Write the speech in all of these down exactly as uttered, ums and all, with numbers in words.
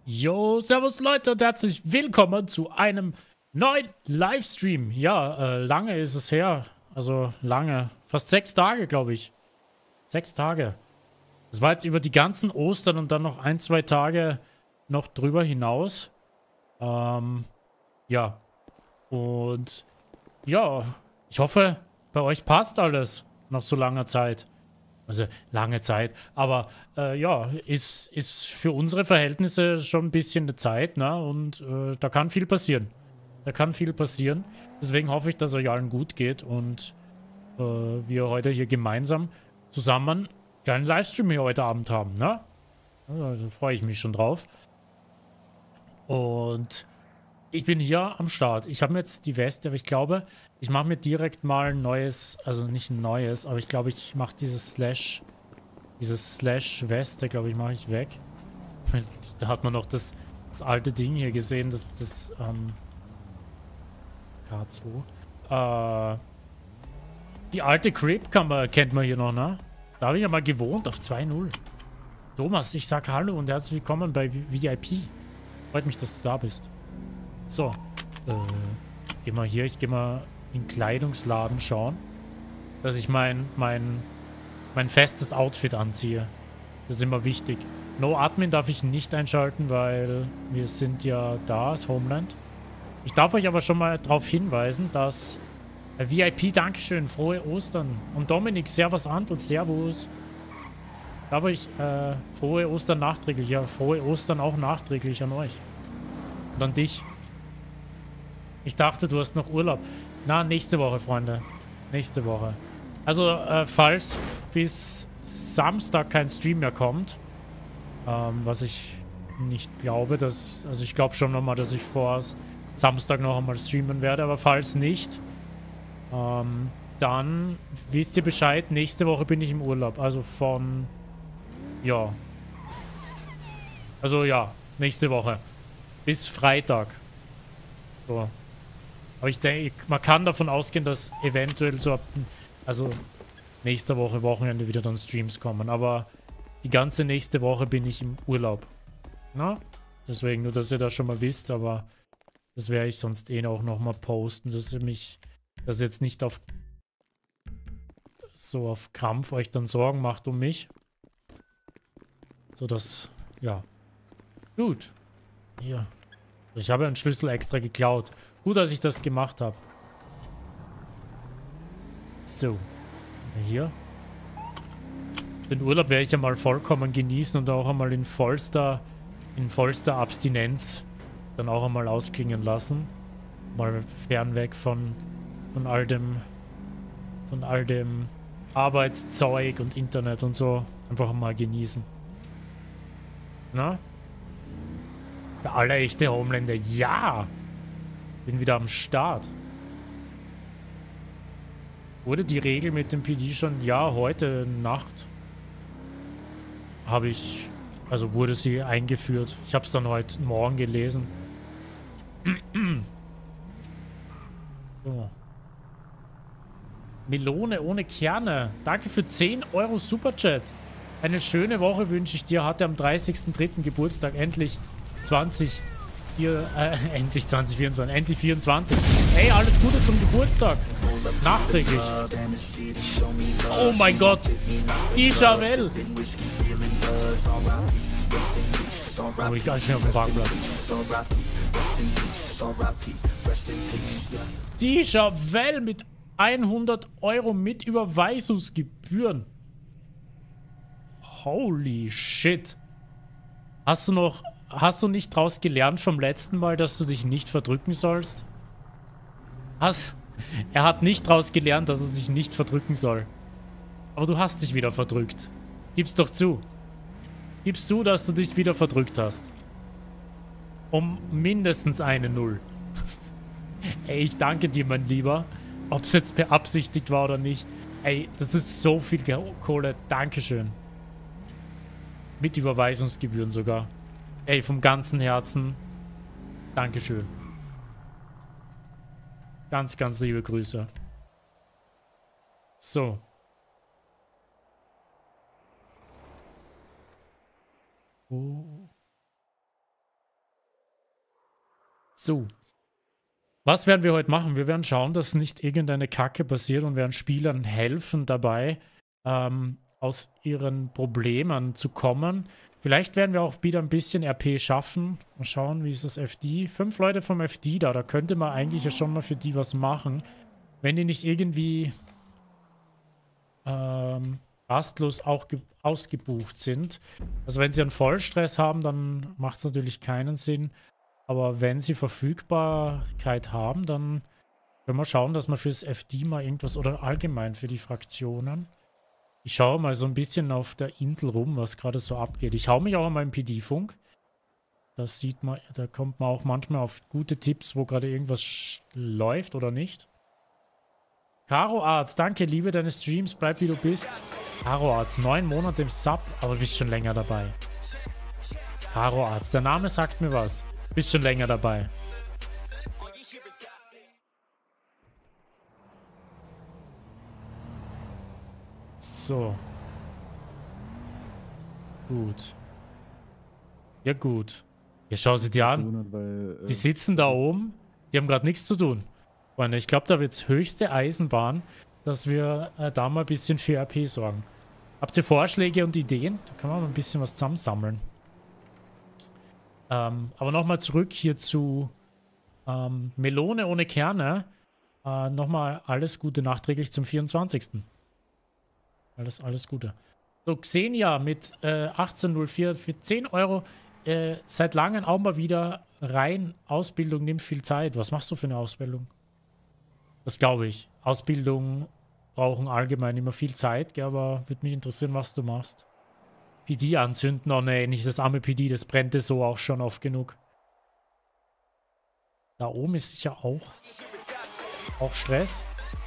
Jo, servus Leute und herzlich willkommen zu einem neuen Livestream. Ja, äh, lange ist es her. Also lange. Fast sechs Tage, glaube ich. Sechs Tage. Das war jetzt über die ganzen Ostern und dann noch ein, zwei Tage noch drüber hinaus. Ähm, ja. Und ja, ich hoffe, bei euch passt alles nach so langer Zeit. Also lange Zeit. Aber äh, ja, ist, ist für unsere Verhältnisse schon ein bisschen eine Zeit, ne? Und äh, da kann viel passieren. Da kann viel passieren. Deswegen hoffe ich, dass euch allen gut geht und äh, wir heute hier gemeinsam zusammen einen kleinen Livestream hier heute Abend haben, ne? Also, da freue ich mich schon drauf. Und ich bin hier am Start. Ich habe mir jetzt die Weste, aber ich glaube, ich mache mir direkt mal ein neues, also nicht ein neues, aber ich glaube, ich mache dieses Slash. Dieses Slash-Weste, glaube ich, mache ich weg. Da hat man noch das, das alte Ding hier gesehen, das, das, ähm, K zwei. Äh, die alte Crib-Kammer kennt man hier noch, ne? Da habe ich ja mal gewohnt, auf zwei null. Thomas, ich sag Hallo und herzlich willkommen bei V I P. Freut mich, dass du da bist. So, äh, geh mal hier, ich geh mal in den Kleidungsladen schauen, dass ich mein, mein, mein festes Outfit anziehe. Das ist immer wichtig. No Admin darf ich nicht einschalten, weil wir sind ja da, das Homeland. Ich darf euch aber schon mal darauf hinweisen, dass äh, V I P, Dankeschön, frohe Ostern. Und Dominik, Servus Andel, Servus. Darf ich äh, frohe Ostern nachträglich, ja, frohe Ostern auch nachträglich an euch. Und an dich. Ich dachte, du hast noch Urlaub. Na, nächste Woche, Freunde. Nächste Woche. Also, äh, falls bis Samstag kein Stream mehr kommt, ähm, was ich nicht glaube, dass, also ich glaube schon nochmal, dass ich vor Samstag noch einmal streamen werde, aber falls nicht, ähm, dann wisst ihr Bescheid, nächste Woche bin ich im Urlaub, also von, ja, also ja, nächste Woche, bis Freitag, so, aber ich denke, man kann davon ausgehen, dass eventuell so ab, also nächste Woche, Wochenende wieder dann Streams kommen, aber die ganze nächste Woche bin ich im Urlaub. Na? Deswegen, nur dass ihr das schon mal wisst, aber das werde ich sonst eh auch nochmal posten, dass ihr mich, dass ihr jetzt nicht auf so auf Krampf euch dann Sorgen macht um mich. So dass, ja. Gut. Hier. Ich habe einen Schlüssel extra geklaut. Gut, dass ich das gemacht habe. So. Hier. Den Urlaub werde ich ja mal vollkommen genießen und auch einmal in vollster, in vollster Abstinenz dann auch einmal ausklingen lassen. Mal fernweg von, von all dem, von all dem Arbeitszeug und Internet und so. Einfach mal genießen. Na? Der allerechte Homeländer. Ja! Bin wieder am Start. Wurde die Regel mit dem P D schon? Ja, heute Nacht habe ich, also wurde sie eingeführt. Ich habe es dann heute Morgen gelesen. So. Melone ohne Kerne. Danke für zehn Euro Superchat. Eine schöne Woche wünsche ich dir. Hatte am dreißigsten dritten Geburtstag. Endlich zwanzig. Hier, äh, endlich zwanzig vierundzwanzig. Endlich vierundzwanzig. Ey, alles Gute zum Geburtstag. Nachträglich. Oh mein Gott. Die Javel. Oh, ich gehe schnell auf den Parkplatz. Die Javel mit hundert Euro mit Überweisungsgebühren. Holy shit. Hast du noch, hast du nicht draus gelernt vom letzten Mal, dass du dich nicht verdrücken sollst? Hast, er hat nicht draus gelernt, dass er sich nicht verdrücken soll. Aber du hast dich wieder verdrückt. Gib's doch zu. Gibst du, dass du dich wieder verdrückt hast. Um mindestens eine Null. Ey, ich danke dir, mein Lieber. Ob es jetzt beabsichtigt war oder nicht. Ey, das ist so viel Kohle. Dankeschön. Mit Überweisungsgebühren sogar. Ey, vom ganzen Herzen. Dankeschön. Ganz, ganz liebe Grüße. So. Oh. So. Was werden wir heute machen? Wir werden schauen, dass nicht irgendeine Kacke passiert und werden Spielern helfen dabei, ähm, aus ihren Problemen zu kommen. Vielleicht werden wir auch wieder ein bisschen R P schaffen. Mal schauen, wie ist das F D? Fünf Leute vom F D da. Da könnte man eigentlich ja schon mal für die was machen. Wenn die nicht irgendwie ähm, rastlos auch ausgebucht sind. Also wenn sie einen Vollstress haben, dann macht es natürlich keinen Sinn. Aber wenn sie Verfügbarkeit haben, dann können wir schauen, dass wir fürs F D mal irgendwas oder allgemein für die Fraktionen. Ich schaue mal so ein bisschen auf der Insel rum, was gerade so abgeht. Ich hau mich auch an meinem P D-Funk. Das sieht man, da kommt man auch manchmal auf gute Tipps, wo gerade irgendwas läuft oder nicht. Caro Arzt, danke, liebe deine Streams, bleib wie du bist. Caro Arzt, neun Monate im Sub, aber du bist schon länger dabei. Caro Arzt, der Name sagt mir was. Bist schon länger dabei. So. Gut. Ja gut. Ja, schau sie dir an. Weil, äh, die sitzen da oben. Die haben gerade nichts zu tun. Freunde, ich glaube, da wird es höchste Eisenbahn, dass wir äh, da mal ein bisschen für R P sorgen. Habt ihr Vorschläge und Ideen? Da können wir mal ein bisschen was zusammensammeln. Ähm, aber nochmal zurück hier zu ähm, Melone ohne Kerne. Äh, nochmal alles Gute nachträglich zum vierundzwanzigsten Alles, alles Gute. So, Xenia mit äh, achtzehn null vier für zehn Euro. Äh, seit langem auch mal wieder rein. Ausbildung nimmt viel Zeit. Was machst du für eine Ausbildung? Das glaube ich. Ausbildung brauchen allgemein immer viel Zeit, gell, aber würde mich interessieren, was du machst. P D anzünden, oh nee, nicht das arme P D, das brennte so auch schon oft genug. Da oben ist sicher auch, auch Stress.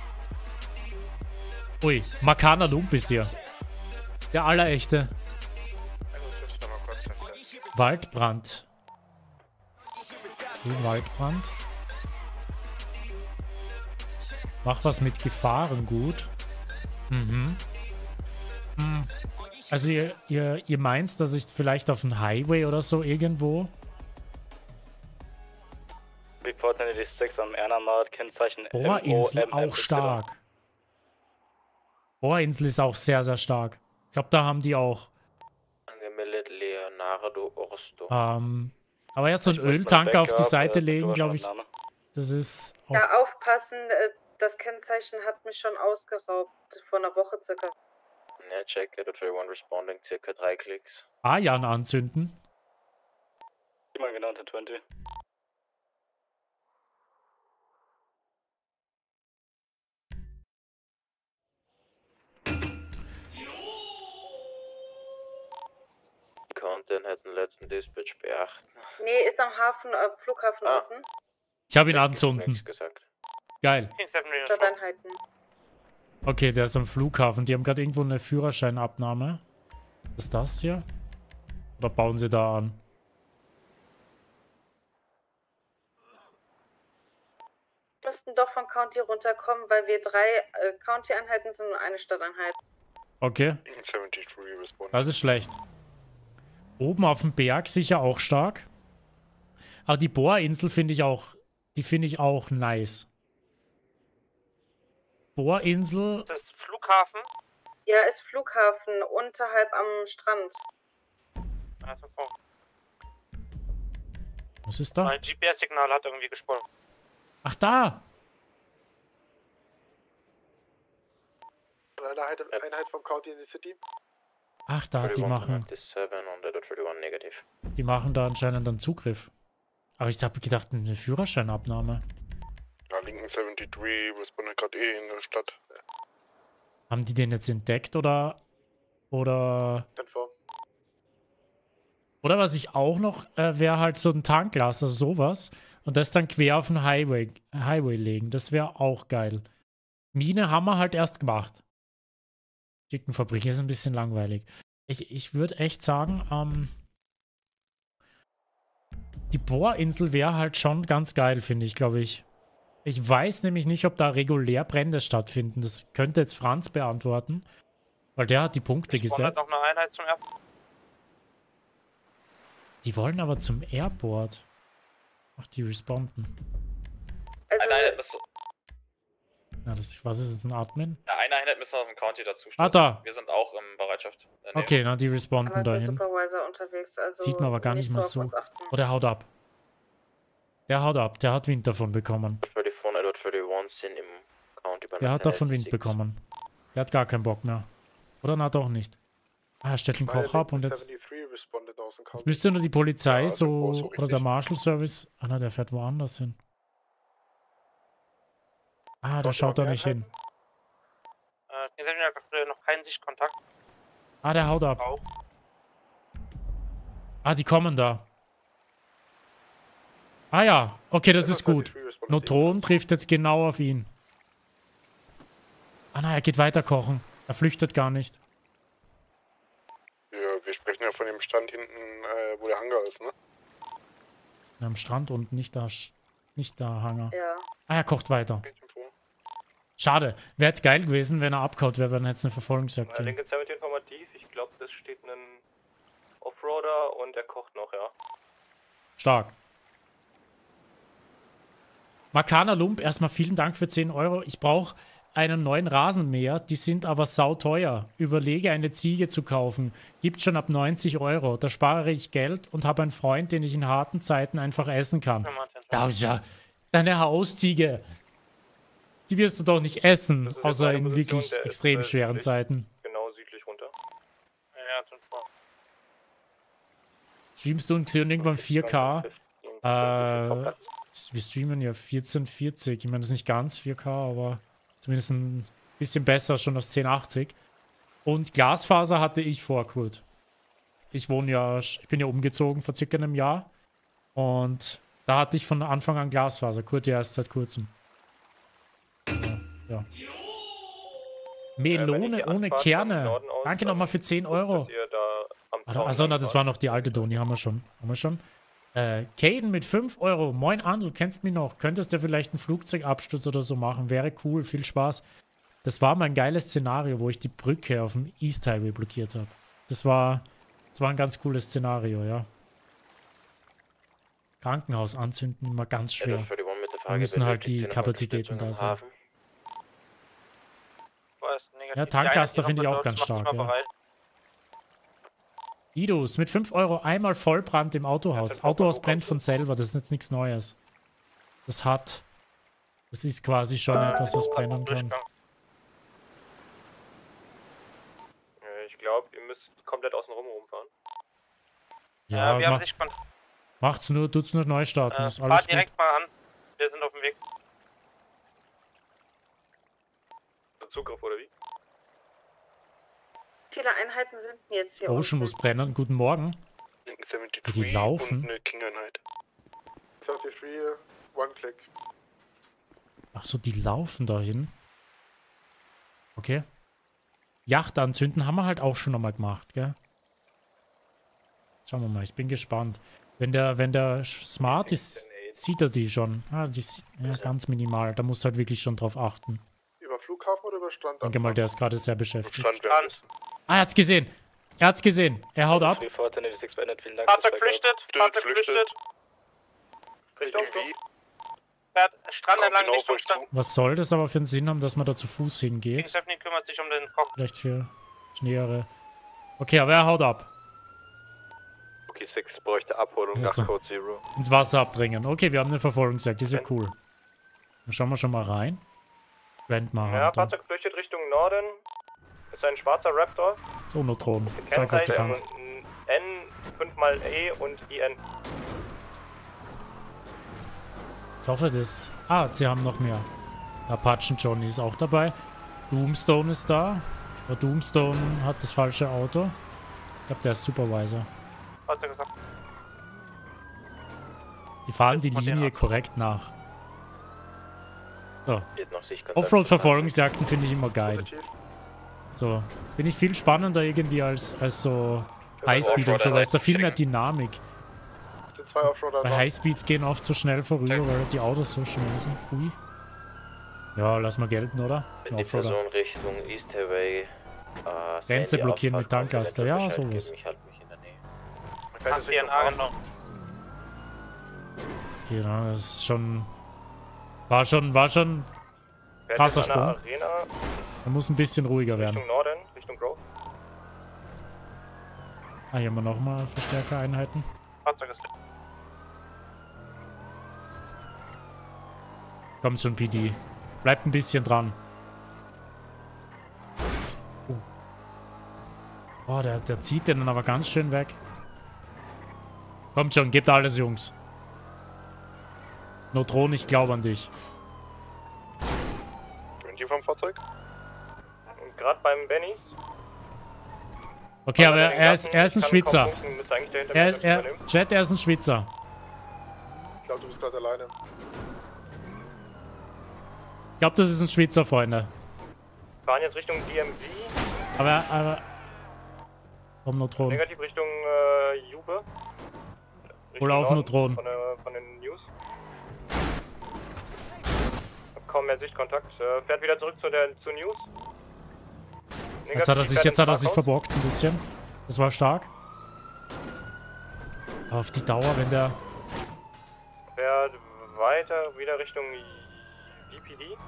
Ui, Makana Lump ist hier. Der allerechte. Waldbrand. Okay, Waldbrand. Mach was mit Gefahrengut. Mhm. Hm. Also ihr, ihr, ihr meint, dass ich vielleicht auf dem Highway oder so irgendwo... Report sechs am Ernamat, Kennzeichen Bohrinsel auch stark. Bohrinsel ist auch sehr, sehr stark. Ich glaube, da haben die auch... Angemeldet Leonardo Orsto. Ähm, aber erst so einen Öltanker auf die Seite legen, glaube ich, das ist... Auch ja, aufpassen, das Kennzeichen hat mich schon ausgeraubt, vor einer Woche circa. Ja, check, einunddreißig responding, circa drei Klicks. Ajan anzünden. Immer genau unter zwanzig. Content hat den letzten Dispatch beachten. Nee, ist am Hafen, äh, Flughafen ah. offen. Ich habe ihn anzünden. Geil. Stadteinheiten. Okay, der ist am Flughafen. Die haben gerade irgendwo eine Führerscheinabnahme. Ist das hier? Oder bauen sie da an? Wir müssten doch von County runterkommen, weil wir drei äh, County-Einheiten sind und eine Stadteinheit. Okay. Das ist schlecht. Oben auf dem Berg sicher auch stark. Aber die Bohrinsel finde ich auch, die finde ich auch nice. Bohrinsel. Das ist Flughafen? Ja, ist Flughafen, unterhalb am Strand. Also, oh. Was ist da? Mein G P S-Signal hat irgendwie gesprungen. Ach, da! Eine Einheit, Einheit vom County in die City. Ach, da, die machen... Die machen da anscheinend einen Zugriff. Aber ich habe gedacht, eine Führerscheinabnahme. Ja, Linken dreiundsiebzig, respondet gerade eh in der Stadt. Haben die den jetzt entdeckt oder... Oder... Oder was ich auch noch, äh, wäre halt so ein Tanklaster, also sowas. Und das dann quer auf den Highway, Highway legen. Das wäre auch geil. Mine haben wir halt erst gemacht. Chickenfabrik ist ein bisschen langweilig. Ich, ich würde echt sagen, ähm, die Bohrinsel wäre halt schon ganz geil, finde ich, glaube ich. Ich weiß nämlich nicht, ob da regulär Brände stattfinden. Das könnte jetzt Franz beantworten. Weil der hat die Punkte gesetzt. Noch eine Einheit zum Airport. Die wollen aber zum Airport. Ach, die responden. Also, Eine Einheit müsste, Ja, das, was ist jetzt ein Admin? ja, eine Einheit müssen auf dem County dazu Ah, da. Wir sind auch in Bereitschaft. Daneben. Okay, na, die responden aber der dahin. Supervisor unterwegs, also Sieht man aber gar nicht mal auf so. uns achten. Oh, der haut ab. Der haut ab. Der hat Wind davon bekommen. vierunddreißig, Edward einundvierzig sind im County bei Der hat davon Wind sechs. bekommen. Der hat gar keinen Bock mehr. Oder na doch nicht. Ah, er stellt den Koch ab und jetzt... seventy-three responded aus dem Jetzt County. müsste nur die Polizei Ja, so... so groß, so Oder der richtig. Marshal Service... Ah, na, der fährt woanders hin. Ah, da Dort schaut er noch nicht hin. Äh, wir haben ja aktuell noch keinen Sichtkontakt. Ah, der haut ab. Auch. Ah, die kommen da. Ah ja, okay, das ist gut. Neutron trifft jetzt genau auf ihn. Ah nein, er geht weiter kochen. Er flüchtet gar nicht. Ja, wir sprechen ja von dem Stand hinten, äh, wo der Hangar ist, ne? Am Strand unten, nicht da, sch- nicht da Hangar. Ja. Ah, er kocht weiter. Mädchen vor. Schade. Wäre jetzt geil gewesen, wenn er abkaut wäre, wenn er jetzt eine Verfolgungsjagd Äh, kriegt. Lincoln siebzig informativ, ich glaube, das steht ein Offroader und der kocht noch, ja. Stark. Makana Lump, erstmal vielen Dank für zehn Euro. Ich brauche einen neuen Rasenmäher, die sind aber sauteuer. Überlege, eine Ziege zu kaufen. Gibt schon ab neunzig Euro. Da spare ich Geld und habe einen Freund, den ich in harten Zeiten einfach essen kann. Ja, Martin. Ja, ja, deine Hausziege. Die wirst du doch nicht essen, Das ist jetzt außer eine in Position, wirklich der ist, extrem äh, schweren südlich. Zeiten. Genau südlich runter. Ja, zum vor. Streamst du und irgendwann vier K? Äh, Äh, wir streamen ja vierzehn vierzig. Ich meine, das ist nicht ganz vier K, aber zumindest ein bisschen besser schon als zehn achtzig. Und Glasfaser hatte ich vor, Kurt. Ich wohne ja, ich bin ja umgezogen vor circa einem Jahr. Und da hatte ich von Anfang an Glasfaser. Kurt ja erst seit kurzem. Ja. Melone ohne Kerne. Danke nochmal für zehn Euro. Also, na, das war noch die alte Doni, haben wir schon. Haben wir schon. Äh, Caden mit fünf Euro. Moin an, du kennst mich noch. Könntest du vielleicht einen Flugzeugabsturz oder so machen? Wäre cool, viel Spaß. Das war mein geiles Szenario, wo ich die Brücke auf dem East Highway blockiert habe. Das war, das war ein ganz cooles Szenario, ja. Krankenhaus anzünden, immer ganz schwer. Edward einundvierzig mit der Da Frage, müssen halt benötigt die ihr noch Kapazitäten Unterstützung da am sein. Hafen? Was, negativ. Ja, Die Tanklaster Einheit, die finde ich noch auch dort ganz ist, macht stark, immer ja. bereit. Idus mit fünf Euro einmal Vollbrand im Autohaus. Autohaus brennt von selber, das ist jetzt nichts Neues. Das hat... Das ist quasi schon etwas, was brennen kann. Durchgang. Ich glaube, ihr müsst komplett außen rum rumfahren. Ja, Ja, wir haben mach, Sichtkontakt. macht's nur, tut's nur neu starten, Äh, ist fahr alles gut. direkt mal an. Wir sind auf dem Weg. Zugriff oder wie? Wie viele Einheiten sind denn jetzt hier Ocean muss unten? brennen, guten Morgen. Lincoln seventy-three Wie die laufen. und eine King-Einheit. thirty-three, one click. Ach so, die laufen dahin. Okay. Yacht anzünden haben wir halt auch schon nochmal gemacht, gell? Schauen wir mal, ich bin gespannt. Wenn der, wenn der smart ist, sieht er die schon. Ah, die sieht, ja, ganz minimal. Da musst du halt wirklich schon drauf achten. Über Flughafen oder über Strand? Ich denke mal, der ist gerade sehr beschäftigt. Strand wäre Strand. Ah, er hat's gesehen. Er hat's gesehen. Er haut ab. Vielen Dank. Fahrzeug flüchtet. Stimmt, Fahrzeug flüchtet. flüchtet. Richtung Irgendwie. Fährt Strand Kommt entlang genau auf Richtung euch zu. Strand. Was soll das aber für einen Sinn haben, dass man da zu Fuß King hingeht? Stephanie kümmert sich um den Koch. Vielleicht für Nähere. Okay, aber er haut ab. Okay, sechs bräuchte Abholung nach Code Zero. Ins Wasser abdrängen. Okay, wir haben eine Verfolgungsjagd. Das ist ja cool. Dann schauen wir schon mal rein. Rent mal Ja, Hunter. Fahrzeug flüchtet Richtung Norden. Ist ein schwarzer Raptor. So, Neutron. Zeig, was du kannst. N fünf mal E und I N. Ich hoffe, das... Ah, sie haben noch mehr. Apachen Johnny ist auch dabei. Doomstone ist da. Aber Doomstone hat das falsche Auto. Ich glaube, der ist Supervisor. Fahrzeug gesagt. Die fahren die Von der Linie Art. korrekt nach. So. Wird noch Sichtkontakt. Offroad-Verfolgungsjagden finde ich immer geil. Positiv. So. Bin ich viel spannender irgendwie als, als so Highspeed und so, weil es da viel mehr Dynamik. Die zwei Offroader Bei noch. Highspeeds gehen oft so schnell vorüber, weil die Autos so schnell sind. Ui. Ja, lass mal gelten, oder? Wenn die Offroader. Person Richtung East Highway. Äh, Grenze Sandy blockieren mit ausfällt, Tanklaster. eventuell Ja, Bescheid sowas. geben. Ich halte mich in der Nähe. Hast du hier einen A genommen? Genau, das ist schon... War schon, war schon krasser Sprung. Arena, Er muss ein bisschen ruhiger werden. Richtung Norden, Richtung Grove. Ah, hier haben wir nochmal Verstärkereinheiten. Fahrzeug ist Kommt schon, P D. Bleibt ein bisschen dran. Oh, oh der, der zieht den dann aber ganz schön weg. Kommt schon, gebt alles, Jungs. Notron, ich glaube an dich. zwanzig vom Fahrzeug? Und gerade beim Bennys. Okay, aber Also er, er, ist, er ist ein kann Schwitzer. kaum punkten, müsste eigentlich der hinter mir Er, das er, übernehmen. Chat, er ist ein Schwitzer. Ich glaube, du bist gerade alleine. Ich glaube, das ist ein Schwitzer, Freunde. Fahren jetzt Richtung D M V. Aber, aber... Komm, Notron. Negativ Richtung äh, Jube. Hol auf, Norden Notron. Von, der, von den News. Hab kaum mehr Sichtkontakt. Äh, fährt wieder zurück zu der zu News. Negativ, Jetzt hat er sich, fährt jetzt ins hat er sich Parkhaus. verbockt ein bisschen. Das war stark. Aber auf die Dauer, wenn der... Fährt weiter wieder Richtung V P D.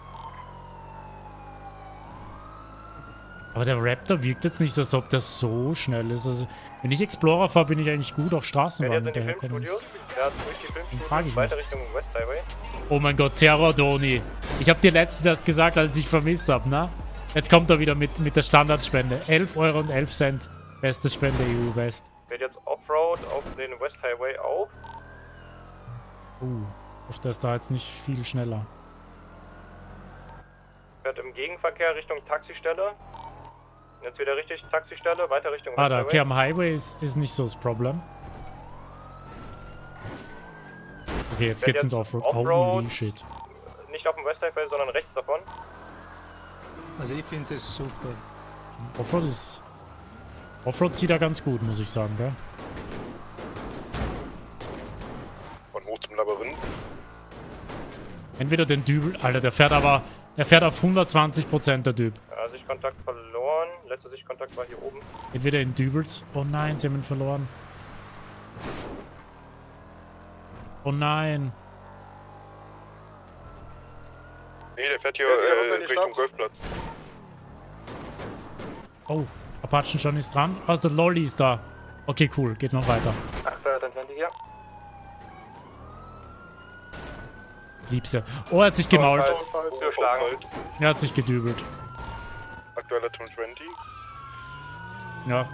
Aber der Raptor wirkt jetzt nicht, als ob der so schnell ist. Also, wenn ich Explorer fahre, bin ich eigentlich gut, auch Fährt Straßenbahn jetzt in die hinterherkommen. Filmstudios. Fährt durch die frag ich Filmstudios weiter mich. Richtung West Highway. Oh mein Gott, Terror, Doni. Ich habe dir letztens erst gesagt, als ich dich vermisst habe, ne? Jetzt kommt er wieder mit, mit der Standardspende. elf Euro und elf Cent. Beste Spende E U West. Fährt jetzt Offroad auf den West Highway auf. Uh, auf der ist da jetzt nicht viel schneller. Fährt im Gegenverkehr Richtung Taxistelle. Jetzt wieder richtig Taxistelle, weiter Richtung Ah, West da, Highway. okay, am Highway ist, ist nicht so das Problem. Okay, jetzt Wenn geht's jetzt ins Offroad. Offroad- Holy shit. Nicht auf dem West Highway, sondern rechts davon. Also ich finde das super. Offroad ist... Offroad zieht er ganz gut, muss ich sagen, gell? Von hoch zum Labyrinth. Entweder den Dübel... Alter, der fährt aber... Der fährt auf hundertzwanzig Prozent, der Typ. Ja, Sichtkontakt verloren. Letzter Sichtkontakt war hier oben. Entweder in Dübels... Oh nein, sie haben ihn verloren. Oh nein. Nee, der fährt hier Ja, wieder runter äh, in die Richtung Stadt. Golfplatz. Oh, Apachen schon ist dran. Oh, der Lolly ist da. Okay, cool. Geht noch weiter. Ach, dann sind die hier. Lieb's ja. Oh, er hat sich gemault. Geschlagen. Er hat sich gedübelt. Aktueller Tom zwanzig. Ja.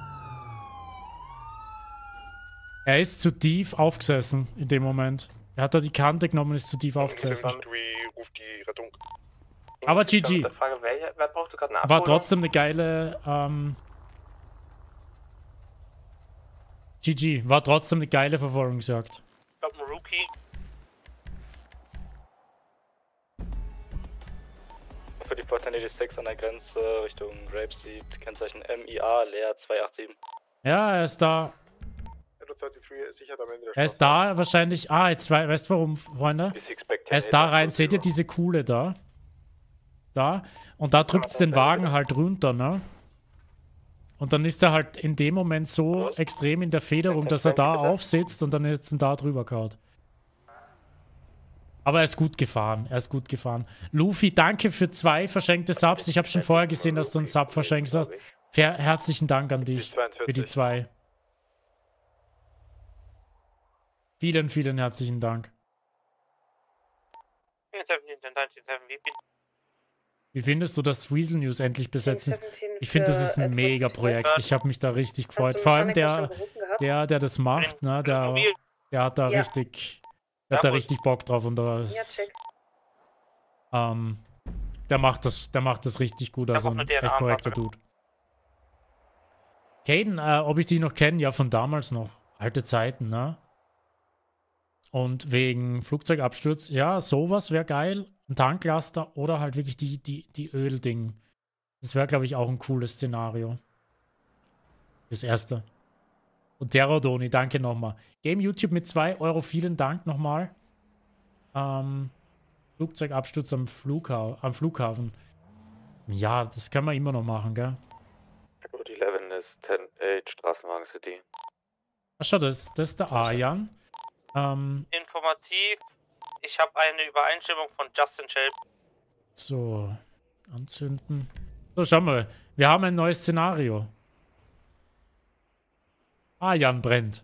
Er ist zu tief aufgesessen in dem Moment. Er hat da die Kante genommen und ist zu tief aufgesessen. Wie ruft die Rettung? Aber G G. Frage, wer, wer braucht gerade eine War Abholung? trotzdem eine geile, ähm... G G. War trotzdem eine geile Verfolgungsjagd. Ich glaube, ein Rookie. Für die vierzehn sechsundachtzig an der Grenze Richtung Grapeseed, Kennzeichen M I A, leer zwei acht sieben. Ja, er ist da. dreiunddreißig sichert am Ende der Er ist da wahrscheinlich... Ah, jetzt wei- weißt du warum, Freunde? Er ist da rein. Seht ihr diese Kuhle da? Da. Und da drückt es den Wagen halt runter, ne? Und dann ist er halt in dem Moment so extrem in der Federung, dass er da aufsitzt und dann jetzt da drüber kaut. Aber er ist gut gefahren. Er ist gut gefahren. Luffy, danke für zwei verschenkte Subs. Ich habe schon vorher gesehen, dass du einen Sub verschenkt hast. Ver herzlichen Dank an dich für die zwei. Vielen, vielen herzlichen Dank. Wie findest du, dass Weasel News endlich besetzt ist? Ich finde, das ist ein mega Projekt. Ich habe mich da richtig gefreut. Vor allem der, der, der das macht, ne, der, der hat da Ja. richtig, der hat da richtig Bock drauf und Ja, das, check. ähm, der macht das, der macht das richtig gut. Also ein echt korrekter Dude. Caden, äh, ob ich die noch kenne? Ja, von damals noch. Alte Zeiten, ne? Und wegen Flugzeugabsturz, ja, sowas wäre geil. Ein Tanklaster oder halt wirklich die, die, die Ölding. Das wäre, glaube ich, auch ein cooles Szenario. Das erste. Und Terrodoni, danke nochmal. Game YouTube mit zwei Euro, vielen Dank nochmal. Ähm, Flugzeugabsturz am, Flugha am Flughafen. Ja, das kann man immer noch machen, gell? Route elf ist zehn acht Straßenwagen City. Ach schau, das, das ist der Arjan. Ähm, Info informativ. Ich habe eine Übereinstimmung von Justin Shelby. So, anzünden. So, schau mal. Wir haben ein neues Szenario. Ah, Jan brennt.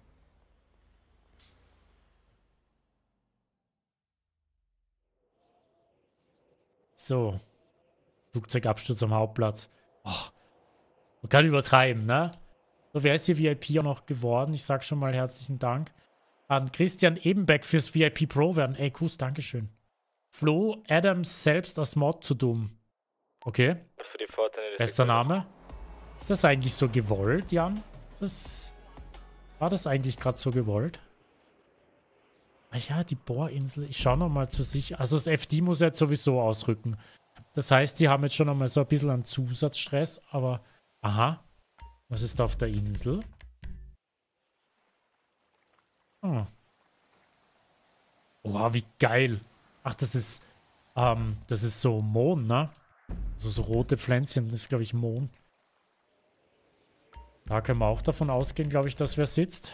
So. Flugzeugabsturz am Hauptplatz. Oh. Man kann übertreiben, ne? So, wer ist hier V I P auch noch geworden? Ich sag schon mal herzlichen Dank an Christian Ebenbeck fürs V I P Pro werden. Ey, Kuss, Dankeschön. Flo Adams selbst als Mod zu dumm. Okay. Für die Fortnite Bester Name. Ist das eigentlich so gewollt, Jan? Ist das, war das eigentlich gerade so gewollt? Ah ja, die Bohrinsel. Ich schaue nochmal zu sich. Also das F D muss jetzt sowieso ausrücken. Das heißt, die haben jetzt schon nochmal so ein bisschen an Zusatzstress, aber... Aha. Was ist da auf der Insel? Hm. Oh, wie geil. Ach, das ist... Ähm, das ist so Mohn, ne? Also so rote Pflänzchen, das ist, glaube ich, Mohn. Da können wir auch davon ausgehen, glaube ich, dass wer sitzt.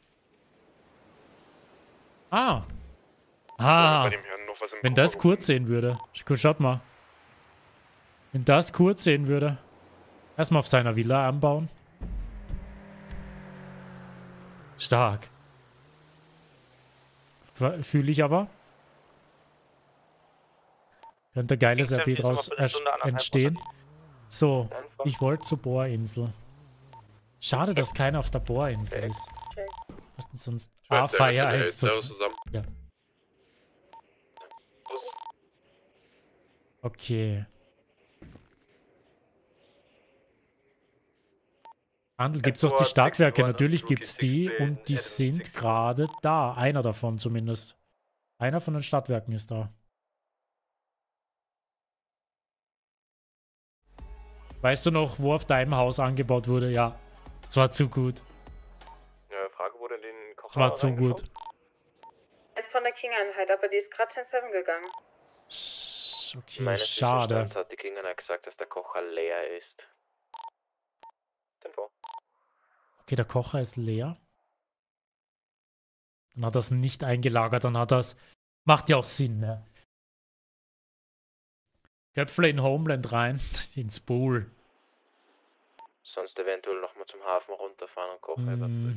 Ah. Ah. Wenn das kurz sehen würde. Schaut mal. Wenn das kurz sehen würde. Erstmal auf seiner Villa anbauen. Stark. Fühle ich aber. Könnte geiles R P draus entstehen. So, ich wollte zur Bohrinsel. Schade, dass keiner auf der Bohrinsel ist. Was denn sonst? Ah, Fire eins zu. Ja. Okay. Handel gibt es auch die Stadtwerke. Natürlich gibt es die und die sind gerade da. Einer davon zumindest. Einer von den Stadtwerken ist da. Weißt du noch, wo auf deinem Haus angebaut wurde? Ja, es war zu gut. Ja, Frage wurde in den Kocher. Es war zu gut. Von der King-Einheit, aber die ist gerade zehn sieben gegangen. Okay, Meines schade. Wissensstands hat die King-Einheit gesagt, dass der Kocher leer ist. Okay, der Kocher ist leer. Dann hat er es nicht eingelagert, dann hat er es... Macht ja auch Sinn, ne? Köpfle in Homeland rein, ins Pool. Sonst eventuell nochmal zum Hafen runterfahren und kochen. Hm.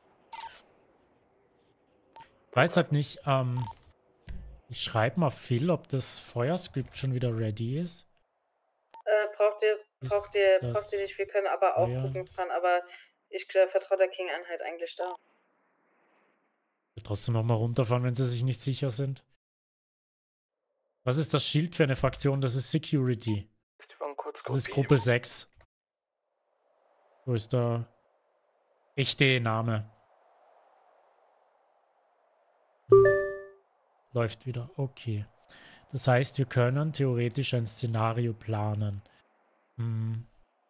Weiß halt nicht, ähm... ich schreibe mal Phil, ob das Feuerskript schon wieder ready ist. Äh, braucht ihr, Ist braucht ihr, das braucht ihr nicht, wir können aber auch Feuer- gucken fahren, aber ich äh, vertraue der King-Einheit eigentlich da. Ich will trotzdem nochmal runterfahren, wenn sie sich nicht sicher sind. Was ist das Schild für eine Fraktion? Das ist Security. Das ist Gruppe sechs. Wo ist der echte Name? Läuft wieder. Okay. Das heißt, wir können theoretisch ein Szenario planen. Hm.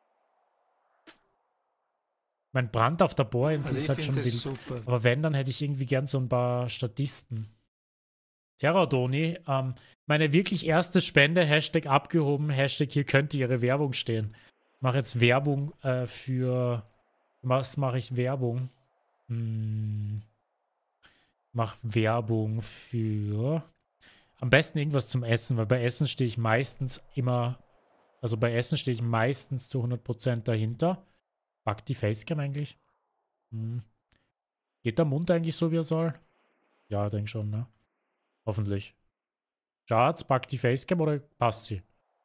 Mein Brand auf der Bohrinsel Also ist ich halt schon finde wild. es super. Aber wenn, dann hätte ich irgendwie gern so ein paar Statisten. Terrordoni, ähm, meine wirklich erste Spende, Hashtag abgehoben, Hashtag hier könnte ihre Werbung stehen. Ich mache jetzt Werbung äh, für... Was mache ich Werbung? Hm. Mach Werbung für... Am besten irgendwas zum Essen, weil bei Essen stehe ich meistens immer... Also bei Essen stehe ich meistens zu hundert Prozent dahinter. Backt die Facecam eigentlich? Hm. Geht der Mund eigentlich so, wie er soll? Ja, denke schon, ne? Hoffentlich. Schatz, backt die Facecam oder passt sie?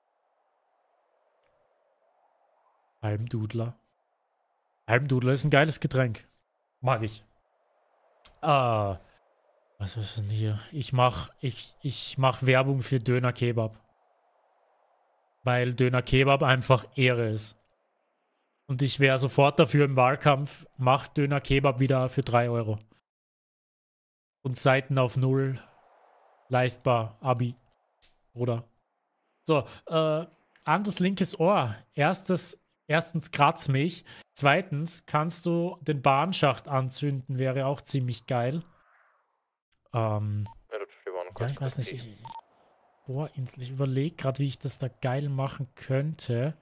Almdudler. Almdudler ist ein geiles Getränk. Mag ich. Ah. Was ist denn hier? Ich mach, ich, ich mach Werbung für Döner Kebab. Weil Döner Kebab einfach Ehre ist. Und ich wäre sofort dafür im Wahlkampf, macht Döner Kebab wieder für drei Euro. Und Seiten auf null. Leistbar. Abi. Oder? So, äh, anderes linkes Ohr. Erstes, erstens kratz mich. Zweitens kannst du den Bahnschacht anzünden, wäre auch ziemlich geil. Ähm, ja, ich weiß nicht. Ich, ich, Bohrinsel, ich überlege gerade, wie ich das da geil machen könnte.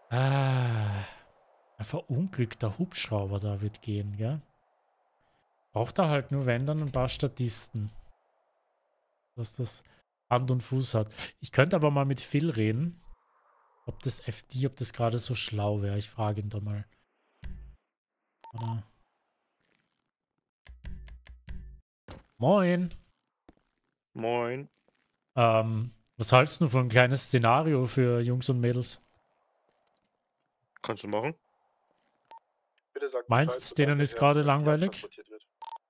Ah, ein verunglückter Hubschrauber da wird gehen, gell? Braucht er halt nur, wenn dann, ein paar Statisten. Dass das Hand und Fuß hat. Ich könnte aber mal mit Phil reden. Ob das F D, ob das gerade so schlau wäre. Ich frage ihn da mal. Oder? Moin. Moin. Ähm, was hältst du von ein kleines Szenario für Jungs und Mädels? Kannst du machen? Bitte sag Meinst Bescheid, denen sobald ist der gerade Herr langweilig? transportiert wird.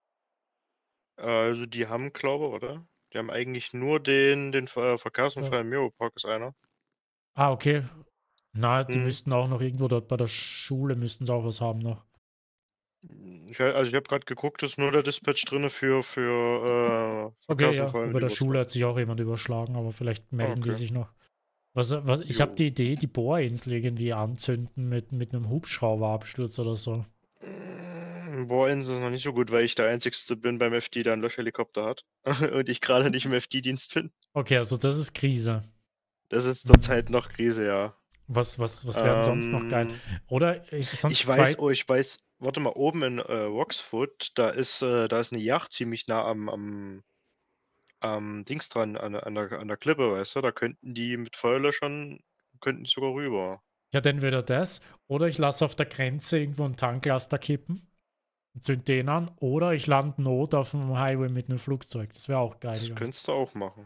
Also die haben, glaube ich, oder? Die haben eigentlich nur den, den Ver verkehrsunfreien Miro-Park ist einer. Ah, okay. Na, die Hm. müssten auch noch irgendwo dort bei der Schule, müssten sie auch was haben noch. Ich, we- also ich habe gerade geguckt, ist nur der Dispatch drin für, für äh, Okay, ja, Verkehrsunfall über mit der Schule Überschlag. hat sich auch jemand überschlagen, aber vielleicht melden die Okay. sich noch. Was, was, ich habe Jo. die Idee, die Bohrinsel irgendwie anzünden mit, mit einem Hubschrauberabsturz oder so. Mm, Bohrinsel ist noch nicht so gut, weil ich der Einzigste bin beim F D, der einen Löschhelikopter hat. Und ich gerade nicht im F D-Dienst bin. Okay, also das ist Krise. Das ist Mhm. zurzeit noch Krise, ja. Was, was, was wären sonst noch geil? Ähm, Oder ich, sonst Ich zwei. weiß, oh, ich weiß, warte mal, oben in äh, Roxfoot, da ist, äh, da ist eine Yacht ziemlich nah am, am, am Dings dran, an, an, der, an der Klippe, weißt du? Da könnten die mit Feuerlöschern, könnten die sogar rüber. Ja, entweder das, oder ich lasse auf der Grenze irgendwo einen Tanklaster kippen und zünd den an, oder ich lande not auf dem Highway mit einem Flugzeug. Das wäre auch geil. Das Ja. könntest du auch machen.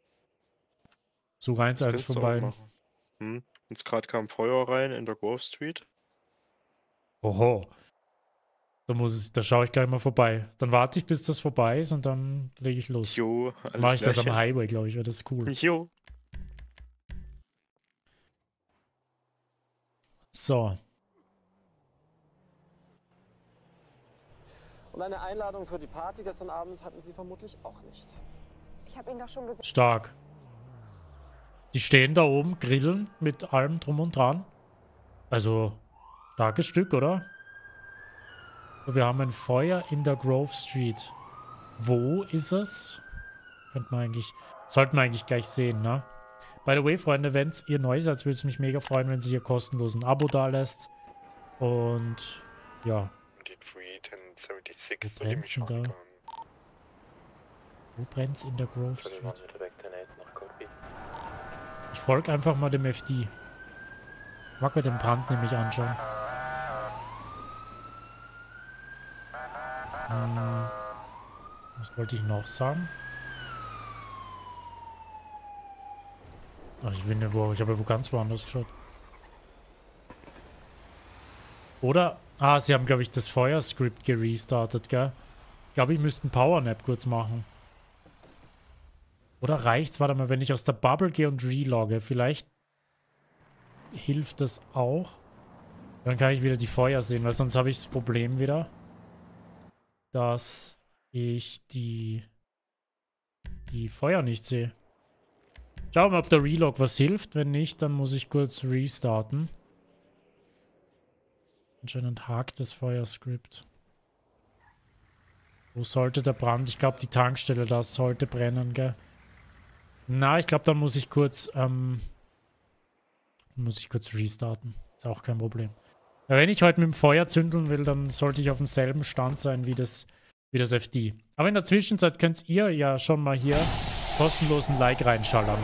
So eins, Das eins könntest von du auch beiden. machen. Hm. Jetzt gerade kam Feuer rein in der Grove Street. Oho. Da muss ich, da schaue ich gleich mal vorbei. Dann warte ich, bis das vorbei ist und dann lege ich los. Jo, Dann mache alles ich das am klärchen. Highway, glaube ich, wäre das cool. Jo. So. Und eine Einladung für die Party gestern Abend hatten Sie vermutlich auch nicht. Ich habe ihn doch schon gesagt. Stark. Die stehen da oben, grillen mit allem drum und dran. Also, starkes Stück, oder? So, wir haben ein Feuer in der Grove Street. Wo ist es? Könnte man eigentlich, sollten wir eigentlich gleich sehen, ne? By the way, Freunde, wenn ihr neu seid, würde es mich mega freuen, wenn ihr hier kostenlos ein Abo da lässt. Und, ja. Wo brennt's denn da? Wo brennt's in der Grove Street? Ich folge einfach mal dem F D. Ich mag mir den Brand nämlich anschauen. Hm, was wollte ich noch sagen? Ach, ich bin ja wo, ich habe ja wo ganz woanders geschaut. Oder? Ah, sie haben, glaube ich, das Feuerscript gerestartet, gell? Ich glaube, ich müsste einen Powernap kurz machen. Oder reicht's? Warte mal, wenn ich aus der Bubble gehe und relogge, vielleicht hilft das auch. Dann kann ich wieder die Feuer sehen, weil sonst habe ich das Problem wieder, dass ich die, die Feuer nicht sehe. Schauen wir mal, ob der Relog was hilft. Wenn nicht, dann muss ich kurz restarten. Anscheinend hakt das Feuerscript. Wo sollte der Brand? Ich glaube, die Tankstelle da sollte brennen, gell? Na, ich glaube, dann muss ich kurz, ähm, muss ich kurz restarten. Ist auch kein Problem. Ja, wenn ich heute mit dem Feuer zündeln will, dann sollte ich auf demselben Stand sein wie das, wie das F D. Aber in der Zwischenzeit könnt ihr ja schon mal hier kostenlosen Like reinschallern.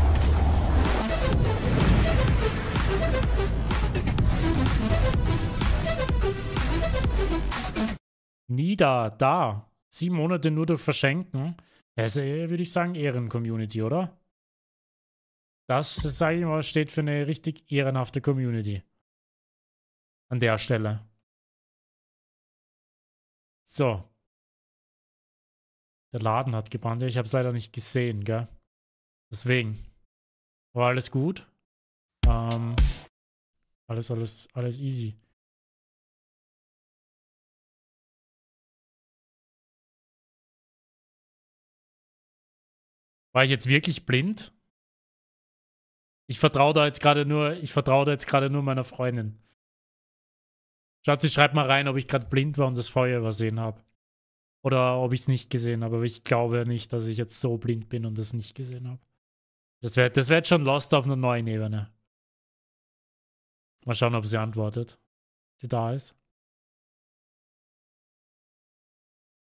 Nida, da. Sieben Monate nur durch Verschenken. Das ist, äh, würde ich sagen, Ehren-Community, oder? Das, sage ich mal, steht für eine richtig ehrenhafte Community. An der Stelle. So. Der Laden hat gebrannt. Ich habe es leider nicht gesehen, gell? Deswegen. Aber alles gut. Ähm, alles, alles, alles easy. War ich jetzt wirklich blind? Ich vertraue da jetzt gerade nur, ich vertraue da jetzt gerade nur meiner Freundin. Schatzi, schreib mal rein, ob ich gerade blind war und das Feuer übersehen habe. Oder ob ich es nicht gesehen habe. Aber ich glaube nicht, dass ich jetzt so blind bin und das nicht gesehen habe. Das wäre das wär jetzt schon Lost auf einer neuen Ebene. Mal schauen, ob sie antwortet. Sie da ist.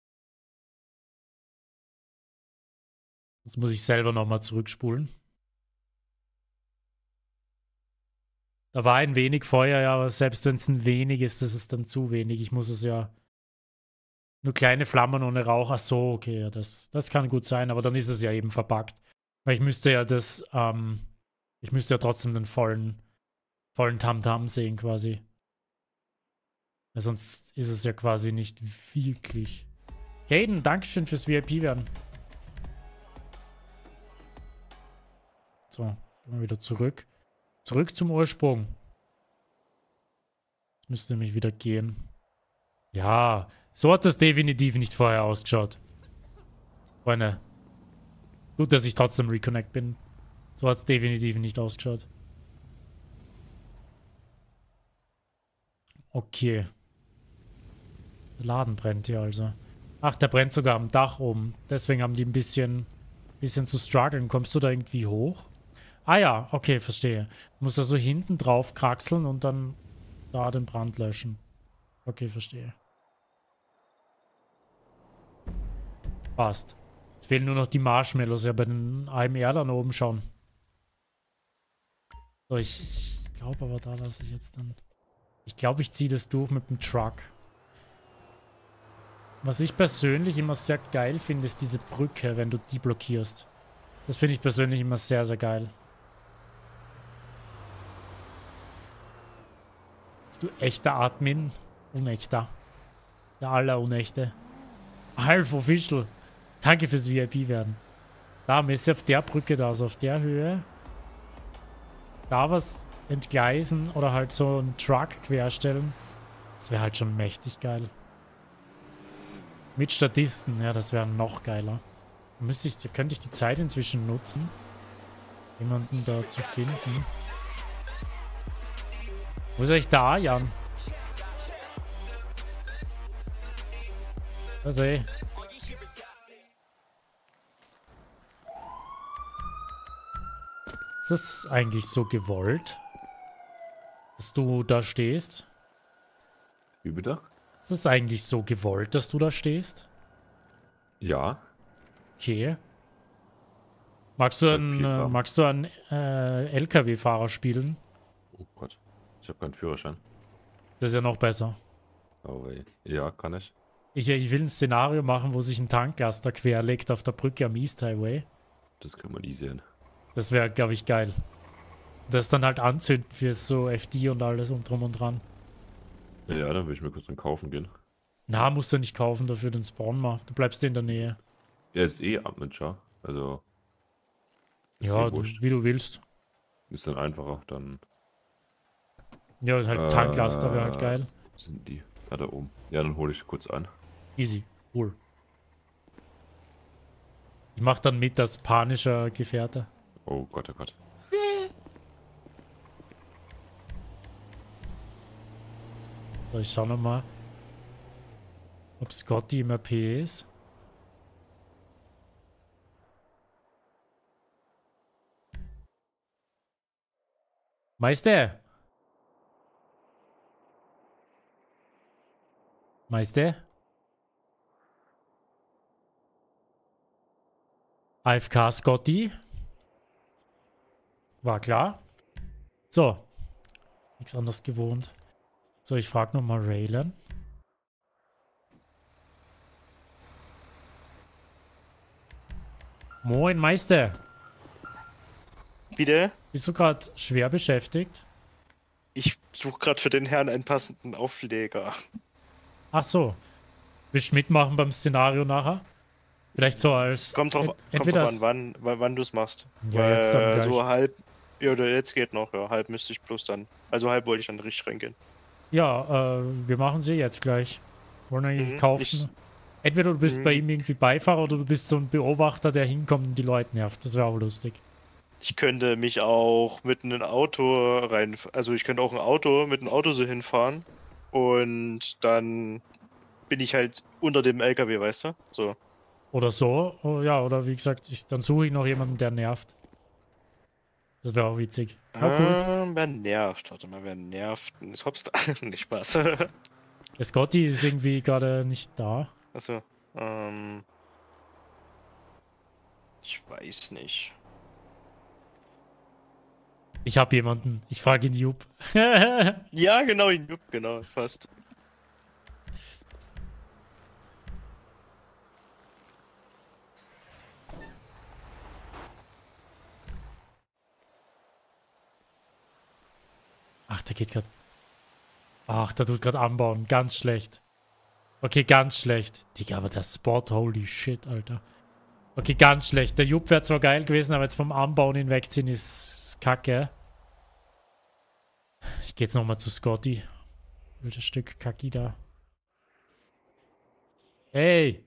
Jetzt muss ich selber nochmal zurückspulen. Da war ein wenig Feuer, ja, aber selbst wenn es ein wenig ist, das ist dann zu wenig. Ich muss es ja nur kleine Flammen ohne Rauch. Ach so, okay, ja, das, das kann gut sein, aber dann ist es ja eben verpackt. Weil ich müsste ja das, ähm, ich müsste ja trotzdem den vollen, vollen Tamtam sehen quasi. Weil sonst ist es ja quasi nicht wirklich. Hayden, Dankeschön fürs V I P werden. So, gehen wir wieder zurück. Zurück zum Ursprung. Das müsste nämlich wieder gehen. Ja, so hat das definitiv nicht vorher ausgeschaut. Freunde. Gut, dass ich trotzdem Reconnect bin. So hat es definitiv nicht ausgeschaut. Okay. Der Laden brennt hier also. Ach, der brennt sogar am Dach oben. Deswegen haben die ein bisschen, bisschen zu strugglen. Kommst du da irgendwie hoch? Ah ja, okay, verstehe. Du musst also hinten drauf kraxeln und dann da den Brand löschen. Okay, verstehe. Passt. Jetzt fehlen nur noch die Marshmallows. Ja, bei den A M R dann oben schauen. So, ich, ich glaube aber, da lasse ich jetzt dann... Ich glaube, ich ziehe das durch mit dem Truck. Was ich persönlich immer sehr geil finde, ist diese Brücke, wenn du die blockierst. Das finde ich persönlich immer sehr, sehr geil. Bist du echter Admin? Unechter. Der aller Unechte. Half Official. Danke fürs V I P werden. Da, wir sind auf der Brücke da, also auf der Höhe. Da was entgleisen oder halt so einen Truck querstellen. Das wäre halt schon mächtig geil. Mit Statisten, ja, das wäre noch geiler. Da müsste ich, da könnte ich die Zeit inzwischen nutzen, jemanden da zu finden. Wo ist eigentlich da, Jan? Also, ey. Ist das eigentlich so gewollt, dass du da stehst? Wie bitte? Ist das eigentlich so gewollt, dass du da stehst? Ja. Okay. Magst du einen, Okay, äh, magst du einen äh, L K W-Fahrer spielen? Oh Gott. Ich habe keinen Führerschein. Das ist ja noch besser. Oh, ey. Ja, kann ich. Ich, ich will ein Szenario machen, wo sich ein Tanklaster querlegt auf der Brücke am East Highway. Das kann man nie sehen. Das wäre, glaube ich, geil. Das dann halt anzünden für so F D und alles und drum und dran. Ja, dann will ich mir kurz einen kaufen gehen. Na, musst du nicht kaufen, dafür den Spawn mal. Du bleibst in der Nähe. Er ist eh Abmanager. Also. ist Ja, eh du, wurscht. wie du willst. Ist dann einfacher, dann. Ja, halt Äh, Tanklaster wäre halt geil. Sind die? Da, da oben. Ja, dann hole ich kurz ein. Easy. Cool. Ich mach dann mit als panischer Gefährte. Oh Gott, oh Gott. So, ich schau nochmal, ob Scotty im R P ist. Meister! Meister? A F K Scotty? War klar. So. Nichts anderes gewohnt. So, ich frage nochmal Raylan. Moin, Meister. Bitte? Bist du gerade schwer beschäftigt? Ich suche gerade für den Herrn einen passenden Aufleger. Ach so. Willst du mitmachen beim Szenario nachher? Vielleicht so als... Kommt drauf, ent- kommt entweder drauf als- an, wann, wann, wann du es machst. Ja, Weil jetzt dann gleich. so halb... Ja, oder jetzt geht noch, ja. Halb müsste ich bloß dann. Also halb wollte ich dann richtig reingehen. Ja, äh, wir machen sie jetzt gleich. Wollen eigentlich Mhm, kaufen. ich- Entweder du bist Mhm. bei ihm irgendwie Beifahrer oder du bist so ein Beobachter, der hinkommt und die Leute nervt. Das wäre auch lustig. Ich könnte mich auch mit einem Auto rein... Also ich könnte auch ein Auto mit einem Auto so hinfahren. Und dann bin ich halt unter dem L K W, weißt du? So. Oder so. Oh, ja, oder wie gesagt, ich, dann suche ich noch jemanden, der nervt. Das wäre auch witzig. Ja, cool. Ähm, wer nervt? Warte mal, wer nervt? Das Hopster. Nicht Spaß. Der Scotty ist irgendwie gerade nicht da. Achso. Ähm. Ich weiß nicht. Ich habe jemanden. Ich frage ihn Jupp. Ja, genau, in Jupp, genau, fast. Ach, der geht gerade. Ach, der tut gerade anbauen. Ganz schlecht. Okay, ganz schlecht. Digga, aber der Spot, holy shit, Alter. Okay, ganz schlecht. Der Jupp wäre zwar geil gewesen, aber jetzt vom Anbauen ihn wegziehen ist kacke. Ich gehe jetzt nochmal zu Scotty. Wird das Stück Kaki da. Hey!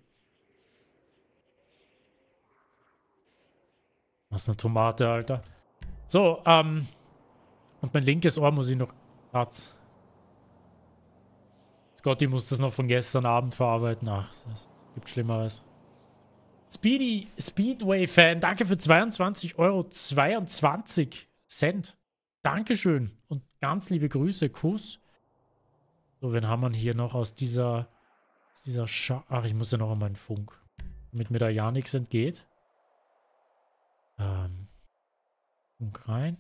Was ist eine Tomate, Alter? So, ähm. Und mein linkes Ohr muss ich noch. Ratz. Scotty muss das noch von gestern Abend verarbeiten. Ach, das gibt Schlimmeres. Speedy, Speedway-Fan, danke für zweiundzwanzig Euro zweiundzwanzig Cent. Dankeschön und ganz liebe Grüße, Kuss. So, wen haben wir hier noch aus dieser, aus dieser Scha Ach, ich muss ja noch an meinen Funk. Damit mir da ja nichts entgeht. Ähm, Funk rein.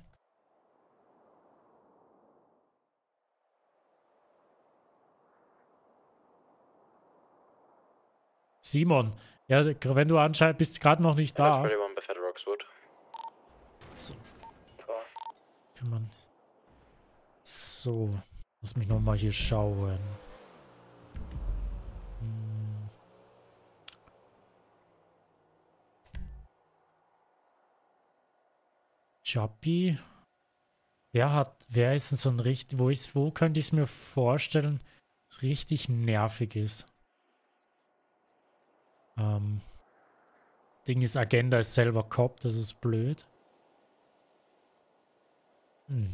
Simon, ja, wenn du anscheinend bist gerade noch nicht da. So. Kann man. So. Lass mich nochmal hier schauen. Hm. Chappi. Wer hat, wer ist denn so ein richtig, wo ist, wo könnte ich es mir vorstellen, dass richtig nervig ist? Ähm, Ding ist, Agenda ist selber Cop, das ist blöd. Hm.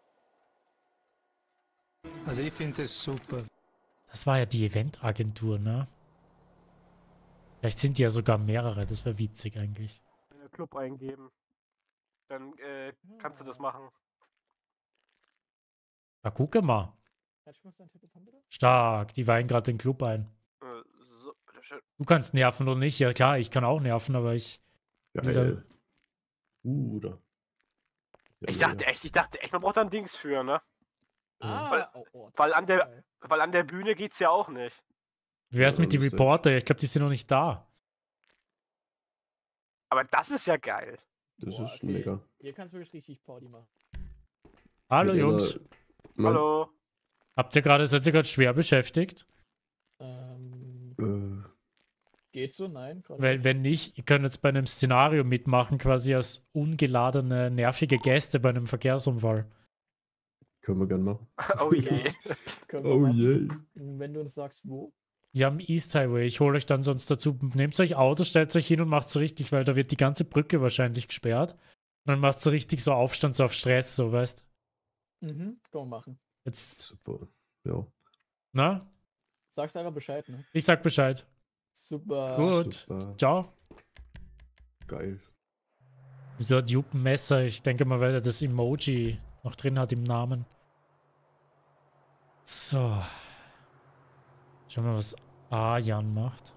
Also ich finde es super. Das war ja die Eventagentur, ne? Vielleicht sind die ja sogar mehrere, das wäre witzig eigentlich. Club eingeben. Dann äh, kannst du das machen. Na, gucke mal. Stark, die weihen gerade den Club ein. Äh, so, bitteschön. Du kannst nerven oder nicht? Ja klar, ich kann auch nerven, aber ich... Geil. Uh, da. Ja, Ich ja, dachte ja. echt, ich dachte echt, man braucht da ein Dings für, ne? Ah, Weil- oh, oh, Weil an der, geil. weil an der Bühne geht's ja auch nicht. Wie wär's Ja, mit die lustig. Reporter? Ich glaube, die sind noch nicht da. Aber das ist ja geil. Das Boah, ist okay. mega. Hier kannst du wirklich richtig Party machen. Hallo Mit einer- Jungs. Na, Hallo. Habt ihr gerade, seid ihr gerade schwer beschäftigt? Ähm, Äh, geht so? Nein? gerade Weil, nicht. wenn nicht, ihr könnt jetzt bei einem Szenario mitmachen, quasi als ungeladene, nervige Gäste bei einem Verkehrsunfall. können wir gern machen. Oh je. Können wir Oh machen. je. Wenn du uns sagst, wo. Ja, am East Highway. Ich hole euch dann sonst dazu. Nehmt euch Auto, stellt euch hin und macht so richtig, weil da wird die ganze Brücke wahrscheinlich gesperrt. Und dann macht so richtig so Aufstand, so auf Stress, so, weißt. Mhm, können wir machen. Jetzt, Super. Ja. na? Sagst einfach Bescheid, ne? Ich sag Bescheid. Super. Gut. Super. Ciao. Geil. Wieso hat Jupp ein Messer? Ich denke mal, weil er das Emoji noch drin hat im Namen. So. Schauen wir mal, was Arjan macht.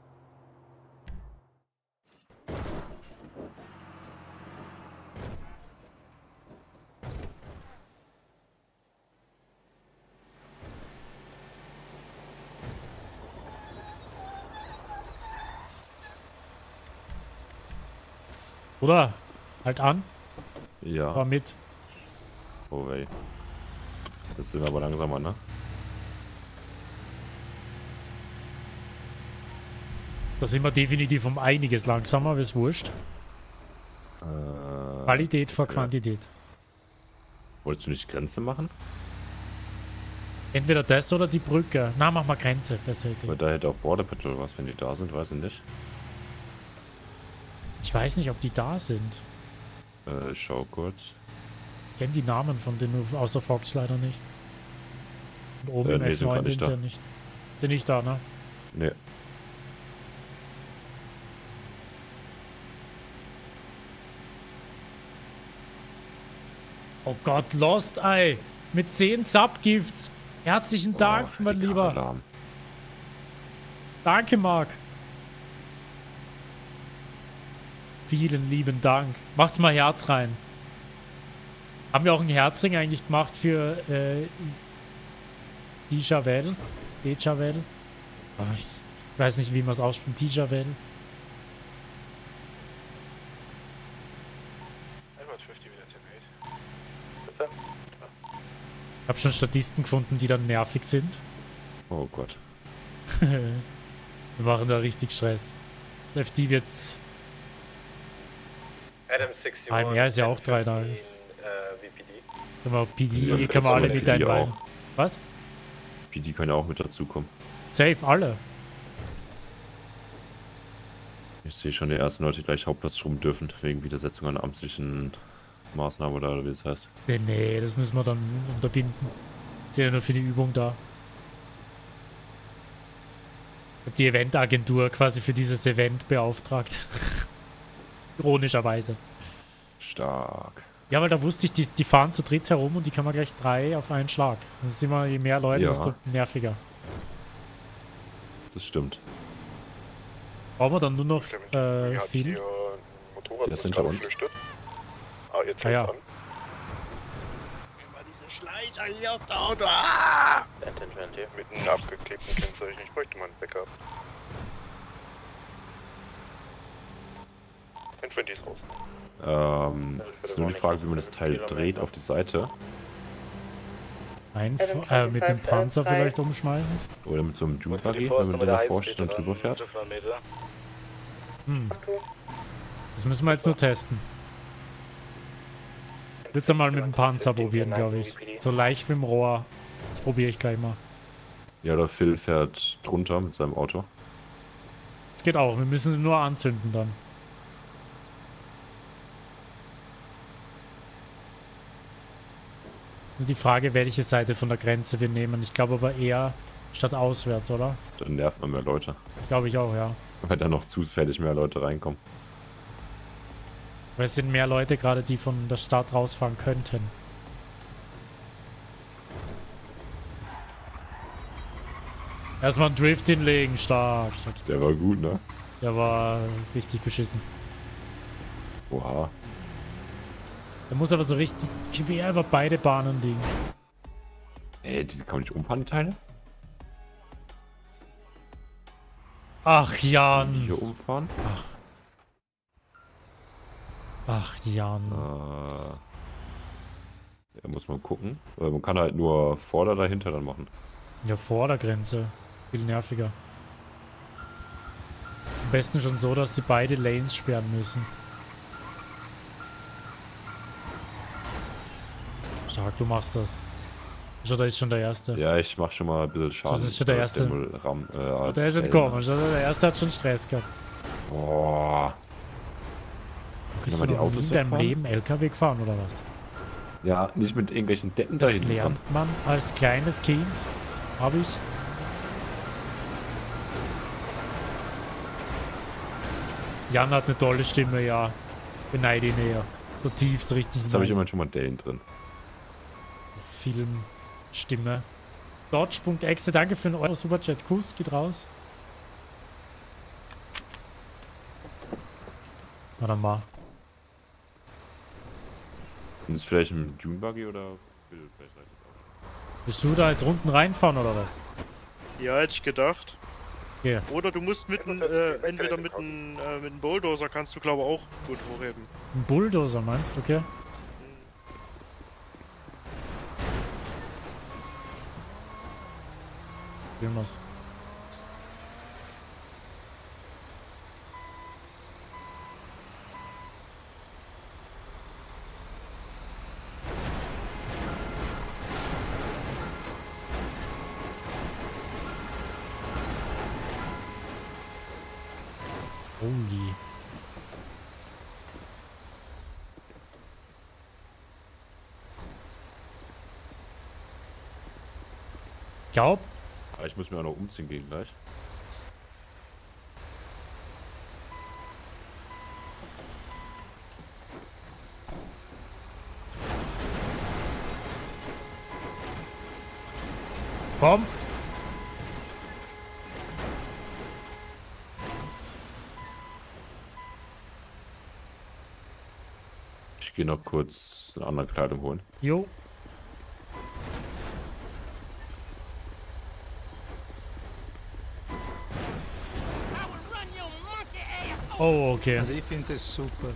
Oder? Halt an, fahr Ja. mit. Oh wei. Das sind wir aber langsamer, ne? Da sind wir definitiv um einiges langsamer, aber ist wurscht. Äh, Qualität vor ja. Quantität. Wolltest du nicht Grenze machen? Entweder das oder die Brücke. Na, mach mal Grenze. Besser Weil Idee. da hätte auch Border Patrol was, wenn die da sind, weiß ich nicht. Ich weiß nicht, ob die da sind. Äh, ich schau kurz. Ich kenne die Namen von denen außer Fox leider nicht. Und oben Äh, im nee, F sind neun gar nicht sind sie da. ja nicht. Sind nicht da, ne? Ne. Oh Gott, Lost Eye. Mit zehn Subgifts. Herzlichen Dank, Oh, mein die Lieber. Alarm. Danke, Marc. Vielen lieben Dank. Macht's mal Herz rein. Haben wir auch einen Herzring eigentlich gemacht für äh, Dijavel? Dijavel? Ich weiß nicht, wie man es ausspricht. Dijavel. Ich habe schon Statisten gefunden, die dann nervig sind. Oh Gott. Wir machen da richtig Stress. Das F D wird... Adam sechsundsiebzig. A M R ist ja auch drei Tage. Äh, wie P D. Können wir P D, Ja, können wir alle P D mit einweihen. auch. Was? P D können ja auch mit dazukommen. Safe, alle. Ich sehe schon die ersten Leute, die gleich Hauptplatz rum dürfen, wegen Widersetzung an amtlichen Maßnahmen oder wie das heißt. Nee, nee, das müssen wir dann unterbinden. Sind ja nur für die Übung da. Ich habe die Eventagentur quasi für dieses Event beauftragt. Ironischerweise. Stark. Ja, weil da wusste ich, die, die fahren zu dritt herum und die kann man gleich drei auf einen Schlag. Dann sind wir, je mehr Leute, Ja. desto nerviger. Das stimmt. Brauchen wir dann nur noch äh, Wie hat viel? ihr Motorrad Der ist das hinter gerade uns. flüchtet? Ah, jetzt Ah, ja. fängt's an. Mit einem abgeklebten Kennzeichen. Ich bräuchte mal ein Backup. zehn zwanzig ist raus. Ähm, ist nur die Frage, wie man das Teil dreht auf die Seite. Einf äh, mit einem Panzer vielleicht umschmeißen? Oder mit so einem June-Buggy, wenn man da davor steht und drüber fährt. Hm. Das müssen wir jetzt nur testen. Ich würde es mal mit dem Panzer probieren, glaube ich. So leicht mit dem Rohr. Das probiere ich gleich mal. Ja, der Phil fährt drunter mit seinem Auto. Das geht auch. Wir müssen ihn nur anzünden dann. Nur die Frage, welche Seite von der Grenze wir nehmen. Ich glaube aber eher statt auswärts, oder? Dann nervt man mehr Leute. Glaube ich auch, ja. Weil da noch zufällig mehr Leute reinkommen. Weil es sind mehr Leute gerade, die von der Stadt rausfahren könnten. Erstmal einen Drift hinlegen, stark. Der war gut, ne? Der war richtig beschissen. Oha. Der muss aber so richtig quer über beide Bahnen liegen. Ey, die kann man nicht umfahren, die Teile? Ach, Jan. Hier umfahren? Ach. Ach, Jan. Äh, ja, muss man gucken. Äh, man kann halt nur vor oder dahinter dann machen. Ja, vor der Grenze. Ist viel nerviger. Am besten schon so, dass sie beide Lanes sperren müssen. Stark, du machst das. Oder ist schon der Erste? Ja, ich mach schon mal ein bisschen Schaden. Das ist schon der äh, Erste. Ram, äh, Der ist Zellen. entkommen. Der Erste hat schon Stress gehabt. Boah. Bist du Können wir die noch nie Autos in deinem wegfahren? Leben L K W gefahren oder was? Ja, nicht mit irgendwelchen Decken Das dahin. lernt man als kleines Kind. Das habe ich. Jan hat eine tolle Stimme, ja. Beneide ihn eher. So tiefst richtig Jetzt habe ich nice. immer schon mal Dellen drin. Filmstimme. Dodge.exe, danke für den Euro Superchat. Kuss, geht raus. Warte mal. Und ist vielleicht ein Dune-Buggy oder Phil vielleicht reicht das auch. Willst du da jetzt unten reinfahren oder was? Ja, hätte ich gedacht. Okay. Oder du musst mit einem, äh, entweder mit einem äh, mit einem Bulldozer kannst du glaube auch gut hochheben. Ein Bulldozer meinst du, okay? Probieren wir's. Holy. Ich glaub, Aber ich muss mir auch noch umziehen gehen gleich. komm. gehe noch kurz eine andere Kleidung holen. Jo. Oh, okay. Also ich finde es super.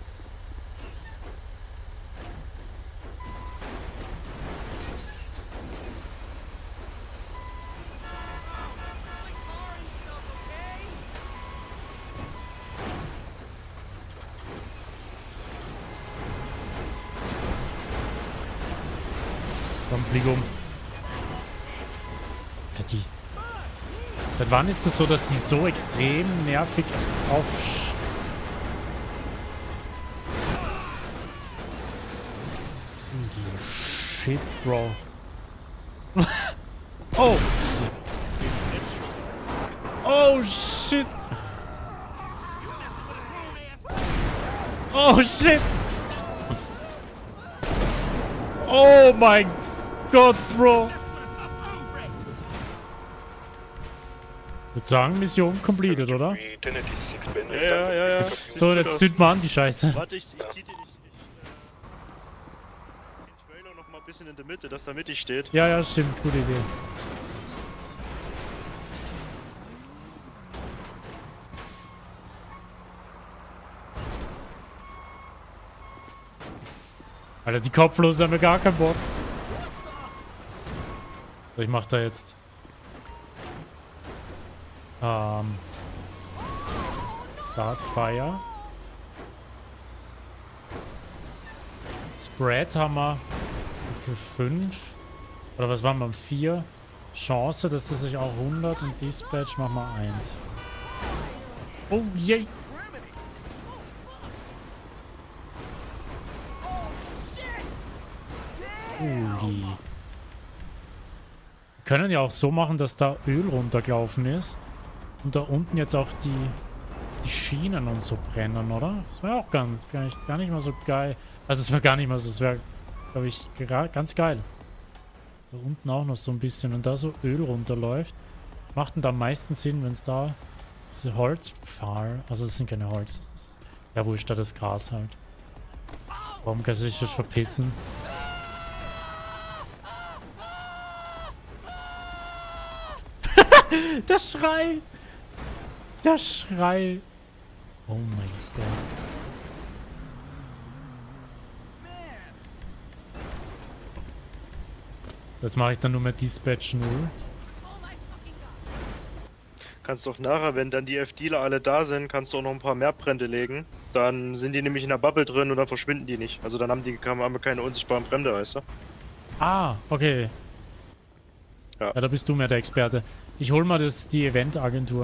Komm, flieg um. Fetti. Seit wann ist es so, dass die so extrem nervig auf... Shit, Bro. Oh! Oh, shit! Oh, shit! Oh mein Gott, Bro! Ich würde sagen, Mission completed, oder? Ja, ja, ja, ja. So, jetzt zünd mal an die Scheiße. Warte, ich, ich zieh den, ich, ich, äh, den Trailer noch mal ein bisschen in der Mitte, dass da mittig steht. Ja, ja, stimmt. Gute Idee. Alter, die Kopflosen haben wir gar keinen Bock. So, ich mach da jetzt. Ähm. Start Fire. Spread haben wir für fünf. Oder was waren wir? vier. Chance, dass das sich auch hundert und Dispatch machen wir eins. Oh je. Uli. Wir können ja auch so machen, dass da Öl runtergelaufen ist. Und da unten jetzt auch die, die Schienen und so brennen, oder? Das wäre auch gar, gar, nicht, gar nicht mal so geil. Also es wäre gar nicht mal so, das wäre, glaube ich, ganz geil. Da unten auch noch so ein bisschen. Und da so Öl runterläuft. Macht denn da am meisten Sinn, wenn es da diese Holzpfahl... Also das sind keine Holz. Das ist, ja, wurscht, da das Gras halt. Warum kann sich das verpissen? Der Schrei! Der Schrei! Oh mein Gott. Jetzt mache ich dann nur mehr Dispatch null. Kannst doch nachher, wenn dann die F-Dealer alle da sind, kannst du auch noch ein paar mehr Brände legen. Dann sind die nämlich in der Bubble drin und dann verschwinden die nicht. Also dann haben die haben wir keine unsichtbaren Brände, weißt du? Ah, okay. Ja. Ja, da bist du mehr der Experte. Ich hol mal das, die Eventagentur.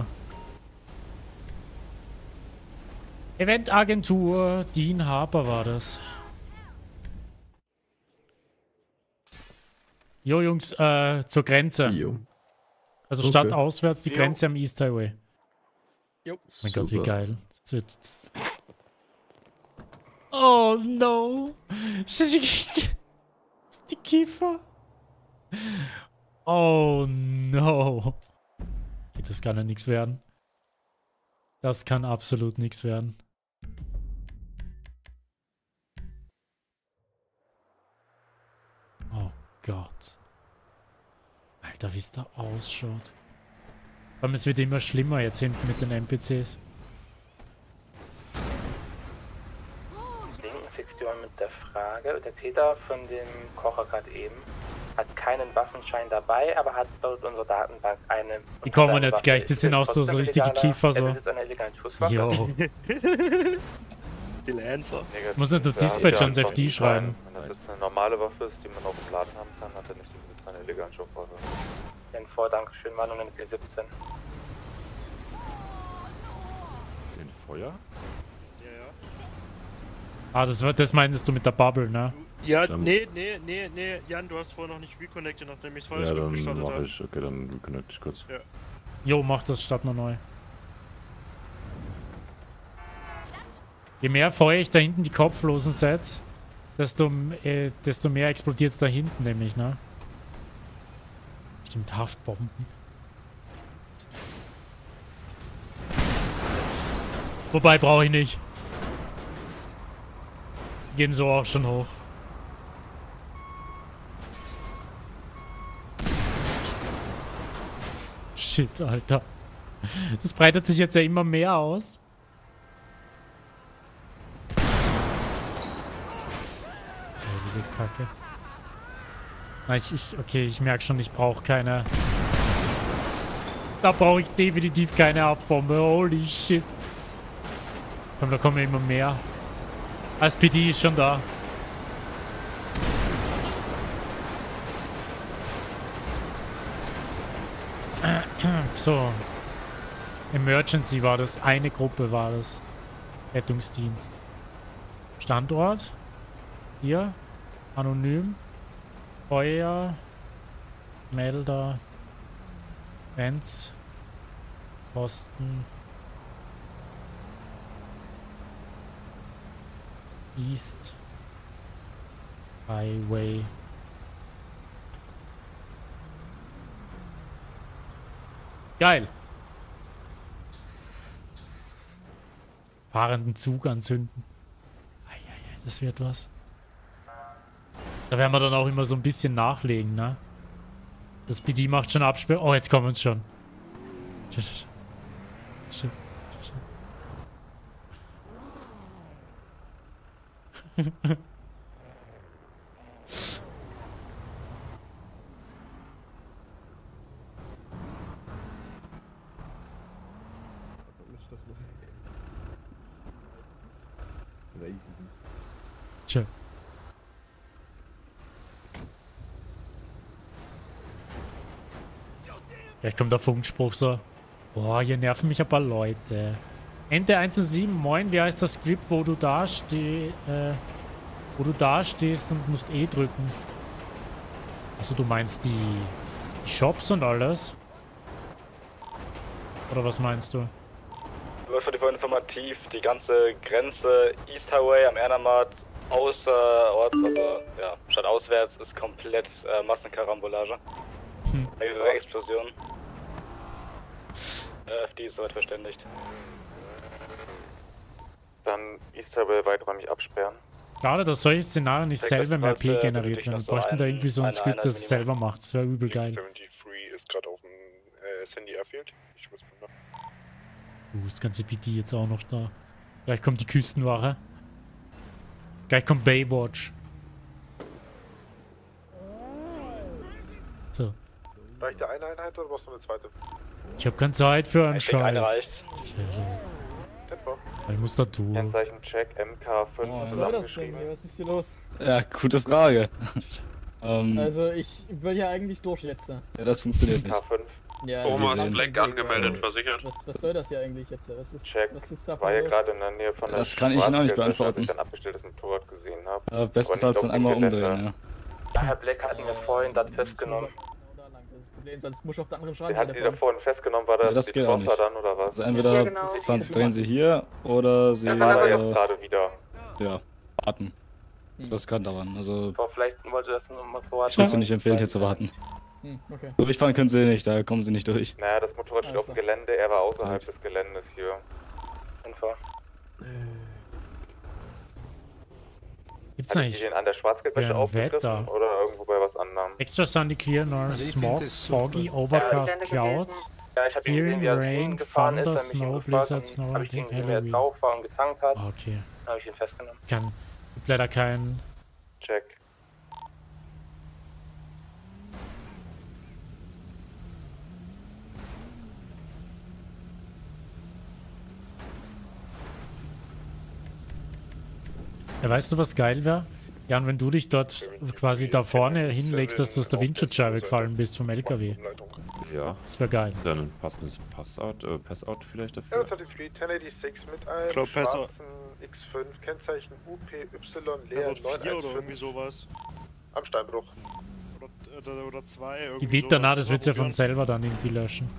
Eventagentur, Dean Harper war das. Jo, Jungs, äh, zur Grenze. Jo. Also Okay. statt auswärts die Jo. Grenze am East Highway. Jo. Mein Gott, wie Super. geil. Das wird... Oh no. Die Kiefer. Oh no. Das kann ja nichts werden. Das kann absolut nichts werden. Oh Gott. Alter, wie es da ausschaut. Vor allem, es wird immer schlimmer jetzt hinten mit den N P Cs. Linken sechsundsiebzig mit der Frage, der Täter von dem Kocher gerade eben hat keinen Waffenschein dabei, aber hat laut unserer Datenbank eine... Die kommen jetzt gleich, das sind auch so, so richtige Kiefer so. Jo. Die Lancer. Muss nicht nur Dispatch ans F D schreiben. Wenn das jetzt eine normale Waffe ist, die man auch im Laden haben kann, hat er nicht den Besitz einer illegalen Schusswaffe. Den vor, Dankeschön, Mann, und eine P siebzehn. Sind Feuer? Ja, ja. Ah, das, war- das meintest du mit der Bubble, ne? Ja, Dann- nee, nee, nee, nee, Jan, du hast vorher noch nicht reconnected, nachdem ich das Ja, Feuerwehr dann gestartet mache habe. ich. Okay, dann reconnect ich kurz. Ja. Jo, mach das statt nur neu. Je mehr Feuer ich da hinten die Kopflosen setze, desto, äh, desto mehr explodiert es da hinten nämlich, ne? Stimmt, Haftbomben. Wobei, brauche ich nicht. Gehen so auch schon hoch. Shit, Alter. Das breitet sich jetzt ja immer mehr aus. Heilige Kacke. Na, ich, ich, okay, ich merke schon, ich brauche keine... Da brauche ich definitiv keine Haftbombe. Holy shit. Komm, da kommen ja immer mehr. S P D ist schon da. So. Emergency war das. Eine Gruppe war das. Rettungsdienst. Standort. Hier. Anonym. Feuer. Melder. Fans. Posten. East. Highway. Geil. Fahrenden Zug anzünden. Eieiei, das wird was. Da werden wir dann auch immer so ein bisschen nachlegen, ne? Das B D macht schon Absperr. Oh, jetzt kommen wir schon. Shit, shit, shit. Shit. Tja. Vielleicht kommt der Funkspruch so. Boah, hier nerven mich ein paar Leute. Ente eins sieben, moin, wie heißt das Skript, wo du da steh, äh, wo du da stehst und musst E drücken? Also du meinst die, die Shops und alles? Oder was meinst du? Nur für die informativ, die ganze Grenze East Highway am Ernamat außerorts, also ja, statt auswärts ist komplett äh, Massenkarambolage. Hm. Mehrere Explosionen. Äh, F D ist soweit verständigt. Dann East Highway weiträumig absperren. Schade, dass solche Szenarien nicht selber im R P generiert werden. Wir bräuchten da irgendwie so ein Skript, das es selber macht. Das wäre übel geil. siebenundsiebzig ist gerade auf dem äh, Sandy Airfield. Ich muss mal Uh, das ganze B D jetzt auch noch da. Gleich kommt die Küstenwache. Gleich kommt Baywatch. So. Reicht dir eine Einheit oder brauchst du eine zweite? Ich habe keine Zeit für einen Scheiß. Eine reicht. Ich muss da tun. Kennzeichen Check M K fünf. Oh, was soll das denn hier? Was ist hier los? Ja, gute Frage. ähm, Also ich will ja eigentlich durch jetzt. Ja, das funktioniert nicht. K fünf. Ja, Thomas das ist Black angemeldet, versichert. Was, was soll das hier eigentlich jetzt? Was ist, Check. was ist da War ja los? gerade in der Nähe von der Das kann ich Ihnen auch nicht beantworten. Als ich ein abgestelltes Motorrad gesehen habe. Ja, bestenfalls dann einmal umdrehen, ja. Ja, Herr Black hatten wir vorhin das festgenommen. Das Problem, sonst muss ich auf der anderen Den Straße hatten die da vorhin festgenommen, war das, Ja, das die geht auch Crosser nicht. dann oder was? Also entweder Ja, genau. fahren, drehen Sie hier oder Sie Ja, war äh, jetzt gerade wieder. ja, warten. Das kann dauern. Also Aber vielleicht wollte das nochmal vorher. ich würde Sie nicht empfehlen, hier zu warten. Hm, okay. So durchfahren können Sie nicht, da kommen Sie nicht durch. Naja, das Motorrad steht auf dem Gelände, er war außerhalb des Geländes hier. Info. Gibt's Hatte nicht? die den an der Schwarzgeldwäsche Ja, aufgegriffen Wetter. oder irgendwo bei was anderem? Extra sunny, clear, nor Also ich smog, find das super. foggy, overcast, Ja, clouds, Ja, ich habe ihn Hearing, gesehen, wie er ins rain, Grün gefahren thunder, ist, dann snow, mich blizzard, gefragt, snow, dann habe ich ihn gesehen, wie er Halloween. drauf war und getankt hat. Ah, okay. Dann habe ich ihn festgenommen. Kann, gibt leider keinen. Check. Ja, weißt du, was geil wäre? Jan, wenn du dich dort quasi da vorne hinlegst, dass du aus der Windschutzscheibe gefallen bist vom L K W. Ja. Das wäre geil. Dann ein passendes Passout, äh, Passout vielleicht dafür. L dreiunddreißig, zehn mit einem glaub, besser- schwarzen X fünf, Kennzeichen U P Y leer Also vier oder irgendwie neun eins fünf sowas. am Steinbruch. Oder, oder, oder zwei. Die irgendwie Vita, na, sowas. das wird's ja von selber dann irgendwie löschen.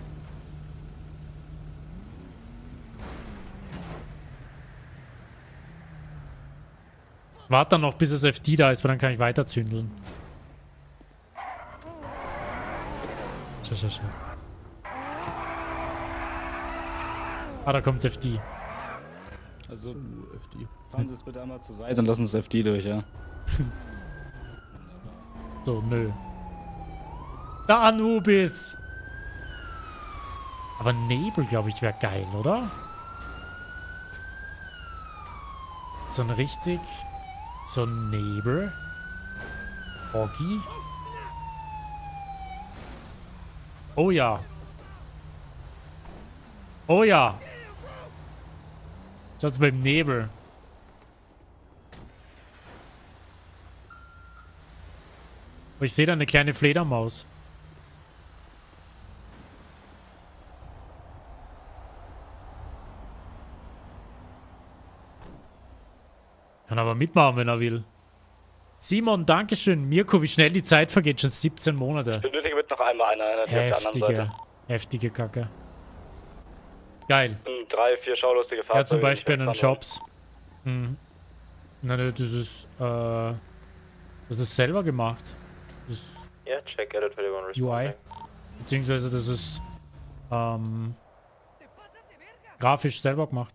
Warte dann noch, bis das F D da ist, weil dann kann ich weiter zündeln. Schau, schau, schau. Ah, da kommt's F D. Also, F D. Fahren Sie es bitte einmal zur Seite und lassen das F D durch, ja. So, nö. Da Anubis! Aber Nebel, glaube ich, wäre geil, oder? So ein richtig... So ein Nebel. Oggi. Oh ja. Oh ja. Schaut's beim Nebel. Oh, ich sehe da eine kleine Fledermaus. Kann aber mitmachen, wenn er will. Simon, dankeschön. Mirko, wie schnell die Zeit vergeht. Schon siebzehn Monate. Benötige bitte noch einmal eine Einheit auf der anderen Heftige, Seite. heftige Kacke. Geil. Drei, vier schaulustige Fahrzeuge. Ja, zum Beispiel die einen wegfahren Jobs. Mhm. Nein, das ist, äh, das ist selber gemacht. Das ist Ja, check Edit einundzwanzig U I. responding. Beziehungsweise das ist, ähm, grafisch selber gemacht.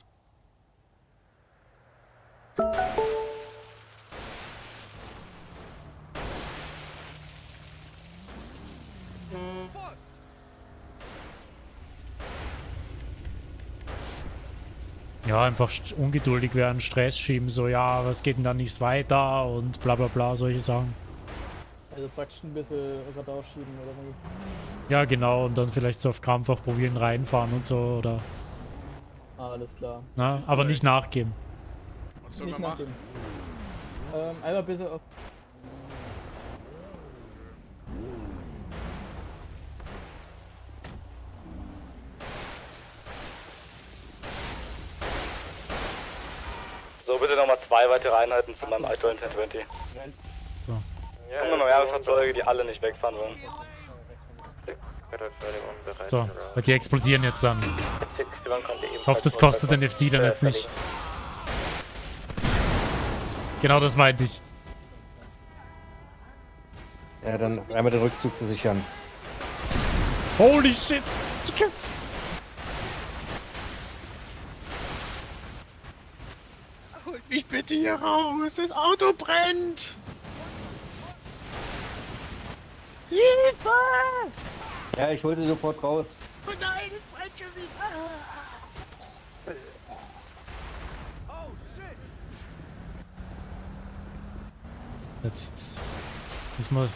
Ja, einfach st- ungeduldig werden, Stress schieben, so, ja, was geht denn da nicht weiter und bla bla bla, solche Sachen. Also praktisch ein bisschen Radar schieben oder so. Ja, genau, und dann vielleicht so auf Krampf auch probieren reinfahren und so, oder, Ah, alles klar. na, aber nicht nachgeben. Was soll man machen? Ähm, einmal bitte auf... So, bitte nochmal zwei weitere Einheiten zu meinem aktuellen zehn zwanzig. So. Ja, noch mehrere Fahrzeuge, die alle nicht wegfahren wollen. So, weil die explodieren jetzt dann. Ich hoffe, das kostet den F D dann jetzt nicht. Genau das meinte ich. Ja, dann einmal den Rückzug zu sichern. Holy shit! Yes. Holt mich bitte hier raus, das Auto brennt! Hilfe! Ja, ich hol sie sofort raus. Oh nein, es brennt schon wieder! Jetzt müssen wir...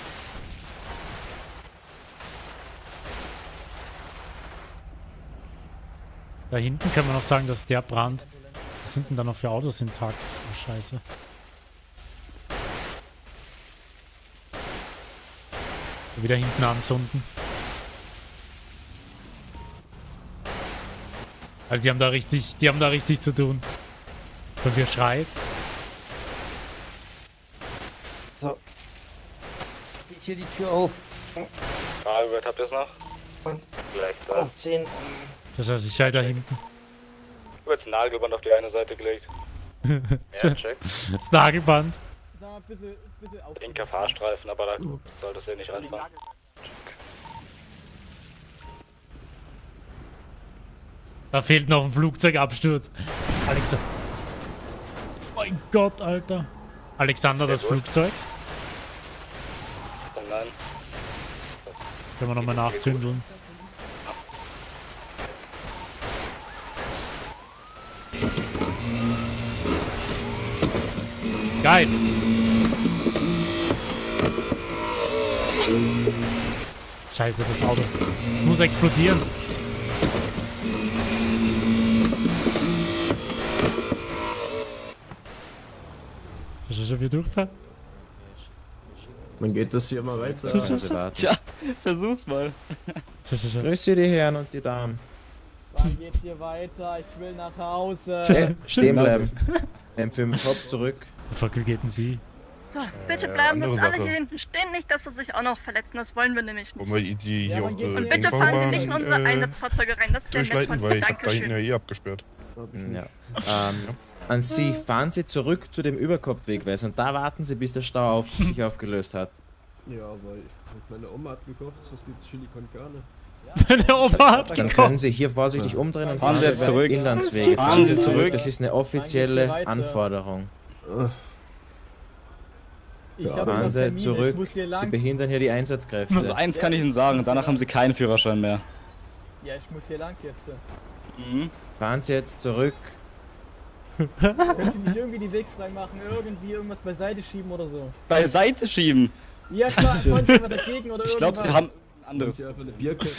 Da hinten kann man noch sagen, dass der Brand... Was sind denn da noch für Autos intakt? Oh, scheiße. Wieder hinten anzünden. Also die haben da richtig, die haben da richtig zu tun. Und wir schreit. So. Geht hier die Tür auf. Ah, Red, habt ihr es noch? Und gleich da. auf zehn. Das ist sicher da hinten. Ich hab jetzt ein Nagelband auf die eine Seite gelegt. Ja, check. Das Nagelband. Da, bitte, bitte auf. Linker Fahrstreifen, aber da soll das ja nicht reinfahren. Da fehlt noch ein Flugzeugabsturz. Alexa. Mein Gott, Alter. Alexander, das Flugzeug. Oh nein. Können wir nochmal nachzündeln. Geil. Scheiße, das Auto. Es muss explodieren. Ist schon wieder durchfahren? Dann geht das hier mal weiter. Tja, versuch's mal. Grüß Sie, die Herren und die Damen. Wann geht's hier weiter? Ich will nach Hause. Äh, stehen bleiben. M fünf, Hop zurück. Fuck, wie geht denn Sie? So, bitte bleiben jetzt alle hier hinten stehen, nicht, dass sie sich auch noch verletzen, das wollen wir nämlich nicht. Wollen wir die hier auf der Und bitte fahren Sie nicht in unsere Einsatzfahrzeuge rein, das wäre nett durchleiten, von weil Ihnen. ich hab da hinten ja Dankeschön. eh abgesperrt. Ja. Ähm, an Sie, fahren Sie zurück zu dem Überkopfwegweiser und da warten Sie, bis der Stau auf, sich aufgelöst hat. Ja, weil ich, meine Oma hat gekocht, das gibt Chili con Carne. Meine Opa hat Dann können Sie hier vorsichtig umdrehen und Fahren Sie jetzt zurück. Inlandswege. Fahren Fahren Sie Sie zurück. zurück. Das ist eine offizielle Anforderung. Ich hab Fahren noch Sie Termine, ich zurück. muss hier lang. Sie behindern hier die Einsatzkräfte. Also eins kann ich Ihnen sagen, danach haben Sie keinen Führerschein mehr. Ja, ich muss hier lang jetzt. Mhm. Fahren Sie jetzt zurück. Können Sie nicht irgendwie die Weg frei machen, irgendwie irgendwas beiseite schieben oder so? Beiseite schieben? Ja klar, fahren Sie mal dagegen oder Ich glaube, Sie haben ein anderes. Sie einfach eine Bierkette.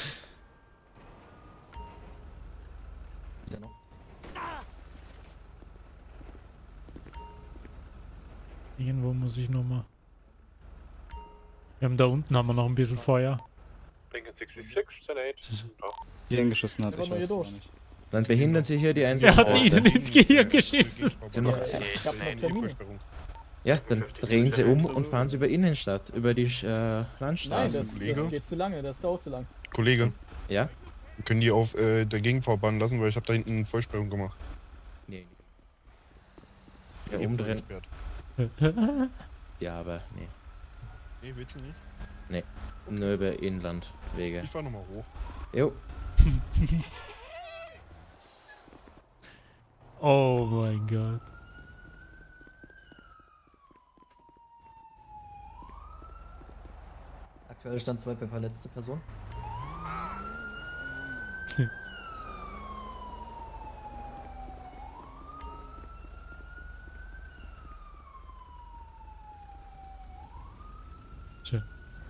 Irgendwo muss ich nochmal. Wir haben da unten haben wir noch ein bisschen Feuer. Lincoln sechsundsechzig, ten eight. Gehirn geschossen hat, Der ich war noch weiß hier es durch. nicht. Dann behindern Sie hier die Er hat Einsatzkräfte. ihnen ins Gehirn geschissen. Sie noch, Ich hab noch Termine. ja, dann drehen Sie um und fahren Sie über Innenstadt, über die äh, Nein, Landstraße. das, das geht zu lange, das dauert zu lang. Kollege, Ja? wir können die auf äh, der Gegenfahrbahn lassen, weil ich habe da hinten eine Vollsperrung gemacht. Nee. Ja, Die umdrehen. gesperrt. Ja, aber nee. Nee, willst du nicht? Nee. Nur über Inlandwege. Ich fahr nochmal hoch. Jo. Oh mein Gott. Aktuell Stand zwei verletzte Person. Tja.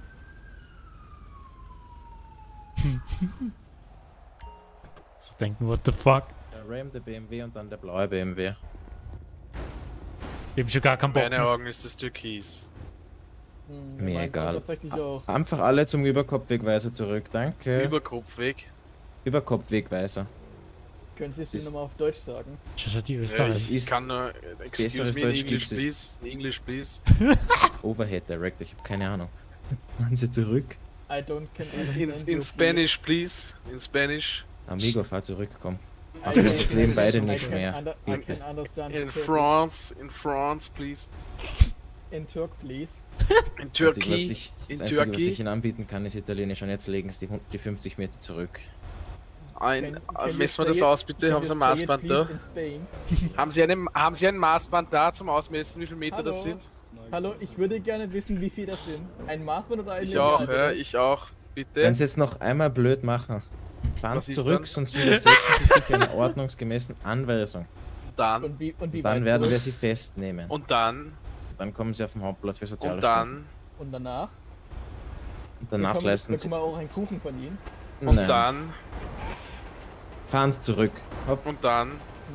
So denken, what the fuck? Der Ram, der B M W und dann der blaue B M W. Wir haben schon gar keinen Bock In meinen mehr. Augen ist das Türkis. Hm, Mir mein egal. Tatsächlich auch. Einfach alle zum Überkopfwegweiser zurück, danke. Überkopfweg. Überkopfwegweiser. Können Sie es Ist- nochmal auf Deutsch sagen? Das ist die Ja, Österreich. ich kann nur. Excuse besseres me in Deutsch English, gibt's nicht. please. In English, please. Overhead Direct, ich habe keine Ahnung. Fahren Sie zurück. I don't can In, understand in you, Spanish, please. In Spanish. Amigo, fahr zurück, komm. please. Ach, I jetzt can- leben beide I nicht can mehr. under- I Bitte. can understand In Turkish. France. In France, please. In Turk, please. In Das Einzige, was Turkey. ich, das In Einzige, was Turkey. ich Ihnen anbieten kann, ist Italienisch. Und jetzt legen Sie die, hund- die fünfzig Meter zurück. Ein, Can- äh, can you messen wir say das it- aus, bitte? can Haben you Sie ein say it, Maßband please, da? in Spain? Haben Sie, eine, haben Sie ein Maßband da zum Ausmessen, wie viele Meter das Hallo? sind? Hallo, ich würde gerne wissen, wie viel das sind. Ein Maßband oder ein Ich Lineal, auch, bitte? ja, ich auch. Bitte. Wenn Sie jetzt noch einmal blöd machen, fahren Was Sie ist zurück, dann? sonst widersetzen Sie sich einer ordnungsgemäßen Anweisung. Dann. Und wie, und wie Dann weit werden zurück? wir Sie festnehmen. Und dann. Dann kommen Sie auf den Hauptplatz für soziale Und dann. Und danach? Und danach bekommen, leisten Sie. bekommen wir auch einen Kuchen von Ihnen. Und Nein. dann. Fahren Sie zurück. Hopp. Und dann.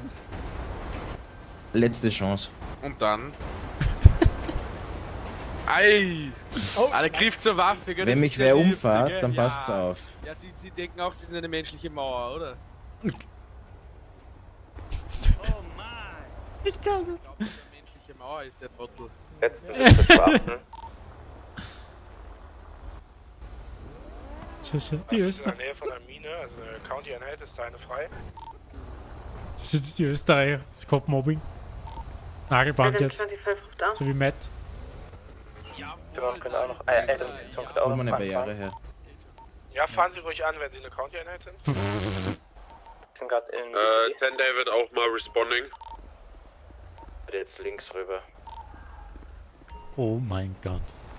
Letzte Chance. Und dann. Ei! Oh. Alle griff zur Waffe, gell? Wenn das mich ist der wer Liebste, umfährt, gell? dann Ja. passt's auf. Ja, Sie, Sie denken auch, Sie sind eine menschliche Mauer, oder? Ich kann nicht. Ich glaube, eine menschliche Mauer ist der Trottel. Jetzt bitte zu achten. Tja, tja, die In der Österreicher. Nähe von der Mine, also eine County-Einheit, ist da eine frei. Das sind die Österreicher. Das Cop-Mobbing. Nagelband Adam jetzt. fünfundzwanzig ruft an. So wie Matt. Simon könnte auch noch, äh, Adam, Simon könnte auch Hol noch mal eine fahren. Barriere her. Ja, fahren Sie ruhig an, wenn Sie eine County-Einheit sind. Wir sind gerade in Äh, ten David auch mal responding. jetzt links rüber. Oh mein Gott.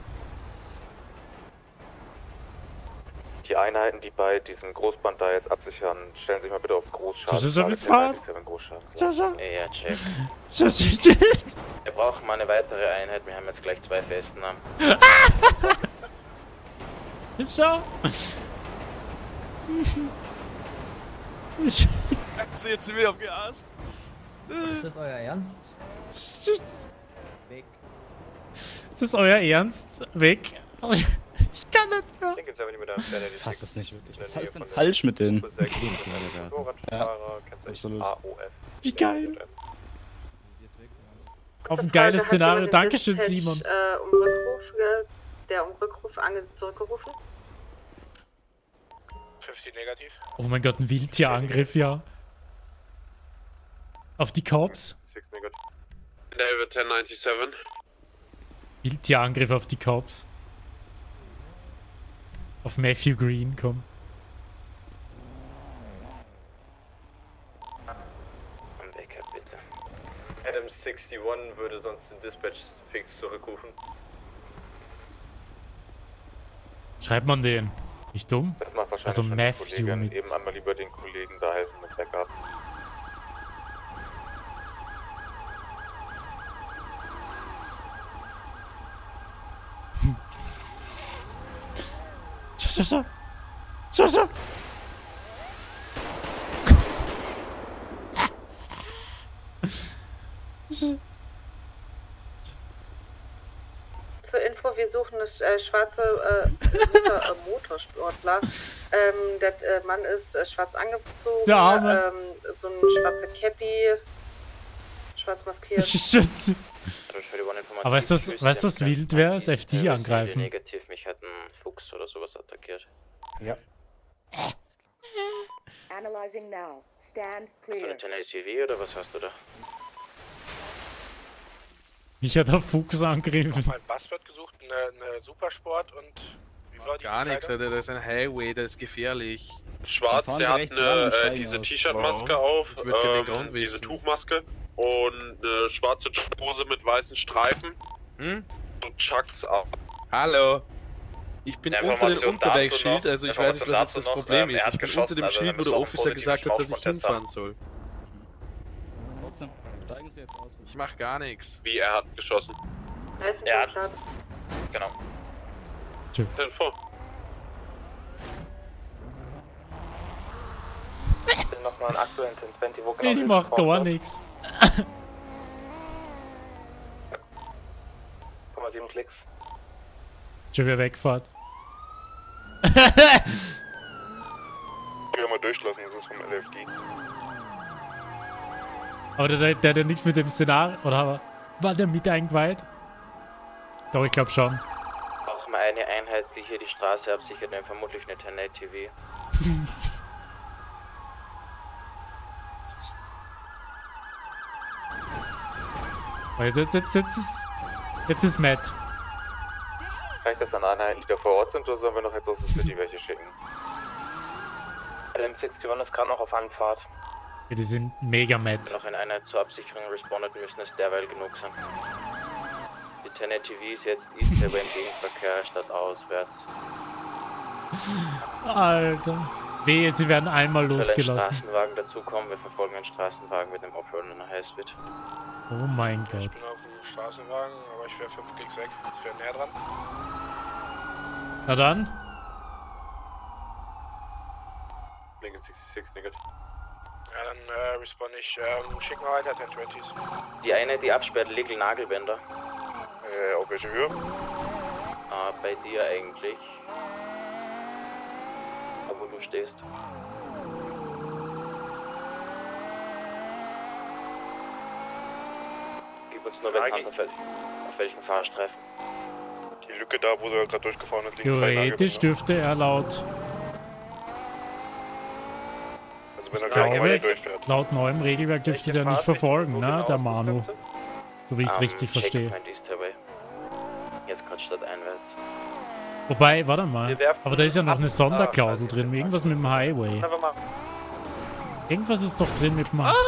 Die Einheiten, die bei diesem Großband da jetzt absichern, stellen sich mal bitte auf Großschaden. Schau, schau, schau, wie's fahren. Großschaden. Schau, schau. Ja, check. Schau, schau, schau. Wir brauchen mal eine weitere Einheit, wir haben jetzt gleich zwei Festnahmen. Schau. Hat sie jetzt wieder aufgearscht? Ist das euer Ernst? Weg. Ist das euer Ernst? Weg? Ich kann nicht mehr. Fass es nicht wirklich. Was ist denn falsch mit denen? Ja, absolut. Wie geil. Auf ein Frage, geiles hat Szenario. jemand den Dankeschön, Dispatch, Simon. Äh, um Rückruf, äh, der um Rückruf ange zurückgerufen? fünfzig negativ. Oh mein Gott, ein Wildtierangriff, ja. Auf die Cops. David ten ninety-seven. Wildtierangriff auf die Cops. Auf Matthew Green, komm. einundfünfzig würde sonst den Dispatch fix zurückrufen. Schreibt man den? Nicht dumm? Das macht wahrscheinlich Also schon die Matthew Kollegin. mit... Eben einmal lieber den Kollegen da helfen mit Backup. Schau, schau, schau, schau. Zur Info, wir suchen eine äh, schwarze äh, Super, äh, Motorsportler. Ähm, der äh, Mann ist äh, schwarz angezogen, Der Arme. ähm, so ein schwarzer Cappy, schwarz maskiert. Schütze. Aber weißt du, was, weißt du, was wild wäre? Das F D angreifen. Negativ, mich hat ein Fuchs oder sowas attackiert. Ja. Analyzing now. Stand Hast du clear. eine T V oder was hast du da? Mich hat der Fuchs angegriffen. Mein Bass wird gesucht, eine, eine Supersport und wie war die Gar nichts, Kleidung? Alter, das ist ein Highway, das ist gefährlich. Schwarz, der hat eine, äh, diese T-Shirt-Maske auf, Ich würde gerne den ähm, Grund diese wissen. Tuchmaske und eine schwarze Hose mit weißen Streifen Hm? und Chucks ab. Hallo. Ich bin Eine unter dem Information Unterwegsschild, dazu noch- also ich weiß nicht, was jetzt das dazu noch, Problem ähm, ist. er hat Ich bin geschossen, unter dem also Schild, eine wo der Besorgung Officer gesagt hat, dass ich positiven hinfahren soll. Trotzdem, steigen Sie jetzt aus. Ich mach gar nichts. Wie, er hat geschossen? Er hat... Genau. Tschö. Info. Nochmal einen aktuellen zehn zwanzig, wo genau Ich wir mach gesprochen gar haben. nichts. Komma sieben Klicks. Schon wieder wegfahrt. Wir mal durchlassen, das ist vom L F D. Aber der, der hat ja nichts mit dem Szenario. Oder war der mit eingeweiht? Doch, ich glaube schon. Auch mal eine Einheit, die hier die Straße absichert, dann vermutlich eine zehn T V. Jetzt, jetzt, jetzt, jetzt ist... Jetzt ist Matt. Reicht das an Einheiten, die da vor Ort sind, oder sollen wir noch jetzt aus der City welche schicken? L M einundsiebzig ist gerade noch auf Anfahrt. Ja, die sind mega Matt. Wenn noch eine Einheit zur Absicherung respondet, müssen es derweil genug sein. Die zehn T V ist jetzt East Highway im Gegenverkehr statt auswärts. Alter. Wehe, sie werden einmal Soll ein losgelassen. Straßenwagen dazukommen, wir verfolgen den Straßenwagen mit dem Offroad in der Highspeed. Oh mein Gott. Ich bin auf dem Straßenwagen, aber ich wäre fünf Klicks weg, ich wäre näher dran. Na dann. Lincoln sechsundsechzig negativ. Ja, dann äh, respawn ich. Ähm, schick mal weiter, zehn zwanzig. Die eine, die absperrt, Legal Nagelbänder. Äh, auf welche Höhe? Ah, bei dir eigentlich. Da wo du stehst. Gib uns nur bekannt, auf welchen, auf welchen Fahrstreifen. Die Lücke da, wo er gerade durchgefahren ist, links Theoretisch dürfte er laut... Also wenn er Ich gleich glaube, weiter durchfährt. laut neuem Regelwerk dürfte der nicht verfolgen, ne? Der Manu. So wie ich es Ähm, richtig verstehe. Checkpoint East Highway. Jetzt gerade statt einwärts. Wobei, warte mal. Aber da ist ja noch eine Sonderklausel drin. Irgendwas mit dem Highway. Einfach mal. Irgendwas ist doch drin mit dem Highway.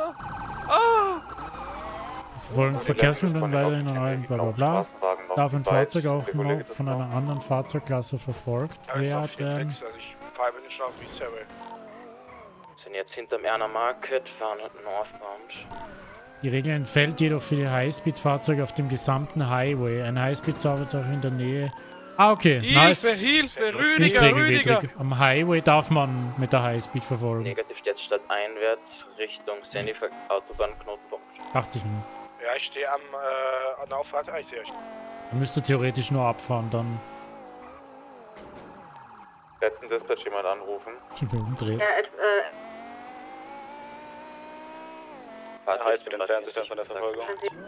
Verfolgen Verkehrsmittel weiter in allen bla bla bla. Darf ein Fahrzeug auch noch von einer anderen Fahrzeugklasse verfolgt werden. Also ich fahre bin schon auf East Highway. Sind jetzt hinterm Erna Market, fahren northbound. Die Regel entfällt jedoch für die Highspeed-Fahrzeuge auf dem gesamten Highway. Ein Highspeed-Fahrzeug auch in der Nähe. Ah, okay. Hilfe, Nice. Hilfe, Ist Rüdiger, nicht regelwidrig. Rüdiger. Am Highway darf man mit der Highspeed verfolgen. Negativ jetzt statt einwärts Richtung Sennifer Autobahnknotenpunkt. Dachte ich mir. Ja, ich stehe am, äh, an der Auffahrt. Ah, ich sehe euch. Man müsste theoretisch nur abfahren, dann. Letzten Dispatch jemand anrufen. Ich will umdrehen. Ja, äh, Fahrzeug entfernt sich dann von der Verfolgung.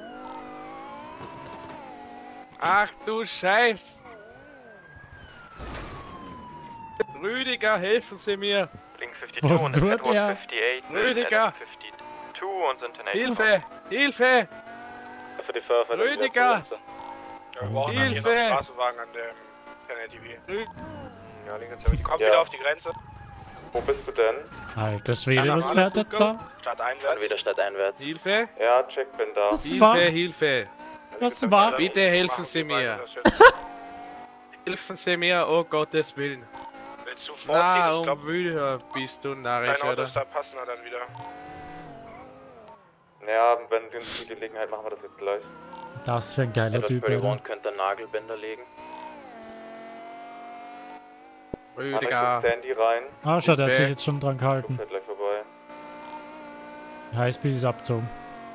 Ach du Scheiß! Rüdiger, helfen Sie mir! Was tut er? Rüdiger! und sind in Hilfe! Hilfe! Für die Feuerwehr. Rüdiger! Ja, wir brauchen halt hier noch Hilfe! Straßenwagen an dem zehn T V. Rü Ja, links Kommt wieder auf die Grenze. Wo bist du denn? Alter Schwede, was fährt der da? Stadteinwärts. Wieder stadteinwärts. Hilfe? Ja, check, bin da. Was Hilfe, war? Hilfe. Was war? Bitte helfen Sie mir. Helfen Sie mir, oh Gottes Willen. Willst du vorziehen? Na, Ich um glaub, Mühe bist du narrisch, dein Auto oder? ist da passender dann wieder. Ja, wenn wir uns die Gelegenheit machen wir das jetzt gleich. Das für ein geiler Typ, Alter. Alter. Könnte Nagelbänder legen. Rüdiger. Sandy rein. Ah, schau, der hat sich jetzt schon dran gehalten. Fährt gleich vorbei. Highspeed ist abgezogen.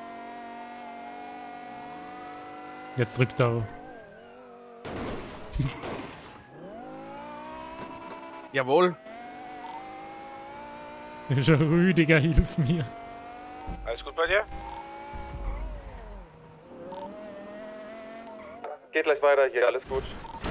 Jetzt drückt er. Jawohl. Rüdiger, hilf mir. Alles gut bei dir? Geht gleich weiter, hier, alles gut.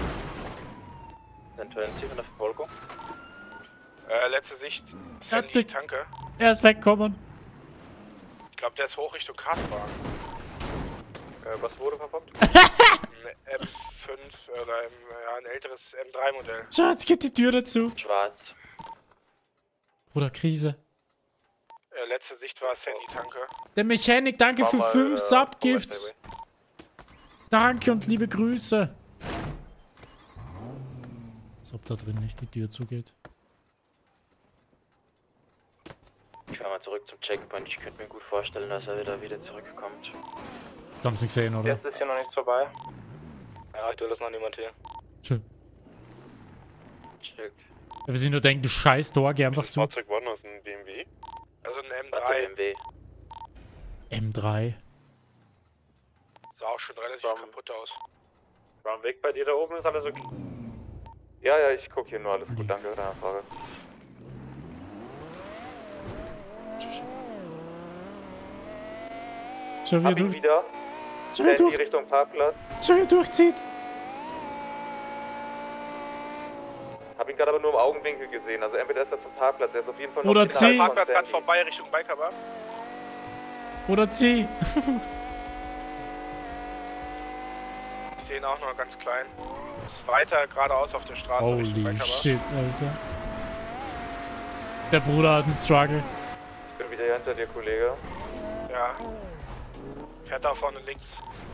Dann zwanzig in der Verfolgung. Äh, letzte Sicht. Ja, Sandy, die- Tanke. Er ist weggekommen. Ich glaube, der ist hoch Richtung Kartwagen. Äh, was wurde verfolgt? Ein M fünf oder ein, ja, ein älteres M drei Modell. Schau, jetzt geht die Tür dazu. Schwarz. Bruder, Krise. Äh, letzte Sicht war Sandy, Tanke. Der Mechanik, danke für mal, fünf äh, Subgifts. Danke und liebe Grüße. Als ob da drin nicht die Tür zugeht. Ich fahr mal zurück zum Checkpoint. Ich könnte mir gut vorstellen, dass er wieder, wieder zurückkommt. Das haben sie gesehen, oder? Jetzt ist hier noch nichts vorbei. Ja, aktuell ist noch niemand hier. Schön. Check. Ja, wir sind nur denken, du scheiß Tor, geh einfach Das zu. Fahrzeug war noch ein B M W. Also ein M Warte, drei. B M W. M drei. Sah auch schon relativ kaputt aus. War am Weg bei dir da oben, ist alles okay? Ja, ja, ich guck hier nur, alles gut, danke für deine Frage. Schon wieder Hab ihn durch. wieder. Schon wieder Sandy durch. Richtung Parkplatz. Schon wieder durchzieht. Hab ihn gerade aber nur im Augenwinkel gesehen, also entweder ist er zum Parkplatz, er ist auf jeden Fall noch Oder innerhalb zieh. von Parkplatz Sandy. gerade vorbei Richtung Bikerbahn. Oder zieh. Ich sehe ihn auch noch ganz klein. Ist weiter geradeaus auf der Straße Richtung Holy Bikerbahn. shit, Alter. Der Bruder hat einen Struggle. Ich bin wieder hinter dir, Kollege. Ja. Fährt da vorne links.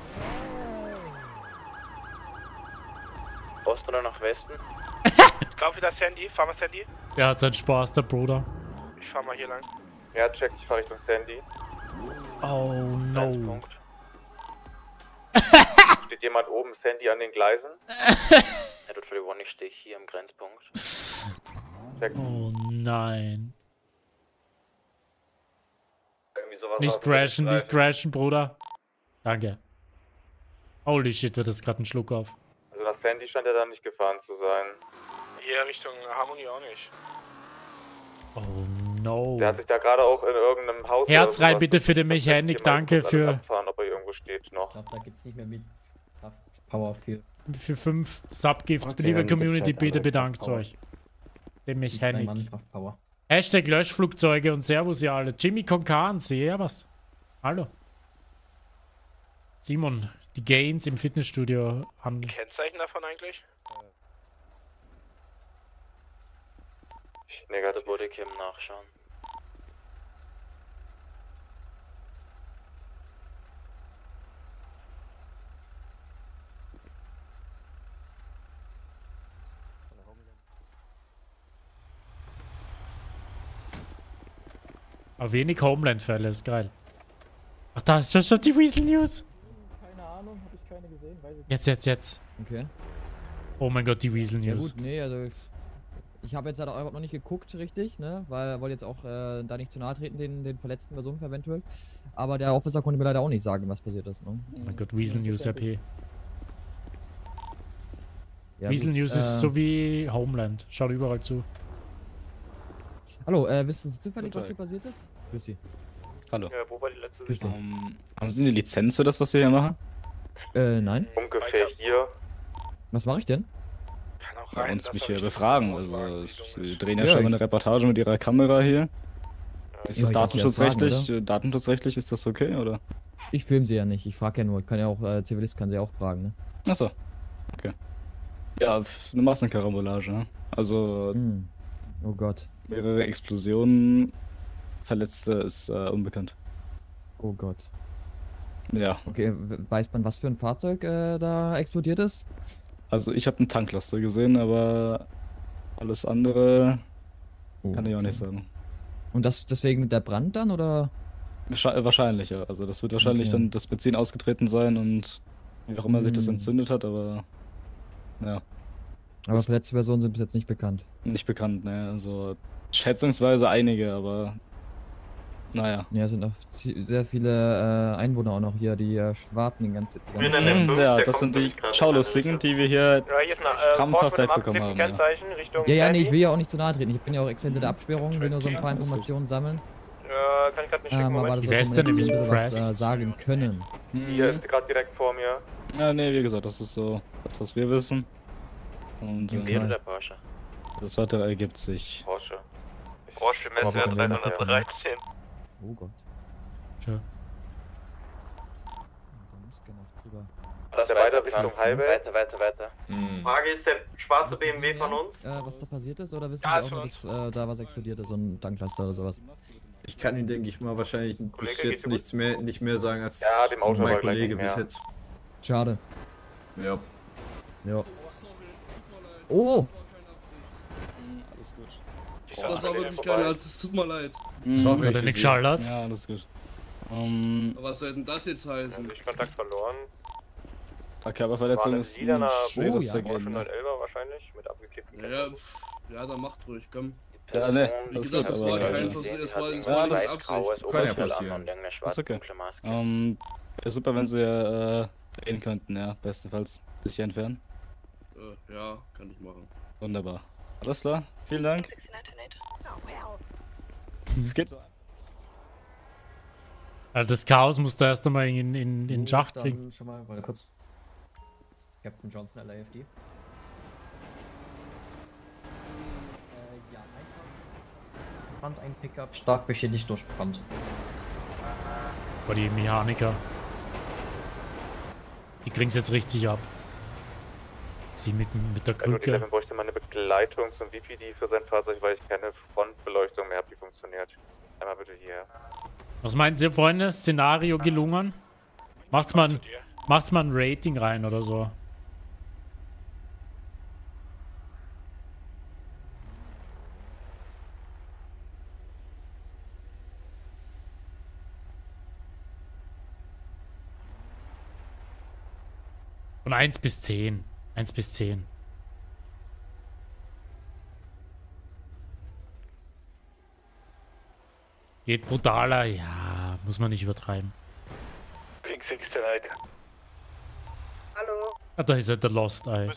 Osten oder nach Westen? Ich glaube wieder Sandy. Fahr mal Sandy. Der hat seinen Spaß, der Bruder. Ich fahr mal hier lang. Ja, check, ich fahr Richtung Sandy. Oh no. Punkt. Steht jemand oben, Sandy an den Gleisen? Edward einundvierzig, ich stehe hier am Grenzpunkt. Check. Oh nein. Irgendwie sowas Nicht aus- crashen, nicht crashen, Bruder. Danke. Holy shit, wird das gerade ein Schluck auf. Also nach Sandy scheint er da nicht gefahren zu sein. Hier Richtung Harmonie auch nicht. Oh no. Der hat sich da gerade auch in irgendeinem Haus... Herz oder rein sowas- bitte für den Mechanik, danke Alles für, abfahren, ob er irgendwo steht noch. Ich glaube, da gibt's nicht mehr mit Power für. für fünf Subgifts. Okay, Liebe dann gibt's Community, halt bitte andere bedankt Kraftpower. euch. Dem Drei Mechanik. Mann Kraftpower. Hashtag Löschflugzeuge und Servus ihr alle. Jimmy Konkan, servus. Hallo. Simon, die Gains im Fitnessstudio an. Kennzeichen davon eigentlich? Negative Bodycam nachschauen. Aber wenig Homeland-Fälle, ist geil. Ach, da ist ja schon die Weasel News. Keine Ahnung, habe ich keine gesehen, weiß ich nicht. Jetzt, jetzt, jetzt. Okay. Oh mein Gott, die Weasel Ja News. gut, nee, also ich, ich habe jetzt halt auch noch nicht geguckt, richtig, ne? Weil wollte jetzt auch äh, da nicht zu nahe treten, den, den verletzten Personen eventuell. Aber der Officer konnte mir leider auch nicht sagen, was passiert ist, ne? Oh mein Gott, Weasel News R P. Ja, Weasel gut, News äh, ist so wie Homeland. Schaut überall zu. Hallo, äh, wissen Sie zufällig, Guten was hier Tag. passiert ist? Grüß Sie. Hallo. Ja, wo war die letzte Grüß Sicht? Sie. Ähm, haben Sie eine Lizenz für das, was Sie hier machen? Äh, nein. Ungefähr hier. Was mache ich denn? Kann auch Bei rein, uns dass mich er hier Richtung befragen. Wohnwagen Also, sieht, Sie und- drehen ja, Ja, schon mal ich- eine Reportage mit Ihrer Kamera hier. Ist Ja, das ich darf Sie ja datenschutzrechtlich? fragen, äh, datenschutzrechtlich ist das okay, oder? Ich filme sie ja nicht, ich frage ja nur. Kann ja auch, äh, Zivilist kann sie auch fragen, ne? Achso. Okay. Ja, f- eine Massenkarambolage, ne? Also, Hm. Oh Gott. Mehrere Explosionen. Verletzte ist äh, unbekannt. Oh Gott. Ja. Okay, weiß man, was für ein Fahrzeug äh, da explodiert ist? Also ich habe einen Tanklaster gesehen, aber alles andere Oh, kann ich auch okay. nicht sagen. Und das deswegen der Brand dann, oder? Wahrscheinlich, wahrscheinlich ja. Also das wird wahrscheinlich Okay. dann das Benzin ausgetreten sein und wie auch immer sich das Hm. entzündet hat, aber ja. Aber Das- verletzte Personen sind bis jetzt nicht bekannt. Nicht bekannt, ne? Also schätzungsweise einige, aber naja. Ja, es sind noch zi- sehr viele äh, Einwohner auch noch hier, die äh, warten den ganzen die ganze Hm, Zeit. ja, das sind die Schaulustigen, die wir hier Ja, hier ist eine, äh, krampfhaft Porsche mit einem wegbekommen haben. abgeklebten Ja. Kennzeichen Richtung Ja, ja, nee, Sandy. ich will ja auch nicht zu nahe treten. Ich bin ja auch extra hinter der Absperrung, will nur so ein paar Informationen sammeln. Äh, kann ich grad nicht schicken, Ähm, aber Moment. das Die soll Weste man jetzt nämlich ein bisschen was Press. äh, sagen können. Hier ist gerade direkt vor mir. Ja, nee, wie gesagt, das ist so das, was wir wissen. Und Im äh, Wäre der Porsche. das weitere ergibt sich. Porsche. Porsche Aber wir können ja mal gucken. dreihundertdreizehn. Oh Gott. Tja. Da muss gerne noch drüber. Das weiter Richtung Highway. Weiter, weiter, weiter. Frage, ist der schwarze Wissen B M W Sie von mehr, uns? Äh, was da passiert ist, oder wissen Ja, Sie ist auch nur, dass äh, da was explodiert ist, so ein Tanklaster oder sowas? Ich kann Ihnen, denke ich mal, wahrscheinlich bis Kollege, jetzt geht's dir nichts mehr, nicht mehr sagen als Ja, dem Auto mein aber gleich Kollege nicht bis mehr. jetzt. Schade. Ja. Ja. Oh! Alles gut. Das war wirklich keine Art, es tut mir leid. Mhm. hoffe Hat er nicht geschallert? Ja, alles gut. Um, Was soll denn das jetzt heißen? Ich Kontakt verloren. eine Körperverletzung War ein ist ein lilaner schweres Oh, ja. Porsche Vergehen. Ne? neunhundertelfer wahrscheinlich mit abgekippten Ja, ja, pff, ja, dann macht ruhig, komm. Ja, ne, Wie alles gesagt, gut, das aber war kein äh, Vers- es war, es Ja, war das- nicht Absicht. Kann ja passieren. ist okay. Ähm, ja, super, wenn sie äh, drehen könnten, ja, bestenfalls sich hier entfernen. Äh, ja, kann ich machen. Wunderbar. Alles klar, vielen Dank. Es geht so. Also das Chaos musst du erst einmal in, in, in Schach Dann kriegen. schon mal, warte kurz. Captain Johnson, L A F D. Äh, ja, ein Brand, ein Pickup, stark beschädigt durch Brand. Boah, die Mechaniker. Die kriegen's jetzt richtig ab. Sie mit, mit der Also die Krücke. Level bräuchte mal eine Begleitung zum V P D für sein Fahrzeug, weil ich keine Frontbeleuchtung mehr habe, die funktioniert. Einmal bitte hier. Was meinen Sie, Freunde? Szenario gelungen? Macht's mal, ein- macht's mal ein Rating rein oder so. Von eins bis zehn. eins bis zehn. Geht brutaler, ja, muss man nicht übertreiben. Pink six tonight. Hallo. Ah, da ist ja der Lost Eye.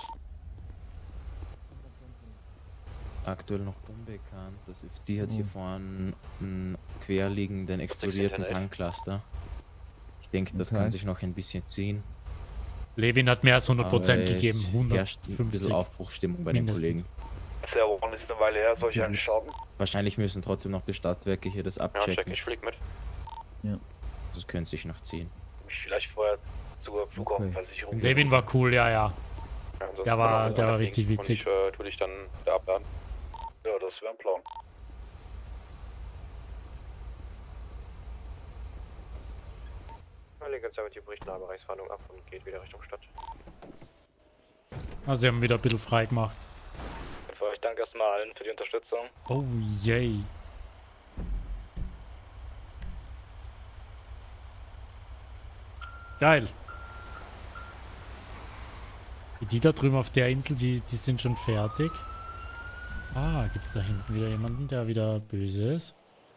Aktuell noch unbekannt. Das ist, die hat hier Oh. vorne einen querliegenden explodierten Tanklaster. Ich denke, das Okay. kann sich noch ein bisschen ziehen. Levin hat mehr als hundert Prozent Aber es gegeben. herrscht ein bisschen hundertfünfzig. Aufbruchsstimmung bei mindestens. den Kollegen. Sehr ordentlich, ist eine Weile her, solche einen Schaden. Wahrscheinlich müssen trotzdem noch die Stadtwerke hier das Ja, abchecken. check, ich flieg mit. Ja. Das könnte sich noch ziehen. Mich vielleicht vorher zur Flughafenversicherung. Levin war cool, ja, ja. Ja, ansonsten Der war, kann das der war sein, richtig und witzig. Ich äh, tu dich dann da abladen. Ja, das wäre ein Plan. Wir legen uns ja mit der Berichtnahbereichsfahndung ab und geht wieder Richtung Stadt. Also sie haben wieder ein bisschen frei gemacht. Für euch danke erstmal allen für die Unterstützung. Oh yay. Geil. Die da drüben auf der Insel, die, die sind schon fertig. Ah, gibt es da hinten wieder jemanden, der wieder böse ist?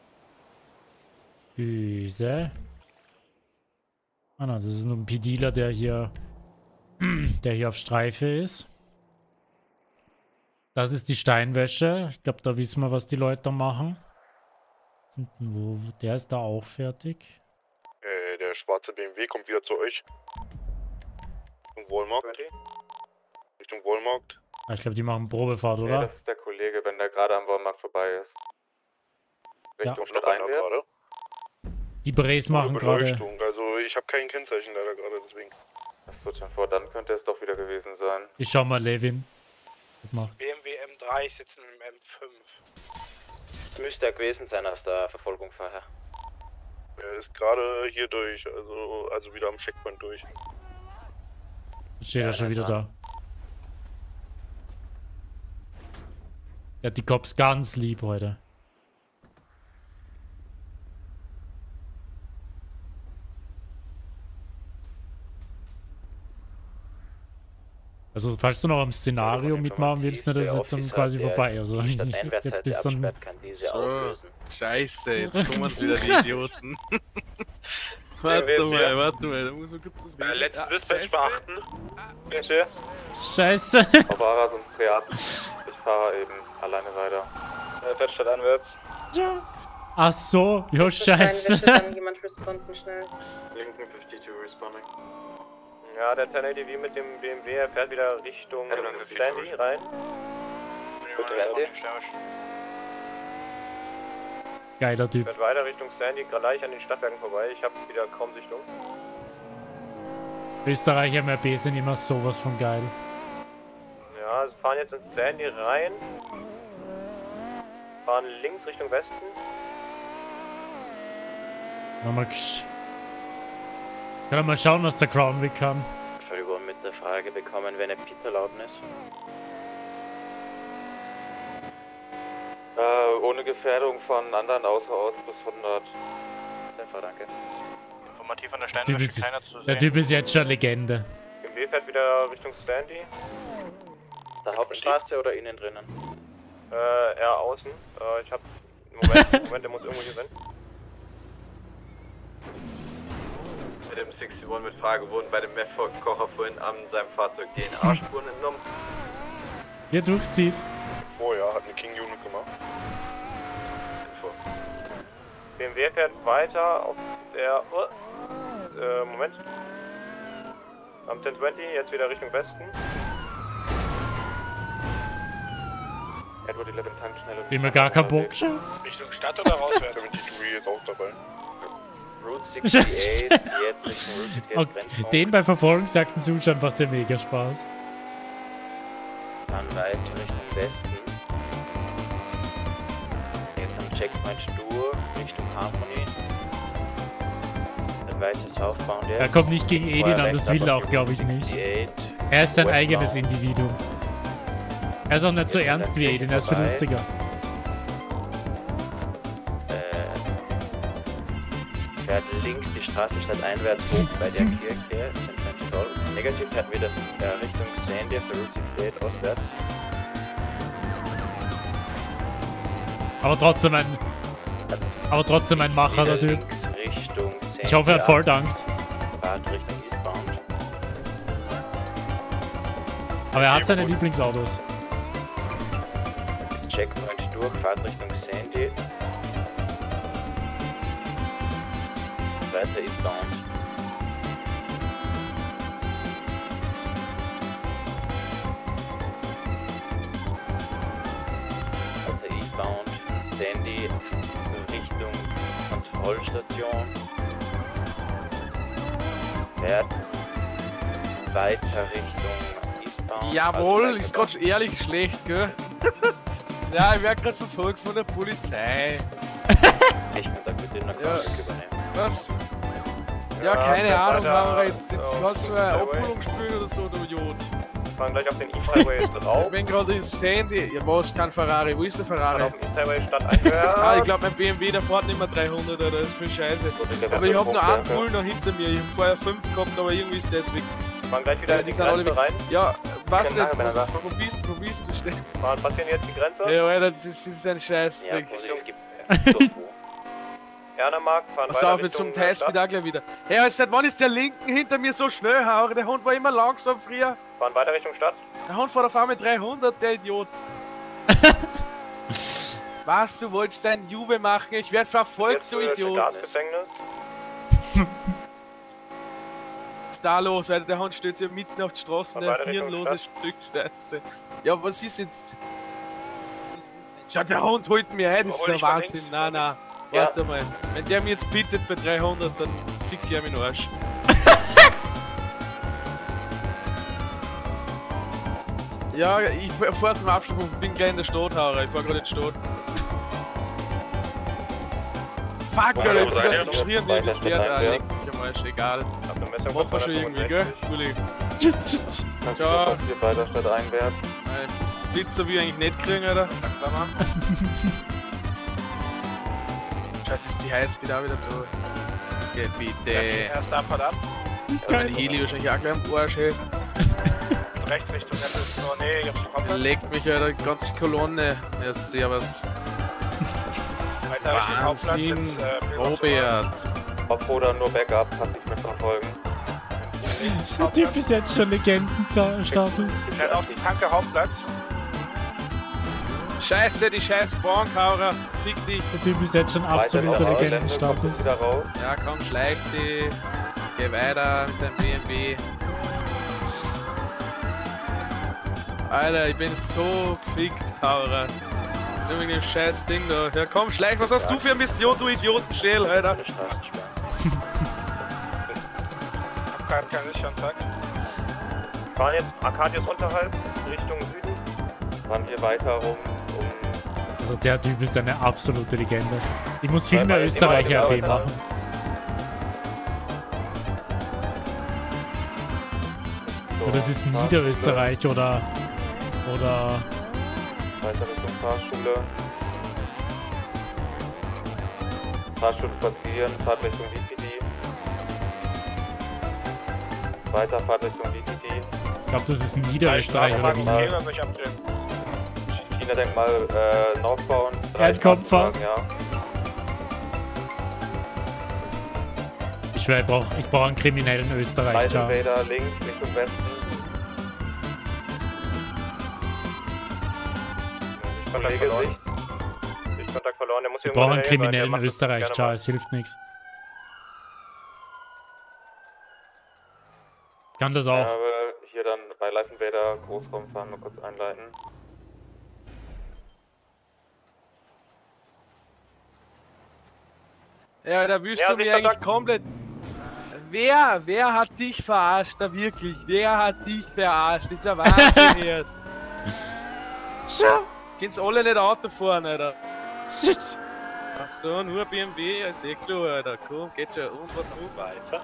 Böse. Ah, na, das ist nur ein P-Dealer, der hier, der hier auf Streife ist. Das ist die Steinwäsche. Ich glaube, da wissen wir, was die Leute da machen. Sind, wo, der ist da auch fertig. Äh, der schwarze B M W kommt wieder zu euch. Richtung Walmart. Richtung Walmart. Ah, ich glaube, die machen Probefahrt, Ja, oder? das ist der Kollege, wenn der gerade am Walmart vorbei ist. Richtung Stadt Noch einer einwärts. gerade. Die Brees machen gerade. Beleuchtung. Also ich habe kein Kennzeichen leider gerade, deswegen. Das tut schon vor, dann könnte es doch wieder gewesen sein. Ich schau mal, Levin. Was macht? B M W M drei, ich sitze im M fünf. Müsste er gewesen sein aus der Verfolgung vorher. Er ist gerade hier durch, also, also wieder am Checkpoint durch. Jetzt steht er schon wieder da. Er hat die Cops ganz lieb heute. Also falls du noch am Szenario mitmachen willst, ne, das ist jetzt dann quasi vorbei. Also jetzt bist du dann... So, scheiße, jetzt kommen uns wieder die Idioten. Warte mal, warte mal, da muss man kurz das reden. Letzten Dispatch beachten. Bitte. Scheiße. Auf Fahrer sonst Kreat. Ich fahre eben alleine weiter. Äh, fährt stadtanwärts. Ja. Ach so, ja scheiße. Dann jemand responden schnell. Linken zweiundfünfzig responding. Ja, der zehn A D V mit dem B M W, er fährt wieder Richtung Sandy rein. Bitte, Randy. Geiler Typ. Fährt weiter Richtung Sandy, gleich an den Stadtwerken vorbei. Ich habe wieder kaum Sichtung. Österreicher M R B sind immer sowas von geil. Ja, sie fahren jetzt ins Sandy rein. Fahren links Richtung Westen. Mal kann er mal schauen, was der Crown Vic kann. Entschuldigung, mit der Frage bekommen wir eine Pit-Erlaubnis? Äh, ohne Gefährdung von anderen außer Ort bis hundert. Sehr danke. Informativ an der Der Steine Typ ist, der Typ ist jetzt schon Legende. B M W fährt wieder Richtung Sandy. Der Hauptstraße oder innen drinnen? Äh, eher außen. Äh, ich hab... Moment, Moment, der muss irgendwo hier sein. Mit dem einundsechzig mit Frage wurden bei dem Meth-Kocher vorhin an seinem Fahrzeug D N A-Spuren entnommen. Hier durchzieht. Oh ja, hat eine King-Unit gemacht. Info. B M W fährt weiter auf der... Oh, äh, Moment. Am zehn zwanzig, jetzt wieder Richtung Westen. Edward elf Tank schnell. Dem wir gar keinen Bock schon. Richtung Stadt oder rauswärts? zweiundsiebzig ist auch dabei. Route achtundsiebzig, jetzt Richtung Route sechsundsiebzig. Okay. Den bei Verfolgungsjagden Zustand macht der mega Spaß. Dann weiter Richtung Westen. Jetzt am Checkpoint durch, Richtung Harmony. Dann weiter Southbound jetzt. Er kommt nicht gegen Edin an, das will er auch, glaube ich, nicht. Er ist sein eigenes Individuum. Er ist auch nicht so ernst wie Edin, er ist viel lustiger. Fährt links die Straße statt einwärts hoch bei der Kirche, sind Zoll. Negativ fährt wieder äh, Richtung Sandy auf der Route sechsundsiebzig ostwärts. Aber trotzdem ein... Aber trotzdem ein Macher, der Typ. Richtung Sandy. Ich hoffe, er hat voll dankt. Fahrt Richtung Eastbound. Aber er hat seine Lieblingsautos. Checkpoint durch, fahrt Richtung Sandy. Weiter Eastbound. Weiter Eastbound. Sandy Richtung Kontrollstation. Fährt weiter Richtung Eastbound. Jawohl, also ist gerade ehrlich schlecht, gell? Ja, ich werde gerade verfolgt von der Polizei. Ich kann da bitte in der Ja. Kamera übernehmen. Was? Ja, Ja, keine fährt Ahnung, weiter haben wir jetzt, jetzt auf kannst du den eine Highway. Abholung spielen oder so, du Idiot. Fahren gleich auf den East Highway drauf. Ich bin gerade in Sandy. Ja, was, kein Ferrari? Wo ist der Ferrari? Auf dem East Highway statt einwärts. Ah, ich glaube, mein B M W, der fährt nicht mehr dreihundert, Alter, das ist viel Scheiße. Aber ich hab noch einen Bull noch hinter mir. Ich hab vorher fünf gehabt, aber irgendwie ist der jetzt weg. Fahren gleich wieder Ja, in die die sind alle Grenze weg. rein. Ja, was Können jetzt? nachher Was, Sachen. wo bist du? Wo bist du? Steh- Fahren, passieren jetzt die Grenze. Ja, Alter, das ist ein Scheiß. Ja, Weg. Ernamark, fahren Pass weiter auf, jetzt Richtung zum Teil Stadt. da gleich wieder. Hey, also seit wann ist der Linken hinter mir so schnell, Haure? Der Hund war immer langsam früher. Fahren weiter Richtung Stadt. Der Hund fährt auf einmal dreihundert, der Idiot. Was, du wolltest deinen Juve machen? Ich werde verfolgt, du Idiot. Staatsgefängnis. Was ist da los, Alter? Der Hund steht hier mitten auf die Straße, Fahren der weiter Richtung hirnlose Stück Scheiße. Ja, was ist jetzt? Schau, der Hund holt mir ein, das ist Hol der dich von Wahnsinn. links. Nein, nein. Ja. Warte mal. Wenn der mir jetzt bittet bei dreihundert, dann fick ich ihm in den Arsch. Ja, ich fahr zum Abschluss und bin gleich in der Stadt, Hauer. Ich fahr gerade in die Stadt. fuck, Alter, ich bin ganz geschnitten, wie das Wert, ja, leg mich am Arsch, egal. Mach mal schon irgendwie, gell? Uli. Ciao. Hier weiter statt einwärts. Blitzer wie eigentlich nicht kriegen, Alter. Danke, Mann. Scheiße, ist die Highspeed auch wieder da. Geht bitte. Erste Abfahrt ab. Ja, mein Heli wahrscheinlich auch gleich am Arsch, hey. Rechts Richtung Nettel. Oh nee, ich hab's schon komplett. Legt mich, Alter, die ganze Kolonne. Ja, servus. Wahnsinn, Robert. Offroader nur Backup, kann nicht mehr verfolgen. Der Typ ist jetzt schon Legendenstatus. Fährt auf die Tanke Hauptplatz. Scheiße, die scheiß Bankhaurer. Fick dich. Der Typ ist jetzt schon absoluter Legendenstatus. Ja, komm, schleif die. Geh weiter mit deinem B M W. Alter, ich bin so gefickt, Haurer. Nur wegen dem scheiß Ding da. Ja komm, schleich, was hast du für eine Mission, du Idiotenschäl, Alter? Ich hab keinen, keinen Sicherheitstag. Wir fahren jetzt Arcadius unterhalb, Richtung Süden. Fahren wir weiter rum, um... Also der Typ ist eine absolute Legende. Ich muss viel mehr Österreicher R P machen. So, das ist Niederösterreich oder... oder... Weiter Richtung Fahrschule. Fahrschule passieren, Fahrt Richtung V P D. Weiter Fahrt Richtung V P D. Ich glaube, das ist Niederösterreich oder wie? China-Denkmal äh, northbound. Er kommt fast. Ja. Ich schwör, ich brauche ich brauch einen kriminellen Österreich. Ciao. Invader links Richtung Westen. Kontakt verloren. Kontakt verloren. Der muss ich brauche einen kriminellen Österreich. Ciao, es hilft nichts. Kann das auch. Ja, hier dann bei Live Invader Großraum fahren, mal kurz einleiten. Ja, da willst ja, du mir eigentlich komplett... Wer, wer hat dich verarscht, da wirklich? Wer hat dich verarscht? Das ist ja Wahnsinn erst. Gehen's alle nicht Auto fahren, Alter. Ach so, nur B M W, ist eh klar, Alter. Komm, geht schon. Und was rum weiter?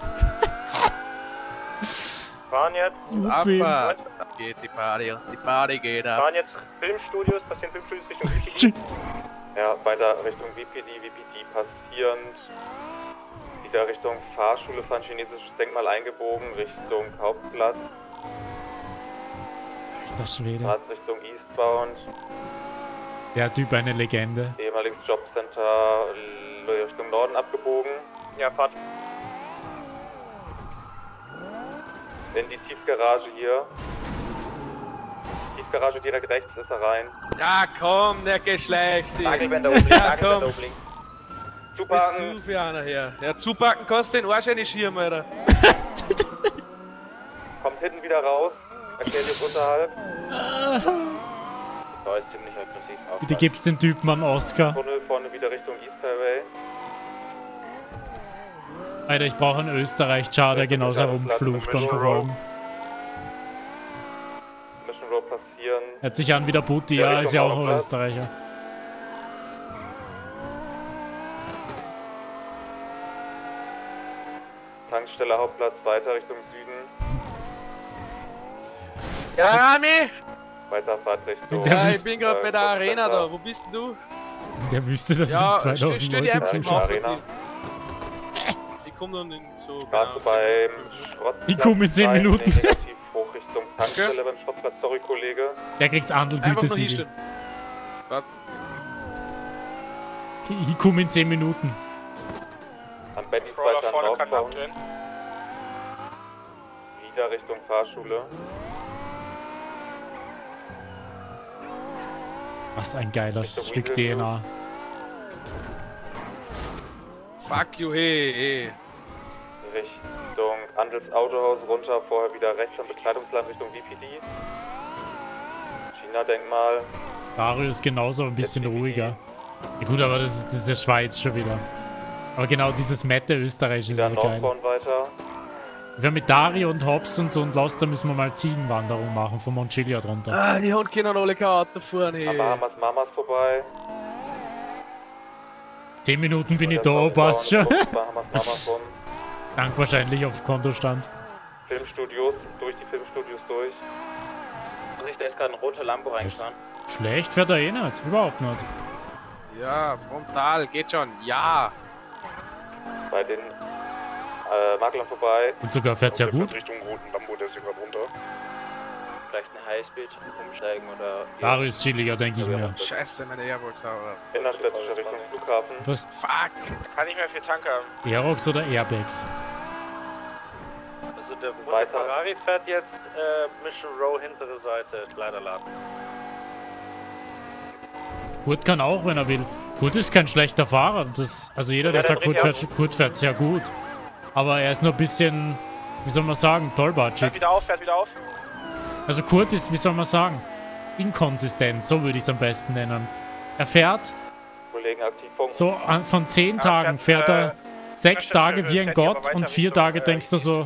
Fahren jetzt. Abfahrt. Geht die Party, die Party geht ab. Fahren jetzt Filmstudios, passieren Filmstudios Richtung V P D. Ja, weiter Richtung V P D, V P D passierend. Wieder Richtung Fahrschule fahren, chinesisches Denkmal eingebogen, Richtung Hauptplatz. Das Schwede. Fahrt Richtung Eastbound. Der Typ eine Legende. Ehemaliges Jobcenter Richtung Norden abgebogen. Ja, Fahrt. In die Tiefgarage hier. Tiefgarage direkt rechts ist er rein. Ja komm, der Geschlecht. Nagelbänder oben links, ja komm. oben links. Zupacken. Was bist du für einer her? Ja, zupacken kostet den Arsch ja nicht Schirm, Alter. Kommt hinten wieder raus. Erklärt jetzt unterhalb. Da ist ziemlich aggressiv. Bitte gib's den Typen am Oscar. Tunnel vorne wieder Richtung East Highway. Alter, ich brauche einen Österreich-Char, der genauso herumflucht beim Verfolgen. Mission Road passieren. Hört sich an wie der Putti, ja, ist ja auch ein Österreicher. Tankstelle Hauptplatz weiter Richtung Süden. Ja, Rami! Weiterfahrt Richtung... Ja, ich bin gerade bei der Arena da. Wo bist denn du? Der wüsste, dass ja, es zweitausend Leute zuschauen. Ich komme dann in so... Warst du beim Schrottplatz? Ich komme in zehn Minuten. Negativ hoch Richtung Tankstelle beim Schrottplatz. Sorry, Kollege. Der kriegt's Andelgütesiegel. Was? Ich komme in zehn Minuten. Am Bennys weiter Nordbound. Wieder Richtung Fahrschule. Was ein geiler Stück D N A. Fuck you, hey, hey. Richtung Andels Autohaus runter, vorher wieder rechts am Bekleidungsland Richtung V P D. China-Denkmal. Dario ist genauso ein bisschen ruhiger. Ja gut, aber das ist, das ist der Schweiz schon wieder. Aber genau dieses Mette Österreich ist so geil. Weiter. Wir haben mit Dario und Hobbs und so und Lost, da müssen wir mal Ziegenwanderung machen, von Montchiliad drunter. Ah, die Hunde können alle kein Auto fahren, hey. Am Bahamas Mamas vorbei. Zehn Minuten bin ich da, passt schon. Dank wahrscheinlich auf Kontostand. Filmstudios, durch die Filmstudios durch. Also da ist gerade ein roter Lambo reingefahren. Schlecht fährt er eh nicht, überhaupt nicht. Ja, frontal, geht schon, ja. Bei den äh, Maklern vorbei. Und sogar fährt's ja gut. Richtung roten Lambo, der ist hier gerade runter. Vielleicht eine Highspeed umsteigen oder... Darius ist chilliger, denke ich mir. Scheiße, meine Airbox-Sauer. Innerstädtische Richtung Flughafen. Was? Fuck, kann nicht mehr viel Tank haben. Aerox oder Airbags? Also der rote Ferrari fährt jetzt äh, Mission Row hintere Seite, Kleiderladen. Kurt kann auch, wenn er will. Kurt ist kein schlechter Fahrer. Das, also jeder, der sagt, Kurt fährt, Kurt fährt sehr gut. Aber er ist nur ein bisschen, wie soll man sagen, tollpatschig. Fährt wieder auf, fährt wieder auf. Also Kurt ist, wie soll man sagen, inkonsistent, so würde ich es am besten nennen. Er fährt so an, von zehn Tagen fährt er sechs Tage wie ein Gott und vier Tage denkst du so...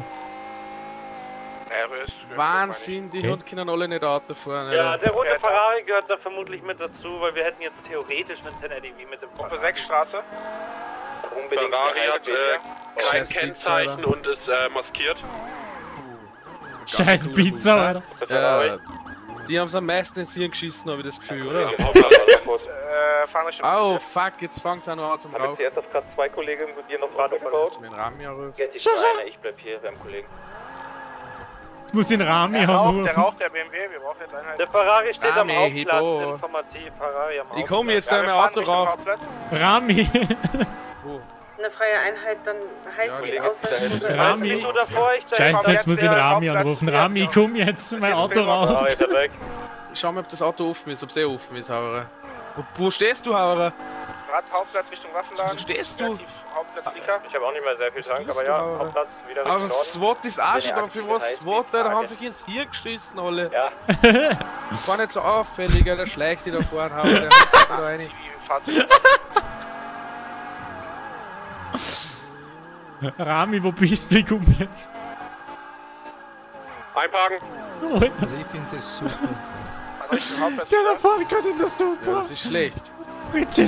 Wahnsinn, die Okay. Hunde können alle nicht Auto fahren. Ja, Alter. der rote Ferrari gehört da vermutlich mit dazu, weil wir hätten jetzt theoretisch einen zehn L E V mit dem Gruppe sechs Straße. Unbedingt Ferrari hat äh, kein Scheiß Kennzeichen Pizza, und ist äh, maskiert. Scheiß Pizza, Alter. Ja, die haben es am meisten ins Hirn geschissen, habe ich das Gefühl, oder? äh, fahren euch Oh, fuck, jetzt fängt es auch noch an zum Haben Rauchen. jetzt F K zwei Kollegen mit dir noch Rad aufgebaut? Mit dem Rami anrufen. Ich bleib hier beim Kollegen. Jetzt muss den Rami Der raucht, anrufen. der raucht, der B M W, wir brauchen jetzt Einheit. Der Ferrari steht Rami, am Hauptplatz, Hebo. informativ, Ferrari am Hauptplatz. Ich komme jetzt, da mein Auto raucht. Rami. Eine freie Einheit, dann heißt die Ausweis. Rami. Du davor, ich zeig Scheiße, mal. jetzt muss ich den Rami anrufen. Rami, komm jetzt, mein Auto raucht. Ich schau mal, ob das Auto offen ist, ob es eh offen ist, Hauer. Wo, wo stehst du, Hauer? Rad Hauptplatz Richtung Waffenladen. Wo stehst du? Hauptplatz Licker. Ich habe auch nicht mehr sehr viel Tank, tust aber du, ja, Alter? Hauptplatz wieder Aber Richtung das Norden. SWAT ist auch schon da, für was SWAT, da haben sich ins Hirn geschissen alle. Ja. War nicht so auffällig, der schleicht die da vorne, Hauer, der hat da rein. Rami, wo bist du? Ich komm jetzt. Einparken. Also ich finde das super. Der da vorne kann in der Super. Ja, das ist schlecht. Bitte.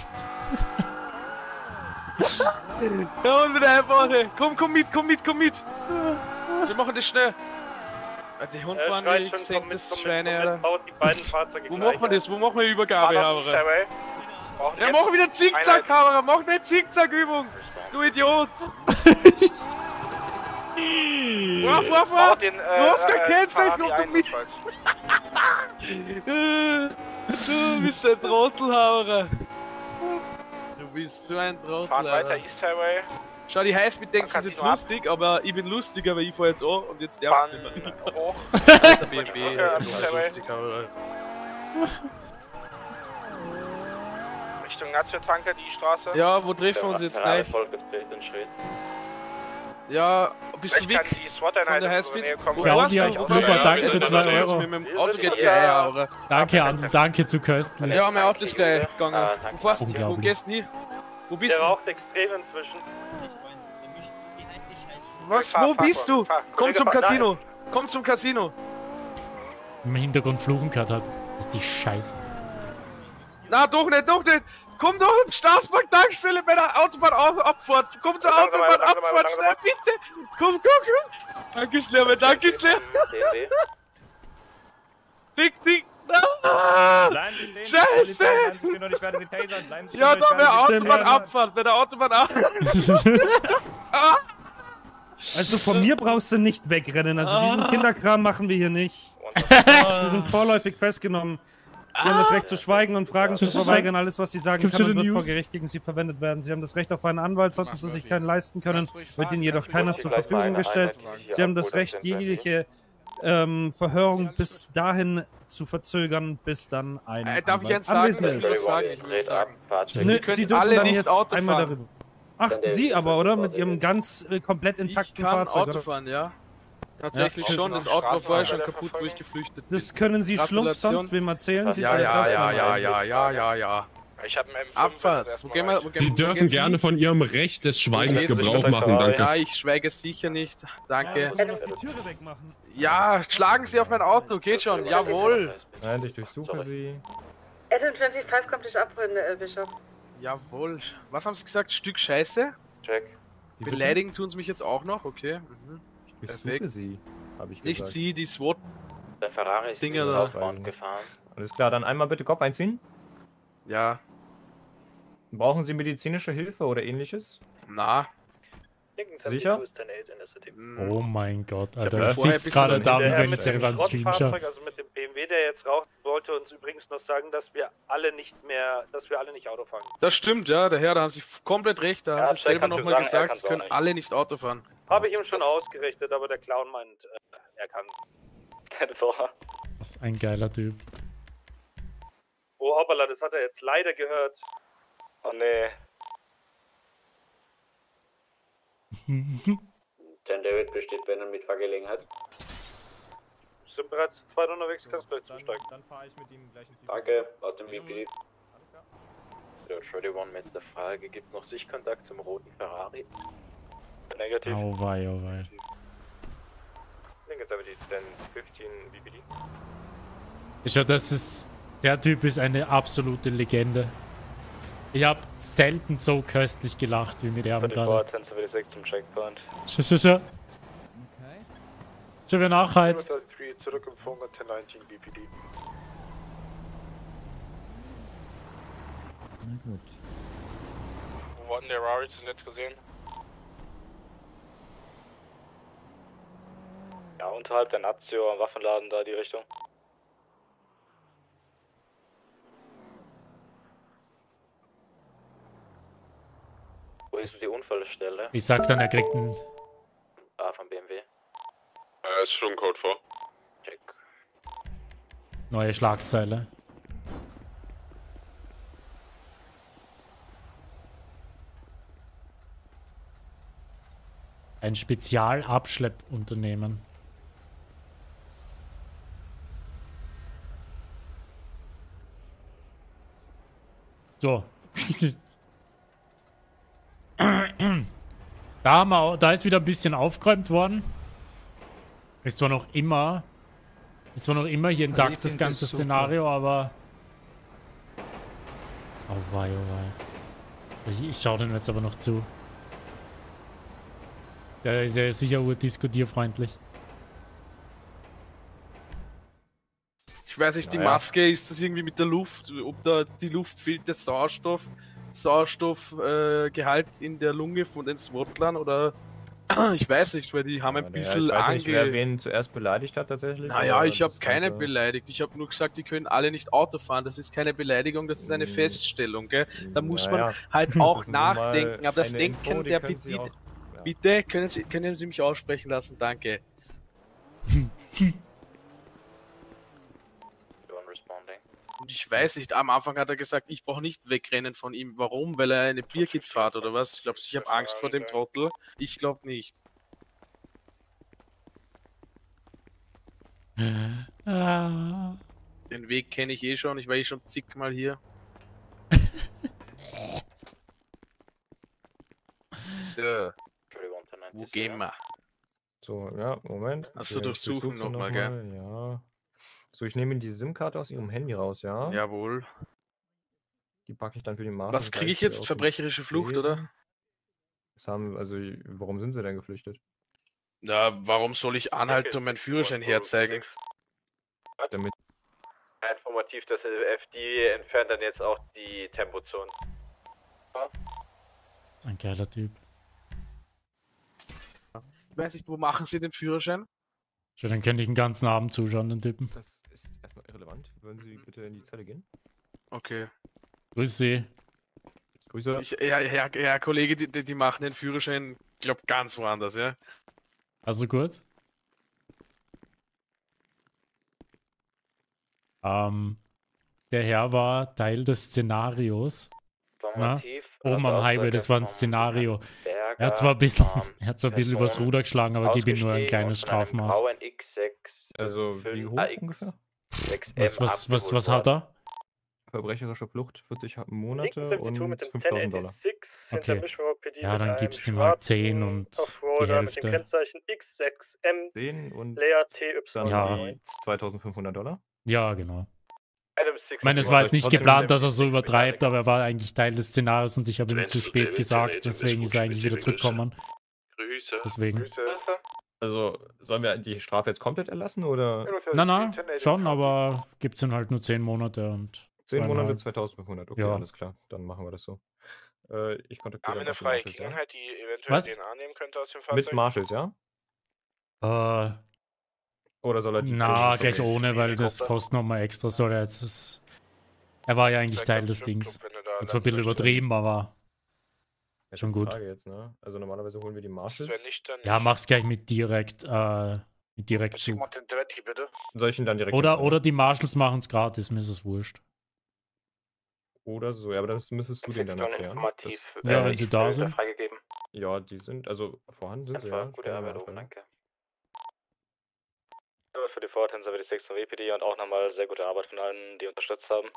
Ja, und wieder einbauen. Komm, komm mit, komm mit, komm mit. Wir machen das schnell. Die Hund fahren wie gesenktes Schweine, Alter. Wo machen wir das? Wo machen wir die Übergabe, Hauer? Ja, mach wieder Zickzack, Hauer. Mach eine Zickzack-Übung. Du Idiot. Fahr, fahr, fahr. Du hast kein Kennzeichen und du mit. Du bist ein Trottel, Hauer. Du bist so ein Trottel, Fahren weiter Alter. East Highway. Schau, die Highspeed denkst, das ist jetzt lustig, aber ich bin lustiger, weil ich fahr jetzt an und jetzt darfst du nicht mehr. Hoch. Das ist ein B M W, das ist halt lustig, aber... Richtung Nazio-Tanker, die Straße. Ja, wo treffen wir uns jetzt gleich? Ja, bist du weg von der Highspeed? Wo Claudia, fährst du? Wo Blubber, fährst du? danke für zwei Euro. Mit dem Auto geht ja, Aura. Danke, an, danke zu köstlich. Ja, mein Auto ist gleich gegangen. Wo fährst du? Wo Unglaublich. gehst du hin? Wo bist Der du? raucht extrem inzwischen. Was? Fahr, Wo fahr, bist du? fahr. Komm Kollege, zum fahr- Casino. Komm zum Casino. Im Hintergrund Fluchen gehört hat. Das ist die Scheiße. Na, doch nicht, doch nicht. Komm doch im Staatsbank Tankstelle bei der Autobahnabfahrt. Komm zur Langsam, langsam, Autobahnabfahrt, langsam, schnell, bitte. Komm, komm, komm. Danke, Slärme, danke, Slärme. Fick dich. Ah, Scheiße. Ja, da bei der Autobahnabfahrt, bei der Autobahnabfahrt. Ah. Also von mir brauchst du nicht wegrennen. Also diesen Kinderkram machen wir hier nicht. Sie sind vorläufig festgenommen. Sie haben das Recht zu schweigen und Fragen zu verweigern. Alles, was sie sagen kann, wird vor Gericht gegen sie verwendet werden. Sie haben das Recht auf einen Anwalt, sollten sie sich keinen leisten können, wird ihnen jedoch keiner zur Verfügung gestellt. Sie haben das Recht, jegliche ähm, Verhörung bis dahin zu verzögern, bis dann ein Äh, darf ich Anwalt eins sagen? anwesend Ich will ist. was sagen, ich will was sagen. Nö, Ihr könnt Sie dürfen alle dann nicht jetzt Auto einmal fahren. darüber. Ach, Sie aber, oder? Mit Ihrem ganz äh, komplett intakten Ich kann Fahrzeug, Auto oder? fahren, ja. Tatsächlich Ja. schon, das Auto war vorher schon kaputt, wo ich geflüchtet bin. Das können Sie Schlumpf Gratulation. sonst wem erzählen. Sie Ja, darf ja, das ja, machen. ja, ja, ja, ja, ja. Ich habe einen M fünf. Abfahrt. Wo gehen wir? Wo gehen, Sie wo dürfen geht's gerne hin? von Ihrem Recht des Schweigens Geht's Gebrauch hin? machen, danke. Ja, ich schweige sicher nicht. Danke. Ja, die Türe wegmachen. Ja, schlagen Sie auf mein Auto, geht schon. Jawohl. Nein, ich durchsuche sie. Adam fünfundzwanzig kommt dich abholen, äh, Bischof. Jawohl. Was haben Sie gesagt? Stück Scheiße? Check. Beleidigen tun sie mich jetzt auch noch, okay. Mhm. Ich Perfekt. sie, habe ich Nicht gesagt. sie, die SWAT. Der Ferrari ist Dinger in da. Southbound gefahren. Alles klar, dann einmal bitte Kopf einziehen. Ja. Brauchen Sie medizinische Hilfe oder ähnliches? Na. Sicher? Oh mein Gott, Ich hab Alter. mir Er vorher sitzt ein gerade bisschen- da, Der- wenn mit ich dem selber einen Stream schaue. Schrottfahrzeug, also mit dem B M W, der jetzt raucht, wollte uns übrigens noch sagen, dass wir alle nicht mehr, dass wir alle nicht Auto fahren. Das stimmt, ja, der Herr, da haben Sie f- komplett recht. Da Ja, haben Sie Jack selber hat nochmal gesagt, er gesagt, kann's Sie auch können nicht. alle nicht Auto fahren. Habe ich ihm schon ausgerichtet, aber der Clown meint, äh, er kann. Keine Sorge. Das ist ein geiler Typ. Oh, hoppala, das hat er jetzt leider gehört. Oh nee. Ten David besteht bei einer Mitfahrgelegenheit. Sind bereits zu zweit unterwegs, kannst du gleich zusteigen. Dann fahre ich mit ihm gleich ins Danke, laut dem B P D. einunddreißig mit der Frage, gibt noch Sichtkontakt zum roten Ferrari? Negativ. Oh wei, oh wei. Linke Seite, dann fünfzehn B P D. Ich schau, das ist. Der Typ ist eine absolute Legende. Ich habe selten so köstlich gelacht wie mit ihm gerade. ten sechs zum Checkpoint. Schau, schau, schau. Schau, wer nachheizt. drei zurück im Funk und zehn neunzehn B P D. Na gut. Wo war denn der Rari zuletzt gesehen? Ja, unterhalb der Nazio am Waffenladen da die Richtung. Wo ist denn die Unfallstelle? Ich sag dann, er kriegt einen. Ah, vom B M W. Er ist schon Code vor. Check. Neue Schlagzeile. Ein Spezialabschleppunternehmen. So. Da, haben wir, auch- da ist wieder ein bisschen aufgeräumt worden. Ist zwar noch immer. Ist zwar noch immer hier Also intakt ich das find ganze das super. Szenario, aber. Oh wei, oh wei. Ich, ich schau dem jetzt aber noch zu. Der ist ja sicher urdiskutierfreundlich. Ich weiß nicht, die Naja. Maske, ist das irgendwie mit der Luft, ob da die Luft fehlt, der Sauerstoff, Sauerstoffgehalt äh, Gehalt in der Lunge von den SWATlern oder ich weiß nicht, weil die haben ein Ja, bisschen ich weiß nicht, wer ange... wen zuerst beleidigt hat tatsächlich. Naja, aber ich habe das keine Ganze- beleidigt. Ich habe nur gesagt, die können alle nicht Auto fahren. Das ist keine Beleidigung, das ist eine Feststellung, gell? Da muss man Naja, halt das auch ist nun mal nachdenken. Aber das eine Denken Info, die der können Sie Petit... auch- ja. Bitte, können Sie, können Sie mich aussprechen lassen? Danke. Und ich weiß nicht, am Anfang hat er gesagt, ich brauche nicht wegrennen von ihm. Warum? Weil er eine Bierkit fährt oder was? Ich glaube, ich habe Angst vor dem Trottel. Ich glaube nicht. Ah. Den Weg kenne ich eh schon, ich war eh schon zigmal hier. So. Wo gehen wir? So, ja, Moment. Ach so, Ich durchsuchen durchsuche noch mal, mal, Ja. So, ich nehme die SIM-Karte aus Ihrem Handy raus, ja? Jawohl. Die packe ich dann für den Markt. Was kriege ich jetzt? Verbrecherische Flucht, oder? Was haben, also, warum sind Sie denn geflüchtet? Na, warum soll ich anhalten und meinen Führerschein herzeigen? Damit. Informativ, das F D entfernt dann jetzt auch die Tempozonen. Das ist ein geiler Typ. Ich weiß nicht, wo machen Sie den Führerschein? So, dann könnte ich den ganzen Abend zuschauen, den Typen. Das ist erstmal irrelevant. Würden Sie bitte in die Zelle gehen? Okay. Grüß Sie. Grüße. Ich, ja, ja, ja, Kollege, die, die die machen den Führerschein, ich glaube, ganz woanders, ja? Also kurz. Ähm, der Herr war Teil des Szenarios. Na, oben am Highway, das war ein Szenario. Er hat zwar ein bisschen, er hat zwar ein bisschen übers Ruder geschlagen, aber gib ihm nur ein kleines Strafmaß. Also, wie hoch ungefähr? Was, was, was, was hat er? Verbrecherische Flucht, vierzig Monate und fünftausend Dollar. Okay. Ja, dann gibst du ihm halt zehn und die Mit dem Hälfte. Kennzeichen X sechs M zehn und Leer T Y. dann Ja. die zweitausendfünfhundert Dollar. Ja, genau. Ich meine, es war jetzt nicht geplant, dass er so übertreibt, aber er war eigentlich Teil des Szenarios und ich habe ihm zu spät gesagt, deswegen ist er eigentlich wieder zurückgekommen. Deswegen. Also, sollen wir die Strafe jetzt komplett erlassen, oder? Na, na, schon, aber gibt's dann halt nur zehn Monate und... zehn Monate, zweimal. zweitausendfünfhundert, okay, Ja. alles klar, dann machen wir das so. Äh, ich kontaktiere Haben wir eine dann freie die Marshals, ja? Gegenheit, die eventuell Was? D N A nehmen könnte aus dem Fahrzeug? Mit Marshals, ja? Äh, Oder soll er die na, zehn gleich Minuten- ohne, weil das kostet nochmal extra, soll er jetzt... Das, er war ja eigentlich Teil des Dings. Jetzt war ein bisschen übertrieben, aber... Ja, Schon die gut. Frage jetzt, ne? Also normalerweise holen wir die Marshals. Wenn nicht, dann Ja, mach's gleich mit direkt, äh, mit direkt schick zu. mal den Twenty, bitte. Soll ich ihn dann direkt Oder, mitnehmen? oder die Marshals machen's gratis, mir ist es wurscht. Oder so, ja, aber dann müsstest du den dann erklären. Informativ. Das- Ja, äh, wenn sie ich da will sind. freigegeben. Ja, die sind, also vorhanden sind sie, ja. Einfach gute Arbeit oben, danke. Für die Vortänzer für die sechs W P D und auch nochmal sehr gute Arbeit von allen, die unterstützt haben.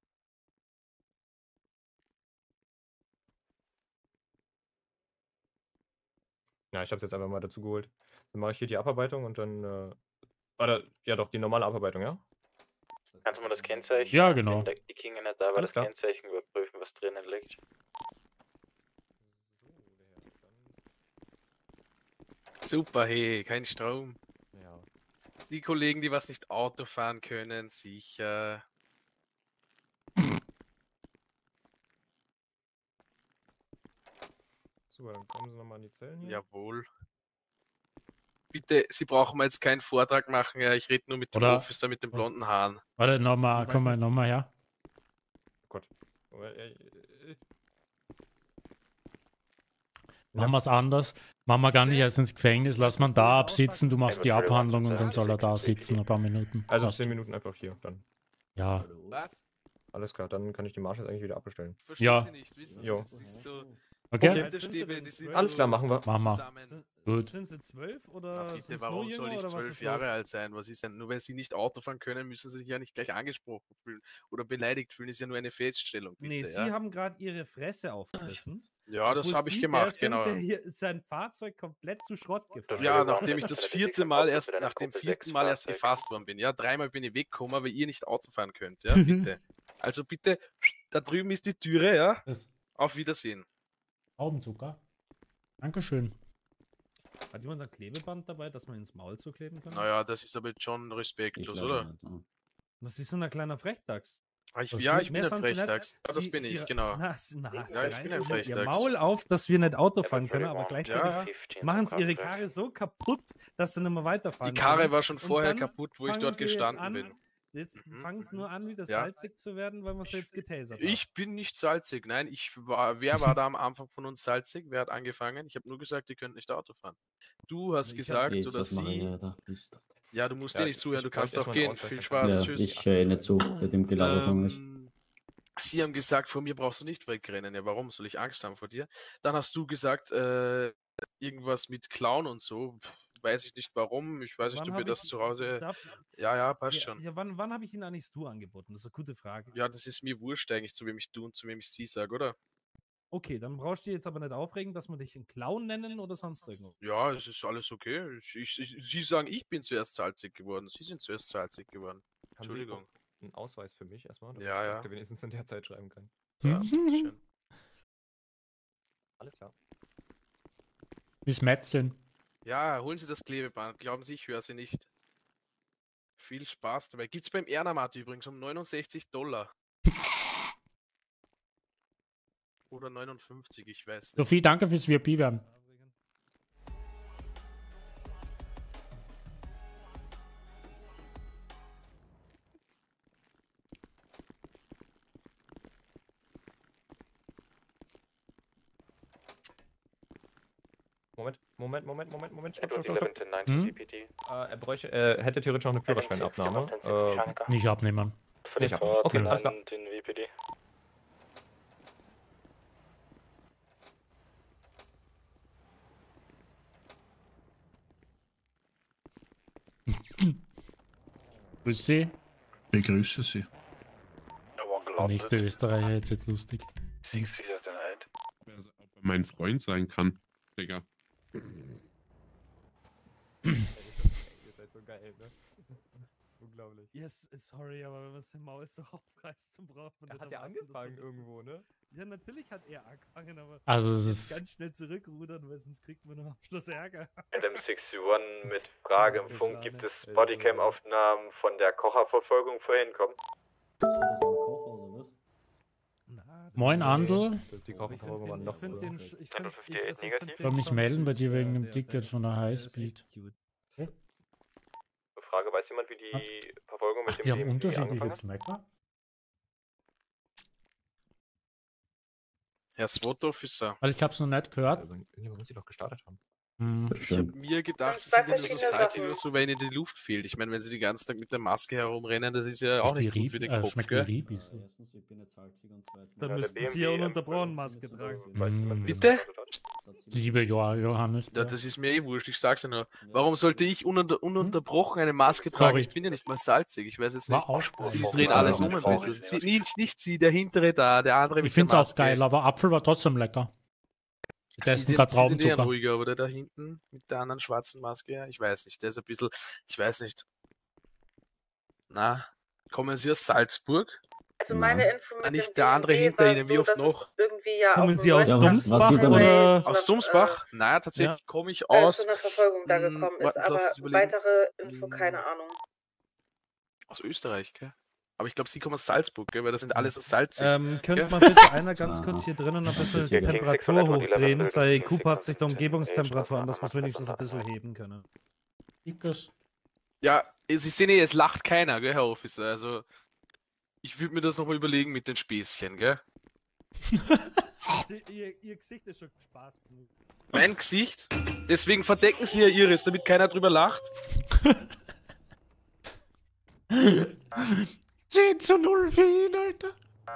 Ja, ich hab's jetzt einfach mal dazu geholt. Dann mache ich hier die Abarbeitung und dann, äh, oder, ja doch, die normale Abarbeitung, ja? Kannst du mal das Kennzeichen? Ja, genau. Wenn der- die King nicht da war, Alles das klar. Kennzeichen überprüfen, was drinnen liegt. Super, hey, kein Strom. Ja. Die Kollegen, die was nicht Auto fahren können, sicher. Super, dann kommen sie nochmal in die Zellen hier. Jawohl. Bitte, Sie brauchen mir jetzt keinen Vortrag machen, ja, ich rede nur mit dem Oder- Officer mit den blonden Haaren. Warte, nochmal, Ich weiß komm mal nicht. nochmal her. Gott. Aber, äh, äh, Machen wir's anders. Machen wir gar nicht erst ins Gefängnis, lass man da absitzen, du machst die Abhandlung und dann soll er da sitzen, ein paar Minuten. Also Passt. zehn Minuten einfach hier, dann. Ja. Was? Alles klar, dann kann ich die Marshals eigentlich wieder abbestellen. Verstehen Ja. Sie nicht, wissen Sie, Jo. das ist so... Okay. Hinterstäbe, die sind Alles so klar, machen wir. Machen wir. zusammen. Gut. Sind sie zwölf oder Na, sind's bitte, nur warum Jünger soll ich oder was zwölf ist Jahre los? alt sein? Was ist denn? Nur weil Sie nicht Auto fahren können, müssen Sie sich ja nicht gleich angesprochen fühlen oder beleidigt fühlen. Ist ja nur eine Feststellung. Bitte, Nee, ja? Sie haben gerade Ihre Fresse aufgerissen. Ja, das Obwohl habe ich Sie gemacht, der sind, genau. der hier sein Fahrzeug komplett zu Schrott gefahren. Ja, Entschuldigung, nachdem ich das das vierte ist Mal eine erst, Gruppe nach dem sechs vierten Mal erst Fahrzeug. gefasst worden bin. Ja, dreimal bin ich weggekommen, weil ihr nicht Auto fahren könnt. Ja, bitte. Also bitte, da drüben ist die Türe, ja. Das Auf Wiedersehen. Traubenzucker. Dankeschön. Hat jemand ein Klebeband dabei, dass man ins Maul zukleben kann? Naja, das ist aber jetzt schon respektlos, oder? Das ist so ein kleiner Frechdachs. Ich, Was ja, du- ich mehr bin ein sind sie nicht. Frechdachs. Ja, das Sie- bin sie- ich, genau. Na, na, Ja, sie ich bin ein reißen ihr Frechdachs. Maul auf, dass wir nicht Auto fahren können, aber Ja, gleichzeitig machen sie ihre Karre so kaputt, dass sie nicht mehr weiterfahren Die Karre können. war schon Und vorher dann kaputt, wo ich fangen dort sie jetzt gestanden an, bin. Jetzt fangen sie nur an, wieder Ja. salzig zu werden, weil man sie jetzt getasert hat. Ich bin nicht salzig, nein. Ich war, wer war da am Anfang von uns salzig? Wer hat angefangen? Ich habe nur gesagt, ihr könnt nicht Auto fahren. Du hast gesagt, oder sie. Ja, du musst Ja, dir nicht zuhören, du ich kannst bräuchte auch erstmal einen gehen. Ausweis, Viel dann Spaß, kann ich- tschüss. Ich höre nicht zu bei dem Gelaber von euch. Ähm, Sie haben gesagt, vor mir brauchst du nicht wegrennen. Ja, warum soll ich Angst haben vor dir? Dann hast du gesagt, äh, irgendwas mit Clown und so. Pff, weiß ich nicht warum. Ich weiß nicht, Wann ob hab ihr das ich- zu Hause. darf- Ja, ja, passt ja, schon. Ja, wann wann habe ich Ihnen eigentlich du angeboten? Das ist eine gute Frage. Ja, das ist mir wurscht eigentlich, zu wem ich du und zu wem ich sie sage, oder? Okay, dann brauchst du dich jetzt aber nicht aufregen, dass wir dich einen Clown nennen oder sonst irgendwas. Ja, es ist alles okay. Ich, ich, ich, Sie sagen, ich bin zuerst salzig geworden. Sie sind zuerst salzig geworden. Haben Sie Entschuldigung. auch einen Ausweis für mich erstmal, damit Ja, ich ja. Akte wenigstens in der Zeit schreiben kann. Ja, schön. Alles klar. Bis Mätzchen. Ja, holen Sie das Klebeband. Glauben Sie, ich höre Sie nicht. Viel Spaß dabei. Gibt's beim Ernamat übrigens um neunundsechzig Dollar. Oder neunundfünfzig, ich weiß nicht. Sophie, danke fürs V I P werden. Moment, Moment, Moment, Moment, Moment, stopp, Edward stopp, stopp, stopp. eleven to Hm? nine C P D. Äh, er bräuchte, äh, hätte theoretisch noch eine Führerscheinabnahme. Äh, Nicht abnehmen. Für die nicht ab. Fahrt Okay, an alles klar. den W P D. Grüß Sie. Begrüße Sie. Der nächste Österreicher, jetzt wird's lustig. Wer so- ob er mein Freund sein kann, Digga. Ihr seid so geil, ne? unglaublich. Yes, sorry, aber wenn man sein Maul so aufreißt, dann braucht man Er nicht hat ja erwarten, dass angefangen er- irgendwo, ne? Ja, natürlich hat er angefangen, aber Also es jetzt ist- ganz schnell zurückrudern, weil sonst kriegt man am Abschluss Ärger. Adam einundsechzig mit Frage im Funk, gibt es Bodycam-Aufnahmen von der Kocherverfolgung vorhin? Komm. Moin, Andel. Die Kocherverfolgung war noch. Ich finde den, ich find, ich, negativ. also ich find Ich den soll mich schon melden bei süß, dir der- wegen dem der- Ticket der- von der der ist Highspeed. echt cute. Frage, weiß jemand, wie die Verfolgung mit Ach, dem die haben B M W unterschiedliche angefangen hat? Geschmäcker? Herr SWAT-Officer. Weil ich hab's noch nicht gehört. Also, irgendwann muss sie doch gestartet haben. Hm. Ich habe mir gedacht, sie sind ja nur so salzig oder so, weil ihnen die Luft fehlt. Ich meine, wenn sie den ganzen Tag mit der Maske herumrennen, das ist ja auch Schmeckt nicht die gut für den Rieb- äh, Kopf, schmeckt die gell? Riebis. Dann Ja, müssten der sie ja B M W ununterbrochen Maske tragen. Hm. Bitte? Liebe Jo- Johannes. Ja, das ist mir eh wurscht, ich sag's ja nur. Warum sollte ich ununter ununterbrochen eine Maske tragen? Sorry. Ich bin ja nicht mal salzig, ich weiß jetzt War nicht. auch Sie geil. drehen alles um ein bisschen. Sie, nicht, nicht sie, der hintere da, der andere mit Ich find's der auch Maske. geil, aber Apfel war trotzdem lecker. Der Sie ist sind, gerade Sie sind eher ein Traubenzucker. ruhiger, aber der da hinten mit der anderen schwarzen Maske, ja, ich weiß nicht, der ist ein bisschen, ich weiß nicht. Na, kommen Sie aus Salzburg? Also meine Info Ah, mit nicht dem der andere B M W hinter war Ihnen, wie so, oft dass es noch? Irgendwie ja Kommen auf Sie dem aus neuen Dumsbach Highway oder- was, Aus Dumsbach? Nein, tatsächlich ja. komme ich äh, aus. zu einer Verfolgung da Hm, gekommen ist, warten Sie, aber lassen Sie es überlegen. weitere Info keine Ahnung. Aus Österreich, gell? Aber ich glaube, Sie kommen aus Salzburg, gell? Weil das sind alle so salzig. Ähm, könnte gell? man bitte einer ganz kurz hier drinnen ein bisschen die Ja, King Temperatur sechshundert und hochdrehen? elf Sei hundert Q passt sich der Umgebungstemperatur an, dass wir es wenigstens ein bisschen Ja. heben können. Ja, Sie sehen eh, es lacht keiner, gell, Herr Officer? Also, ich würde mir das nochmal überlegen mit den Späßchen, gell? Sie, ihr, ihr Gesicht ist schon Spaß genug. Mein Gesicht? Deswegen verdecken Sie ja Ihres, damit keiner drüber lacht. zehn zu null für ihn, Alter.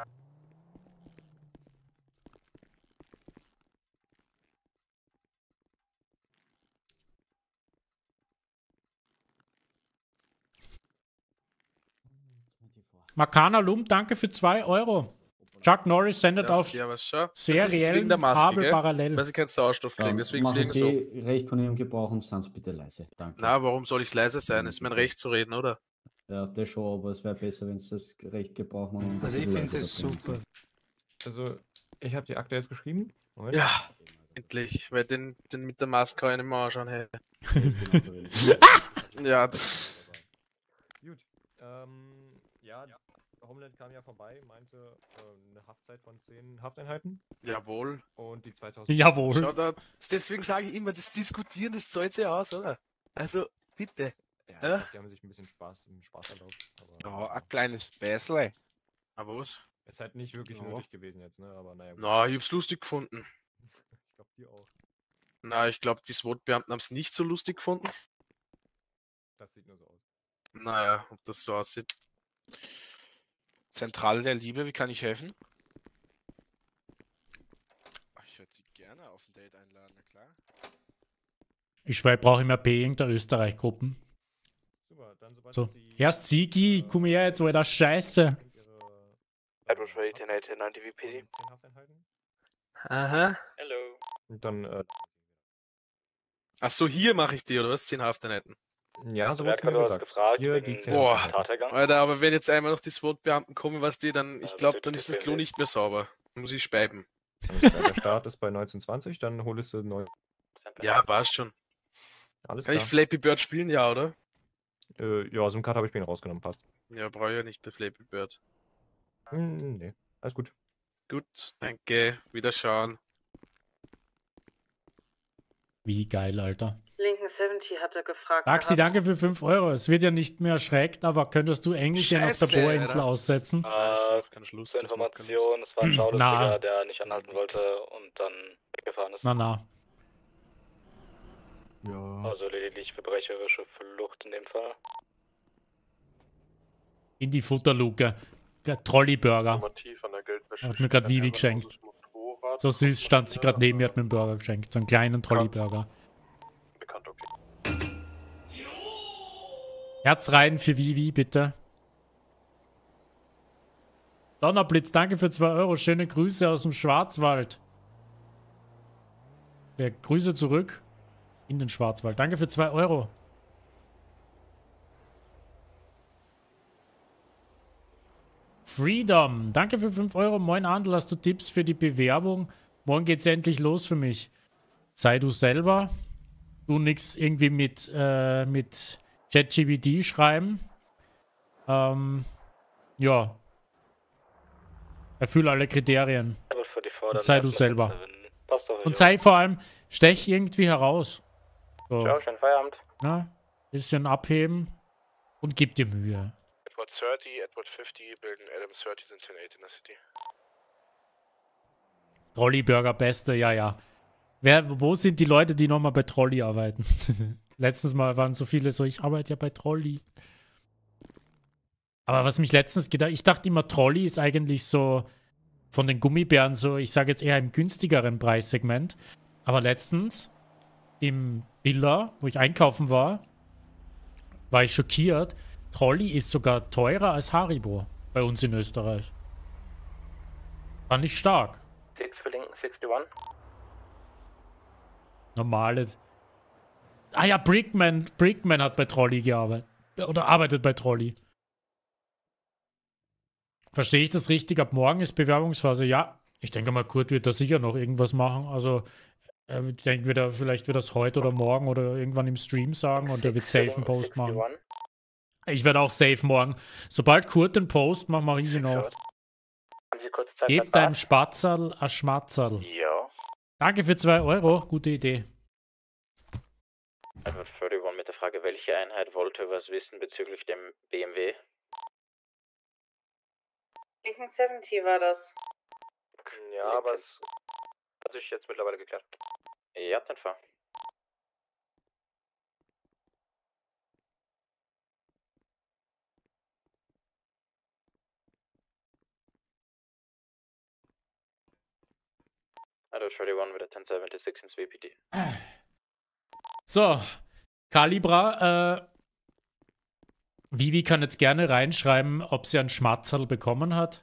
Makana Lump, danke für zwei Euro. Chuck Norris sendet Das- auf ja, was schon? Das ist seriellen wegen der Maske, Kabel gell? parallel. Weil Sie keinen Sauerstoff kriegen, deswegen machen fliegen Sie Sie Recht von Ihrem Gebrauch und seien Sie bitte leise. Danke. Na, warum soll ich leise sein? Ist mein Recht zu reden, oder? Ja, das schon, aber es wäre besser, wenn Sie das Recht gebrauchen. und Also ein ich bisschen finde leiser das da drin super. sind. Also, ich habe die Akte jetzt geschrieben. Moment. Ja, endlich. Weil den, den mit der Maske kann ich nicht mehr anschauen, hey. Ja, das- Gut. Ähm, ja, Homeland kam ja vorbei, meinte äh, eine Haftzeit von zehn Hafteinheiten. Jawohl. Und die zweitausend. Jawohl. Schau da, deswegen sage ich immer, das Diskutieren, das zahlt sich aus, oder? Also, bitte. Ja, ich Ja? glaub, die haben sich ein bisschen Spaß, einen Spaß erlaubt. Aber, Oh, ein kleines Bäsle. Aber was? ist halt nicht wirklich Ja. nötig gewesen jetzt, ne? Aber naja. gut. Na, ich hab's lustig gefunden. Ich glaube, die auch. Na, ich glaube, die SWAT-Beamten haben es nicht so lustig gefunden. Das sieht nur so aus. Naja, ob das so aussieht. Zentrale der Liebe, wie kann ich helfen? Ach, ich würde Sie gerne auf ein Date einladen, na klar. Ich schwör, ich brauche immer Paying der Österreich-Gruppen. Super, dann sobald So, die, erst Sigi, komm her jetzt, Alter, Scheiße. Edward Ready, zehn achtzehn neunzig V P D. zehn Hafteinheiten. Aha. Hello. Und dann, äh, Ach so, hier mache ich die, oder was? Zehn Hafteinheiten. ja, so Wer wurde hat mir was gesagt. gefragt Hier wegen die zehn Boah, Hafteinheiten. Tathergang? Alter, aber wenn jetzt einmal noch die SWAT-Beamten kommen, was die, dann, ich Ja, glaube, das dann wird ist das Klo gefährlich. nicht mehr sauber. Dann muss ich speiben. Alles klar, der Start ist bei neunzehn zwanzig, dann holst du neu. Ja, passt schon. Alles Kann ich klar. Flappy Bird spielen? Ja, oder? Äh, ja, aus dem Card habe ich mir ihn rausgenommen, passt. Ja, brauche ich ja nicht bei Flappy Bird. Hm, nee, alles gut. Gut, danke. Wiederschauen. Wie geil, Alter. Lincoln siebzig hatte gefragt. Taxi, gehabt. danke für fünf Euro. Es wird ja nicht mehr erschreckt, aber könntest du Engelchen auf der Scheiße, Bohrinsel Alter. aussetzen? Äh, Keine Schluss. zur Information, es war ein Na. Schaulustiger, der nicht anhalten wollte und dann weggefahren ist. Na, na. Ja. Also lediglich verbrecherische Flucht in dem Fall. In die Futterluke. Der Trolley-Burger. Informativ an der Geldwäsche. Hat mir gerade Vivi geschenkt. So süß stand sie gerade neben mir, hat mir einen Burger geschenkt. So einen kleinen Trolley-Burger. Bekannt, okay. Herz rein für Vivi, bitte. Donnerblitz, danke für zwei Euro. Schöne Grüße aus dem Schwarzwald. Ja, Grüße zurück in den Schwarzwald. Danke für zwei Euro. Freedom. Danke für fünf Euro. Moin Andel, hast du Tipps für die Bewerbung? Morgen geht's endlich los für mich. Sei du selber. Du nix irgendwie mit, äh, mit ChatGPT schreiben. Ähm, ja. Erfülle alle Kriterien. Und sei du selber. Und sei vor allem, stech irgendwie heraus. So. Ciao, schönen Feierabend. Na, bisschen abheben und gib dir Mühe. Edward dreißig, Edward fünfzig bilden Adam dreißig sind zehn acht in der City. Trolley Burger Beste, ja, ja. Wer, wo sind die Leute, die nochmal bei Trolley arbeiten? Letztens Mal waren so viele so, ich arbeite ja bei Trolley. Aber was mich letztens gedacht, ich dachte immer, Trolley ist eigentlich so von den Gummibären so, ich sage jetzt eher im günstigeren Preissegment. Aber letztens im Billa, wo ich einkaufen war, war ich schockiert. Trolley ist sogar teurer als Haribo bei uns in Österreich. Fand ich stark. sechs für Linken, einundsechzig. Normale. Ah ja, Brickman, Brickman hat bei Trolley gearbeitet. Oder arbeitet bei Trolley. Verstehe ich das richtig? Ab morgen ist Bewerbungsphase. Ja, ich denke mal, Kurt wird da sicher noch irgendwas machen. Also, ich denke, wird er, vielleicht wird das heute oder morgen oder irgendwann im Stream sagen und er wird safe einen Post machen. Ich werde auch safe morgen. Sobald Kurt den Post macht, mache ich ihn auch. Gebt deinem Spatzerl ein Schmatzerl. Ja. Danke für zwei Euro. Gute Idee. Edward einundvierzig mit der Frage, welche Einheit wollte was wissen bezüglich dem B M W? Linken siebzig war das. Ja, aber es hat sich jetzt mittlerweile geklärt. Ja, dann fahr. Edward einundvierzig mit der zehn sechsundsiebzig ins W P D. So, Calibra, äh, Vivi kann jetzt gerne reinschreiben, ob sie einen Schmatzerl bekommen hat.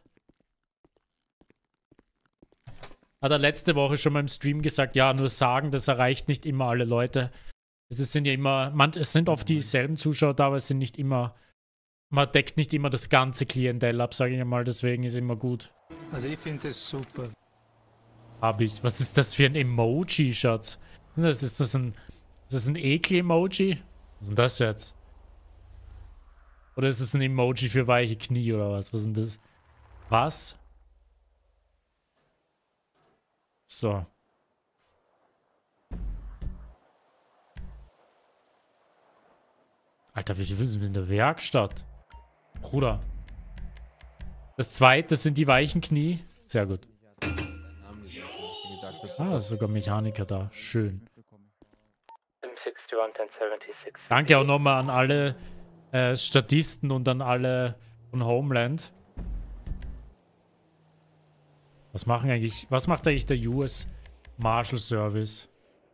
Hat er letzte Woche schon mal im Stream gesagt, ja, nur sagen, das erreicht nicht immer alle Leute. Es sind ja immer, man, es sind oft dieselben Zuschauer da, aber es sind nicht immer, man deckt nicht immer das ganze Klientel ab, sage ich mal, deswegen ist immer gut. Also ich finde das super. Hab ich. Was ist das für ein Emoji, Schatz? Das, ist das ein, ist das ein Ekel-Emoji? Was ist denn das jetzt? Oder ist es ein Emoji für weiche Knie oder was? Was ist denn das? Was? So. Alter, wie viel sind wir in der Werkstatt? Bruder. Das zweite sind die weichen Knie. Sehr gut. Ah, ist sogar Mechaniker da. Schön. Danke auch nochmal an alle äh, Statisten und an alle von Homeland. Was machen eigentlich, was macht eigentlich der U S Marshal Service?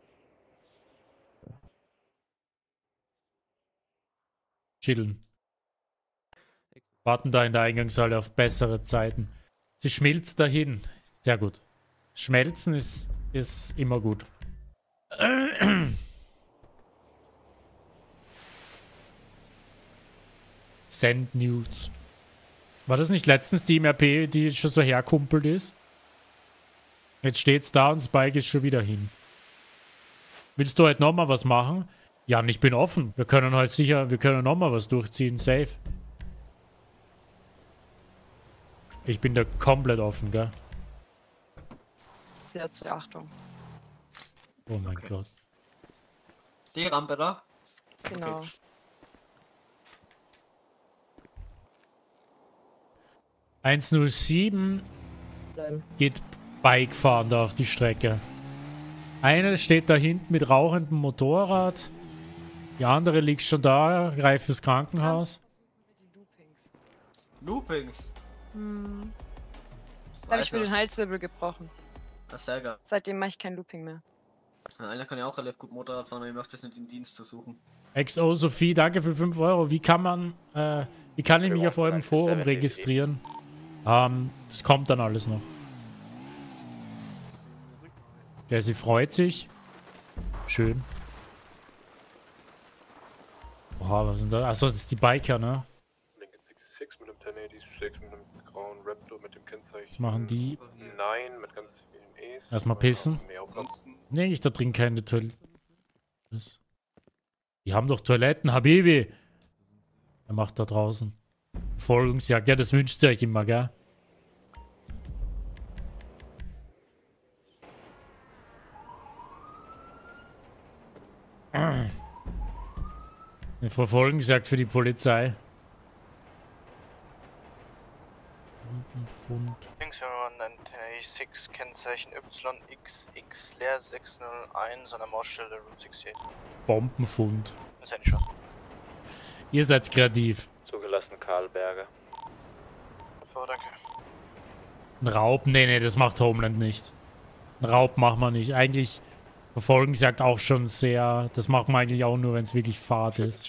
Chillen. Warten da in der Eingangshalle auf bessere Zeiten. Sie schmilzt dahin. Sehr gut. Schmelzen ist, ist immer gut. Send Nudes. War das nicht letztens die M R P, die schon so herkumpelt ist? Jetzt steht's da und Spike ist schon wieder hin. Willst du heute nochmal was machen? Jan, ich bin offen. Wir können halt sicher, wir können nochmal was durchziehen. Safe. Ich bin da komplett offen, gell? Sehr zur Achtung. Oh mein okay. Gott. Die Rampe da? Genau. Okay. eins null sieben geht Bike fahren da auf die Strecke. Eine steht da hinten mit rauchendem Motorrad. Die andere liegt schon da, greift fürs Krankenhaus. Loopings? Hm. Da habe ich mir den Halswirbel gebrochen. Das ist sehr geil. Seitdem mache ich kein Looping mehr. Einer kann ja auch relativ gut Motorrad fahren, aber ich möchte das nicht im Dienst versuchen. X O Sophie, danke für fünf Euro. Wie kann man, äh, wie kann ich mich auf eurem Forum registrieren? Ähm, das kommt dann alles noch. Ja, sie freut sich. Schön. Oha, was sind da? Achso, das ist die Biker, ne? Lincoln sechsundsechzig mit dem zehn sechsundachtzig mit dem grauen Was machen die? Nein, mit ganz vielen E's. Erstmal pissen. Nee, ich da drin keine Toilette. Die haben doch Toiletten, Habibi. Er macht da draußen. Verfolgungsjagd, ja, das wünscht ihr euch immer, gell? Eine Verfolgungsjagd für die Polizei. Pfund. Links sechs, Kennzeichen Y X X leer sechs null eins an der Mausstelle Route sechzig. Bombenfund. Das hätte ich schon. Ihr seid kreativ. Zugelassen, Karl Berger. So, danke. Ein Raub? Nee, nee, das macht Homeland nicht. Ein Raub machen wir nicht. Eigentlich Verfolgungsjagd auch schon sehr. Das macht man eigentlich auch nur, wenn es wirklich Fahrt ist.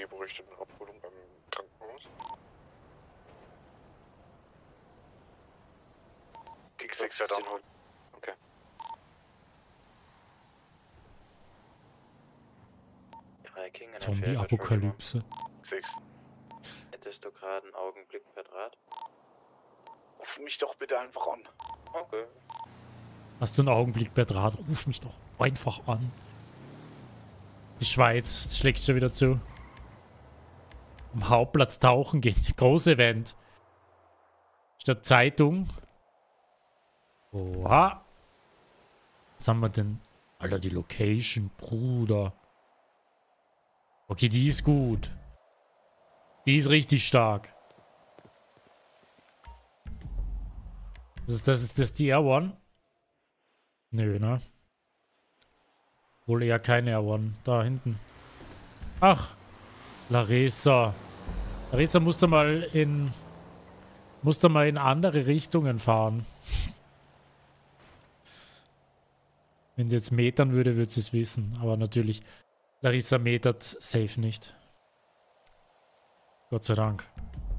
sechs fährt auch. Okay. Zombie-Apokalypse. sechs. Hättest du gerade einen Augenblick per Draht? Ruf mich doch bitte einfach an. Okay. Hast du einen Augenblick bei Draht? Ruf mich doch einfach an. Die Schweiz schlägt schon wieder zu. Am Hauptplatz tauchen gehen. Großes Event. Statt Zeitung. Oha. Was haben wir denn? Alter, die Location, Bruder. Okay, die ist gut. Die ist richtig stark. Das ist das, ist das die R eins? Nö, ne? Wohl eher keine R eins. Da hinten. Ach. Larissa. Larissa musste mal in... Musste mal in andere Richtungen fahren. Wenn sie jetzt metern würde, würde sie es wissen. Aber natürlich, Larissa metert safe nicht. Gott sei Dank.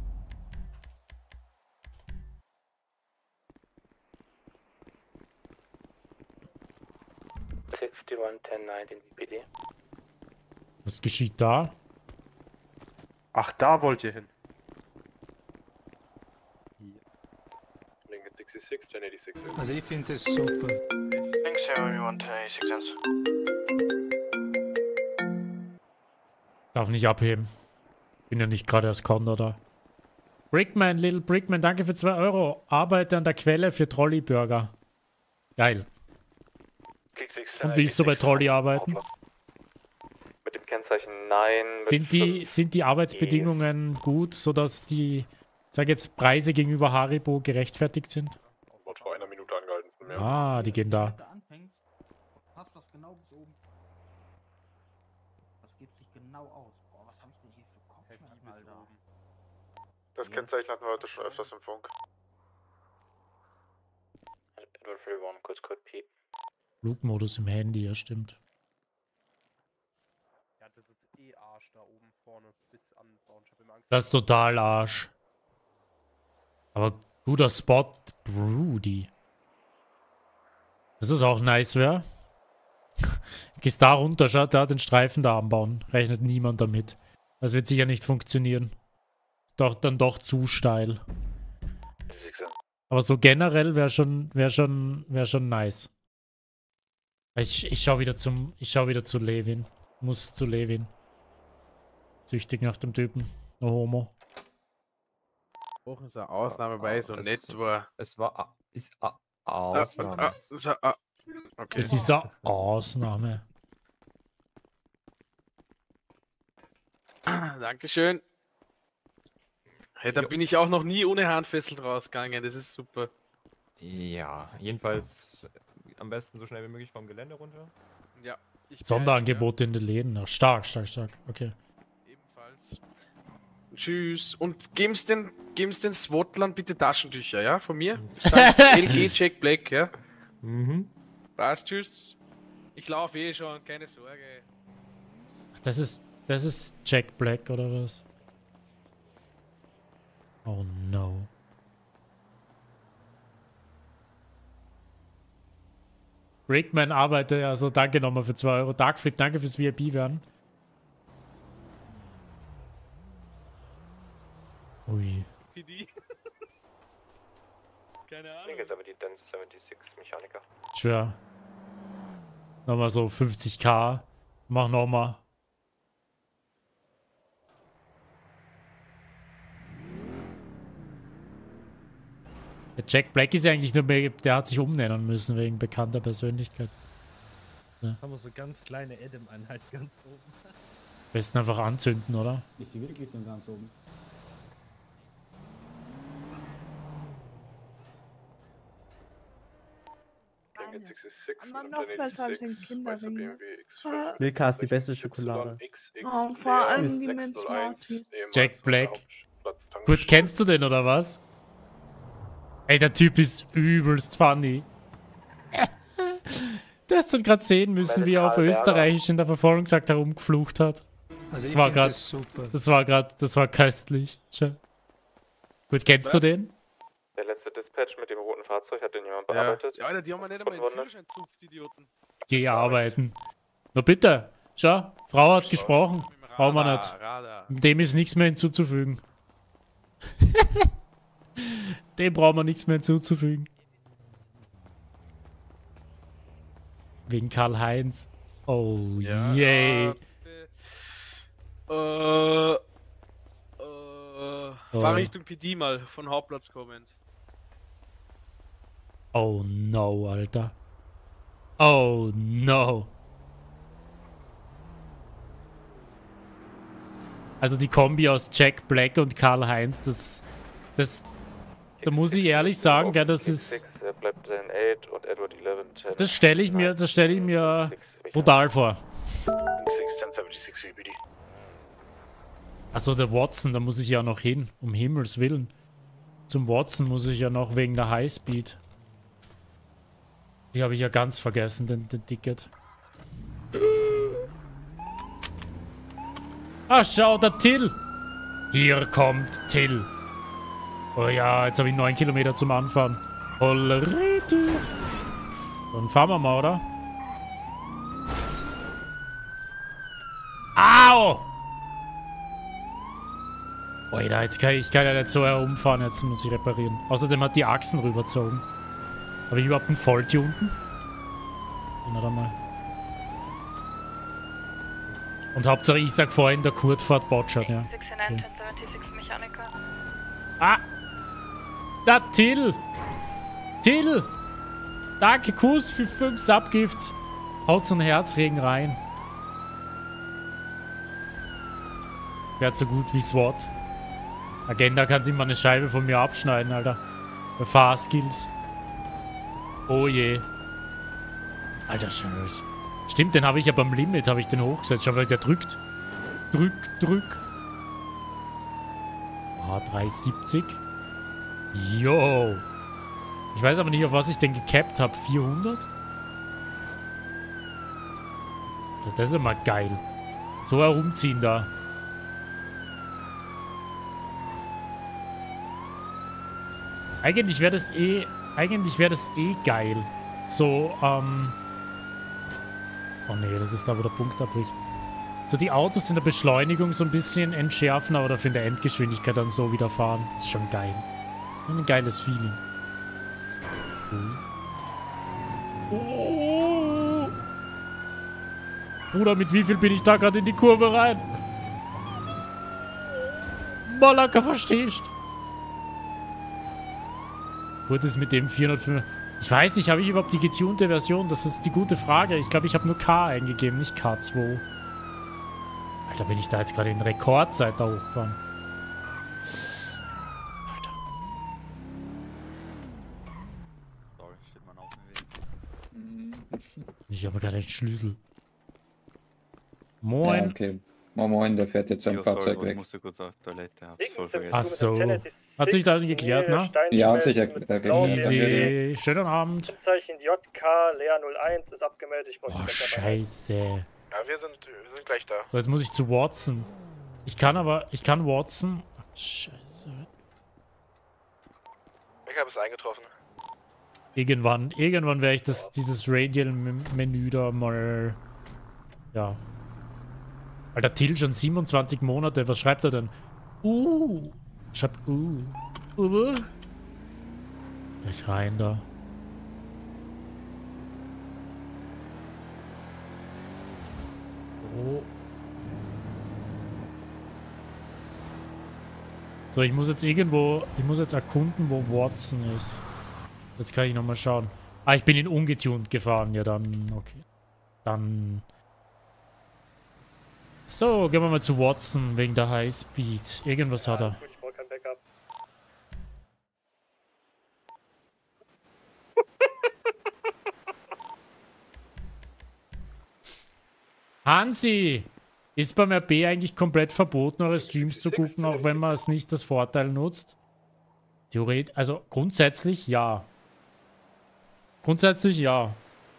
sechzig eins zehn neunzehn P D. Was geschieht da? Ach, da wollt ihr hin. Linke sechsundsechzig, sechsundsechzig. Also ich finde es super. Links everyone, sechs eins. Darf nicht abheben. Bin ja nicht gerade erst Condor da. Brickman, Little Brickman, danke für zwei Euro. Arbeite an der Quelle für Trolley-Burger. Geil. Und wie ist so bei Trolley arbeiten? Mit dem Kennzeichen nein. Sind die, sind die Arbeitsbedingungen gut, sodass die, sag jetzt, Preise gegenüber Haribo gerechtfertigt sind? Wurde vor einer Minute angehalten von mir. Ah, die gehen da. Passt das genau bis oben. Das geht sich genau aus. Boah, was hab ich denn hier für Kopfschmerzen, Alter? Das Kennzeichen hatten wir heute schon öfters im Funk. Edward einunddreißig, kurz Code P. Flugmodus im Handy, ja stimmt. Ja, das ist eh Arsch da oben vorne bis anbauen. Ich hab immer Angst. Das ist total Arsch. Aber guter Spot, Broody. Das ist auch nice, wer? Gehst da runter, schaut, da den Streifen da anbauen. Rechnet niemand damit. Das wird sicher nicht funktionieren. Ist doch dann doch zu steil. Aber so generell wäre schon, wäre schon, wäre schon nice. Ich, ich schau wieder zum, ich schau wieder zu Levin. Muss zu Levin. Süchtig nach dem Typen. No homo. Auch ist eine Ausnahme, weil ich so nett war. Es war, ist a, Ausnahme. Ah, ah, ist a, okay. Es ist eine Ausnahme. Dankeschön. Hey, da bin ich auch noch nie ohne Handfessel rausgegangen. Das ist super. Ja, jedenfalls am besten so schnell wie möglich vom Gelände runter. Ja. Ich Sonderangebote in den Läden. Ja, stark, stark, stark. Okay. Ebenfalls. Tschüss. Und geben's den, geben's den Swotlern bitte Taschentücher, ja? Von mir? L G Jack Black, ja? Mhm. Passt, tschüss. Ich laufe eh schon, keine Sorge. Das ist, das ist Jack Black oder was? Oh no. Brickman arbeitet, also danke nochmal für zwei Euro. Darkflip, danke fürs V I P-Werden. Ui. Keine Ahnung. Ich aber die Dance sechsundsiebzig Mechaniker. Schwer. Nochmal so fünfzig K. Mach nochmal. Der Jack Black ist ja eigentlich nur, der hat sich umnennen müssen wegen bekannter Persönlichkeit. Ja. Haben wir so ganz kleine Adam-Einheit ganz oben. Besten einfach anzünden, oder? Ist sie wirklich dann ganz oben? Aber noch besser als ein Kinderring. Milka ist die beste Schokolade. Oh, vor allem die mit Smarties. Jack Black. Gut, kennst du den, oder was? Ey, der Typ ist übelst funny. Der hast du gerade sehen müssen, wie er auf Österreichisch in der Verfolgungsjagd herumgeflucht hat. Also das, ich war find grad, das super. das war gerade, das war köstlich. Schau. Gut, kennst Was? du den? Der letzte Dispatch mit dem roten Fahrzeug, hat den jemand Ja, bearbeitet? ja Alter, die haben ja nicht einmal einen Führerschein zupft, Idioten. Geh arbeiten. Na bitte. Schau, Frau hat gesprochen. Brauchen wir nicht. Dem ist nichts mehr hinzuzufügen. Dem brauchen wir nichts mehr hinzuzufügen. Wegen Karl-Heinz. Oh Ja, yay. Äh, äh, Oh. fahr Richtung P D mal, von Hauptplatz kommend. Oh no, Alter. Oh no. Also die Kombi aus Jack Black und Karl-Heinz, das, das, da muss ich ehrlich sagen, gell, das ist, Er bleibt in acht und Edward elf. das stelle ich mir, das stelle ich mir brutal vor. Achso, der Watson, da muss ich ja noch hin, um Himmels Willen. Zum Watson muss ich ja noch wegen der Highspeed. Die habe ich ja ganz vergessen, den, den Ticket. Ah, schau, der Till. Hier kommt Till. Oh ja, jetzt habe ich neun Kilometer zum Anfahren. Holleriti. Dann fahren wir mal, oder? Au! Alter, jetzt kann ich, ich kann ja nicht so herumfahren, jetzt muss ich reparieren. Außerdem hat die Achsen rübergezogen. Habe ich überhaupt einen Faulty unten? Na dann mal. Und Hauptsache, ich sag vorhin, der Kurt fährt Botschat, ja. Okay. Ah! Da, Till! Till! Danke, Kuss für fünf Subgifts. Haut's einen Herzregen rein. Wäre so gut wie SWAT. Agenda kann sich mal eine Scheibe von mir abschneiden, Alter. Bei Fahrskills. Oh je. Alter, schön. Stimmt, den habe ich ja beim Limit, habe ich den hochgesetzt. Schau, weil der drückt. Drück, drück. Ah, drei siebzig. Yo. Ich weiß aber nicht, auf was ich denn gecapped habe. vierhundert? Das ist immer geil. So herumziehen da. Eigentlich wäre das eh... Eigentlich wäre das eh geil. So, ähm... Oh nee, das ist da, wo der Punkt abbricht. So, die Autos in der Beschleunigung so ein bisschen entschärfen, aber dafür in der Endgeschwindigkeit dann so wieder fahren. Das ist schon geil. Ein geiles Feeling. Oh. Bruder, mit wie viel bin ich da gerade in die Kurve rein? Malaka, verstehst? Gut, ist mit dem vierhundertfünf... Ich weiß nicht, habe ich überhaupt die getunte Version? Das ist die gute Frage. Ich glaube, ich habe nur K eingegeben, nicht K zwei. Alter, bin ich da jetzt gerade in Rekordzeit da hochgefahren. Alter. Ich habe gerade einen Schlüssel. Moin. Ja, okay. Moin, moin, der fährt jetzt sein Fahrzeug weg. Ich musste kurz auf Toilette, hab's voll vergessen. Ach so. Hat sich das geklärt, ne? Ja, hat sich erklärt. Easy. Schönen Abend. Zeichen J K Leer null eins ist abgemeldet. Ich oh, scheiße. Ja, wir sind, wir sind gleich da. So, jetzt muss ich zu Watson. Ich kann aber, ich kann Watson... Ach, scheiße. Ich habe es eingetroffen. Irgendwann, irgendwann werde ich das, dieses Radial-Menü da mal... Ja. Alter, Till schon siebenundzwanzig Monate. Was schreibt er denn? Uh. Schreibt uh. Uh. Gleich rein da. Oh. So, ich muss jetzt irgendwo, ich muss jetzt erkunden, wo Watson ist. Jetzt kann ich nochmal schauen. Ah, ich bin in ungetuned gefahren. Ja, dann, okay. Dann... So, gehen wir mal zu Watson wegen der High Speed. Irgendwas hat er. Ich brauche kein Backup. Hansi! Ist beim R B eigentlich komplett verboten, eure Streams zu gucken, auch wenn man es nicht das Vorteil nutzt? Theoretisch, also grundsätzlich ja. Grundsätzlich ja.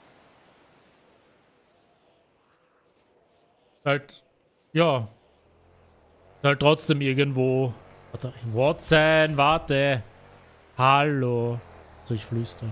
Halt, ja. Halt trotzdem irgendwo. Warte, Watson, warte. Hallo. So, ich flüstere.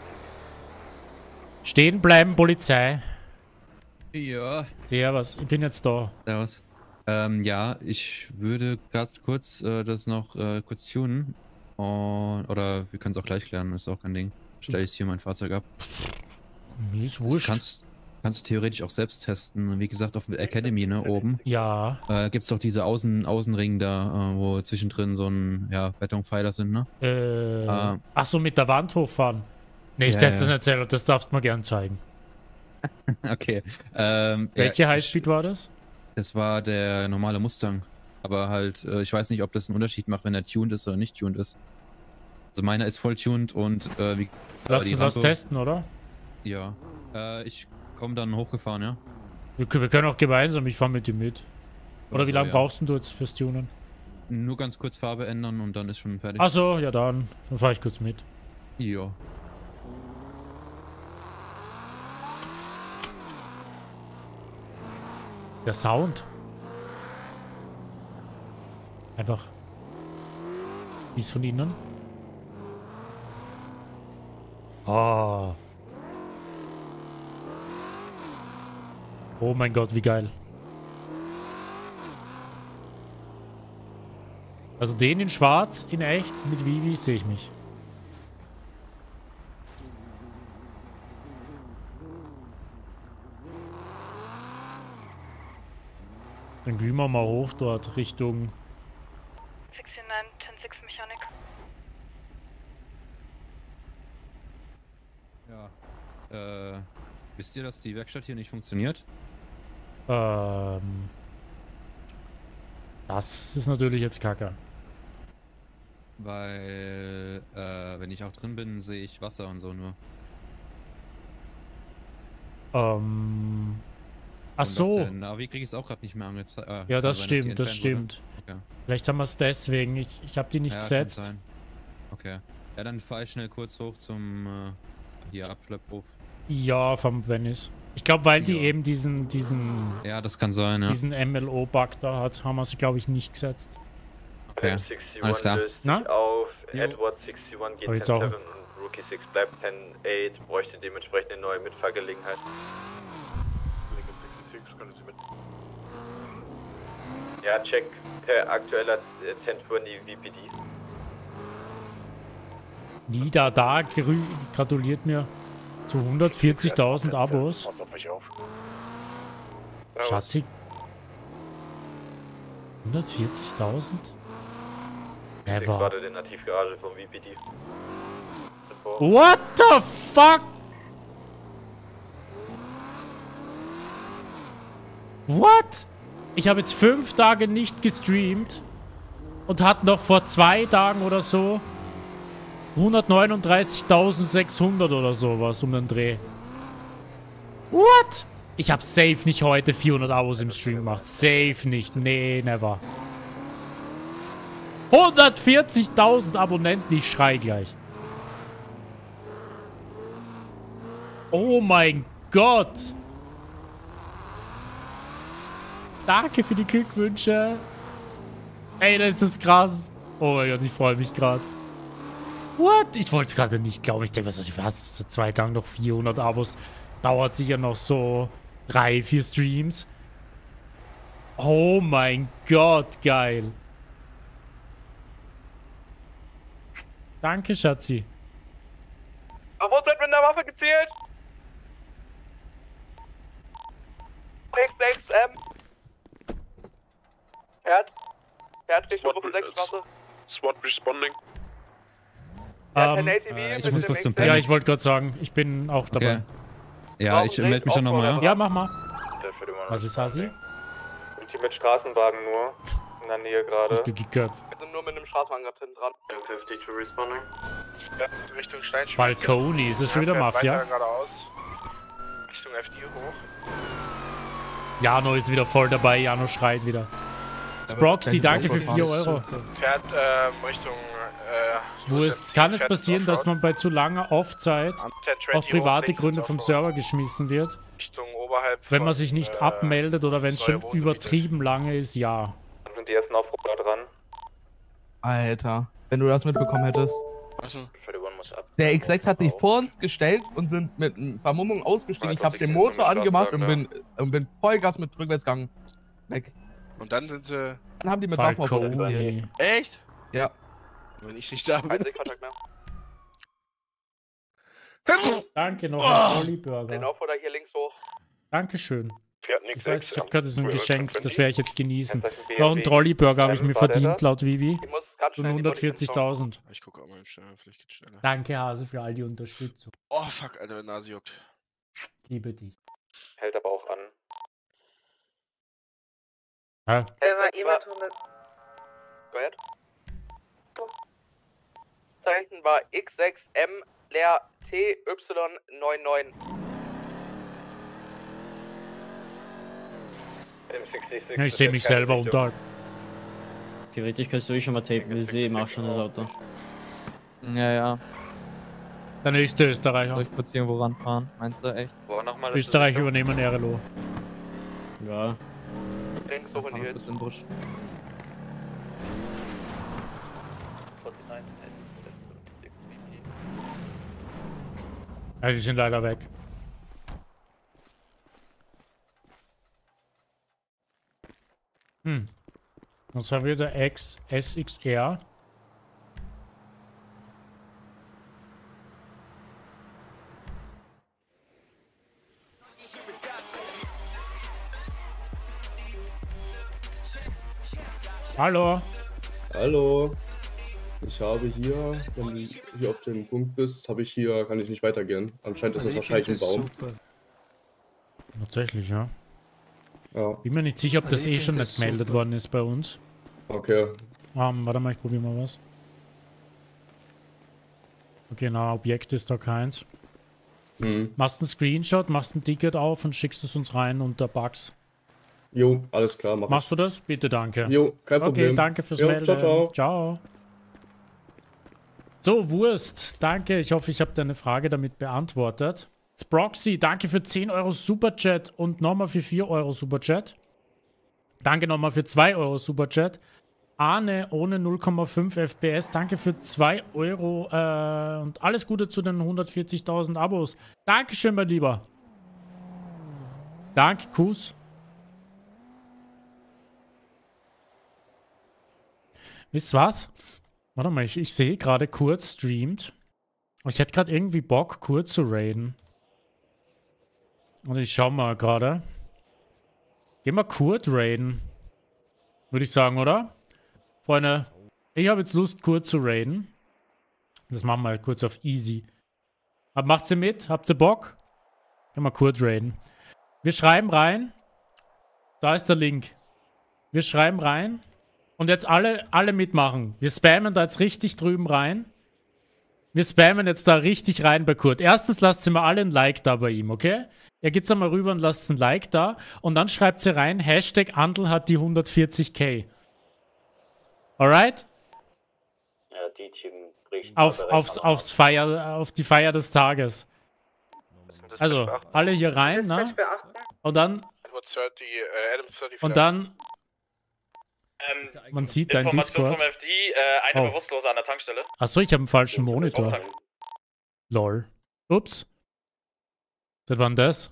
Stehen bleiben, Polizei. Ja. Servus, ich bin jetzt da. Servus. Ähm, ja, ich würde gerade kurz äh, das noch äh, kurz tunen. Und, oder wir können es auch gleich klären, ist auch kein Ding. Stelle ich hier mein Fahrzeug ab. Mir ist Das wurscht. kannst, kannst du theoretisch auch selbst testen. Wie gesagt, auf der Academy, ne, oben. Ja. Äh, gibt's doch diese Außen, Außenring da, äh, wo zwischendrin so ein, ja, Betonpfeiler sind, ne? Äh, äh ach so, mit der Wand hochfahren. Nee, ich Ja, teste das ja. nicht selber, das darfst du mir gern zeigen. Okay. Ähm, Welche ja, Highspeed war das? Das war der normale Mustang. Aber halt, äh, ich weiß nicht, ob das einen Unterschied macht, wenn er tuned ist oder nicht tuned ist. Also meiner ist voll tuned und äh, wie... Lass die uns das Rampe- testen, oder? Ja. Äh, ich komme dann hochgefahren, ja? Wir, können- wir können auch gemeinsam, ich fahre mit dir mit. Oder Oder wie so, lange ja. brauchst du jetzt fürs Tunen? Nur ganz kurz Farbe ändern und dann ist schon fertig. Ach so, ja dann. Dann fahre ich kurz mit. Ja. Der Sound. Einfach. Wie ist von innen? Oh. Oh mein Gott, wie geil. Also den in schwarz, in echt, mit Vivi sehe ich mich. Dann gehen wir mal hoch dort Richtung... sixty-nine, ten six Mechanik. Ja. Äh, wisst ihr, dass die Werkstatt hier nicht funktioniert? Ähm... Das ist natürlich jetzt kacke. Weil, äh, wenn ich auch drin bin, sehe ich Wasser und so nur. Ähm... Ach Und so. auf der Navi kriege ich es auch gerade nicht mehr angezeigt. Äh, Ja, das kann sein, dass die stimmt, das entfernt stimmt. wurde. Okay. Vielleicht haben wir es deswegen. Ich, ich habe die nicht Ja, kann gesetzt. sein. Okay. Ja, dann fahre ich schnell kurz hoch zum, äh, hier, Abschlepphof. Ja, vom Venice. Ich glaube, weil die Ja. eben diesen, diesen, Ja, das kann sein, ja. diesen M L O-Bug da hat, haben wir sie, glaube ich, nicht gesetzt. Okay, M sixty-one alles klar. löst sich Na? auf, Jo. Edward sixty-one geht Hab ich jetzt auch. ten seven und Rookie six bleibt ten eight, bräuchte dementsprechend eine neue Mitfahrgelegenheit. Ja, check per aktueller äh, ten twenty V P D. Nida da grü gratuliert mir zu hundertvierzigtausend Abos. Pass auf mich auf. Schatzi. hundertvierzigtausend? Ich sehe Never. gerade den Nativgarage vom V P D. Support. What the fuck? What? Ich habe jetzt fünf Tage nicht gestreamt und hatte noch vor zwei Tagen oder so hundertneununddreißigtausendsechshundert oder sowas um den Dreh. What? Ich habe safe nicht heute vierhundert Abos im Stream gemacht. Safe nicht. Nee, never. hundertvierzigtausend Abonnenten, ich schrei gleich. Oh mein Gott. Danke für die Glückwünsche. Ey, das ist das krass. Oh mein Gott, ich freue mich gerade. What? Ich wollte es gerade nicht glauben. Ich denke, was ich weiß, so zwei Tagen noch vierhundert Abos. Dauert sicher noch so drei, vier Streams. Oh mein Gott, geil. Danke, Schatzi. der Waffe gezielt. X sechs M. Herd. Herd Richtung Gruppe sechs Straße. SWAT responding. Ähm, äh, ich muss kurz zum Ja, ich wollte gerade sagen, ich bin auch dabei. Okay. Ja, ich melde mich dann nochmal. Ja, mach mal. Was ist Hasi? Ein Team mit Straßenwagen nur. In der Nähe gerade. Ich gehört. Wir sind nur mit einem Straßenwagen gerade hinten dran. fünfzig für responding. Ja, Richtung Steinschmiede. Falcone, ist es schon wieder Mafia? Geradeaus. Richtung F D hoch. Jano ist wieder voll dabei, Jano schreit wieder. Sproxy, danke für vier Euro. Fährt ähm, Richtung. Äh, Wo ist, kann es passieren, dass man bei zu langer Off-Zeit auf private Gründe vom Server geschmissen wird? Richtung oberhalb. Wenn man sich nicht abmeldet oder wenn es schon übertrieben lange ist, ja. Dann sind die ersten Aufrufer dran. Alter, wenn du das mitbekommen hättest. Was denn? Der X sechs hat sich vor uns gestellt und sind mit Vermummung ausgestiegen. Ich habe den Motor angemacht und bin, und bin Vollgas mit Rückwärtsgang weg. Und dann sind sie. Dann haben die mit Waffen auf uns gezielt. Echt? Ja. Wenn ich nicht da bin. Danke noch Oh. an Olli Burger. Den Aufrufer hier links hoch. Dankeschön. Ich weiß, ich hab gehört, das ist ein Früher Geschenk, fünfundzwanzig. das werde ich jetzt genießen. Das heißt ein B M W. Noch einen Trolley-Burger habe ich mir War der verdient, da? laut Vivi. Ich muss ganz Von schnell in die hundertvierzigtausend. Ich gucke auch mal schneller, vielleicht geht's schneller. Danke, Hase, für all die Unterstützung. Oh fuck, Alter, wenn Nase juckt. Liebe dich. Hält aber auch an. Hä? Der war eh mit hundert. Go ahead. Zeichen war X sechs M leer T Y neunundneunzig. Ja, ich sehe mich selber unter. Theoretisch kannst du eh schon mal tapen, wir sehen auch schon das Auto. Ja, ja. Der nächste Österreicher. Soll ich kurz irgendwo ranfahren? Meinst du echt? Österreich übernehmen R L O. Ja. Links hoch in die Kurz im Busch. Ja, die sind leider weg. Hm. Das war wieder X S X R. Hallo. Hallo. Ich habe hier, wenn du hier auf dem Punkt bist, habe ich hier, kann ich nicht weitergehen. Anscheinend ist Also das ich wahrscheinlich ein find das Baum. super. Tatsächlich, ja. Ja. Bin mir nicht sicher, ob Also das ich eh find schon das nicht gemeldet super. worden ist bei uns. Okay. Um, warte mal, ich probiere mal was. Okay, na, Objekt ist da keins. Mhm. Machst einen Screenshot, machst ein Ticket auf und schickst es uns rein unter Bugs. Jo, alles klar, mach Machst du das? Bitte, danke. Jo, kein Problem. Okay, danke fürs Jo, Melden. ciao, ciao. Ciao. So, Wurst, danke. Ich hoffe, ich habe deine Frage damit beantwortet. Sproxy, danke für zehn Euro Superchat und nochmal für vier Euro Superchat. Danke nochmal für zwei Euro Superchat. Arne ohne null Komma fünf F P S, danke für zwei Euro äh, und alles Gute zu den hundertvierzigtausend Abos. Dankeschön, mein Lieber. Danke, Kuss. Wisst ihr was? Warte mal, ich, ich sehe gerade, Kurt streamt. Ich hätte gerade irgendwie Bock, Kurt zu raiden. Und ich schau mal gerade. Gehen wir Kurt raiden. Würde ich sagen, oder? Freunde, ich habe jetzt Lust, Kurt zu raiden. Das machen wir halt kurz auf easy. Aber macht sie mit? Habt ihr Bock? Gehen wir Kurt raiden. Wir schreiben rein. Da ist der Link. Wir schreiben rein. Und jetzt alle, alle mitmachen. Wir spammen da jetzt richtig drüben rein. Wir spammen jetzt da richtig rein bei Kurt. Erstens lasst ihr mal alle ein Like da bei ihm, okay? Ihr geht's einmal rüber und lasst ein Like da. Und dann schreibt sie rein, Hashtag Andl hat die hundertvierzig K. Alright? Ja, die Team bricht Auf, aufs, aufs Feier, auf die Feier des Tages. Also, alle hier rein, ne? Und dann, und dann, Ähm, man sieht dein Information Discord. vom F D, äh, eine Oh. Bewusstlose an der Tankstelle. Achso, ich habe einen falschen Monitor. Lol. Ups. Seit wann das?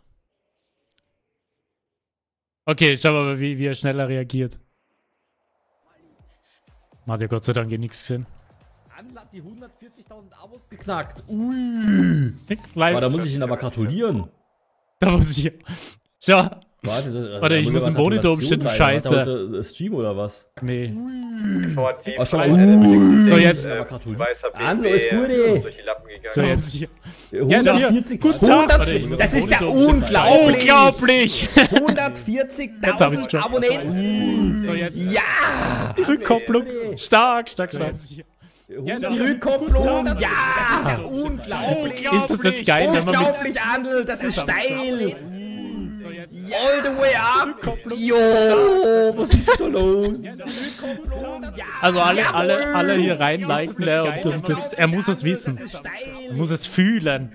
Okay, schau mal, wie, wie er schneller reagiert. Man hat ja Gott sei Dank eh nichts gesehen. Andel hat die hundertvierzigtausend Abos geknackt. Ui. Aber da muss ich ihn aber gratulieren. Da muss ich... Schau. Warte, das, Warte, ich muss den Monitor umstellen, Scheiße. Hat er heute Stream oder was? Nee. Oh, schau mal. Ui. So, jetzt. Andel, ist gut, ey. So, jetzt. hundertvierzig. Guten Tag. hundert, das ist ja unglaublich. Unglaublich. hundertvierzigtausend Abonnenten. So, jetzt. Ja. Die Rückkopplung. Stark, stark, stark. Die Rückkopplung. Ja. Das ist ja unglaublich. Ist das jetzt geil, wenn man mit... Unglaublich, Andel. Das ist steil. All the way up! Jo, was ist da los? Also alle, alle, alle hier rein liken, ne, und, und das, er muss es wissen. Er muss es fühlen.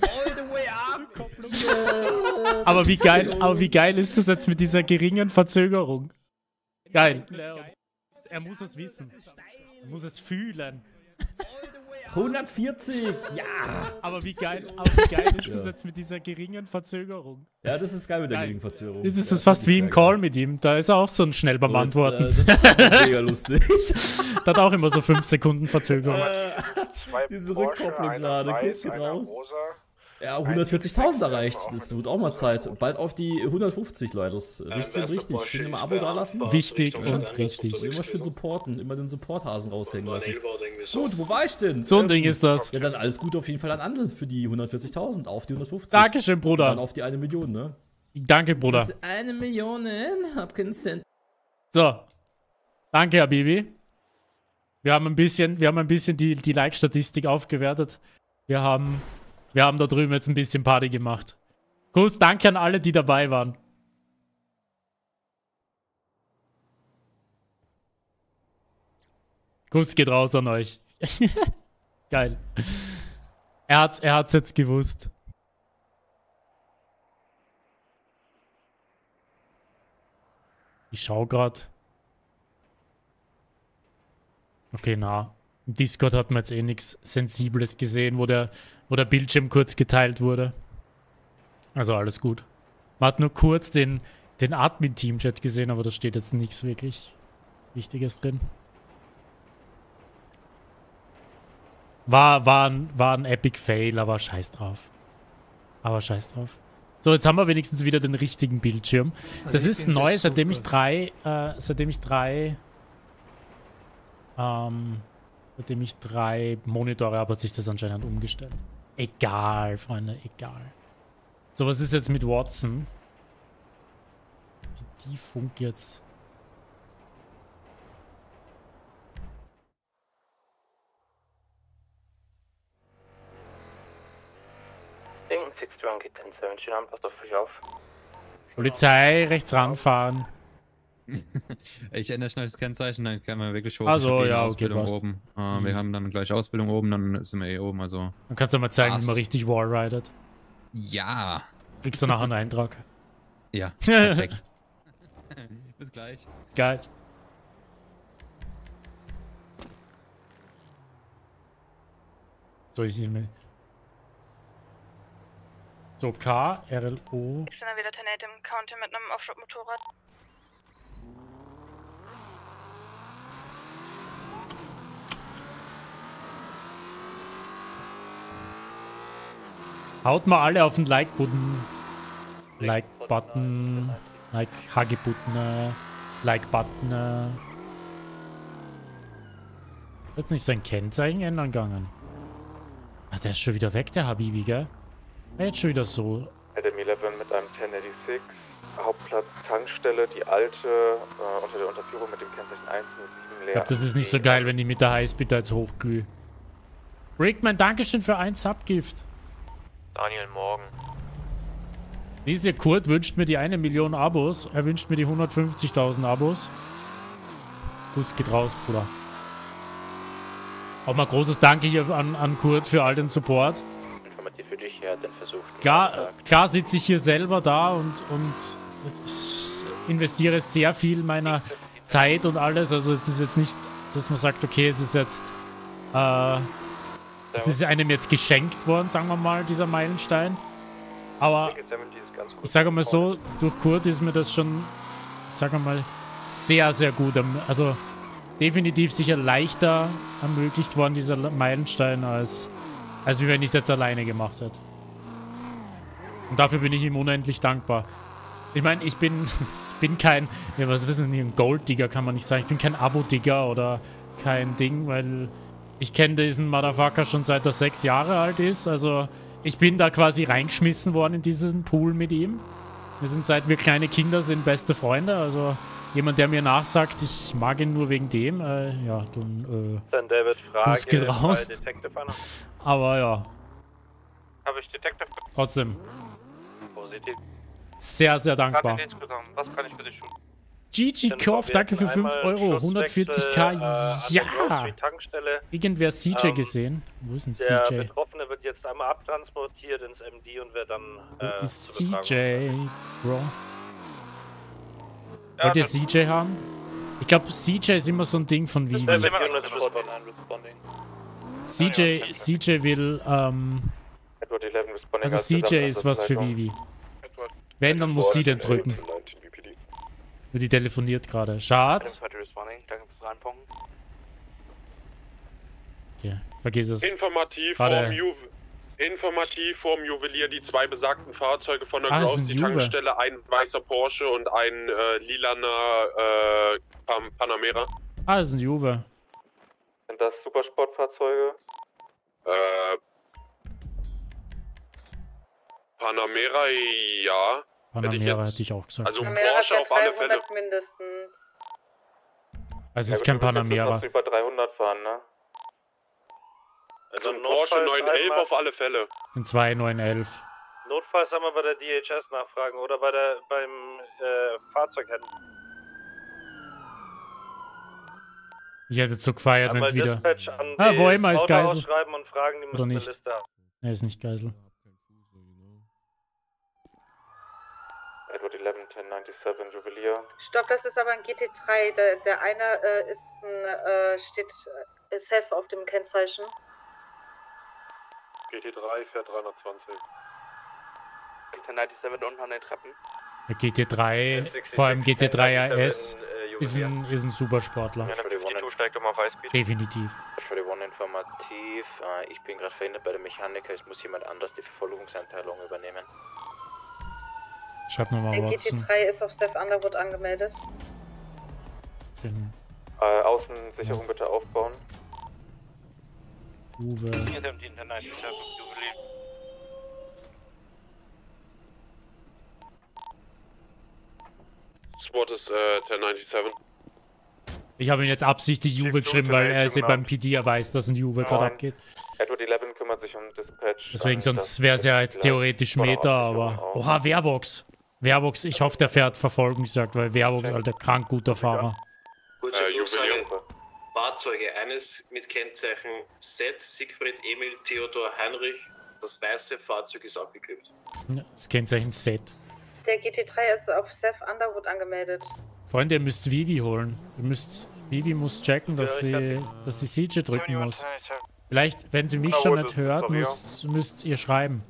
Aber wie geil, aber wie geil ist das jetzt mit dieser geringen Verzögerung? Geil. Er muss es wissen. Er muss es fühlen. hundertvierzig, ja! Aber wie geil, aber wie geil ist das jetzt mit dieser geringen Verzögerung? Ja, das ist geil mit der geringen Verzögerung. Das ist ja, das fast wie im Call mit ihm. Da ist er auch so ein schnell beim Antworten. Äh, das war mega lustig. Da hat auch immer so fünf Sekunden Verzögerung. Äh, diese Rückkopplung gerade, Kuss geht raus. Ja, hundertvierzigtausend erreicht. Das wird auch mal Zeit. Bald auf die hundertfünfzig, Leute. Das ist richtig und richtig. Schön immer ein Abo da lassen. Wichtig und richtig. Und immer schön supporten. Immer den Supporthasen raushängen lassen. Gut, wo war ich denn? So ein Ding ist das. Ja, dann alles Gute auf jeden Fall an Andel für die hundertvierzigtausend. Auf die hundertfünfzig. Dankeschön, Bruder. Dann auf die eine Million, ne? Danke, Bruder. Das ist eine Million, hab keinen Cent. So. Danke, Habibi. Wir haben ein bisschen, wir haben ein bisschen die, die Like-Statistik aufgewertet. Wir haben... Wir haben da drüben jetzt ein bisschen Party gemacht. Kuss, danke an alle, die dabei waren. Kuss geht raus an euch. Geil. Er hat's, er hat's jetzt gewusst. Ich schau grad. Okay, na. Im Discord hat man jetzt eh nichts Sensibles gesehen, wo der, wo der Bildschirm kurz geteilt wurde. Also alles gut. Man hat nur kurz den, den Admin-Team-Chat gesehen, aber da steht jetzt nichts wirklich Wichtiges drin. War, war, ein, war ein Epic Fail, aber scheiß drauf. Aber scheiß drauf. So, jetzt haben wir wenigstens wieder den richtigen Bildschirm. Das ist neu, seitdem ich drei, äh, seitdem ich drei, ähm, seitdem ich drei Monitore habe, hat sich das anscheinend umgestellt. Egal, Freunde, egal. So, was ist jetzt mit Watson? Die Funk jetzt. Polizei, rechts ranfahren. Ich ändere schnell das Kennzeichen, dann kann man wirklich hoch. Also, ja, okay, Ausbildung passt. oben. Äh, mhm. Wir haben dann gleich Ausbildung oben, dann sind wir eh oben, also. Dann kannst du mal zeigen, passt. wie man richtig wallridet. Ja. Kriegst du nachher einen Eintrag. Ja, perfekt. Bis gleich. Geil. So, ich nicht mehr. So, K, R L O. Ich bin dann wieder Tenate im County mit einem Offroad-Motorrad. Haut mal alle auf den Like-Button. Like-Button. Like-Hagi-Button. Like-Button. Jetzt nicht sein Kennzeichen ändern gegangen. Ach, der ist schon wieder weg, der Habibi, gell? Er jetzt schon wieder so. Adam elf mit einem zehn sechsundachtzig. Hauptplatz Tankstelle, die alte, äh, unter der Unterführung mit dem Kennzeichen eins null sieben leer. Ich glaube, das ist nicht so geil, wenn ich mit der Highspeed da jetzt hochglühe. Brickman, Dankeschön für ein Subgift. Daniel Morgen. Dieser Kurt wünscht mir die eine Million Abos. Er wünscht mir die hundertfünfzigtausend Abos. Kuss geht raus, Bruder. Auch mal großes Danke hier an, an Kurt für all den Support. Informativ für dich, er hat den Versuch. Klar, klar sitze ich hier selber da und, und investiere sehr viel meiner Zeit und alles. Also es ist jetzt nicht, dass man sagt, okay, es ist jetzt... Äh, es ist einem jetzt geschenkt worden, sagen wir mal, dieser Meilenstein. Aber ich sage mal so, durch Kurt ist mir das schon, ich sage mal, sehr, sehr gut. Also definitiv sicher leichter ermöglicht worden, dieser Meilenstein, als, als wie wenn ich es jetzt alleine gemacht hätte. Und dafür bin ich ihm unendlich dankbar. Ich meine, ich bin, ich bin kein, ja, was wissen Sie, ein Gold-Digger kann man nicht sagen. Ich bin kein Abo-Digger oder kein Ding, weil ich kenne diesen Motherfucker schon seit er sechs Jahre alt ist. Also ich bin da quasi reingeschmissen worden in diesen Pool mit ihm. Wir sind, seit wir kleine Kinder sind, beste Freunde. Also jemand, der mir nachsagt, ich mag ihn nur wegen dem, äh, ja, dann, äh, Dann David, Frage, Fuß geht raus. Detective an. Aber ja, Habe ich Detective? trotzdem. Positiv. Sehr, sehr dankbar. Was kann ich für dich tun? G G Korf, danke für fünf Euro, hundertvierzig K, ja! Irgendwer C J Ähm, gesehen? Wo ist denn C Der J? Betroffene wird jetzt einmal abtransportiert ins M D und wird dann Wo äh, ist zur C Befragung. J, Bro? Ja, Wollt ihr das- C J haben? Ich glaube, C J ist immer so ein Ding von Vivi. David, Unit responding. C J, C J will, ähm... Edward elf responding. Also C J ist was für Vivi. Wenn, dann muss sie den drücken. Nur die telefoniert gerade. Schatz? Okay, vergiss es. Informativ Gerade- vorm, Ju Informativ vorm Juwelier die zwei besagten Fahrzeuge von der Ah, das ist ein Gross, die Juve. Tankstelle, ein weißer Porsche und ein äh, lilaner äh, Pan Panamera. Ah, das ist ein Juve. Sind das Supersportfahrzeuge? Äh, Panamera, ja. Panamera hätte ich auch gesagt. Also ja. Panamera Porsche hat auf alle Fälle. dreihundert mindestens. Also es ist kein Panamera. Über dreihundert fahren, ne? Also ein Porsche neun elf auf alle Fälle. Sind zwei neun elf. Notfalls einmal bei der D H S nachfragen oder bei der beim äh, Fahrzeughändler. Ich hätte jetzt so gefeiert, wenn es Einmal wieder... Dispatch an Ah, die Woima ist Auto Geisel. ausschreiben und fragen, die Oder müssen eine nicht? Liste haben. Er ist nicht Geisel. Edward elf, zehn siebenundneunzig, Juwelier. Stopp, das ist aber ein G T drei. Der, der eine äh, ist ein, äh, steht äh, S F auf dem Kennzeichen. G T drei fährt dreihundertzwanzig. zehn siebenundneunzig unten an den Treppen. Der G T drei, vor allem G T drei R S, ist ein, ist ein Supersportler. steigt um auf Highspeed. Definitiv. Für die One informativ. Äh, ich bin gerade verhindert bei der Mechaniker. Es muss jemand anders die Verfolgungseinteilung übernehmen. Schreib nochmal Der G T Watson. drei ist auf Steph Underwood angemeldet. Den Äh, Außensicherung bitte aufbauen. Uwe. SWAT ist äh, zehn siebenundneunzig. Ich habe ihn jetzt absichtlich Juve geschrieben, weil er ist ja beim P D, er weiß, dass ein Juve gerade abgeht. Edward elf kümmert sich um Dispatch. Deswegen, sonst wäre es ja jetzt theoretisch Meter, aber... Oha, Wervox. Wervox, ich hoffe, der fährt Verfolgungsjagd, weil Wervox, alter, krank guter Fahrer. Kurze Durchsage. Fahrzeuge, eines mit Kennzeichen Z, Siegfried, Emil, Theodor, Heinrich. Das weiße Fahrzeug ist abgeklebt. Das Kennzeichen Set. Der G T drei ist auf Steph Underwood angemeldet. Freunde, ihr müsst Vivi holen. Ihr müsst... Vivi muss checken, dass sie, dass sie C J drücken muss. Vielleicht, wenn sie mich schon nicht hört, müsst, müsst ihr schreiben.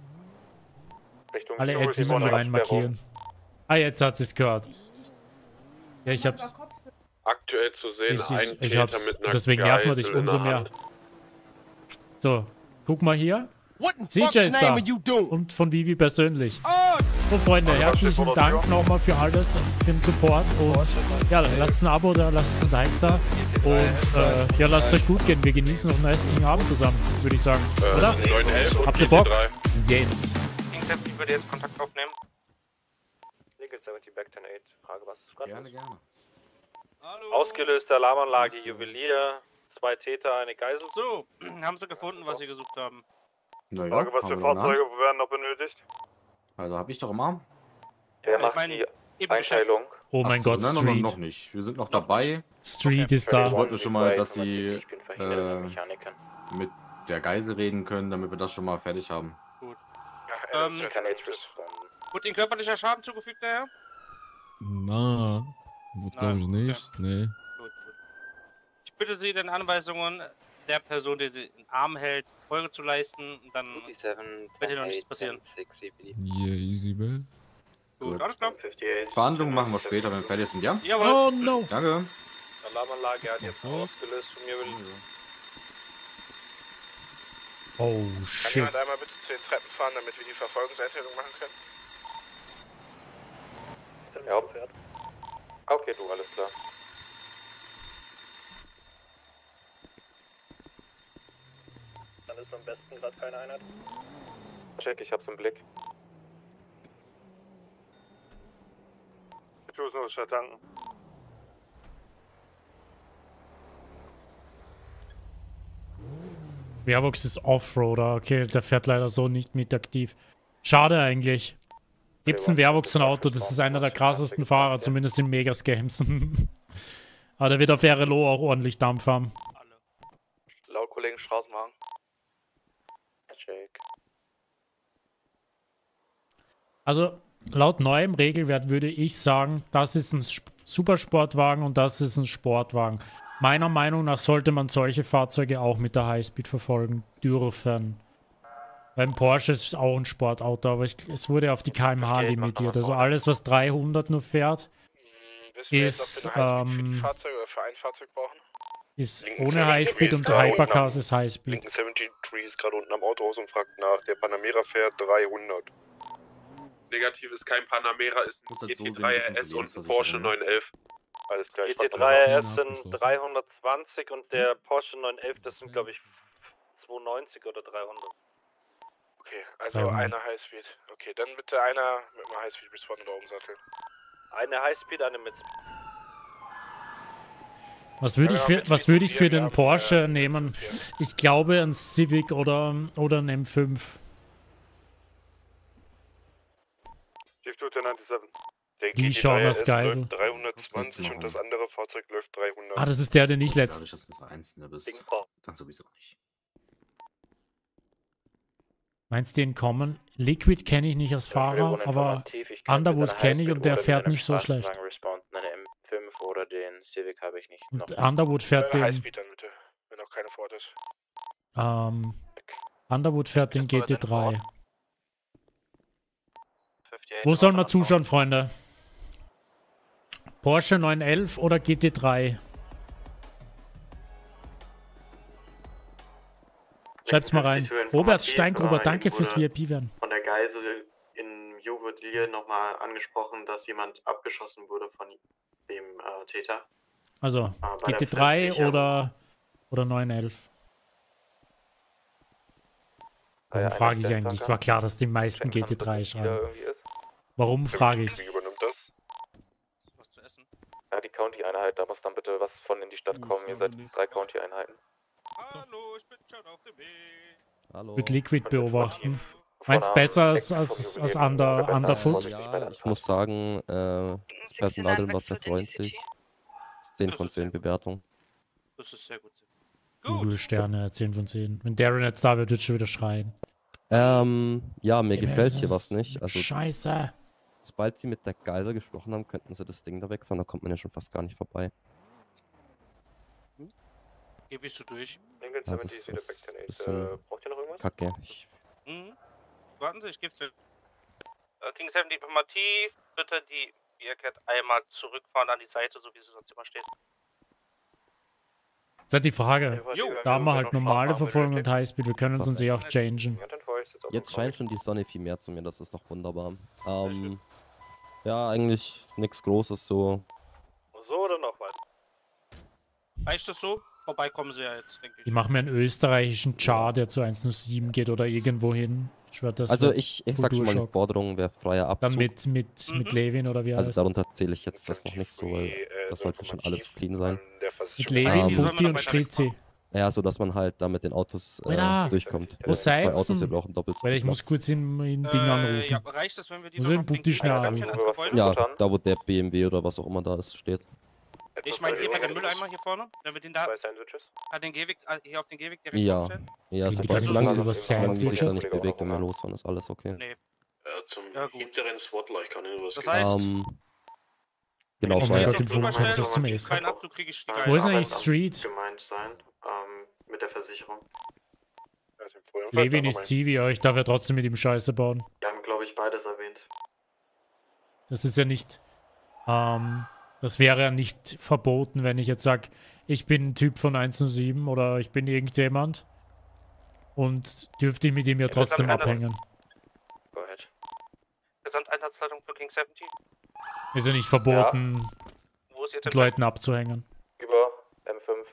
Alle Ed Vivi rein markieren. Ah, jetzt hat sie es gehört. Ja, ich hab's... Aktuell zu sehen, Ich, ein ich, ich Täter hab's... mit einer Deswegen nerven wir dich Geisel in umso der mehr. Hand. So, guck mal hier. C J ist da. Und von Vivi persönlich. So, Freunde, herzlichen Dank nochmal für alles, für den Support. Und ja, lasst ein Abo da, lasst ein Like da. Und äh, ja, lasst euch gut gehen. Wir genießen noch einen restlichen Abend zusammen, würde ich sagen. Äh, Oder? neun elf und Habt ihr G T Bock? drei. Yes. Ich würde jetzt Kontakt aufnehmen. Legal siebzig back zehn acht. Frage, was ist gerade? Gerne, gerne. Ausgelöste Alarmanlage, Juwelier, zwei Täter, eine Geisel. So, haben sie gefunden, was sie gesucht haben. Naja, Frage, was für Fahrzeuge werden noch benötigt? Also hab ich doch im Arm. Wer ich macht mein, die Einteilung? Oh mein Achso, Gott, nein, noch, Street. noch nicht. Wir sind noch dabei. Street ist da. Ich wollte nur schon mal, dass sie Ich bin verhindert äh, bei Mechanikern. mit der Geisel reden können, damit wir das schon mal fertig haben. Gut. Ähm, Wurde Ihnen körperlicher Schaden zugefügt, der Herr? Na, wird glaube ich nicht. Nee. Gut, gut. Ich bitte Sie, den Anweisungen der Person, die Sie den Arm hält, Folge zu leisten. Und dann wird Ihnen noch nichts passieren. Yeah, easy, babe. Gut, alles klar. Verhandlungen machen wir später, wenn wir fertig sind, ja? Jawohl. Oh no. Danke. Alarmanlage hat jetzt ausgelöst von mir. Oh, Kann shit. jemand einmal bitte zu den Treppen fahren, damit wir die Verfolgungseinteilung machen können? Ja. Okay, du, alles klar. Dann ist am besten gerade keine Einheit. Check, ich hab's im Blick. Ich muss noch schnell tanken. Wervox ist Offroader. Okay, der fährt leider so nicht mit aktiv. Schade eigentlich. Gibt's ein Wervox ein Auto? Das ist einer der krassesten Fahrer, zumindest in Megascams. Aber der wird auf R L O auch ordentlich Dampf haben. Laut Kollegen Straßenwagen. Check. Also, laut neuem Regelwert würde ich sagen, das ist ein Sp- Supersportwagen und das ist ein Sportwagen. Meiner Meinung nach sollte man solche Fahrzeuge auch mit der Highspeed verfolgen dürfen. Beim Porsche ist auch ein Sportauto, aber ich, es wurde auf die K M H limitiert. Also alles, was dreihundert nur fährt, ist, ähm, Fahrzeug oder für ein Fahrzeug brauchen? ist ohne Highspeed und Hypercars ist Highspeed. Linken siebzig drei ist gerade unten am Autohaus und fragt nach. Der Panamera fährt dreihundert. Negativ ist kein Panamera, ist ein halt G so T sehen, drei wie R S es und ein uns Porsche versichern, neun elf. Alles klar, G ich T frag drei R S nach. sind dreihundertzwanzig und der Porsche neun elf, das sind glaube ich zweihundertneunzig oder dreihundert. Okay, also Ja. einer Highspeed. Okay, dann bitte einer mit einem Highspeed bis vorne oder umsatteln. Eine Highspeed, eine mit. Was würde ich für, was würde ich für den Porsche nehmen? Ich glaube ein Civic oder, oder ein M fünf. Chief Lieutenant sieben. Der Die G T drei schauen R das S Geisel. läuft dreihundertzwanzig und das andere Fahrzeug läuft dreihundert. Ah, das ist der, den ich letzt... Dadurch, dass du so Einzelne bist, dann sowieso nicht. Meinst du den kommen? Liquid kenne ich nicht als Fahrer, aber Underwood kenne ich und der fährt nicht so schlecht. Eine M fünf oder den Civic habe ich nicht. Und Underwood fährt den... Highspeed dann bitte, wenn auch keine Ford ist. Ähm, Underwood fährt den G T drei. Wo sollen wir zuschauen, Freunde? Porsche neun elf oder G T drei? Schreibt's mal rein. Robert Steingruber, danke fürs V I P-Werden. Von der Geisel in Juwelier nochmal angesprochen, dass jemand abgeschossen wurde von dem äh, Täter. Also, bei G T der drei Versicherung. oder, oder neun elf? Warum frage ich eigentlich? Es war klar, dass die meisten G T drei schreiben. Warum frage ich? Wie übernimmt das? Was zu essen? Ja, die County-Einheit, da muss dann bitte was von in die Stadt kommen. Ihr seid drei County-Einheiten. Hallo, ich bin schon auf dem Weg. Hallo. Mit Liquid beobachten. Meinst du besser als, als, als under, Underfoot? Ja, ich muss sagen, äh, das Personal drin war sehr freundlich. zehn von zehn Bewertung. Das ist sehr gut. Gute Sterne, zehn von zehn. Wenn Darren jetzt da wird, wird schon wieder schreien. Ähm, ja, mir Ja, gefällt das hier was ist nicht. Also, Scheiße. sobald sie mit der Geisel gesprochen haben, könnten sie das Ding da wegfahren, da kommt man ja schon fast gar nicht vorbei. Geh bist du durch. Ja, das ist ein bisschen Braucht ihr noch irgendwas? kacke. Ich, Mhm. Warten Sie, ich geb's dir. Äh, King sieben Diplomatie, bitte die Bearcat einmal zurückfahren an die Seite, so wie sie sonst immer steht. Das ist halt die Frage. Jo. Da haben wir halt normale Verfolgung und Highspeed. Wir können uns uns eh auch changen. jetzt scheint schon die Sonne viel mehr zu mir, das ist doch wunderbar. Ähm, ja, eigentlich nichts Großes so. So oder noch weiter? Reicht das so? Vorbeikommen sie ja jetzt, denke ich. Ich mache mir einen österreichischen Char, der zu eins null sieben geht oder irgendwo hin. Ich schwör, das Also wird ich, ich sag schon mal, die Kulturschock. Forderung wäre freier Abzug. Dann mit, mit, mit Levin oder wie er Also heißt. darunter zähle ich jetzt das noch nicht so, weil das sollte schon alles clean sein. Mit Levin, Ähm, Butti und Strizi. Ja, so dass man halt da mit den Autos äh, Alter, durchkommt. wo Weil zwei seid's Autos, wir denn? brauchen doppelt so Weil viel ich muss Platz. kurz in, in Ding Äh, anrufen. ja, reicht das, wenn wir die Muss noch ich auf den den Butti schnell Treppchen anrufen? ans Gebäude Ja, futtern? da wo der B M W oder was auch immer da ist, steht. Ich meine hier bei dem Mülleimer hier vorne, wenn wir den da an den Gehweg, äh, hier auf den Gehweg direkt Ja, aufstellen. ja, Kriegen die sobald ganzen solange Leute die was solange die sich da Sandwiches? nicht bewegt und wir losfahren, ist alles okay. Nee. Äh, zum Ja, gut. hinteren Swattler, ich kann Ihnen was Das geben. heißt, Ähm, genau, Oh mein Feuer. Gott, im Flug kommst du zum Essen. keinen Abzug kriege ich die Wo ist eigentlich Geisel. Street? Gemeint sein, ähm, mit der Versicherung. Levin ist Zivi, aber ich darf ja trotzdem mit ihm Scheiße bauen. Wir haben, glaube ich, beides erwähnt. Das ist ja nicht, ähm, Das wäre ja nicht verboten, wenn ich jetzt sage, ich bin ein Typ von eins null sieben oder ich bin irgendjemand und dürfte ich mit ihm ja trotzdem abhängen. Go ahead. Gesamteinsatzleitung für King siebzehn. Ist ja nicht verboten, ja. Wo ist ihr mit Leuten abzuhängen. Über M fünf.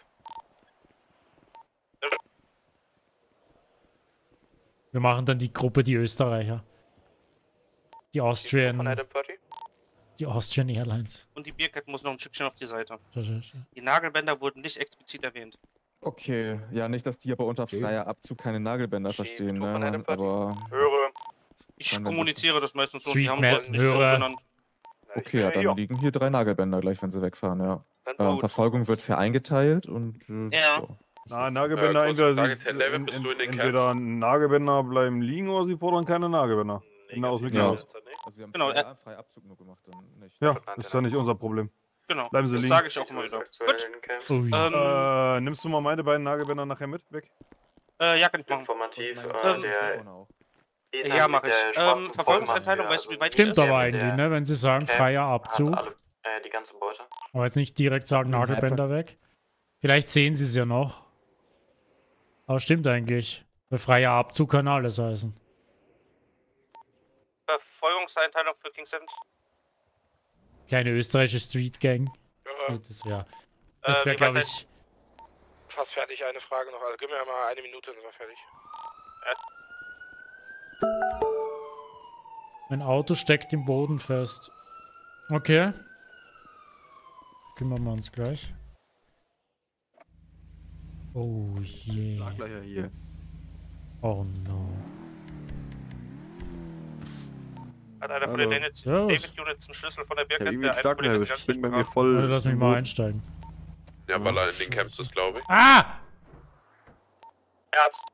Wir machen dann die Gruppe die Österreicher. Die Austrian... Von Adam Purdy? Die Austrian Airlines. Und die Bierkette muss noch ein Stückchen auf die Seite. Schau, schau, schau. Die Nagelbänder wurden nicht explizit erwähnt. Okay, ja, nicht, dass die aber unter freier Abzug keine Nagelbänder verstehen, ne? Aber... Höre. Ich kommuniziere das meistens so, die haben Streetmat, es nicht so höre. genannt. Okay, ja, dann liegen hier drei Nagelbänder gleich, wenn sie wegfahren, ja. Ähm, Verfolgung wird fair eingeteilt und... Äh, Ja. so. Na, Nagelbänder, Äh, entweder, Frage, sie, Herr Levin, en, bist en, du in den entweder Nagelbänder bleiben liegen oder sie fordern keine Nagelbänder. In der Ausweg Ja. aus. Also sie haben Genau, freie, freie Abzug nur gemacht, dann nicht. Ja, ist ja nicht unser Problem. Genau, Bleiben sie das liegen. sage ich auch immer wieder. Gut. Ui. Ähm, Äh, nimmst du mal meine beiden Nagelbänder nachher mit, weg? äh, ja, kann ich machen. Informativ, Ähm, der... Ja, mache ich. Ähm, Verfolgungseinteilung, weißt du, wie weit die Stimmt ist? aber eigentlich, ne? Wenn sie sagen, freier Abzug. Äh, die ganze Beute. Aber jetzt nicht direkt sagen, Nagelbänder weg. Vielleicht sehen sie es ja noch. Aber stimmt eigentlich. Weil freier Abzug kann alles heißen. Verfolgungseinteilung für King sieben. Kleine österreichische Street Gang. Ja. Das wäre, das wäre, Äh, wie glaube weit ich. Fast fertig, eine Frage noch. Also gib mir mal eine Minute, dann sind wir fertig. Mein Auto steckt im Boden fest. Okay. Kümmern wir uns gleich. Oh je. Sag gleich ja hier. Oh no. Hat einer von Hallo. den David Servus. Units einen Schlüssel von der Ja, Bierkette? irgendwie Der eine stark, Kollege das ist klingt bei mir ganz voll. Warte, lass mich mal einsteigen. Ja, weil er in den Camps ist, glaube ich. Ah! Herz.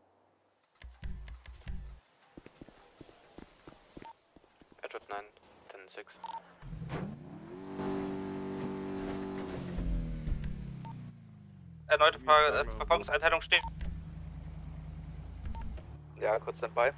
Edward neun, ten sechs. Erneute Frage, äh, Verfolgungseinteilung steht. Ja, kurz dabei.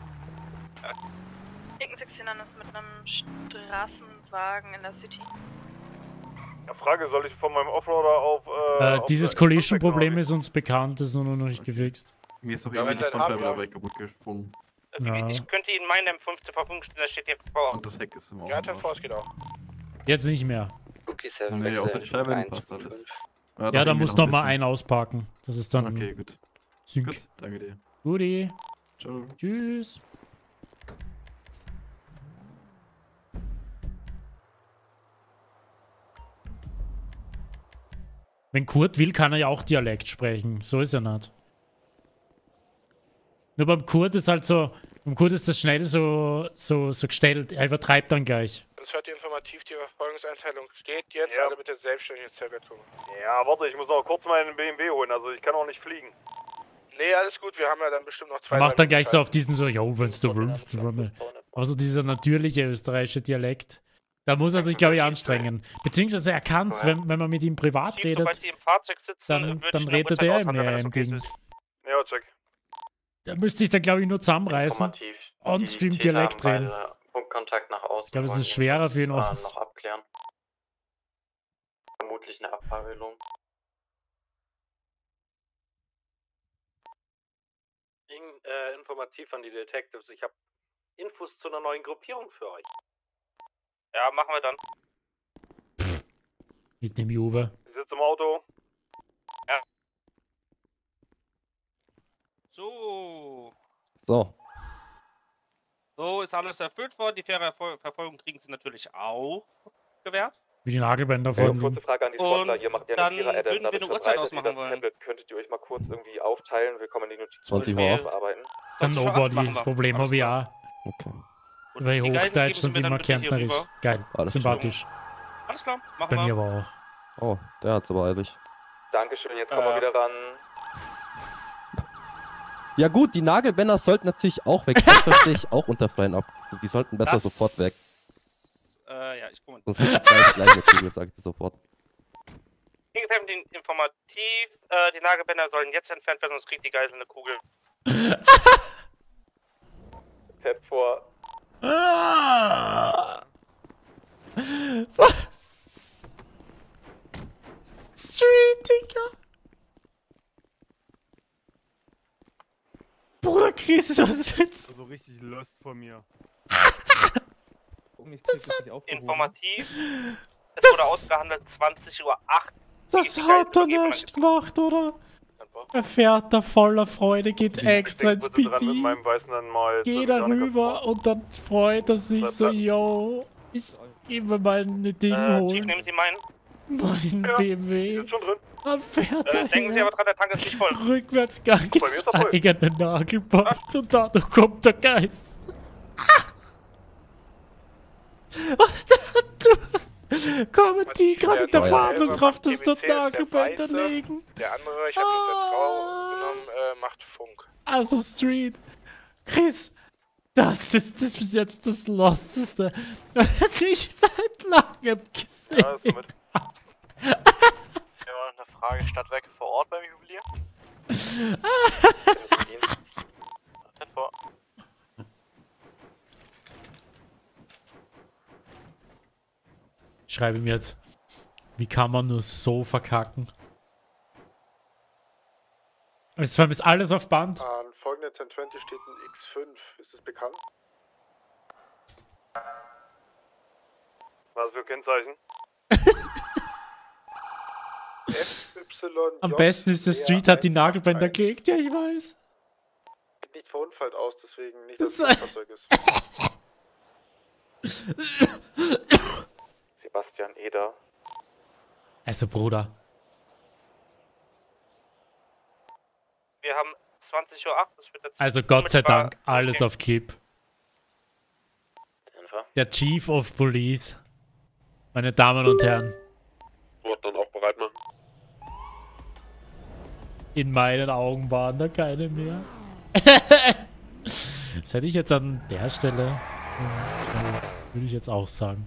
Linken sechzehn ist mit einem Straßenwagen in der City. Ja, Frage, soll ich von meinem Offroader auf... Äh, Äh, auf dieses der- Collision-Problem ist uns bekannt, ist nur noch nicht gefixt. Mir ist doch Ja, irgendwie wenn die sie einen Frontscheibe haben, dabei kaputt gesprungen. Ja. Ich könnte Ihnen meinen M fünf zur Verfügung stellen, da steht hier vor. Und das Heck ist im Ja, Auto. ten Force geht auch. Jetzt nicht mehr. Okay, sieben. Nee, außer die Scheibe passt alles. Ja, doch da irgendwie muss noch noch mal bisschen. ein ausparken. Das ist dann Okay, gut. Sync. Gut, danke dir. Guti. Ciao. Tschüss. Wenn Kurt will, kann er ja auch Dialekt sprechen. So ist er nicht. Nur beim Kurt ist halt so, beim Kurt ist das schnell so, so, so gestellt. Er übertreibt dann gleich. Das hört ihr informativ, die Verfolgungseinteilung steht jetzt, Ja. alle bitte selbstständig ins Zirkel tun. Ja, warte, ich muss auch kurz meinen B M W holen, also ich kann auch nicht fliegen. Nee, alles gut, wir haben ja dann bestimmt noch zwei... Er macht drei dann gleich so Minuten auf diesen so, jo, wenn's du willst. Also dieser natürliche österreichische Dialekt. Da muss er sich, glaube ich, anstrengen. Beziehungsweise er kann's, wenn, wenn man mit ihm privat Sobald redet, Sie im Fahrzeug sitzen, dann, würde dann ich eine redet Uhrzeit er ausmachen, mehr wenn das im okay Ding. ist. Ja, check. Da müsste sich dann, glaube ich, nur zusammenreißen. Informativ. On-Stream Die Dialekt haben reden. beide Punktkontakt nach außen. Ich glaube, es wollen ist den schwerer für ihn äh, als... noch abklären. Vermutlich eine Abfahrwählung. Äh, informativ an die Detectives. Ich habe Infos zu einer neuen Gruppierung für euch. Ja, machen wir dann. Mit dem Juve. Ich sitze im Auto. Ja. So. So. So ist alles erfüllt worden. Die faire Erfol Verfolgung kriegen Sie natürlich auch gewährt. Wie die Nagelbänder von ihm. Kurze Frage an die Sportler, ihr macht ja dann nicht ihre Adam, würden wir damit eine Uhrzeit verbreitet ihr ausmachen das wollen. Tablet. Könntet ihr euch mal kurz irgendwie aufteilen? Wir kommen in die Notizen zwanzig und Uhr. bearbeiten. Dann Soll ich schon Nobody, abmachen, das machen? Problem Alles habe ich klar. auch. Okay. Weil Die Geiseln Hochdeutsch, geben Sie dann mir sind dann wir bitte hier kärntnerisch. rüber. Geil, Alles sympathisch. Alles klar, machen Bei wir. mir aber auch. Oh, der hat's aber eilig. Dankeschön, jetzt kommen wir Äh. wieder ran. Ja gut, die Nagelbänder sollten natürlich auch weg. Das verstehe ich auch unter freien ab. Die sollten besser Das- sofort weg. Äh, ja, ich gucke mal. Sonst wird die gleich, gleich eine Kugel, sag ich dir sofort. King sieben informativ. Äh, die Nagelbänder sollen jetzt entfernt werden, sonst kriegt die Geisel eine Kugel. Tab vor. Was? so sitzt. Also richtig löst von mir. Informativ. Es wurde ausgehandelt zwanzig Uhr acht. Das hat er nicht gemacht, oder? Er fährt da voller Freude, geht extra ins P D, geht darüber und dann freut er sich so, yo, ich gehe mir meine Dinge holen. Nehmen Sie meinen? Mein B M W. Dann fährt er Denken Sie aber dran, der Tank ist nicht voll. Rückwärtsgang ins eigene Nagelband und dadurch kommt der Geist. Kommen die gerade in der Fahndung drauf, dass dort Nagelbänder legen. Der andere, ich hab ihn zur Frau genommen, äh, macht Funk. Also Street. Chris, das ist, das ist jetzt das Losteste, was ich seit langem gesehen Ja, ist mit. Wir haben noch eine Frage, Stadtwerke vor Ort beim Juwelier? vor. Ich schreibe ihm jetzt, wie kann man nur so verkacken? Es ist alles auf Band. An folgender zehn zwanzig steht ein X fünf. Ist es bekannt? Was für Kennzeichen? F Y. Am besten ist, der Street hat die Nagelbänder gelegt. Ja, ich weiß. Sieht nicht verunfallt aus, deswegen nicht, Das dass es ein Fahrzeug ist. Sebastian Eder. Also, Bruder. Wir haben zwanzig Uhr acht. Das wird jetzt Also, Gott sei Dank, alles auf Clip. Der Chief of Police. Meine Damen und Herren. Wort dann auch bereit machen. In meinen Augen waren da keine mehr. Das hätte ich jetzt an der Stelle, äh, würde ich jetzt auch sagen.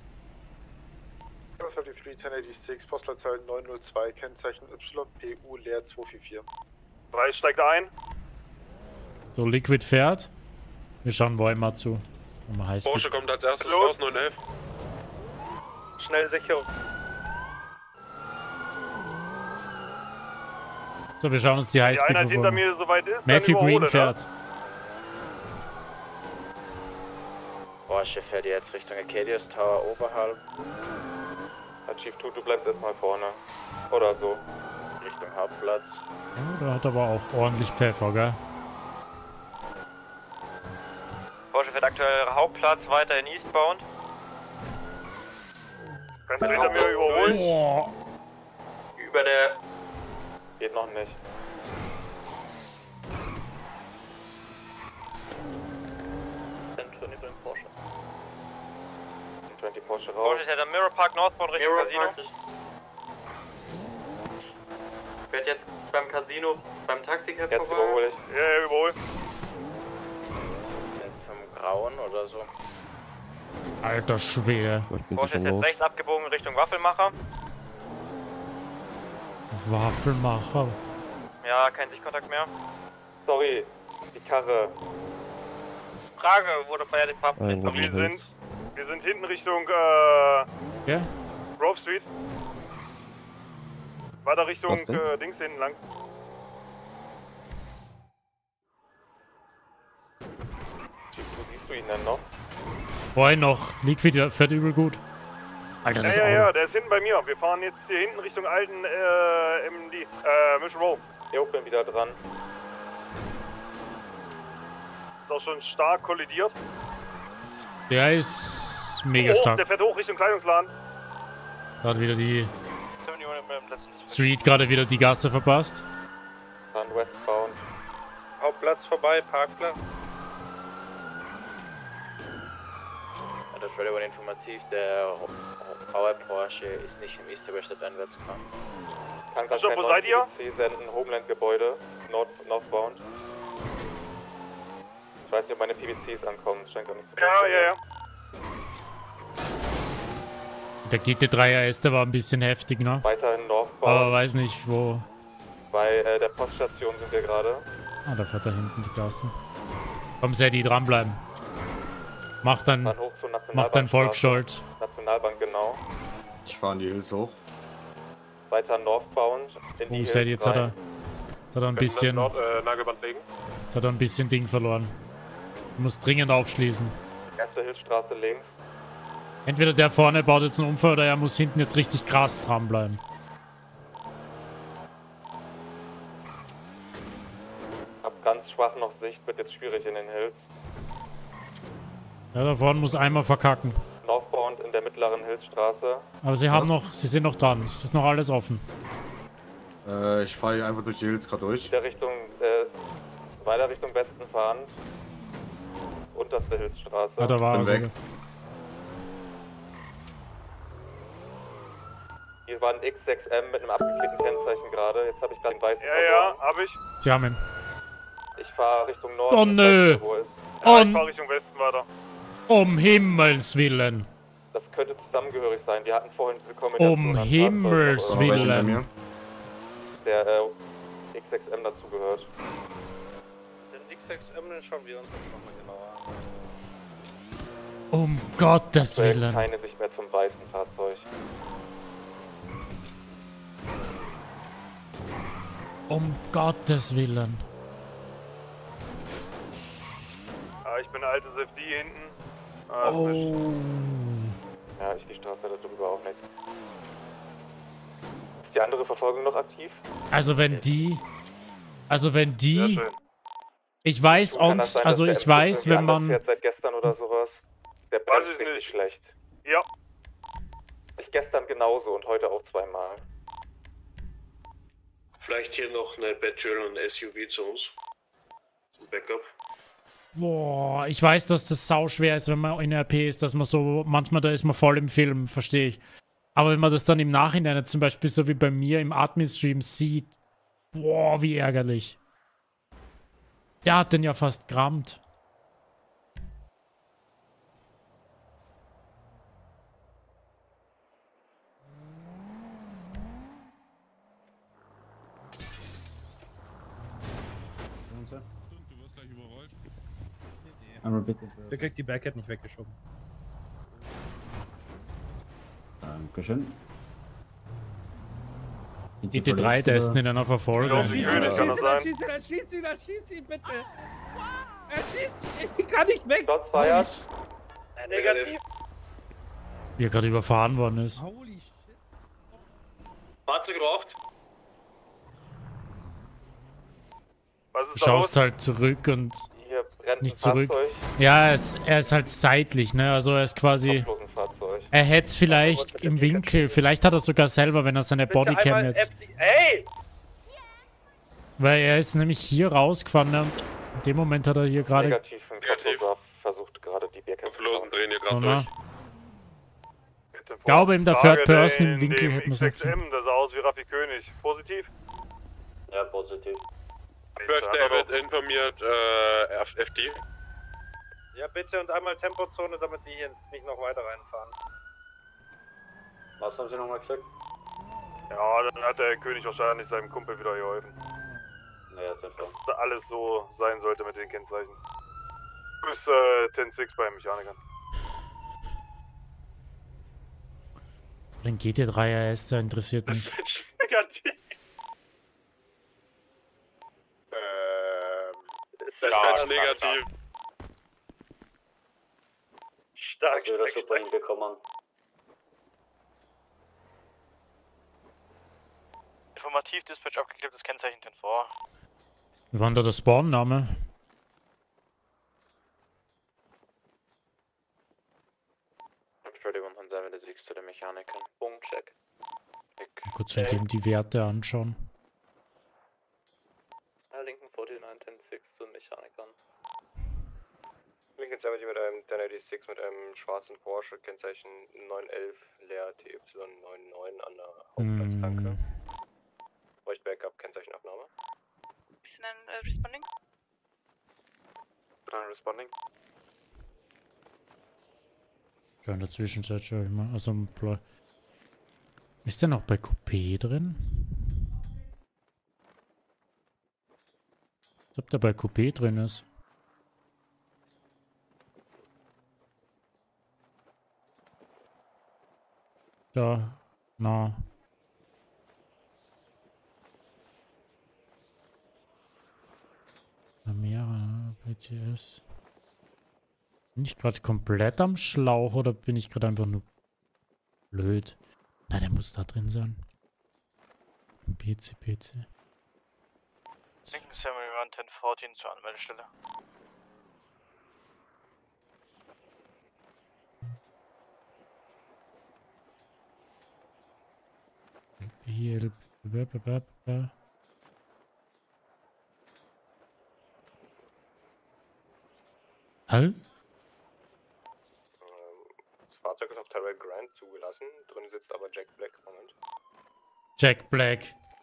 sechs, Postleitzahl neun null zwei, Kennzeichen Y P U leer zwei vier vier. drei steigt ein. So, Liquid fährt. Wir schauen Weimar zu. Porsche kommt als erstes raus, neun elf. Schnell Sicherung. So, wir schauen uns die Die Highspeed Einheit hinter verfolgen. mir soweit ist, Matthew dann Green überhole, fährt. Ne? Porsche fährt jetzt Richtung Acadius Tower oberhalb. Herr Chief, du, du bleibst erstmal vorne. Oder so. Richtung Hauptplatz. Ja, der hat aber auch ordentlich Pfeffer, gell? Porsche fährt aktuell Hauptplatz, weiter in Eastbound. Kannst du hinter mir überholen? Boah. Über der... Geht noch nicht. Porsche. zwanzig Porsche raus. Porsche ist ja der Mirror Park Northbound Richtung Mirror Casino. Park. Fährt jetzt beim Casino, beim Taxicab Jetzt vorbei. überhole ich. Ja, ja, überhol. Vom Grauen oder so. Alter Schwede. Porsche ist jetzt rechts abgebogen Richtung Waffelmacher. Waffelmacher. Ja, kein Sichtkontakt mehr. Sorry, die Karre. Frage wurde Fire Department. Wir sind, wir sind hinten Richtung äh, Ja? Grove Street. Weiter Richtung Was denn? äh, Dings hinten lang. Wo siehst du ihn denn noch? Vorhin noch. Liquid fährt übel gut. Alter, das Ja, ja, Auto. ja, der ist hinten bei mir. Wir fahren jetzt hier hinten Richtung alten äh, M D, äh, Mission Row. Jo, bin wieder dran. Ist auch schon stark kollidiert. Der ist mega hoch, stark. Der fährt hoch Richtung Kleidungsladen. Gerade wieder die Street, gerade wieder die Gasse verpasst. Dann westbound. Hauptplatz vorbei, Parkplatz. Ja, das war aber informativ, der Power Porsche ist nicht im East West einwärts gefahren. Kann Christoph, wo seid ihr? P C senden, Homeland-Gebäude, Nord Northbound. Ich weiß nicht, ob meine P B Cs ankommen, das scheint gar nicht so Ja, ja, ja. Der G T drei R S, der war ein bisschen heftig, ne? Weiterhin Northbound. Aber weiß nicht, wo. Bei äh, der Poststation sind wir gerade. Ah, da fährt da hinten die Gassen. Komm, Sadie, dranbleiben. Mach dann, Dann hoch zur mach dein Volksstolz. Nationalbank, genau. Ich fahre in die Hills hoch. Weiter Northbound. In die Oh, Hills Sadie, jetzt hat er, rein. jetzt hat er ein bisschen, Nord, äh, Nagelband legen. jetzt hat er ein bisschen Ding verloren. Du musst dringend aufschließen. Erste Hilfsstraße links. Entweder der vorne baut jetzt einen Unfall oder er muss hinten jetzt richtig krass dranbleiben. Hab ganz schwach noch Sicht, wird jetzt schwierig in den Hills. Ja, da vorne muss einmal verkacken. Northbound in der mittleren Hilfsstraße. Aber sie haben noch, sie sind noch dran. Es ist noch alles offen. Äh, ich fahre hier einfach durch die Hills gerade durch. Wieder Richtung, äh, weiter Richtung Westen fahren. Unterste Hilfsstraße. Ja, da war er weg. Hier war ein X sechs M mit einem abgeklickten Kennzeichen gerade. Jetzt habe ich gerade den weißen. Ja, ja, hab ich. Sie haben ihn. Ich fahre Richtung Norden. Oh nö! Wo ist. Ja, Und ich fahr Richtung Westen weiter. um Himmels Willen! Das könnte zusammengehörig sein. Wir hatten vorhin diese Kombination. Um an Himmels Fahrzeugen, Willen! Der äh, X sechs M dazu gehört. Den X sechs M, den schauen wir uns jetzt nochmal genauer an. Um Gottes Aktuell Willen! keine Sicht mehr zum weißen Fahrzeug. Um Gottes Willen! Ah, ich bin ein altes F D hinten. Ah, Oh! Ja, ich die Straße da drüber auch nicht. Ist die andere Verfolgung noch aktiv? Also wenn die... Also wenn Sehr die... schön. Ich weiß, Kann das uns, sein, also dass der ich M fünf weiß, irgendwie wenn anders man... fährt seit gestern oder sowas. Der Weiß bremst ich richtig nicht. schlecht. Ja. Ich gestern genauso und heute auch zweimal. Vielleicht hier noch eine Badger und S U V zu uns. Zum Backup. Boah, ich weiß, dass das sau schwer ist, wenn man in R P ist, dass man so, manchmal da ist man voll im Film, verstehe ich. Aber wenn man das dann im Nachhinein jetzt zum Beispiel so wie bei mir im Admin-Stream sieht, boah, wie ärgerlich. Der hat den ja fast gerammt. Einmal bitte. Der kriegt die Backhead nicht weggeschoben. Dankeschön. Die T drei testen in einer Verfolgung. Schieß ihn, schieß ihn, schieß ihn, schieß ihn, schieß ihn, bitte! Er schießt! Ich kann nicht weg! Shots feiert. Negativ. Wie er gerade überfahren worden ist. Holy shit. Fahrzeug raucht. Was Du ist da schaust los? halt zurück und Hier brennt nicht ein zurück. Fahrzeug. Ja, er ist, er ist halt seitlich, ne? Also er ist quasi... Kopflos ein Fahrzeug. Er hätte es vielleicht im Winkel, vielleicht hat er sogar selber, wenn er seine Bodycam Einmal jetzt... F D Ey! Weil er ist nämlich hier rausgefahren ne? und in dem Moment hat er hier gerade... Negativ, ein Kopfloser versucht gerade die Bierkämpfe zu Kopflosen drehen hier gerade Oh, na. durch. Ich glaube, in der Frage, Third Person der im Winkel in dem hätten wir es X noch sechs M, das sah aus wie Raffi König. Positiv? Ja, positiv. First David informiert äh, F D. Ja, bitte und einmal Tempozone, damit die hier jetzt nicht noch weiter reinfahren. Was haben Sie nochmal gesagt? Ja, dann hat der König wahrscheinlich seinem Kumpel wieder geholfen. Naja, sind wir. Dass alles so sein sollte mit den Kennzeichen. Bis äh, zehn sechs bei Mechanikern. Den G T drei R S, der interessiert mich. Negativ. Ähm. Dispatch negativ. Stark, Hast du das super hinbekommen? Informativ, Dispatch abgeklebtes Kennzeichen ten vor. Wie war denn da der Spawn-Name? Entschuldigung, Hansa, der siegst zu den Mechanikern. Punktcheck. Kurz mit dem die Werte anschauen. Lincoln neunundvierzig, zehn sechs zu den Mechanikern. Lincoln siebzig mit einem zehn sechsundachtzig mit einem schwarzen Porsche, Kennzeichen neun elf, leer T Y neunundneunzig an der Hauptplatztanke. Hm. Bräuchte Backup, Kennzeichenabnahme. Ist denn ein äh, Responding? Nein, responding. Ja, in der Zwischenzeit schau ich mal. Also, ist der noch bei Coupé drin? Als ob der bei Coupé drin ist. Da, na. Amira, B T S. Bin ich gerade komplett am Schlauch oder bin ich gerade einfach nur blöd? Na, der muss da drin sein. P C, P C. Linken Samuel Run zehn vierzehn zur Anmeldestelle. Hier. Hä? Das Fahrzeug ist auf Terrell Grant zugelassen. Drin sitzt aber Jack Black. Moment. Jack Black.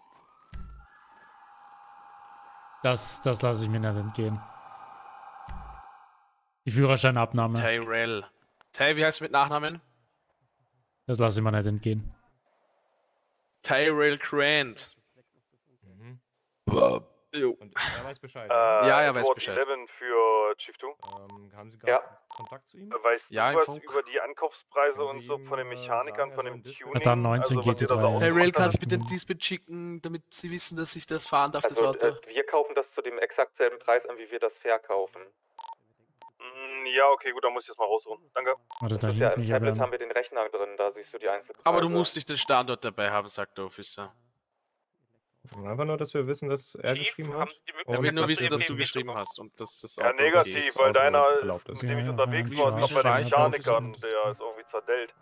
Das, das lasse ich mir nicht entgehen. Die Führerscheinabnahme. Tyrell. Tay, wie heißt du mit Nachnamen? Das lasse ich mir nicht entgehen. Tyrell Grant. Mhm. Jo. Und er weiß Bescheid. Äh, ja, er weiß Bescheid. elf für Chief zwei. Ähm, haben Sie gerade Ja. Kontakt zu ihm? Weißt Ja, du im was Funk. über die Ankaufspreise und so von den Mechanikern, von dem Tuning? Ja, dann neunzehn also, was G T ihr da drei. so aus. Hey, Rail, ausmacht? kann ich bitte ein Dispatch schicken, damit Sie wissen, dass ich das fahren darf, das Also, Auto? äh, wir kaufen das zu dem exakt selben Preis an, wie wir das verkaufen. Mm, ja, okay, gut, dann muss ich das mal rausholen. Danke. Warte, da Das ist ja, hinten im ich aber. Tablet haben wir den Rechner drin, da siehst du die Einzelpreise. Aber du musst nicht den Standort dabei haben, sagt der Officer. Einfach nur, dass wir wissen, dass er geschrieben hat. Er will Und nur dass wissen, wir dass du geschrieben hast und dass das Auto Ja, negativ, okay ist. weil deiner, erlaubt ist. mit dem ich Ja, unterwegs ja, war, ist ja, noch bei den ja, Mechanikern, ja. der ist irgendwie zerdellt.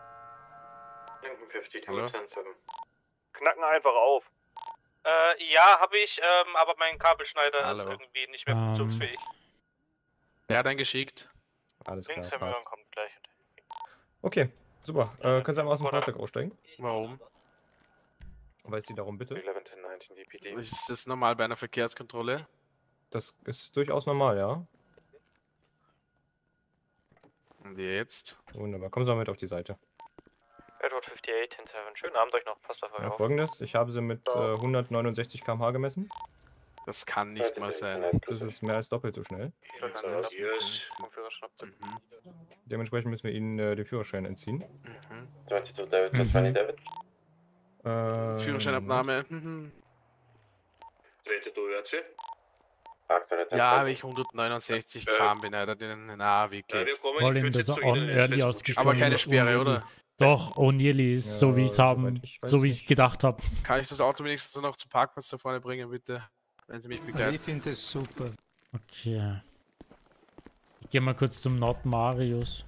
Hallo? Knacken einfach auf. Äh, ja, habe ich, ähm, aber mein Kabelschneider Hallo. ist irgendwie nicht mehr Ähm. funktionsfähig. Wer hat einen geschickt? Alles klar, Links Samuel Run passt. kommt gleich. Okay, super. Äh, können Sie einmal aus dem Fahrzeug aussteigen? Warum? Weil ich Sie darum bitte. elf zehn neunzehn D P D. Ist das normal bei einer Verkehrskontrolle? Das ist durchaus normal, ja. Und jetzt? Wunderbar. Kommen Sie mal mit auf die Seite. Edward achtundfünfzig, zehn sieben. Schönen Abend euch noch. Passt auf euch Ja, auf. Folgendes, ich habe sie mit äh, hundertneunundsechzig Kilometer pro Stunde gemessen. Das kann nicht mal sein. Das ist mehr als doppelt so schnell. Mhm. Dementsprechend müssen wir Ihnen äh, den Führerschein entziehen. zweiundzwanzig David, zweiundzwanzig David. Ähm, Führerscheinabnahme. Mhm. Rate du Ö A C? Ja, habe ich hundertneunundsechzig gefahren bin, Alter. Na, wirklich. Vor allem, dass er on early ausgesprochen Aber keine ist, Sperre, on-early. oder? Doch, on-early ist, so wie ich es haben, so wie ich es gedacht habe. Kann ich das Auto wenigstens noch zum Parkplatz da vorne bringen, bitte? Wenn Sie mich begleiten. Also ich finde das super. Okay. Ich gehe mal kurz zum Not Marius.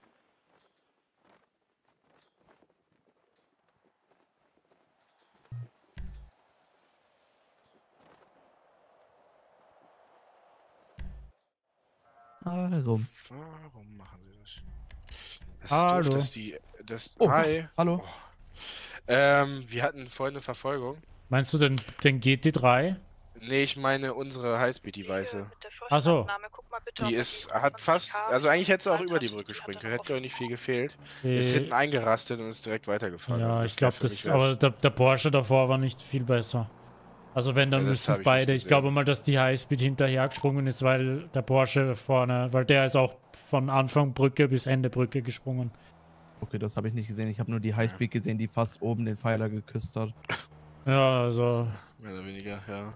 Warum? Warum machen sie das? Das Hallo. ist doof, dass die. Das, Oh, hi. hallo. Oh. Ähm, wir hatten vorhin eine Verfolgung. Meinst du den, den G T drei? Nee, ich meine unsere Highspeed, die weiße. Ach so. Die ist, hat fast, also eigentlich hätte sie auch über die Brücke springen können, hätte doch nicht viel gefehlt. Ist Äh, hinten eingerastet und ist direkt weitergefahren. Ja, Also ich glaube, für das, mich wär's- aber der, der Porsche davor war nicht viel besser. Also wenn, dann Ja, das müssen hab ich beide, nicht ich glaube mal, dass die Highspeed hinterher gesprungen ist, weil der Porsche vorne, weil der ist auch von Anfang Brücke bis Ende Brücke gesprungen. Okay, das habe ich nicht gesehen. Ich habe nur die Highspeed gesehen, die fast oben den Pfeiler geküsst hat. Ja, also. Mehr oder weniger, ja.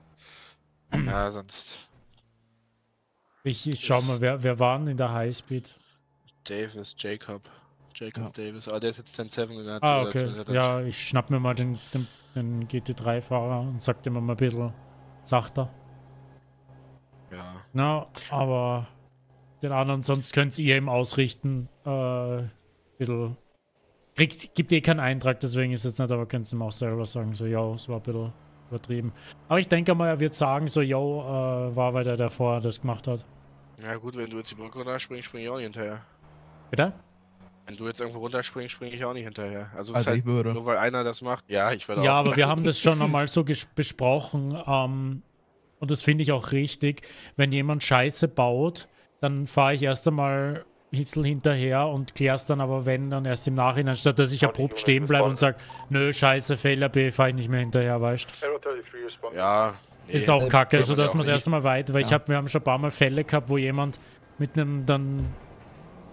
Ja, sonst. Ich, ich schau mal, wer, wer waren in der Highspeed? Davis, Jacob. Jacob Davis. Ah, der ist jetzt zehn sieben und hat Ah, dazu- okay. hat- Ja, ich schnapp mir mal den, den, den G T drei Fahrer und sag dem mal ein bisschen sachter. Ja. Na, aber den anderen, sonst könnt ihr ihm ausrichten. Äh, bisschen. Kriegt, gibt eh keinen Eintrag, deswegen ist es nicht, aber könnt ihr ihm auch selber sagen, so, ja, es war ein bisschen übertrieben. Aber ich denke mal, er wird sagen, so, yo, äh, war, weil der, der vorher das gemacht hat. Ja gut, wenn du jetzt die Brücke runterspringst, spring ich auch nicht hinterher. Bitte? Wenn du jetzt irgendwo runterspringst, springe ich auch nicht hinterher. Also, es Also ist halt ich würde. nur weil einer das macht. Ja, ich würde Ja, auch. aber wir haben das schon einmal so ges- besprochen, ähm, und das finde ich auch richtig. Wenn jemand Scheiße baut, dann fahre ich erst einmal Hitzel hinterher und klär's dann aber, wenn, dann erst im Nachhinein, statt dass ich abrupt stehen bleibe und sage, nö, Scheiße, Fehler, B, fahre ich nicht mehr hinterher, weißt du? Ja. Nee, Ist auch kacke, soll so man ja dass auch man es nicht. erst einmal weit, weil ich Ja. hab, wir haben schon ein paar Mal Fälle gehabt, wo jemand mit einem dann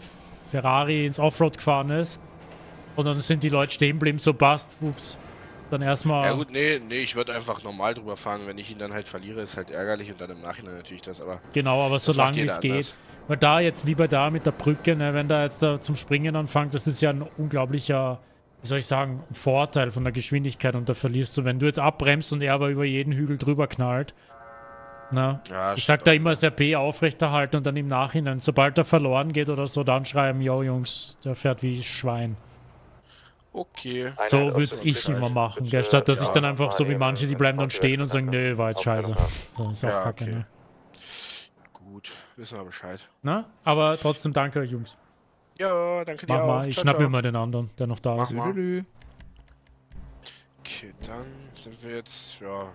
Ferrari ins Offroad gefahren ist und dann sind die Leute stehen geblieben, so passt, ups. Dann erstmal. Ja gut, nee, nee, ich würde einfach normal drüber fahren. Wenn ich ihn dann halt verliere, ist halt ärgerlich und dann im Nachhinein natürlich das, aber. Genau, aber solange es geht. Weil da jetzt, wie bei da mit der Brücke, ne, wenn da jetzt da zum Springen anfängt, das ist ja ein unglaublicher, wie soll ich sagen, Vorteil von der Geschwindigkeit und da verlierst du, wenn du jetzt abbremst und er aber über jeden Hügel drüber knallt. Na, ja, ich sag da immer das R P aufrechterhalten und dann im Nachhinein, sobald er verloren geht oder so, dann schreiben, yo Jungs, der fährt wie Schwein. Okay. So würde ich immer machen, gell, statt dass ich dann einfach so wie manche, die bleiben dann stehen und sagen, nö, war jetzt scheiße. So, ist auch ja, kacke, okay. ne? Gut, wissen wir Bescheid. Na, aber trotzdem danke euch, Jungs. Ja, danke dir Mach auch. mal, ich Ciao, schnapp ciao. mir mal den anderen, der noch da Mach ist. mal. Okay, dann sind wir jetzt, ja.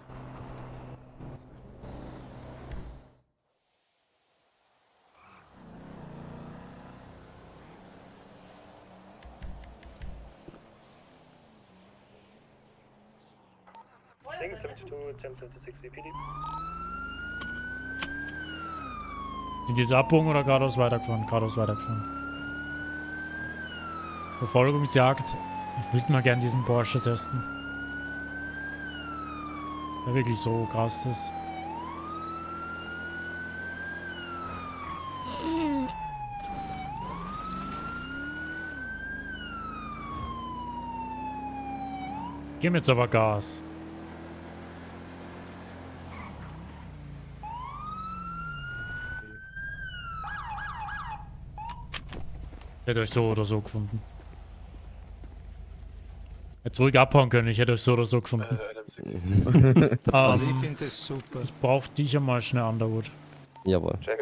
Sind die jetzt abbogen oder geradeaus weitergefahren? Geradeaus weitergefahren. Verfolgungsjagd. Ich würde mal gern diesen Porsche testen. Der wirklich so krass ist. Gib mir jetzt aber Gas. Ich hätte euch so oder so gefunden. Hätte ruhig abhauen können, ich hätte euch so oder so gefunden. ähm, Also ich finde das super. Ich brauch dich ja mal schnell, Underwood. Jawohl. Check it,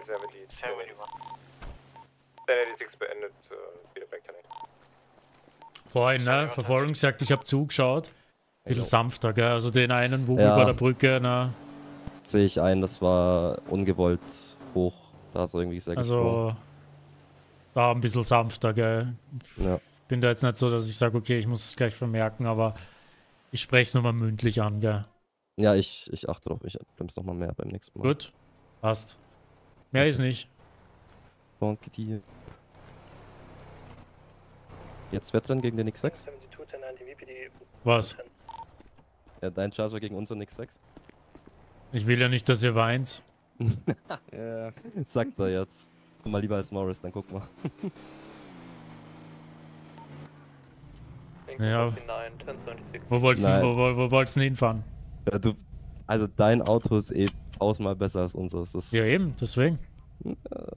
sechsundsiebzig beendet, uh, wieder back Vorhin, ne? Verfolgungsjagd, ich habe zugeschaut. Bisschen sanfter, gell? Also den einen, wo Ja. über der Brücke, ne? Sehe ich ein, das war ungewollt hoch. Da ist er irgendwie sehr Also, gesprungen. da ein bisschen sanfter, gell? Ja. Ich bin da jetzt nicht so, dass ich sage, okay, ich muss es gleich vermerken, aber ich spreche es nochmal mündlich an, gell? Ja, ich, ich achte drauf, ich bremse nochmal mehr beim nächsten Mal. Gut, passt. Mehr ist nicht. Danke dir. Jetzt Wettrennen gegen den X sechs? Was? Ja, dein Charger gegen unseren X sechs? Ich will ja nicht, dass ihr weint. Ja. Sagt er jetzt. Mal lieber als Morris, dann guck mal. Ja. Wo wolltest du Nein. wo, wo, wo wolltest du denn hinfahren? Ja, du, also dein Auto ist eh tausendmal besser als unseres. Das Ja, eben, deswegen. Ja.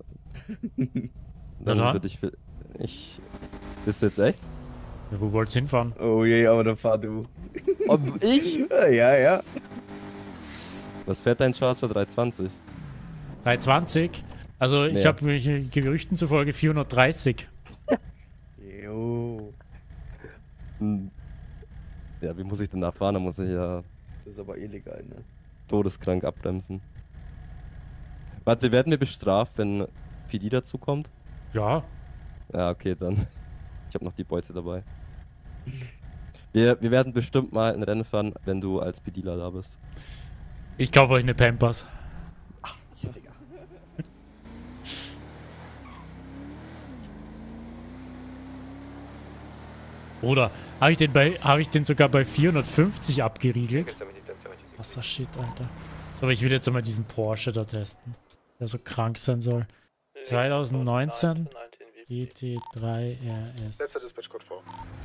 Na dann. würde ich, ich. Bist du jetzt echt? Ja, wo wolltest du hinfahren? Oh je, aber dann fahr du. Ob ich? Ja, ja. Was fährt dein Charger? dreihundertzwanzig? dreihundertzwanzig? Also ich Nee. habe mich äh, Gerüchten zufolge vierhundertdreißig. Jo. Hm. Ja, wie muss ich denn da fahren? Da muss ich ja Das ist aber illegal, ne? todeskrank abbremsen. Warte, werden wir bestraft, wenn P D dazu kommt? Ja. Ja, okay, dann. Ich habe noch die Beute dabei. Wir, wir werden bestimmt mal ein Rennen fahren, wenn du als PDler da bist. Ich kaufe euch eine Pampers. Oder habe ich den bei habe ich den sogar bei vierhundertfünfzig abgeriegelt? Was das Shit, Alter. Aber ich will jetzt einmal diesen Porsche da testen, der so krank sein soll. zwanzig neunzehn G T drei R S. Letzter Dispatch-Code vor.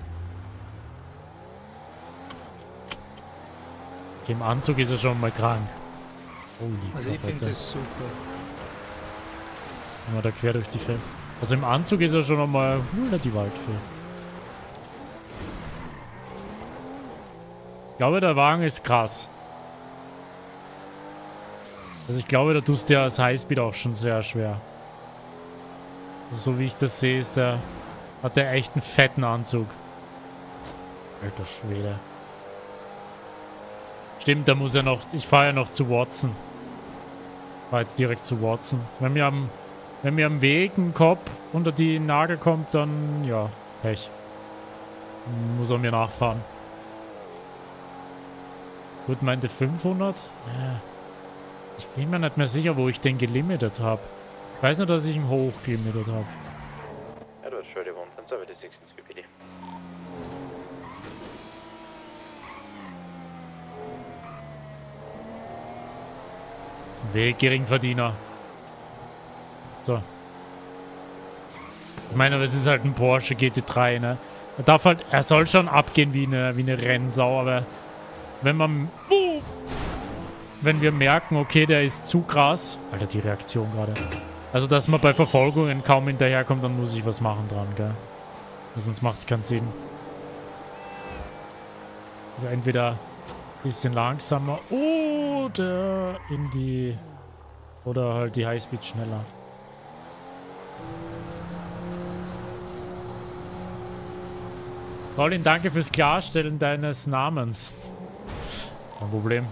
Okay, im Anzug ist er schon mal krank. Holy Also ich Gott, finde Alter. das super. Mal da quer durch die Feld. Also im Anzug ist er schon einmal uh, die Waldfee. Ich glaube, der Wagen ist krass. Also ich glaube, da tust du ja als Highspeed auch schon sehr schwer. Also so wie ich das sehe, ist der, hat der echt einen fetten Anzug. Alter Schwede. Stimmt, da muss er noch, ich fahre ja noch zu Watson. Fahr jetzt direkt zu Watson. Wenn mir am, wenn mir am Weg ein Kopf unter die Nagel kommt, dann, ja, Pech. Dann muss er mir nachfahren. Gut, meinte fünfhundert? Ja. Ich bin mir nicht mehr sicher, wo ich den gelimitet habe. Ich weiß nur, dass ich ihn hoch gelimitet habe. Edward thirty-one, seventy-six in S P D. Weg, Geringverdiener. So. Ich meine, das ist halt ein Porsche G T drei, ne? Er darf halt, er soll schon abgehen wie eine, wie eine Rennsau, aber wenn man, uh, wenn wir merken, okay, der ist zu krass. Alter, die Reaktion gerade. Also, dass man bei Verfolgungen kaum hinterherkommt, dann muss ich was machen dran, gell? Sonst macht es keinen Sinn. Also entweder ein bisschen langsamer oder in die... Oder halt die Highspeed schneller. Colin, danke fürs Klarstellen deines Namens. Kein Problem.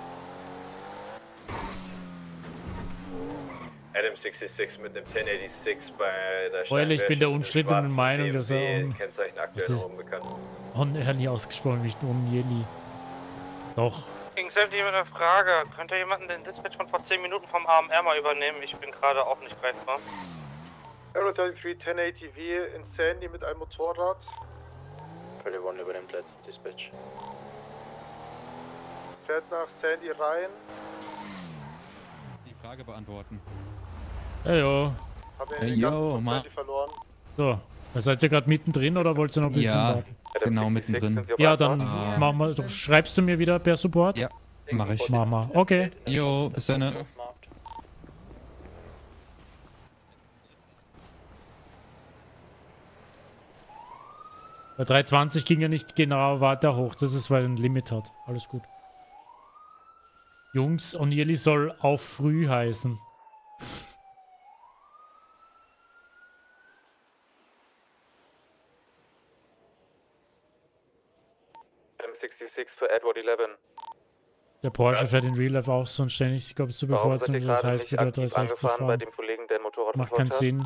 Adam sechsundsechzig mit dem zehn sechsundachtzig bei der Royal, ich bin der unschlittenen Meinung, dass er... Un Kennzeichen aktuell noch unbekannt. On, er hat nie ausgesprochen, nicht Onjeli. Doch. King Safety mit einer Frage. Könnt ihr jemanden den Dispatch von vor zehn Minuten vom A M R mal übernehmen? Ich bin gerade auch nicht greifbar. Aero dreiunddreißig zehn A T V in Sandy mit einem Motorrad. einunddreißig übernimmt letzten Dispatch. Fährt nach Sandy rein. Die Frage beantworten. Hey, yo. Hab Hey, yo, Mann. verloren. So, seid ihr gerade mittendrin oder wollt ihr noch ein bisschen Ja, warten? genau mittendrin. Ja, dann Ah. machen wir, doch, schreibst du mir wieder per Support? Ja, mach ich. Mach mal. Okay. Jo, bis dann. Bei dreihundertzwanzig ging er nicht genau weiter hoch. Das ist, weil er ein Limit hat. Alles gut. Jungs, O'Neilly soll auf früh heißen. M sechsundsechzig für Edward elf. Der Porsche fährt in Real Life auch so und ständig, ich glaube, zu bevorzugen, das Highspeed oder dreihundertsechzig zu fahren. Bei dem Kollegen, der ein Motorrad Macht keinen Sinn.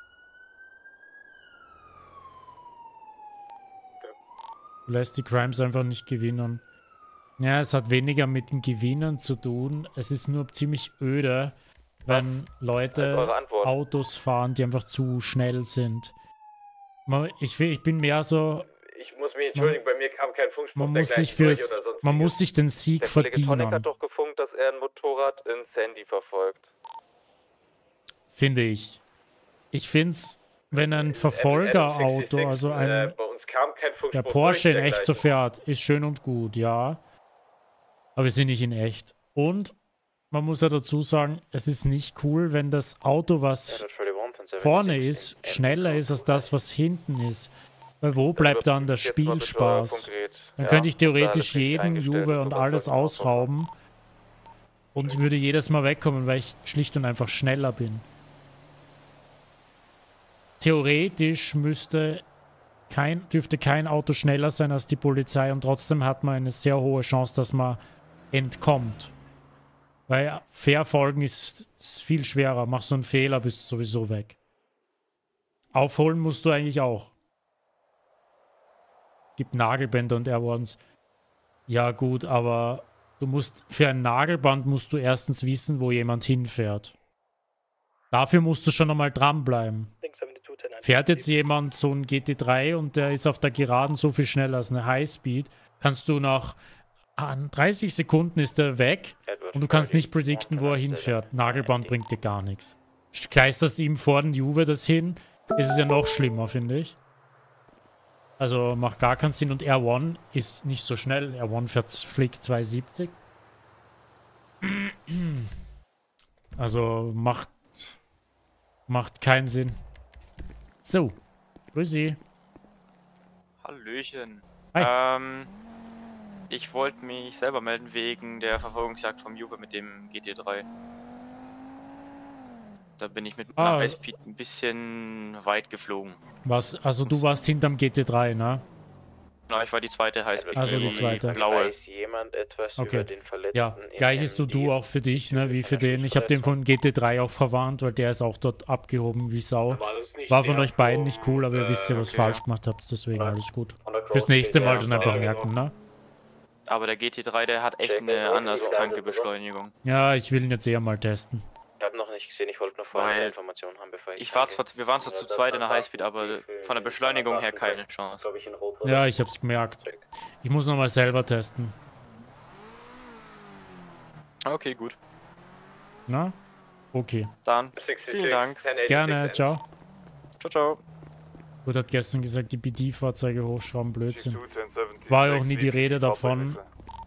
Du lässt die Crimes einfach nicht gewinnen. Ja, es hat weniger mit den Gewinnern zu tun. Es ist nur ziemlich öde, wenn Leute Autos fahren, die einfach zu schnell sind. Man, ich, ich bin mehr so... Ich muss mich entschuldigen, man, bei mir kam kein Funkspruch. Man muss sich fürs, man muss sich den Sieg der Kollege verdienen. Tonic hat doch gefunkt, dass er ein Motorrad in Sandy verfolgt. Finde ich. Ich finde es, wenn ein Verfolgerauto, also ein... Äh, bei uns kam kein Funkspruch. Der Porsche in echt so fährt, ist schön und gut, ja. Aber wir sind nicht in echt. Und man muss ja dazu sagen, es ist nicht cool, wenn das Auto, was vorne ist, schneller ist als das, was hinten ist. Weil wo bleibt dann der Spielspaß? Dann könnte ich theoretisch jeden Juve und alles ausrauben und würde jedes Mal wegkommen, weil ich schlicht und einfach schneller bin. Theoretisch müsste kein, dürfte kein Auto schneller sein als die Polizei und trotzdem hat man eine sehr hohe Chance, dass man entkommt. Weil verfolgen ist, ist viel schwerer. Machst du einen Fehler, bist du sowieso weg. Aufholen musst du eigentlich auch. Gibt Nagelbänder und Airwardens. Ja gut, aber du musst für ein Nagelband musst du erstens wissen, wo jemand hinfährt. Dafür musst du schon einmal dranbleiben. Fährt jetzt jemand so ein G T drei und der ist auf der Geraden so viel schneller als eine Highspeed, kannst du nach dreißig Sekunden ist er weg und du kannst nicht predikten, wo er hinfährt. Nagelband bringt dir gar nichts. Kleisterst ihm vor den Juve das hin, ist es ja noch schlimmer, finde ich. Also macht gar keinen Sinn und R eins ist nicht so schnell. R eins fährt fliegt zweihundertsiebzig. Also macht macht keinen Sinn. So, grüß Sie. Hallöchen. Hi. Ähm, ich wollte mich selber melden wegen der Verfolgungsjagd vom Juve mit dem G T drei. Da bin ich mit Ah. meiner Highspeed ein bisschen weit geflogen. Was, also du warst hinterm G T drei, ne? Na, ich war die zweite Highspeed. Also die zweite. blaue. Jemand etwas Okay. über den Verletzten Ja, im gleiches du du auch für dich, ne, wie für den. Ich habe den von G T drei auch verwarnt, weil der ist auch dort abgehoben wie Sau. War von euch beiden nicht cool, aber ihr wisst ja, was okay. falsch gemacht habt, deswegen alles gut. Fürs nächste Mal dann einfach merken, ne? Aber der G T drei, der hat echt eine anders kranke Beschleunigung. Ja, ich will ihn jetzt eher mal testen. Ich habe noch nicht gesehen, ich wollte noch vorher Weil eine Information haben, bevor ich... Ich war zwar, wir waren zwar zu zweit in der Highspeed, aber von der Beschleunigung her keine Chance. Ja, ich hab's gemerkt. Ich muss nochmal selber testen. Okay, gut. Na? Okay. Dann, vielen Dank. Gerne, ciao. Ciao, ciao. Gut, hat gestern gesagt, die B D-Fahrzeuge hochschrauben, Blödsinn. War ja auch nie die Rede davon.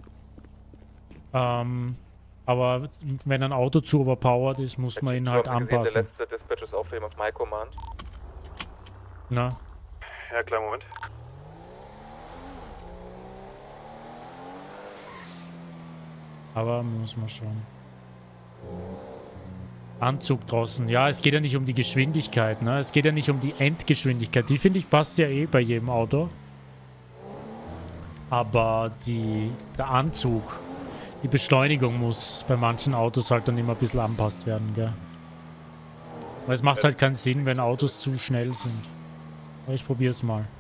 Ähm, aber wenn ein Auto zu overpowered ist, muss man ihn halt anpassen. Der letzte Dispatch ist aufnehmen auf My Command. Na? Ja, kleinen Moment. Aber muss man schauen. Anzug draußen. Ja, es geht ja nicht um die Geschwindigkeit, ne? Es geht ja nicht um die Endgeschwindigkeit. Die, finde ich, passt ja eh bei jedem Auto. Aber die, der Anzug, die Beschleunigung muss bei manchen Autos halt dann immer ein bisschen anpasst werden, gell? Weil es macht halt keinen Sinn, wenn Autos zu schnell sind. Aber ich probiere es mal.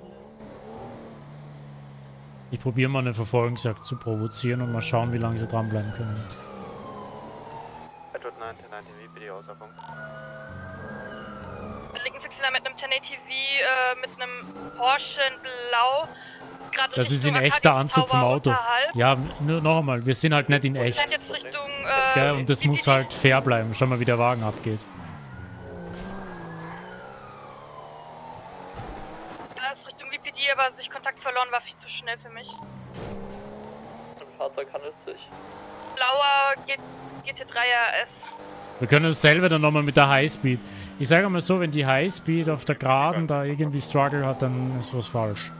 Ich probiere mal eine Verfolgungsjagd zu provozieren und mal schauen, wie lange sie dranbleiben können. Edward neunzehn neunzehn, wie bitte Außerpunkt? Linken Sechzehner mit einem zehn A T V, äh, mit einem Porsche in Blau. Grad Das ist Richtung ein echter Arcadius Anzug vom Tower Auto. unterhalb. Ja, nur noch einmal, wir sind halt nicht in echt. Scheint jetzt Richtung, äh, Ja, und das muss halt fair bleiben. Schau mal, wie der Wagen abgeht. Da ist Richtung V P D, aber sich Kontakt verloren war viel zu schnell für mich. Im Fahrzeug handelt es sich. Blauer G T drei R S. Wir können uns selber dann nochmal mit der Highspeed. Ich sage mal so, wenn die Highspeed auf der Geraden da irgendwie Struggle hat, dann ist was falsch.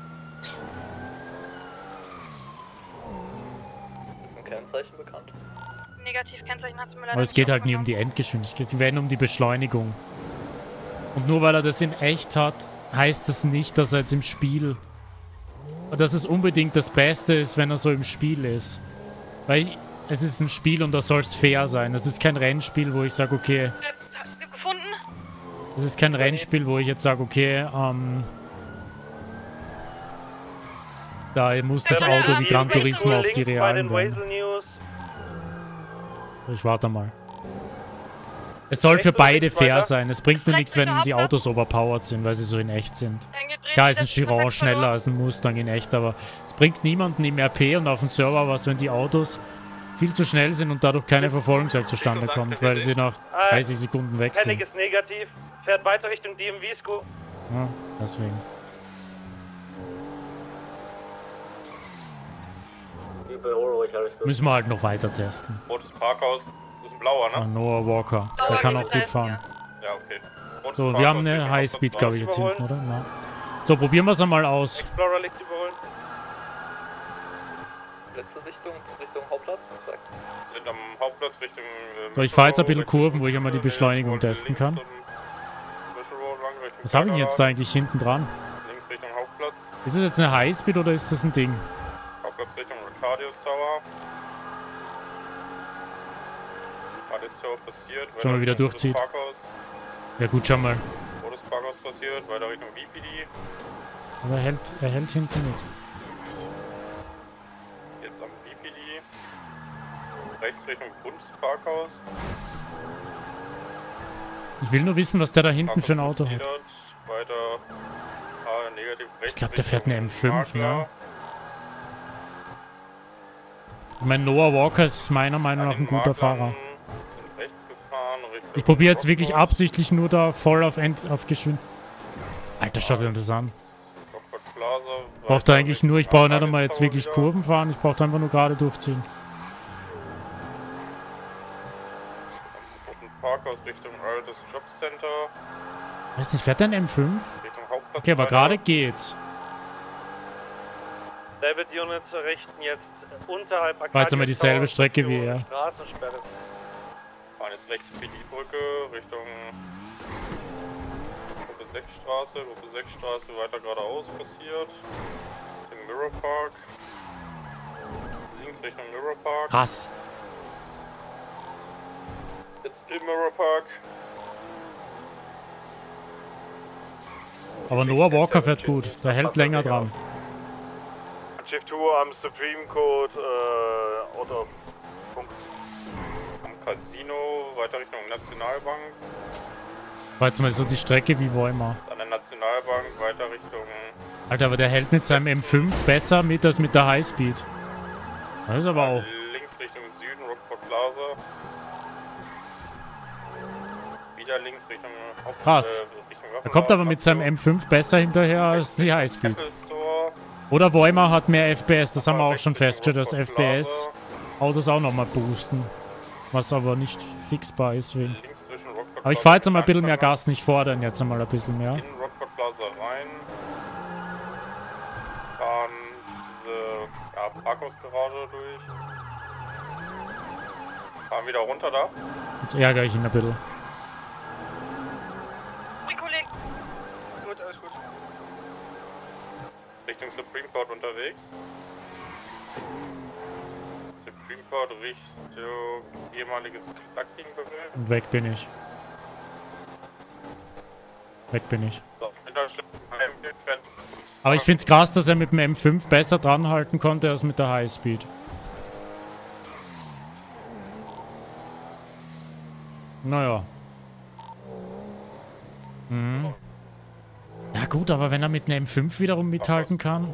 Ist ein Kennzeichen bekannt? Negativ Kennzeichen hat es mir leider Aber es geht halt nie um die Endgeschwindigkeit, es geht um die Beschleunigung. Und nur weil er das in echt hat, heißt das nicht, dass er jetzt im Spiel... dass es unbedingt das Beste ist, wenn er so im Spiel ist. Weil es ist ein Spiel und da soll es fair sein. Es ist kein Rennspiel, wo ich sage, okay... Äh, gefunden? Es ist kein Rennspiel, wo ich jetzt sage, okay, ähm... da muss das Auto wie Gran Turismo auf die realen werden. So, ich warte mal. Es soll für beide fair sein. Es bringt nur nichts, wenn die Autos overpowered sind, weil sie so in echt sind. Klar ist ein Chiron schneller als ein Mustang in echt, aber es bringt niemanden im R P und auf dem Server was, wenn die Autos viel zu schnell sind und dadurch keine Verfolgungsjagd zustande kommt, weil sie nach dreißig Sekunden weg sind. Panic ist negativ, fährt weiter Richtung D M V-Sco. Ja, deswegen. Müssen wir halt noch weiter testen. Rotes Parkhaus, das ist ein blauer, Ah, ne? Noah Walker, der kann auch gut fahren. Ja, okay. Rotes So, wir Parkhaus, haben eine Highspeed, glaube ich, jetzt überholen. hinten, oder? Ja. So, probieren wir es einmal aus. Explorer liegt überholen. Letzte Sichtung, Richtung Hauptplatz. Korrekt. Sind am Hauptplatz Richtung... Äh, So, ich fahre jetzt ein bisschen Kurven, wo ich einmal die Beschleunigung testen kann. Was habe ich denn jetzt da eigentlich hinten dran? Links Richtung Hauptplatz. Ist es jetzt eine Highspeed oder ist das ein Ding? Hauptplatz Richtung Arcadius Tower. Arcadius Tower passiert. Schon mal wieder durchzieht. Parkhaus. Ja gut, schau mal. Rotes Parkhaus passiert, weiter Richtung V P D. Aber er hält, er hält hinten mit. Jetzt am V P D. Rechts Richtung Bundesparkhaus. Ich will nur wissen, was der da hinten für ein Auto hat. Weiter. Ah, negativ rechts. Ich glaube, der fährt eine M fünf, ne? Ich meine, Noah Walker ist meiner Meinung nach ein guter Fahrer. Ich probiere jetzt wirklich absichtlich nur da voll auf, End, auf Geschwind... Alter, schaut dir das an. Ich brauche da eigentlich nur, ich brauche nicht einmal jetzt wirklich Kurven fahren, ich brauche da einfach nur gerade durchziehen. Parkhaus Richtung Altes Jobcenter. Weiß nicht, fährt der ein M fünf? Richtung Hauptplatz. Okay, aber gerade geht's. David Unit zur Rechten jetzt unterhalb War jetzt einmal dieselbe Strecke wie er. Straßensperre. Fahren jetzt rechts P D-Brücke Richtung Gruppe sechs Straße, Gruppe sechs Straße weiter geradeaus passiert. Richtung Mirror Park. Links Richtung Mirror Park. Krass. Jetzt im Mirror Park. Aber Noah Walker fährt gut, der hält länger dran. Shift zwei am Supreme Code, äh, Auto. Punkt. Am Casino, weiter Richtung Nationalbank. War jetzt mal so die Strecke wie Weimar. An der Nationalbank, weiter Richtung... Alter, aber der hält mit seinem M fünf besser mit als mit der Highspeed. Das ist aber auch... Links Richtung Süden, Rockport Plaza. wieder links Richtung Haupt... Krass. Äh, Richtung Er kommt aber mit seinem M fünf besser hinterher als die Highspeed. Oder Voima hat mehr F P S, das haben wir auch schon festgestellt, dass F P S Autos auch nochmal boosten. Was aber nicht fixbar ist. Wegen. Aber ich fahre jetzt mal ein bisschen mehr Gas, nicht fordern jetzt einmal ein bisschen mehr. In Rockford Plaza rein. Fahren diese ja, Parkhausgarage durch. Fahren wieder runter da. Jetzt ärgere ich ihn ein bisschen. Gut, alles gut. Richtung Supreme Court unterwegs. Supreme Court Richtung ehemaliges Klackding-Gewölbe. Und weg bin ich. Weg bin ich. So, aber ich finde es krass, dass er mit dem M fünf besser dran halten konnte als mit der Highspeed. Naja. Mhm. Ja gut, aber wenn er mit einem M fünf wiederum mithalten kann,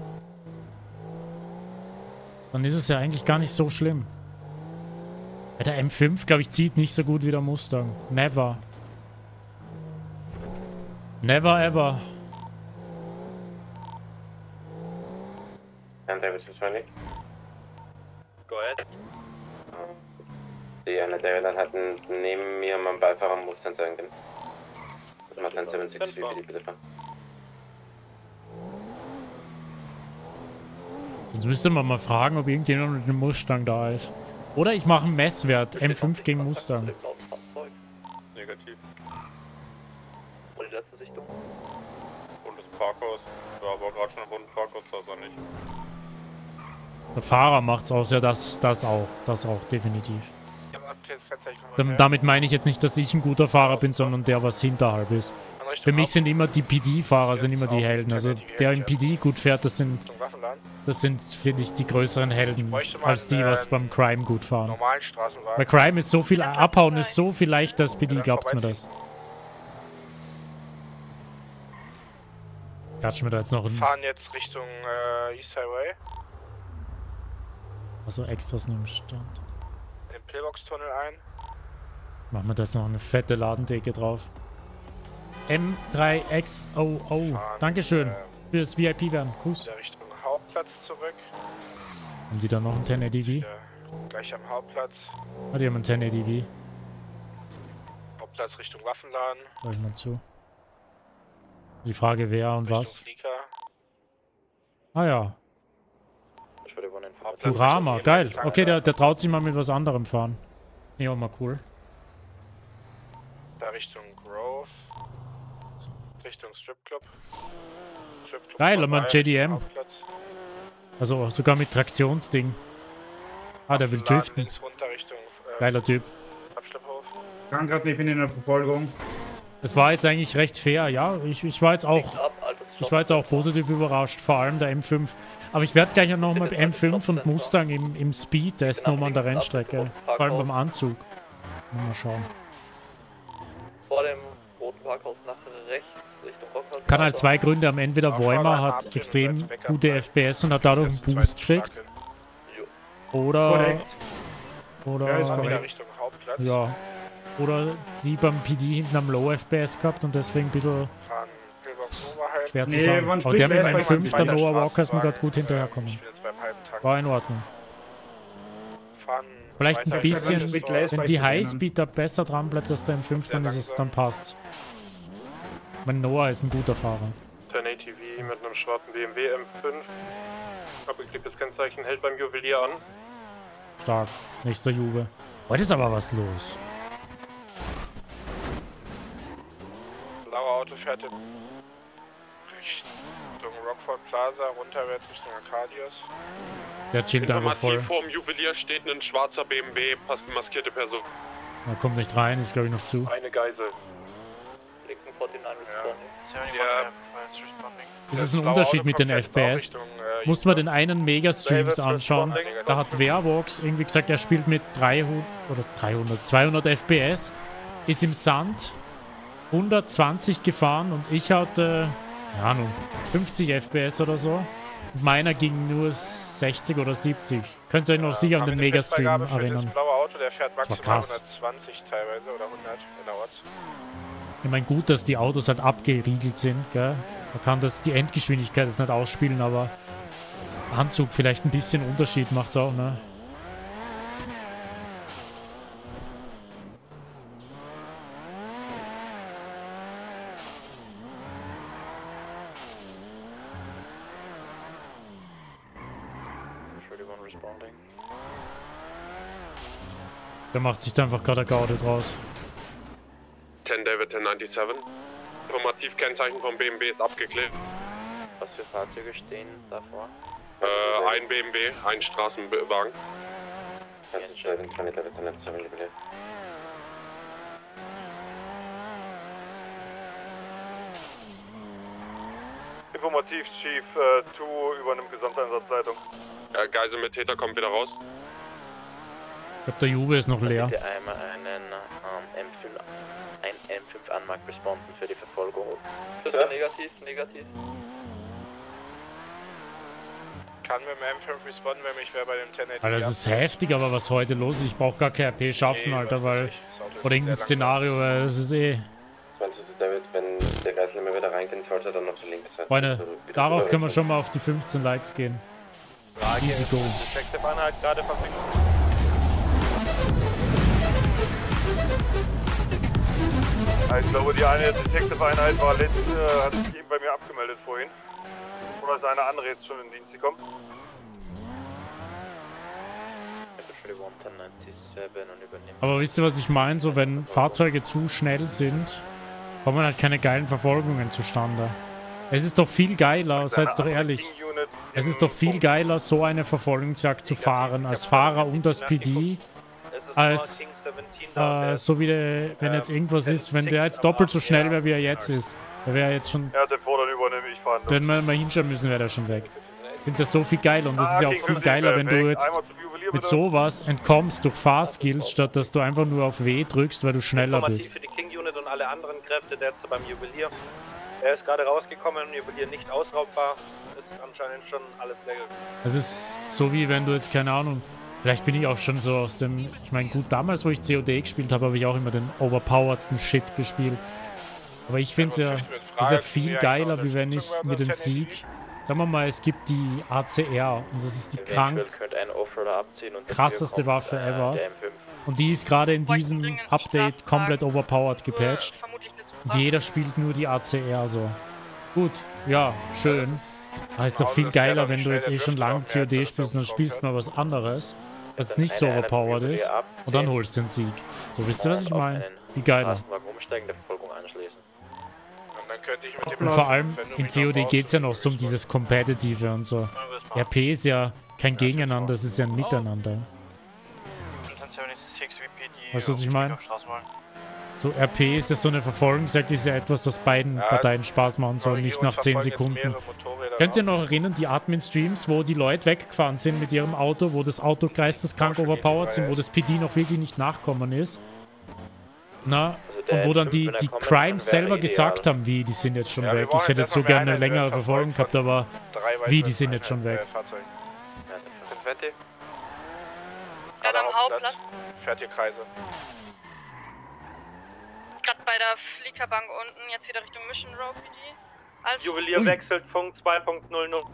dann ist es ja eigentlich gar nicht so schlimm. Ja, der M fünf, glaube ich, zieht nicht so gut wie der Mustang. Never. Never ever. And David zwanzig. Go ahead. Die eine David dann hatten neben mir mal Beifahrer Mustang sein können. Martin sieben sechs vier, bitte fahren. Jetzt müsste man mal fragen, ob irgendjemand mit dem Mustang da ist. Oder ich mache einen Messwert. M fünf gegen Mustang. Negativ. Und die letzte Sichtung? Bundesparkhaus. Ja, aber gerade schon im Bundesparkhaus, da ist er nicht. Der Fahrer macht's aus, ja, das, das auch. Das auch, definitiv. Dam- Damit meine ich jetzt nicht, dass ich ein guter Fahrer bin, sondern der, was hinterhalb ist. Für mich sind immer die P D-Fahrer sind immer die Helden. Also der im P D gut fährt, das sind, das sind, finde ich, die größeren Helden, als die, was beim Crime gut fahren. Bei Crime ist so viel, abhauen ist so viel leichter als P D, glaubt's mir das. Klatsch mir da jetzt noch ein... fahren jetzt Richtung äh, East Highway. Also Extras im Stand. In den Pillbox-Tunnel ein. Machen wir da jetzt noch eine fette Ladendecke drauf. M drei X O O. Dankeschön fürs V I P-Werden. Gruß. Wieder Richtung Hauptplatz zurück. Haben die da noch einen zehn A D V? Wieder gleich am Hauptplatz. Ah, die haben einen zehn A D V. Hauptplatz Richtung Waffenladen. Schau ich mal zu. Die Frage wer und was. Flieger. Ah ja. Kurama, geil. Okay, der, der traut sich mal mit was anderem fahren. Ja, mal cool. Da Richtung Grove. Richtung Stripclub. Stripclub Geil, aber ein vorbei, J D M. Hauptplatz. Also sogar mit Traktionsding. Ah, der will driften. Links runter Richtung, äh, Geiler Typ. Abschlepphof. Kann gerade nicht, bin in der Verfolgung. Das war jetzt eigentlich recht fair, ja. Ich, ich war jetzt auch ich war jetzt auch positiv überrascht, vor allem der M fünf. Aber ich werde gleich noch mal M fünf und Mustang im, im Speed-Test nochmal an der Rennstrecke. Vor allem beim Anzug. Mal schauen. Vor dem roten Parkhaus nach rechts Richtung Rockhaus. Kann halt zwei Gründe haben. Entweder Voima hat extrem gute F P S und hat dadurch einen Boost gekriegt. Oder... Oder... Ja. Oder die beim P D hinten am Low F P S gehabt und deswegen ein bisschen schwer zu Nee, sagen. man Aber der mit spricht meinem gleich fünf, der beim Noah Walker, ist mir gerade gut hinterherkommen. War in Ordnung. Vielleicht ein bisschen, wenn die Highspeed da besser dran bleibt als der M fünf, dann ist es, dann passt. Mein Noah ist ein guter Fahrer. zehn A T V mit einem schwarzen B M W M fünf. Abgeklebtes Kennzeichen hält beim Juwelier an. Stark. Nächster Juve. Heute ist aber was los. Blaue Auto fährt in Richtung Rockford Plaza, runterwärts Richtung Arcadius. Der chillt einfach voll. Vor dem Juwelier steht ein schwarzer B M W, passt maskierte Person. Er kommt nicht rein, ist glaube ich noch zu. Eine Geisel. Das ist ein Unterschied mit den F P S. Muss man den einen Mega-Streams anschauen. Da hat Wervox irgendwie gesagt, er spielt mit dreihundert oder dreihundert, zweihundert F P S, ist im Sand hundertzwanzig gefahren und ich hatte, keine Ahnung, fünfzig F P S oder so. Und meiner ging nur sechzig oder siebzig. Könnt ihr euch noch sicher an den Megastream erinnern. Das blaue Auto, der fährt Das war maximal krass. hundertzwanzig teilweise oder hundert innerorts. Ich meine, gut, dass die Autos halt abgeriegelt sind, gell? Man kann das, die Endgeschwindigkeit jetzt nicht ausspielen, aber Anzug vielleicht ein bisschen Unterschied macht's auch, ne? Der macht sich da einfach gerade eine Garde draus. zehn David zehn siebenundneunzig. Informativ Kennzeichen vom B M W ist abgeklärt. Was für Fahrzeuge stehen davor? Äh, ein B M W, ein Straßenwagen. Informativ Chief zwei übernimmt Gesamteinsatzleitung. Äh, Geisel mit Täter kommt wieder raus. Ich glaube, der Juve ist noch leer. Bitte einmal einen ähm, M fünf, ein M fünf Anmark responden für die Verfolgung. Das ist negativ, negativ. Kann mit dem M fünf responden, wenn mich wer bei dem zehn. Alter, das ist heftig, aber was heute los ist, ich brauche gar kein R P schaffen, nee, Alter, weil... Oder irgendein Szenario, weil das ist eh... David, wenn der Geisel immer wieder reingeht, sollte er dann auf die linke Seite. Freunde, darauf können wir schon mal auf die fünfzehn Likes gehen. Frage ist, Detective Einheit gerade verfügbar. Ich glaube, die eine Detective-Einheit war letzt, äh, hat sich eben bei mir abgemeldet vorhin. Oder ist eine andere jetzt schon in Dienst gekommen? Aber wisst ihr, was ich meine? So, wenn Fahrzeuge zu schnell sind, kommen halt keine geilen Verfolgungen zustande. Es ist doch viel geiler, seid doch ehrlich. Es ist doch viel geiler, so eine Verfolgungsjagd zu fahren, als Fahrer und als P D, als äh, so wie der, wenn jetzt irgendwas ist, wenn der jetzt doppelt so schnell wäre, wie er jetzt ist. Der wäre jetzt schon... Ja, den Vorder übernehme ich fahren. Wenn wir mal hinschauen müssen, wäre der schon weg. Ich finde es ja so viel geiler und das ist ja auch viel geiler, wenn du jetzt mit sowas entkommst durch Fahrskills, statt dass du einfach nur auf W drückst, weil du schneller bist. Für die King Unit und alle anderen Kräfte derzeit beim Juwelier. Er ist gerade rausgekommen, Juwelier nicht ausraubbar. Ist anscheinend schon alles legal. Es ist so wie wenn du jetzt, keine Ahnung, vielleicht bin ich auch schon so aus dem, ich meine gut, damals wo ich C O D gespielt habe, habe ich auch immer den overpoweredsten Shit gespielt. Aber ich finde es ja, ist ja viel geiler, wie wenn ich mir den Sieg, sagen wir mal, es gibt die A C R und das ist die krank krasseste Waffe ever. Und die ist gerade in diesem Update komplett overpowered gepatcht. Und jeder spielt nur die A C R so. Gut, ja, schön. Aber ist doch viel geiler, wenn du jetzt eh schon lange C O D spielst und dann spielst du mal was anderes, was nicht so overpowered ist, und dann holst du den Sieg. So, wisst ihr, was ich meine? Wie geiler. Und vor allem in C O D geht es ja noch so um dieses Competitive und so. R P ist ja kein Gegeneinander, es ist ja ein Miteinander. Weißt du, was ich meine? So, R P ist ja so eine Verfolgungsjagd, ist ja etwas, was beiden Parteien Spaß machen soll, nicht nach zehn Sekunden. Könnt ihr noch erinnern, die Admin-Streams, wo die Leute weggefahren sind mit ihrem Auto, wo das Auto geisteskrank overpowered sind, wo das P D noch wirklich nicht nachkommen ist? Na, und wo dann die, die Crimes selber gesagt haben, wie, die sind jetzt schon weg. Ich hätte jetzt so gerne eine längere Verfolgung gehabt, aber wie, die sind jetzt schon weg. Gerade am Hauptplatz. Fährt hier Kreise. Gerade bei der Fliegerbank unten, jetzt wieder Richtung Mission Row P D. Also Juwelier Ui. wechselt, Funk zwei Punkt null null.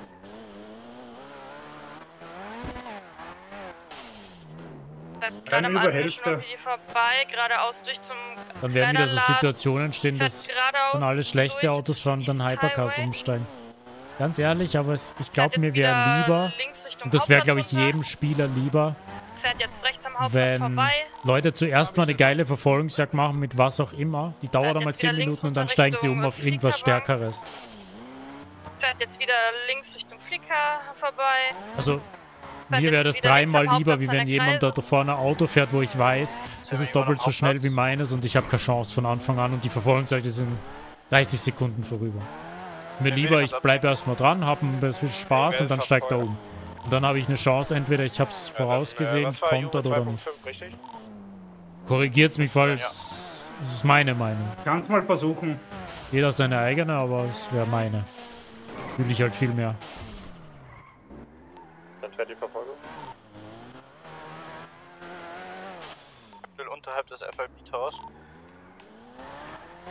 Gerade am Mission Row P D vorbei, geradeaus durch zum... Dann werden wieder so Situationen entstehen, dass dann alle schlechte Autos fahren, dann Hypercars umsteigen. Ganz ehrlich, aber es, ich glaube, mir wäre lieber, und das wäre, glaube ich, jedem Spieler lieber, wenn Leute zuerst mal eine geile Verfolgungsjagd machen mit was auch immer. Die dauert einmal zehn Minuten und dann steigen sie um auf irgendwas Stärkeres. Fährt jetzt wieder links Richtung Flicker vorbei. Also, mir wäre das dreimal lieber, wie wenn jemand da vorne ein Auto fährt, wo ich weiß, das ist doppelt so schnell wie meines und ich habe keine Chance von Anfang an und die Verfolgungsjagd ist in dreißig Sekunden vorüber. Mir lieber, ich bleibe erstmal dran, habe ein bisschen Spaß und dann steigt er um. Und dann habe ich eine Chance, entweder ich habe es vorausgesehen, kontert oder nicht. Korrigiert es mich, falls es ist meine Meinung. Kannst mal versuchen. Jeder seine eigene, aber es wäre meine. Fühle ich halt viel mehr. Dann fährt die Verfolgung. Unterhalb des F I B Towers.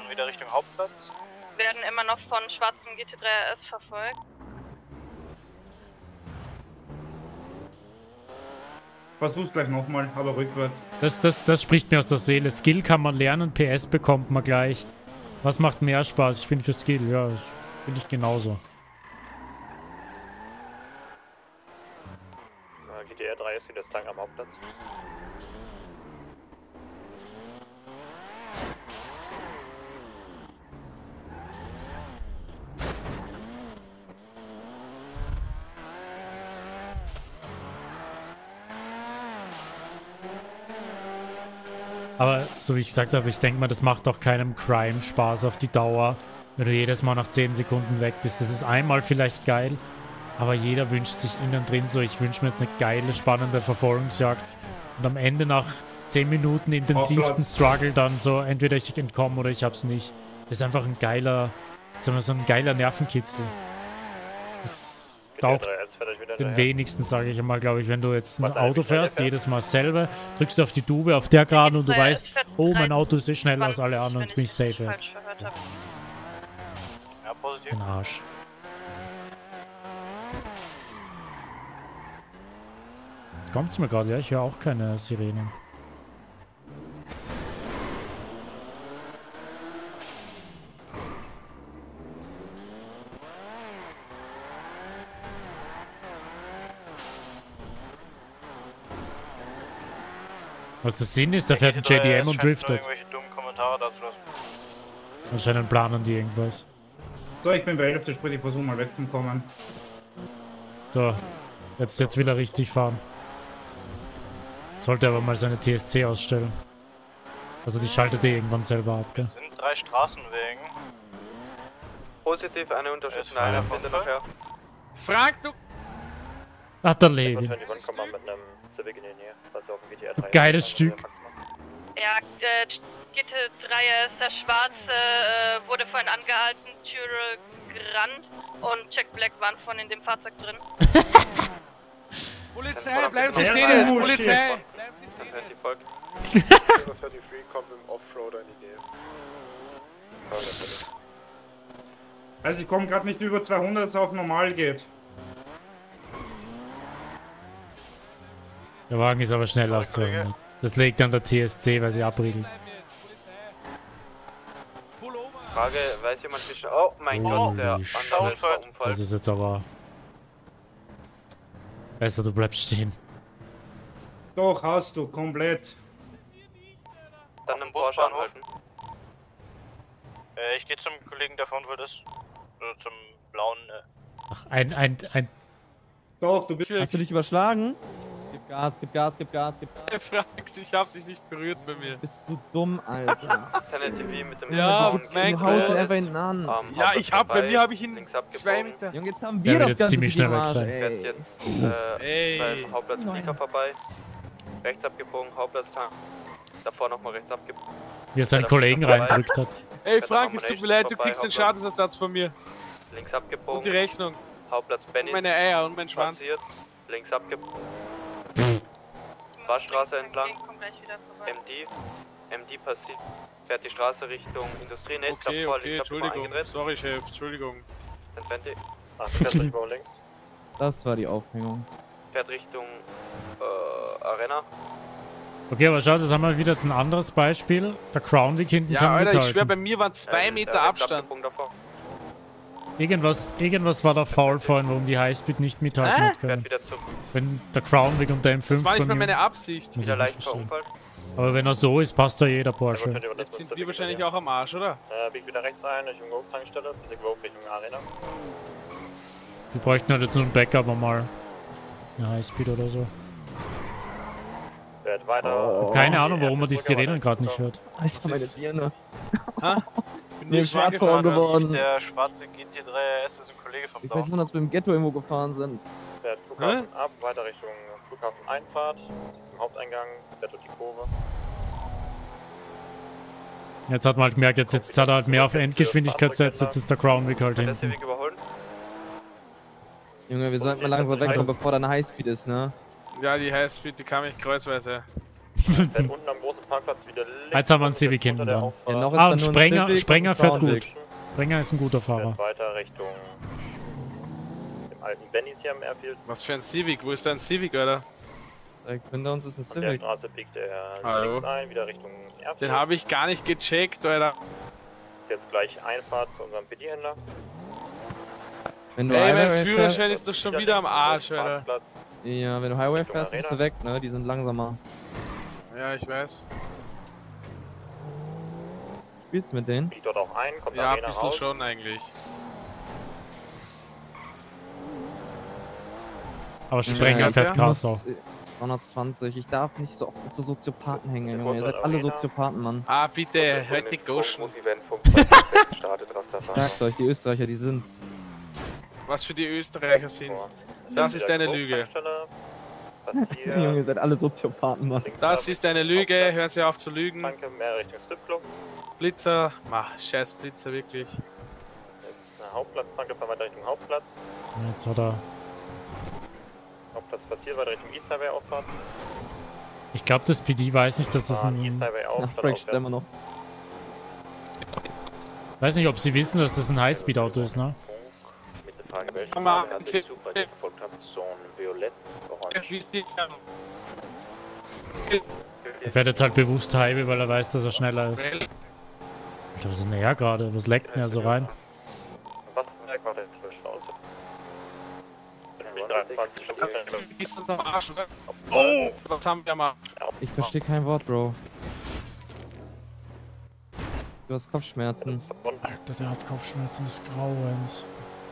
Fahren wieder Richtung Hauptplatz. Werden immer noch von schwarzen G T drei R S verfolgt. Versuch's gleich nochmal, aber rückwärts. Das, das, das spricht mir aus der Seele. Skill kann man lernen, P S bekommt man gleich. Was macht mehr Spaß? Ich bin für Skill, ja, bin ich genauso. G T R drei ist wieder Tank am Hauptplatz. Aber so wie ich gesagt habe, ich denke mal, das macht doch keinem Crime Spaß auf die Dauer, wenn du jedes Mal nach zehn Sekunden weg bist. Das ist einmal vielleicht geil, aber jeder wünscht sich innen drin so, ich wünsche mir jetzt eine geile, spannende Verfolgungsjagd und am Ende nach zehn Minuten intensivsten Struggle dann so, entweder ich entkomme oder ich hab's nicht. Das ist einfach ein geiler, sagen wir so ein geiler Nervenkitzel. Das taugt den wenigsten, sage ich einmal, glaube ich, wenn du jetzt ein Auto fährst, jedes Mal selber, drückst du auf die Tube, auf der Geraden und du weißt, oh, mein Auto ist eh schneller als alle anderen, jetzt bin ich safe weg. Den Arsch. Jetzt kommt's mir gerade, ja, ich höre auch keine Sirenen. Was der Sinn ist, da fährt ein J D M und driftet. Anscheinend planen die irgendwas. So, ich bin bei elf, der Sprit, ich versuche mal wegzukommen. So, jetzt, jetzt will er richtig fahren. Sollte aber mal seine T S C ausstellen. Also die schaltet eh irgendwann selber ab, gell? Das sind drei Straßenwegen. Positiv, eine Unterstützung, einer bitte noch her. Frag du! Ach, der Levin. Du geiles Stück. Ja, äh, G T drei R S, der Schwarze, äh, wurde vorhin angehalten, Türe gerannt und Jack Black waren vorhin in dem Fahrzeug drin. Polizei, bleiben Sie stehen jetzt, Polizei! Bleiben Sie stehen jetzt! dreiunddreißig kommt im Offroader in die Nähe. Also ich komme gerade nicht über zweihundert, dass es auch normal geht. Der Wagen ist aber schneller als zweihundert. Das liegt an der T S C, weil sie abriegelt. Frage, weiß jemand wie schnell... Oh mein Gott, der andere Unfall. Das ist jetzt aber... Besser, du bleibst stehen. Doch, hast du, komplett. Dann im Porsche anhalten. Äh, ich gehe zum Kollegen, der vorne ist. Oder zum blauen, äh... Ach, ein, ein, ein... Doch, du bist... Hast du dich überschlagen? Gib Gas, gib Gas, gib Gas, gib Gas. Er fragt, ich hab dich nicht berührt bei mir. Bist du dumm, Alter. mit dem ja, du gibst im Haus einfach hinten an. Um, ja, ich hab, bei mir habe ich ihn zwei Meter. Junge, jetzt haben wir das Ganze ziemlich schnell weg sein. Ey. Jetzt, äh, beim Hauptplatz Flieger vorbei. Rechts abgebogen, Hauptplatz Tank. Davor nochmal rechts abgebogen. Wie er seinen Kollegen reindrückt hat. Ey, Frank, es tut mir leid, du kriegst den Schadensersatz von mir. Links abgebogen. Und die Rechnung. Hauptplatz Benny. Meine Eier und mein Schwanz. Passiert. Links abgebogen. Fahrstraße entlang. M D. M D passiert. Fährt die Straße Richtung Industrie. Nee, okay, voll. okay, Entschuldigung. Sorry, Chef, Entschuldigung. Ach, fährt Richtung links. Das war die Aufhängung. Fährt Richtung äh, Arena. Okay, aber schau, das haben wir wieder jetzt ein anderes Beispiel. Der Crown Vic hinten ja, kann Alter, mithalten. ich schwör, bei mir waren zwei Meter Abstand. Irgendwas, irgendwas war da faul vorhin, warum die Highspeed nicht mithalten äh? hat können. Wenn der Crown Vic und der M fünf Das war nicht mal mir, meine Absicht. Wieder leicht verunfallt. Aber wenn er so ist, passt da jeder Porsche. Jetzt sind wir wahrscheinlich auch am Arsch, oder? Äh, bieg wieder rechts ein, Richtung Go-Tankstelle, bis Go Richtung Arena. Wir bräuchten halt jetzt nur ein Backup mal. Eine Highspeed oder so. Wird weiter. Oh. Keine Ahnung, warum man die Sirenen gerade nicht hört. Alter, meine Birne. Ha? Ich bin schwarzfahren geworden. Der schwarze G T drei R S ist ein Kollege vom Ich weiß nur, dass wir im Ghetto irgendwo gefahren sind. Fährt Flughafen ab, weiter Richtung Flughafen Einfahrt, zum Haupteingang, fährt durch die Kurve. Jetzt hat man halt gemerkt, jetzt, jetzt hat er halt mehr auf Endgeschwindigkeit gesetzt, jetzt ist der Crown Vic halt hinten. Junge, wir sollten mal langsam wegkommen, bevor da eine Highspeed ist, ne? Ja, die Highspeed, die kam ich kreuzweise. Fährt unten am großen Parkplatz wieder links. Jetzt haben wir einen Civic hinten dran. Ja, noch ist Ah, dann und nur ein Sprenger, Civic Sprenger und ein fährt gut. Frauenweg. Sprenger ist ein guter Fahrer. Weiter Richtung dem alten Bennys hier am Airfield. Was für ein Civic? Wo ist dein Civic, Alter? Direkt hinter uns ist ein Von der Civic. Straße biegt er Hallo. links ein, wieder Richtung Airfield. Den habe ich gar nicht gecheckt, Alter. Jetzt gleich Einfahrt zu unserem P D-Händler. Wenn du Ey, Highway mein Führerschein fährst, ist doch schon wieder am Arsch, Alter. ja, wenn du Highway fährst, bist du weg, ne? Die sind langsamer. Ja, ich weiß. Spielst du mit denen? Biegt dort auch ein, kommt Ja, ein Arena bisschen raus. schon eigentlich. Aber Sprenger fährt krass auch. dreihundertzwanzig. Ich darf nicht so oft mit so Soziopathen hängen, Junge. Ihr seid alle Soziopathen, Mann. Ah, bitte, hört nicht ghosten. Ich sag's euch, die Österreicher, die sind's. Was für die Österreicher sind's. Das ist eine Lüge. Junge, ihr seid alle Soziopathen, Mann. Das ist eine Lüge, hören Sie auf zu lügen. Danke, mehr Richtung Stripclub. Blitzer, mach, scheiß Blitzer, wirklich. Jetzt eine Hauptplatztanke, fahren weiter Richtung Hauptplatz. Jetzt hat er. Hauptplatz passiert, weiter Richtung East Highway Auffahrt. Ich glaube, das P D weiß nicht, dass das ein. East Highway auf, Nach Break stellen wir noch. Weiß nicht, ob sie wissen, dass das ein Highspeed-Auto ist, ne? Mit der Frage, welche Mama, Farbe hat der Zug, weil ihr verfolgt habt? Zone Violett, Orange. Er fährt jetzt halt bewusst Highway, weil er weiß, dass er schneller ist. Alter, was ist denn er gerade? Was leckt denn er so rein? Was war der Zwischenauto? Oh, was haben wir mal? Ich verstehe kein Wort, Bro. Du hast Kopfschmerzen. Alter, der hat Kopfschmerzen des Grauens.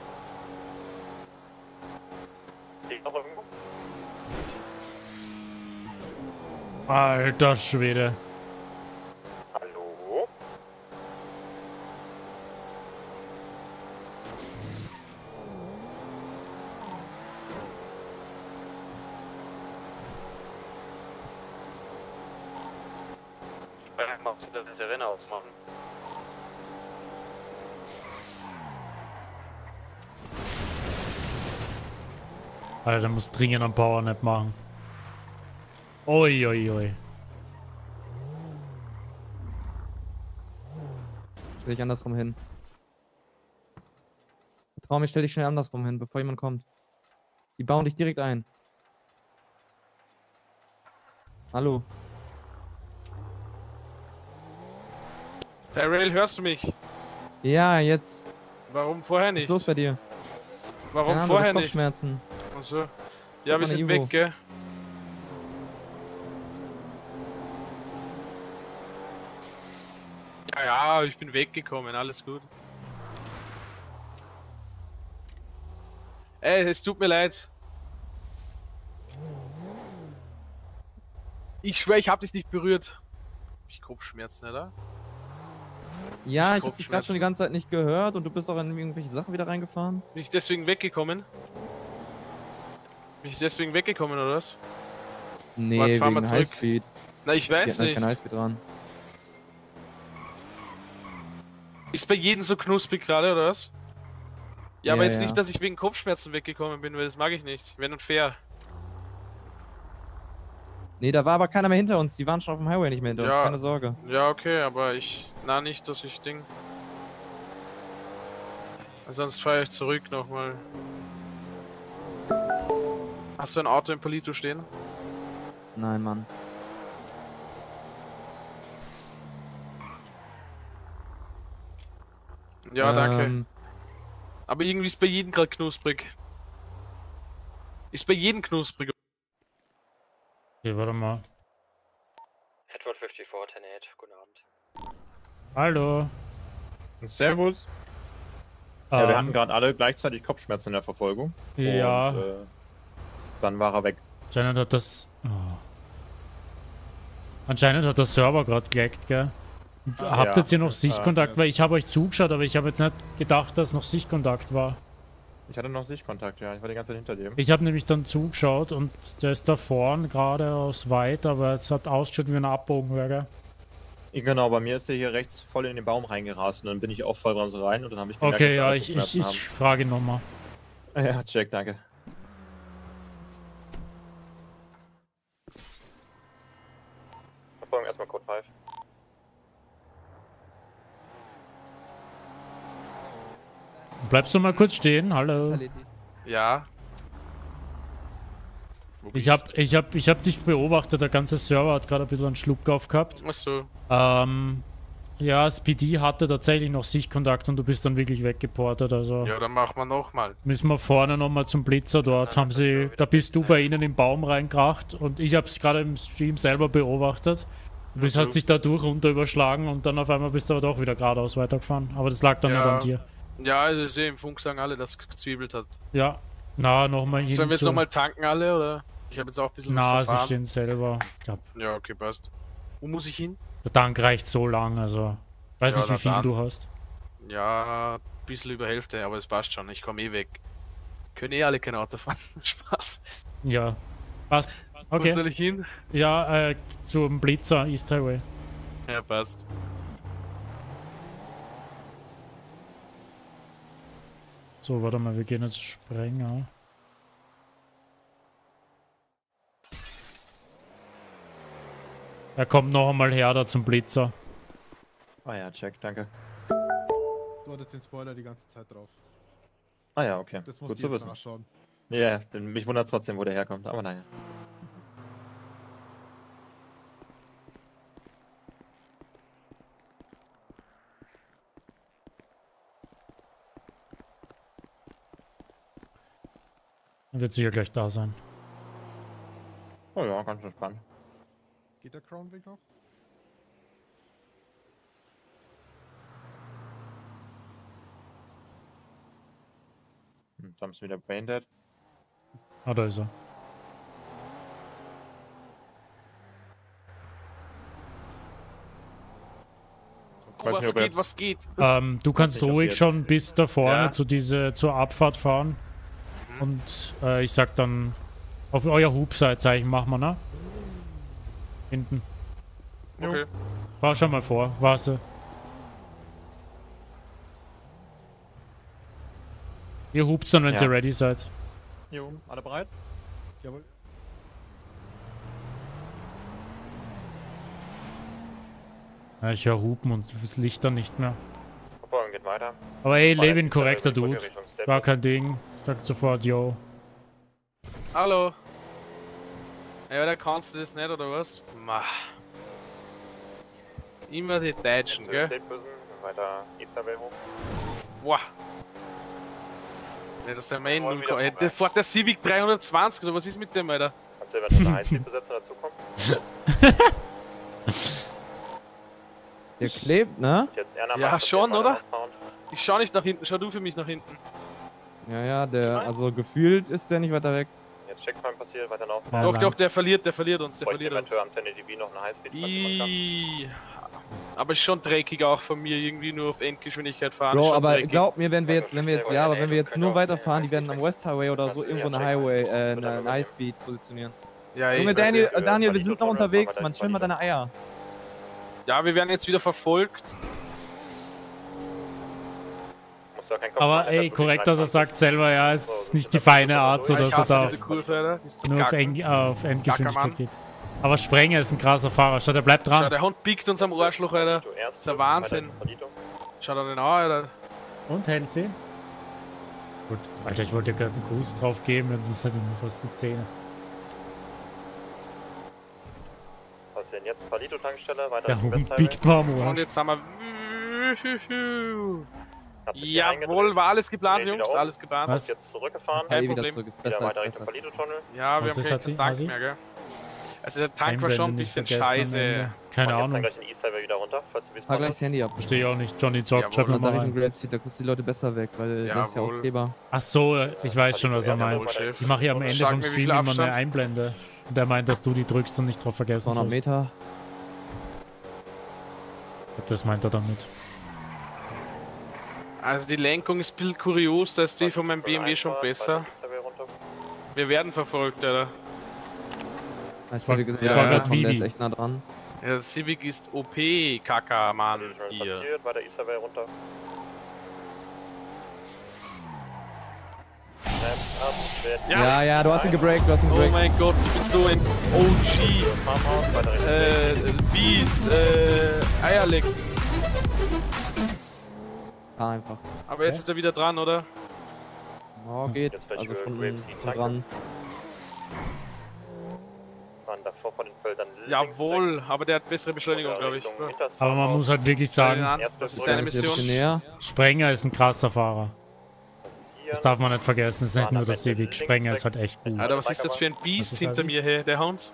Alter Schwede. Hallo? Machst du das Sirene ausmachen? Alter, der muss dringend einen Powernap machen. Oi, oi, oi. Stell dich andersrum hin. Vertrau mir, stell dich schnell andersrum hin, bevor jemand kommt. Die bauen dich direkt ein. Hallo. Tyrell, hörst du mich? Ja, jetzt. Warum vorher nicht? Was ist los bei dir? Warum Ja, vorher du hast nicht? Kopfschmerzen. Achso. Ja, wir mal sind Ivo. weg, gell? Ja, ja, ich bin weggekommen, alles gut. Ey, es tut mir leid. Ich schwöre, ich hab dich nicht berührt. Hab ich Kopfschmerzen, oder? Ja, Ich ich hab dich gerade schon die ganze Zeit nicht gehört und du bist auch in irgendwelche Sachen wieder reingefahren. Bin ich deswegen weggekommen? Bin ich deswegen weggekommen, oder was? Nee, Warte, fahren wir wegen zurück. Highspeed. Na, ich weiß Die hatten halt nicht. kein Highspeed dran. Ist bei jedem so knusprig gerade, oder was? Ja, Ja, aber jetzt ja. nicht, dass ich wegen Kopfschmerzen weggekommen bin, weil das mag ich nicht. Wenn und fair. Nee, da war aber keiner mehr hinter uns. Die waren schon auf dem Highway nicht mehr hinter uns. Ja. Keine Sorge. Ja, okay, aber ich... Na, nicht, dass ich Ding... Sonst fahre ich zurück nochmal. Hast du ein Auto im Palito stehen? Nein, Mann. Ja, danke. Ähm. Aber irgendwie ist bei jedem gerade knusprig. Ist bei jedem knusprig. Okay, warte mal. Edward vierundfünfzig, zehn acht, guten Abend. Hallo. Servus. Ja, wir Ähm. hatten gerade alle gleichzeitig Kopfschmerzen in der Verfolgung. Ja. Und, äh, dann war er weg. Anscheinend hat das... Oh. Anscheinend hat der Server gerade gelaggt, gell? Ah, Habt ja. jetzt hier noch Ja, Sichtkontakt? ja. Weil ich habe euch zugeschaut, aber ich habe jetzt nicht gedacht, dass noch Sichtkontakt war. Ich hatte noch Sichtkontakt, ja. Ich war die ganze Zeit hinter dem. Ich habe nämlich dann zugeschaut und der ist da vorn gerade aus weit, aber es hat ausgeschaut wie ein Abbogen, gell? Genau, bei mir ist er hier rechts voll in den Baum reingerast und dann bin ich auf Vollbremse rein und dann habe ich gemerkt, Okay, dass ja, alle ich, ich, Kopfschmerzen ich frage ihn nochmal. haben. Ja, check, danke. Verfolgung erstmal Code fünf. Bleibst du mal kurz stehen? Hallo. Ja. Ich hab, ich hab, ich hab dich beobachtet, der ganze Server hat gerade ein bisschen einen Schluck aufgehabt. Ach so. Ähm, ja, das P D hatte tatsächlich noch Sichtkontakt und du bist dann wirklich weggeportet, also... Ja, dann machen wir nochmal. Müssen wir vorne nochmal zum Blitzer, dort haben sie, da bist du bei ihnen im Baum reingekracht und ich hab's gerade im Stream selber beobachtet. Du bist, hast dich da durch runter überschlagen und dann auf einmal bist du aber doch wieder geradeaus weitergefahren, aber das lag dann Ja. nicht an dir. Ja, also ich sehe im Funk sagen alle, dass es gezwiebelt hat. Ja, na, nochmal hin Sollen wir jetzt zu- nochmal tanken alle, oder? Ich habe jetzt auch ein bisschen Na, was sie verfahren. stehen selber. Ich glaub, Ja, okay, passt. Wo muss ich hin? der Tank reicht so lang, also... Weiß Ja, nicht, wie na viel dann. du hast. Ja, ein bisschen über Hälfte, aber es passt schon, ich komme eh weg. Können eh alle kein Auto fahren. Spaß. Ja, passt. Okay. Wo soll ich hin? Ja, äh, zum Blitzer, East Highway. Ja, passt. So, warte mal, wir gehen jetzt Sprenger. Er kommt noch einmal her da zum Blitzer. Ah ja, check, danke. Du hattest den Spoiler die ganze Zeit drauf. Ah ja, okay. Das musst Gut du zu jetzt wissen. nachschauen. Ja, denn mich wundert trotzdem, wo der herkommt, aber naja. Er wird sicher gleich da sein. Oh ja, ganz entspannt. Geht der Crown Weg noch? Hm, dann ist wieder Braindead. Ah, da ist er. Oh, was geht, was geht? Ähm, du kannst Ich hab ruhig jetzt- schon bis da vorne Ja. zu diese, zur Abfahrt fahren. Und äh, ich sag dann, auf euer Hubseitzeichen machen wir, ne? Hinten. Okay. Fahr schon mal vor, warte. Ihr hupt dann, wenn Ja. ihr ready seid. Jo, alle bereit? Jawohl. Ja, ich höre Hupen und das Licht dann nicht mehr. Verfolgung geht weiter. Aber hey, Vorne Levin, ist der korrekter Brücke Dude. Richtung Step. Gar kein Ding. Sagt sofort, yo. Hallo. Ja, da kannst du das nicht, oder was? Mach. Immer die Deutschen, gell? State Prison, weiter East Highway hoch. Boah. Ne, das sind wir eh Wollen null. wieder Äh, Der fährt der Civic dreihundertzwanzig, oder was ist mit dem, Alter? Kannst du eventuell eine Highspeed-Besetzer dazukommen? Der klebt, ne? Jetzt eher nach Ja, Max, schon, jetzt oder? mal Outbound. Ich schau nicht nach hinten, schau du für mich nach hinten. Ja, ja, der, also gefühlt ist der nicht weiter weg. Jetzt Checkpoint passiert, weiter nach Ja, Doch, lang. doch, der verliert, der verliert uns, der Bräuchte verliert uns. eventuell am Tennessee D B noch eine Highspeed, falls jemand kann. Ih. Aber ist schon dreckig auch von mir, irgendwie nur auf Endgeschwindigkeit fahren. Bro, schon aber dreckig. glaub mir, wenn wir jetzt, wenn wir jetzt, ja, aber wenn wir jetzt nur weiterfahren, die werden am West Highway oder so irgendwo eine Highway, äh, eine, eine Highspeed positionieren. Ja, Junge, ich- Daniel, äh, Daniel, wir sind noch unterwegs, man, chill mal deine Eier. Ja, wir werden jetzt wieder verfolgt. Musst du auch keinen Kopf Aber machen, ey, dass du korrekt, nicht dass er reinkommst. sagt selber, ja, es ist nicht die feine Art, so Ja, ich dass er hasse da diese Kurve, Alter. Die ist so nur auf, gacken. Eng auf Endgeschwindigkeit Gackermann. geht. Aber Sprenger ist ein krasser Fahrer. Schau, der bleibt Schau, dran. der Hund biegt uns am Arschloch, Alter. Du erst, Das ist ein Wahnsinn. weiter Verlietung. Schau dir den an, Alter. Und Hand zehn? Gut, Alter, ich wollte dir gerade einen Gruß drauf geben, jetzt ist halt immer fast die Zähne. Was denn jetzt? Palito-Tankstelle, weiter Der Richtung Hund West Highway. biegt mal am Und Arsch. jetzt haben wir... Habt ihr hier eingedrückt? Jawohl, war alles geplant, Dreht wieder Jungs, um. alles geplant. Was? Ist jetzt zurückgefahren. Hey, Kein wieder Problem. zurück, ist Wieder besser, weiter ist Richtung besser. ist Palito-Tunnel. Ja, wir Was haben ist, keinen hat sie? Tank Hasi? mehr, gell? Also der Tank war Einblende schon ein nicht bisschen vergessen am scheiße. Keine Und jetzt dann Ahnung. gleich den East Highway wieder runter, falls du Fahr Wiesbaden gleich hast. das Handy ab. Verstehe ich auch nicht. Johnny zockt, Jawohl. schreib Und mir da mal Richtung rein. Grab zieht, da kriegst du die Leute besser weg, weil das ist ja auch Jawohl. Kleber. Ach so, ich weiß schon, was er meint. Chef. Ich mache hier am Ende Sag vom mir, wie Stream viel immer eine Abstand? Einblende. Und er meint, dass du die drückst und nicht drauf vergessen zweihundert sollst. Meter. Ich glaub, das meint er damit. Also die Lenkung ist ein bisschen kurios, da ist die von meinem B M W schon besser. Wir werden verfolgt, Alter. Weißt war- du, wie gesagt, das ja, war ja, grad komm, der Vivi. ist echt nah dran. Ja, der Civic ist O P, Kaka, Mann, hier. Passiert, weiter East Highway runter. Snap up. Ja, ja, du hast ihn gebreakt, du hast ihn Oh gebreakt. mein Gott, ich bin so ein O G. Äh, Beast, äh, Eierleck. Ah, einfach. Aber jetzt ist er wieder dran, oder? Oh, geht. Also schon, schon dran. Davor von den Feldern. Jawohl, aber der hat bessere Beschleunigung, glaube ich. Aber man muss halt wirklich sagen, Das ist seine Mission. Sprenger ist ein krasser Fahrer. Das darf man nicht vergessen, es ist nicht nur der Civic. Sprenger ist halt echt gut. Alter, was ist das für ein Biest hinter mir, hey, der Hound?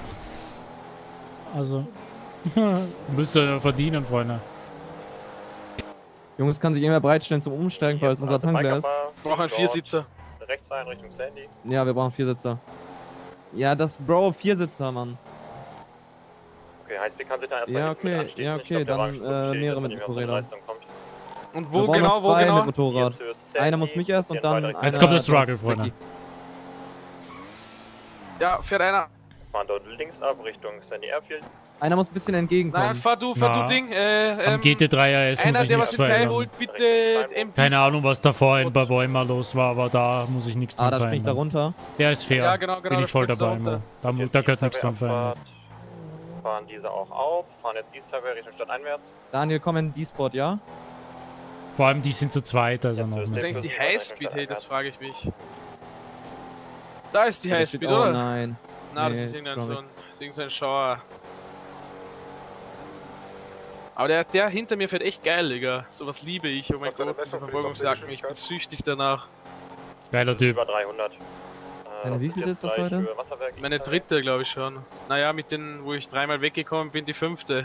Also, müsst ihr verdienen, Freunde. Jungs, kann sich immer bereitstellen zum Umsteigen, falls unser Tank leer ist. Wir brauchen einen Viersitzer. Rechts ein Richtung Sandy. Ja, wir brauchen Viersitzer. Ja, das Bro, Viersitzer, Mann. Okay, heißt, wir kann sich da erstmal Ja, mit okay, anschließen. ja, Ich okay, glaub, dann der Wagen äh, steht, mehrere dass mit er nicht mehr aus der Motorrädern. Leistung kommt. Und Wir wo brauchen genau, noch wo zwei genau? mit Motorrad. Einer muss mich erst und dann einer... Jetzt kommt der Struggle, Freunde. Ja, fährt einer. Fahren dort links ab Richtung Sandy Airfield. Einer muss ein bisschen entgegenkommen. Nein, fahr du, fahr Na, du Ding. Äh, Am G T drei R S muss einer, ich der nichts was im Teil verändern. holt, bitte M Ps. Keine Ahnung, was da vorhin bei Weimar los war, aber da muss ich nichts Ah, dran da springt er verändern. runter. Der ist fair. Ja, genau, genau, Bin da ich voll springst du dabei. runter. Mo. Da, da gehört nichts dran verändern. Fahren diese auch auf. Fahren jetzt East Highway Richtung Stadt einwärts. Daniel, komm in D-Spot, ja? Vor allem die sind zu zweit, also noch Was ist nicht. eigentlich die Highspeed, hey, das frage ich mich. Da ist die Ja, da Highspeed, steht- oh, oder? nein. Na, Nee, das ist ist irgendein so glaub ein, das ist irgend so ein Schauer. Aber der, der hinter mir fährt echt geil, Digga. Sowas liebe ich. Oh mein Gott, diese Verfolgungsjagden, ich bin süchtig danach. Geiler Typ. Über dreihundert. Deine wie viel ist das heute? Meine dritte, glaube ich schon. Naja, mit denen, wo ich dreimal weggekommen bin, die fünfte.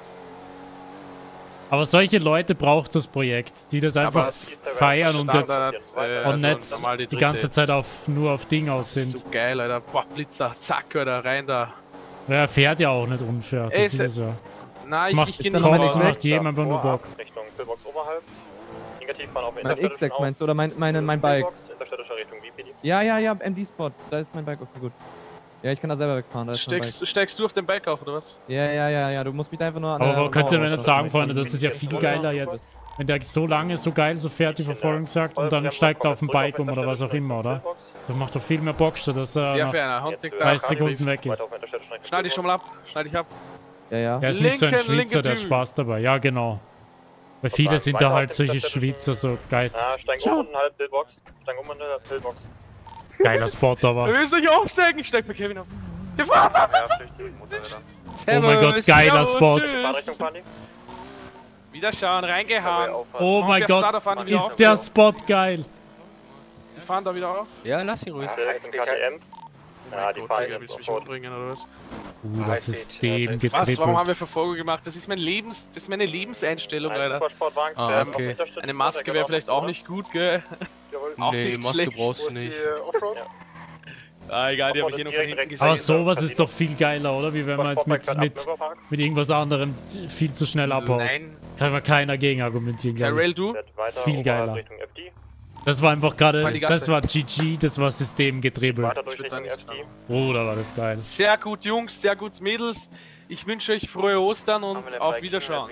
Aber solche Leute braucht das Projekt, die das einfach es- feiern und jetzt Standard, äh, und also nicht normal die, dritte ganze jetzt. Zeit auf nur auf Ding aus Das ist sind. so geil, Alter. Boah, Blitzer, zack, Alter, rein da. Ja, er fährt ja auch nicht unfair. Das Ey, ist se- es ja. Nein, Das ich, macht, ich geh das nicht macht, raus. das macht jedem einfach nur Bock. Richtung Pillbox oberhalb. Negativ fahren auf Mein Interstädtischen X sechs auf. meinst du, oder mein, meine, mein Bike? Pillbox, Interstädtischer Richtung V P D. Ja, ja, ja, M D-Spot. Da ist mein Bike, okay, gut. Ja, ich kann da selber wegfahren, da ist mein Bike. Steigst, steigst du auf den Bike auf, oder was? Ja, ja, ja, ja, du musst mich da einfach nur an Aber der wo könnt ihr mir Mauer nicht sagen, ausstellen. Freunde, das ist ja viel geiler jetzt. Wenn der so lange, so geil, so fährt die Verfolgungsjagd und dann steigt er auf den Bike um oder was auch immer, oder? Das macht doch viel mehr Bock, statt dass er Sehr nach fair, einer. Hunting dreißig Sekunden weg ist. Schneid dich schon mal ab. Schneid dich ab. Ja, ja. Er ist nicht so ein Linken, Schwitzer, linke der Tür. Spaß dabei. Ja, genau. Weil viele sind da halt solche Schwitzer, so Geist. Ah, steig um und halb Pillbox. Steig um und halb Pillbox. Geiler Spot, aber. Löse euch aufsteigen, ich steig bei Kevin auf. Gefahren! Oh mein Gott, geiler Spot. Tschüss. Wieder schauen, reingehauen. Oh Warum mein fährst Gott, du da, da fahren die wieder ist auf? der Spot geil. Die fahren da wieder auf? Ja, lass ihn ruhig. Direkt im K T M. Ja, die Gott, fahren Digga, jetzt willst du mich sofort. umbringen oder was? Uh, das System Was? Warum haben getrippelt. wir Verfolgung gemacht? Das ist mein Lebens, das ist meine Lebenseinstellung, Alter. Supersportwagen Ah, fährt auf okay. Interstädtischen Eine Maske wäre Weiter vielleicht geradeaus, auch nicht gut, gell? Auch Nee, nicht Maske schlecht. brauchst du nicht. Ah, egal, die habe ich hier noch von hinten gesehen. Aber sowas ist doch viel geiler, oder? Wie wenn man jetzt mit, mit, mit irgendwas anderem viel zu schnell abhaut. Nein. Kann man keiner gegen argumentieren, glaube Tyrell, ich. du? Viel geiler. Richtung F D. Das war einfach Voll gerade, die Gasse. das war G G, das war System getribbelt. Weiter durch Ich würd da Richtung nicht F D. Bruder, war das geil. Sehr gut, Jungs, sehr gut, Mädels. Ich wünsche euch frohe Ostern und auf Wiederschauen.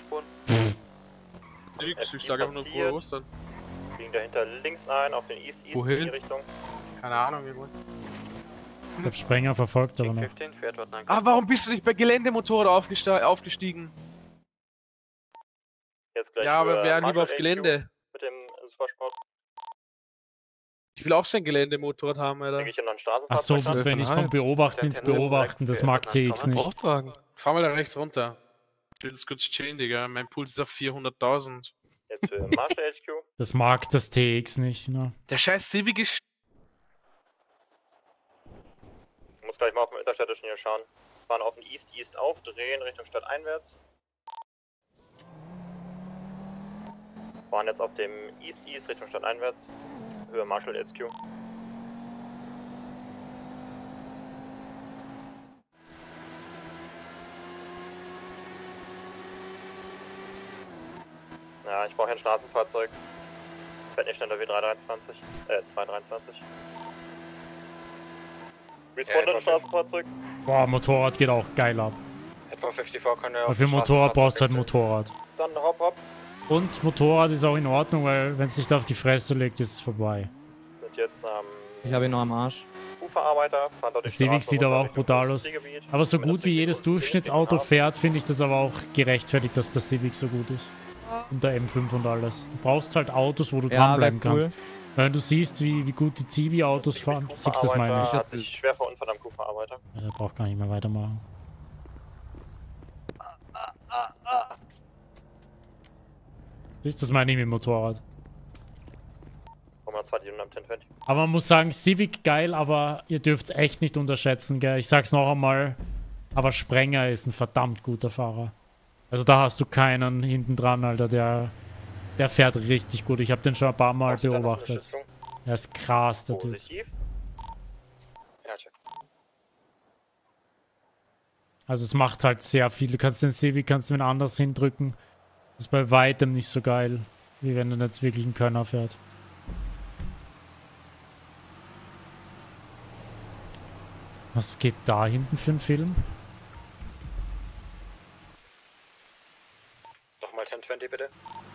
Nix, ich sage einfach nur frohe Ostern. Biegen dahinter links ein auf den East-East Wohin? Richtung. Keine Ahnung, wie wohl. Ich hab Sprenger verfolgt, aber noch. Ah, warum bist du nicht bei Geländemotorrad aufgesta- aufgestiegen? Jetzt gleich Ja, aber für wer lieber Marshall auf H Q Gelände? Mit dem Supersport. Ich will auch sein Geländemotorrad haben, Alter. Krieg ich hier noch einen Straßenfahrzeug Ach so, dran? wenn ich vom Beobachten ins Beobachten, das mag T X nicht. Fahr mal da rechts runter. Ich will das kurz chillen, Digga. Mein Puls ist auf vierhunderttausend. Jetzt für Marshall H Q. Das mag das T X nicht, ne? Der scheiß Civic ist... Ich muss gleich mal auf dem Interstädtischen hier schauen. Fahren auf den East-East aufdrehen, Richtung Stadt einwärts. Fahren jetzt auf dem East-East Richtung Stadt einwärts. Höhe Marshall H Q. Ja, ich brauche hier ein Straßenfahrzeug. Fährt nicht schneller wie drei dreiundzwanzig. Äh, zwei dreiundzwanzig. Responde ein Straßenfahrzeug. Boah, Motorrad geht auch geil ab. Etwa vierundfünfzig kann er Weil für Motorrad brauchst du halt ein Motorrad. Dann hopp hopp. Und Motorrad ist auch in Ordnung, weil wenn es sich da auf die Fresse legt, ist es vorbei. sind jetzt am Ich habe ihn noch am Arsch. Uferarbeiter. Fahren dort Der die Civic Straße sieht aber runter auch Richtung brutal aus. Industriegebiet. Aber so Wenn das gut wie jedes Durchschnittsauto fährt, finde ich das aber auch gerechtfertigt, dass der Civic so gut ist. Und der M fünf und alles. Du brauchst halt Autos, wo du Ja, dranbleiben wär cool. kannst. Wenn du siehst, wie, wie gut die Zibi-Autos fahren, siehst du das meine ich. Uferarbeiter hat sich schwer verunfallt am Uferarbeiter. Ja, der braucht gar nicht mehr weitermachen. Siehst du, das meine ich mit dem Motorrad. hundertzweißig am zehn zwanzig. Aber man muss sagen, Civic geil, aber ihr dürft es echt nicht unterschätzen, gell. Ich sag's noch einmal, aber Sprenger ist ein verdammt guter Fahrer. Also da hast du keinen hinten dran, Alter, der, der fährt richtig gut. Ich habe den schon ein paar Mal beobachtet. Er ist krass, der Typ. Also es macht halt sehr viel. Du kannst den Civic, kannst du wen anders hindrücken. Das ist bei weitem nicht so geil, wie wenn er jetzt wirklich einen Könner fährt. Was geht da hinten für ein Film? Nochmal zehn zwanzig bitte.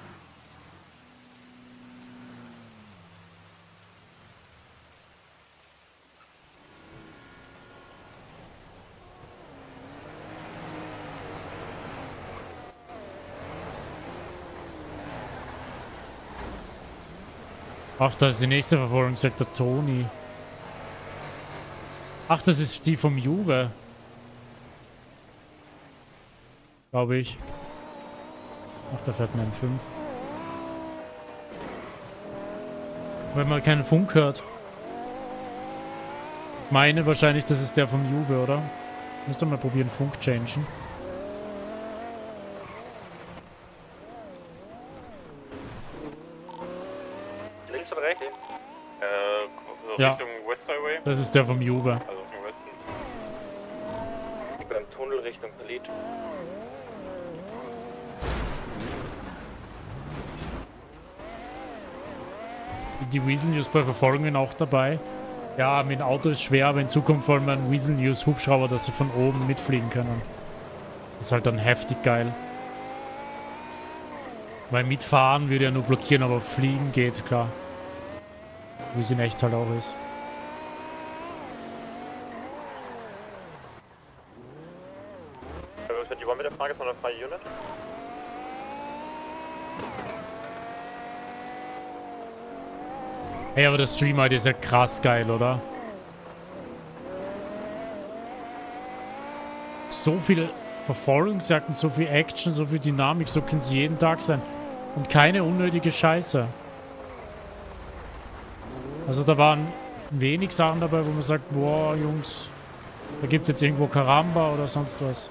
Ach, da ist die nächste Verfolgung, sagt der Toni. Ach, das ist die vom Juve. Glaube ich. Ach, da fährt ein M fünf. Wenn man keinen Funk hört. Ich meine wahrscheinlich, das ist der vom Juve, oder? Müsste mal probieren, Funk changen. Links oder rechts? Äh, Ja. Richtung West Highway. Das ist der vom Juve. Also Richtung Westen. Ich bin im Tunnel Richtung Palit. Die Weasel News bei Verfolgungen auch dabei. Ja, mit dem Auto ist schwer, aber in Zukunft wollen wir einen Weasel News Hubschrauber, dass sie von oben mitfliegen können. Das ist halt dann heftig geil. Weil mitfahren würde ja nur blockieren, aber fliegen geht, klar. Wie es in echt halt auch ist. Was wird die One mit der Frage von der freien Unit? Ey, aber das Stream heute ist ja krass geil, oder? So viel Verfolgungsjagden, so viel Action, so viel Dynamik, so können sie jeden Tag sein. Und keine unnötige Scheiße. Also da waren wenig Sachen dabei, wo man sagt, boah, Jungs, da gibt es jetzt irgendwo Karamba oder sonst was.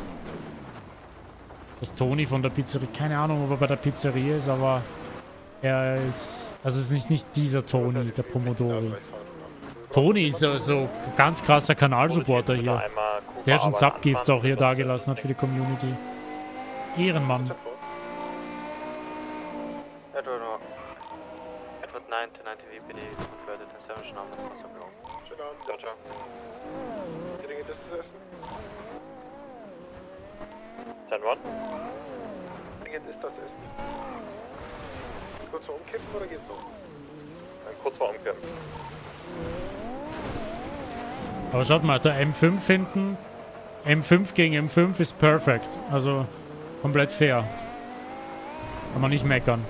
Das Toni von der Pizzeria, keine Ahnung, ob er bei der Pizzeria ist, aber er ist, also es ist nicht, nicht dieser Toni, der Pomodori. Toni ist ja so ganz krasser Kanalsupporter hier. Dass der schon Subgifts auch hier dagelassen hat für die Community. Ehrenmann. Edward, Edward nine to nine T V P D converted and seven Schnam across the block. Ciao, ciao. Getting into this ten one. Jetzt ist das Essen. Kurz vor Umkippen oder geht's noch? Nein, kurz vor Umkippen. Aber schaut mal, der M fünf hinten, M fünf gegen M fünf ist perfekt. Also komplett fair. Kann man nicht meckern.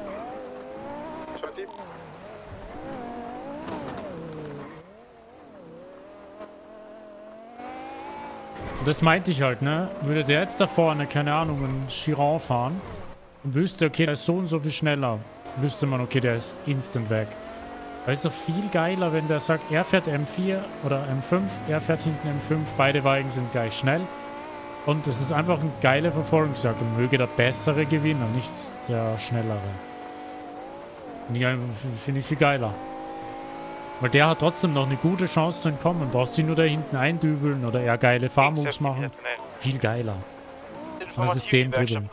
Und das meinte ich halt, ne? Würde der jetzt da vorne, keine Ahnung, einen Chiron fahren und wüsste, okay, der ist so und so viel schneller, wüsste man, okay, der ist instant weg. Aber ist doch viel geiler, wenn der sagt, er fährt M vier oder M fünf, er fährt hinten M fünf, beide Wagen sind gleich schnell. Und es ist einfach eine geile Verfolgungsjagd und möge der Bessere gewinnen, nicht der Schnellere. Finde ich viel geiler. Weil der hat trotzdem noch eine gute Chance zu entkommen. Braucht sich nur da hinten eindübeln oder eher geile Fahrmoves machen. Viel geiler. Und das System dribbeln.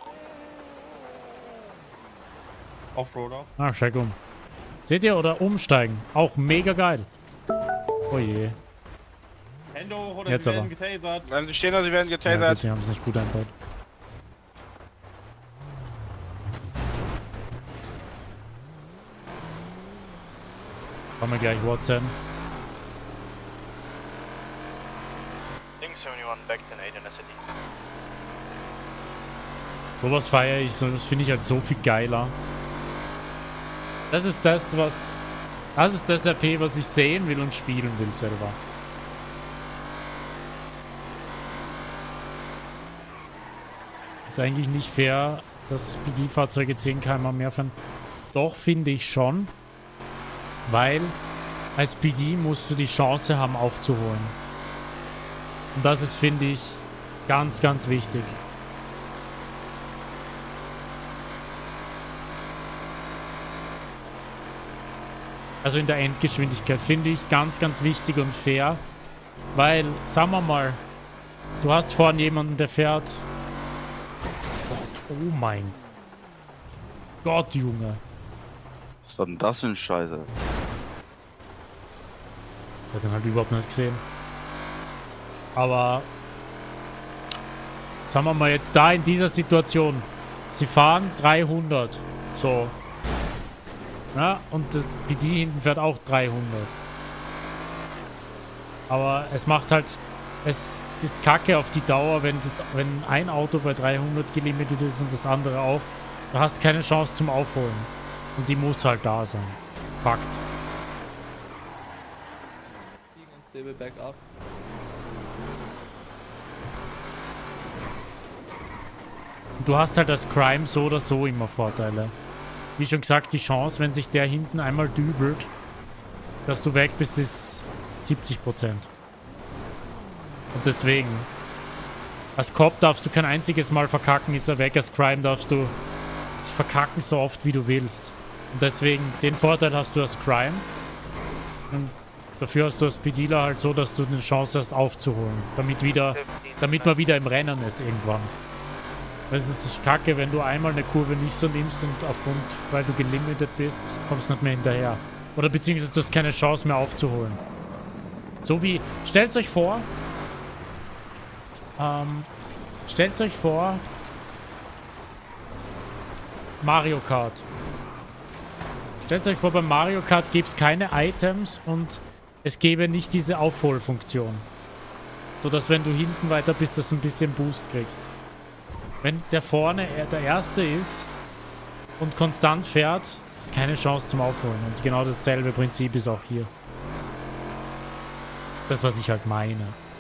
Offroader. Ah, steig um. Seht ihr? Oder umsteigen. Auch mega geil. Oh je. Hände hoch oder Jetzt sie aber. werden getasert. Bleiben Sie stehen oder Sie werden Ja, getasert. gut, die haben es nicht gut einbaut. Haben wir gleich WhatsApp. Back to eight in the city. Sowas feiere ich, so, das finde ich halt so viel geiler. Das ist das, was... Das ist das R P, was ich sehen will und spielen will selber. Ist eigentlich nicht fair, dass P D-Fahrzeuge zehn Kilometer pro Stunde mehr fahren. Doch, finde ich schon. Weil als P D musst du die Chance haben aufzuholen. Und das ist, finde ich, ganz, ganz wichtig. Also in der Endgeschwindigkeit finde ich ganz, ganz wichtig und fair. Weil, sagen wir mal, du hast vorne jemanden, der fährt... Oh mein Gott, Junge. Was war denn das für ein Scheiße? Ich hab den halt überhaupt nicht gesehen. Aber sagen wir mal jetzt da in dieser Situation, sie fahren dreihundert, so, ja, und das P D hinten fährt auch dreihundert. Aber es macht halt, es ist kacke auf die Dauer, wenn das, wenn ein Auto bei dreihundert gelimitet ist und das andere auch, da hast du keine Chance zum Aufholen. Und die muss halt da sein. Fakt. Back up. Du hast halt als Crime so oder so immer Vorteile. Wie schon gesagt, die Chance, wenn sich der hinten einmal dübelt, dass du weg bist, ist siebzig Prozent. Und deswegen, als Cop darfst du kein einziges Mal verkacken, ist er weg. Als Crime darfst du verkacken so oft, wie du willst. Und deswegen, den Vorteil hast du als Crime. Und dafür hast du als PDler halt so, dass du eine Chance hast aufzuholen. Damit wieder, damit man wieder im Rennen ist irgendwann. Es ist kacke, wenn du einmal eine Kurve nicht so nimmst und aufgrund, weil du gelimitet bist, kommst nicht mehr hinterher. Oder beziehungsweise du hast keine Chance mehr aufzuholen. So wie, stellt euch vor, ähm, stellt euch vor, Mario Kart. Stellt euch vor, beim Mario Kart gäbe es keine Items und es gäbe nicht diese Aufholfunktion. So dass wenn du hinten weiter bist, dass du ein bisschen Boost kriegst. Wenn der vorne der Erste ist und konstant fährt, ist keine Chance zum Aufholen. Und genau dasselbe Prinzip ist auch hier. Das, was ich halt meine.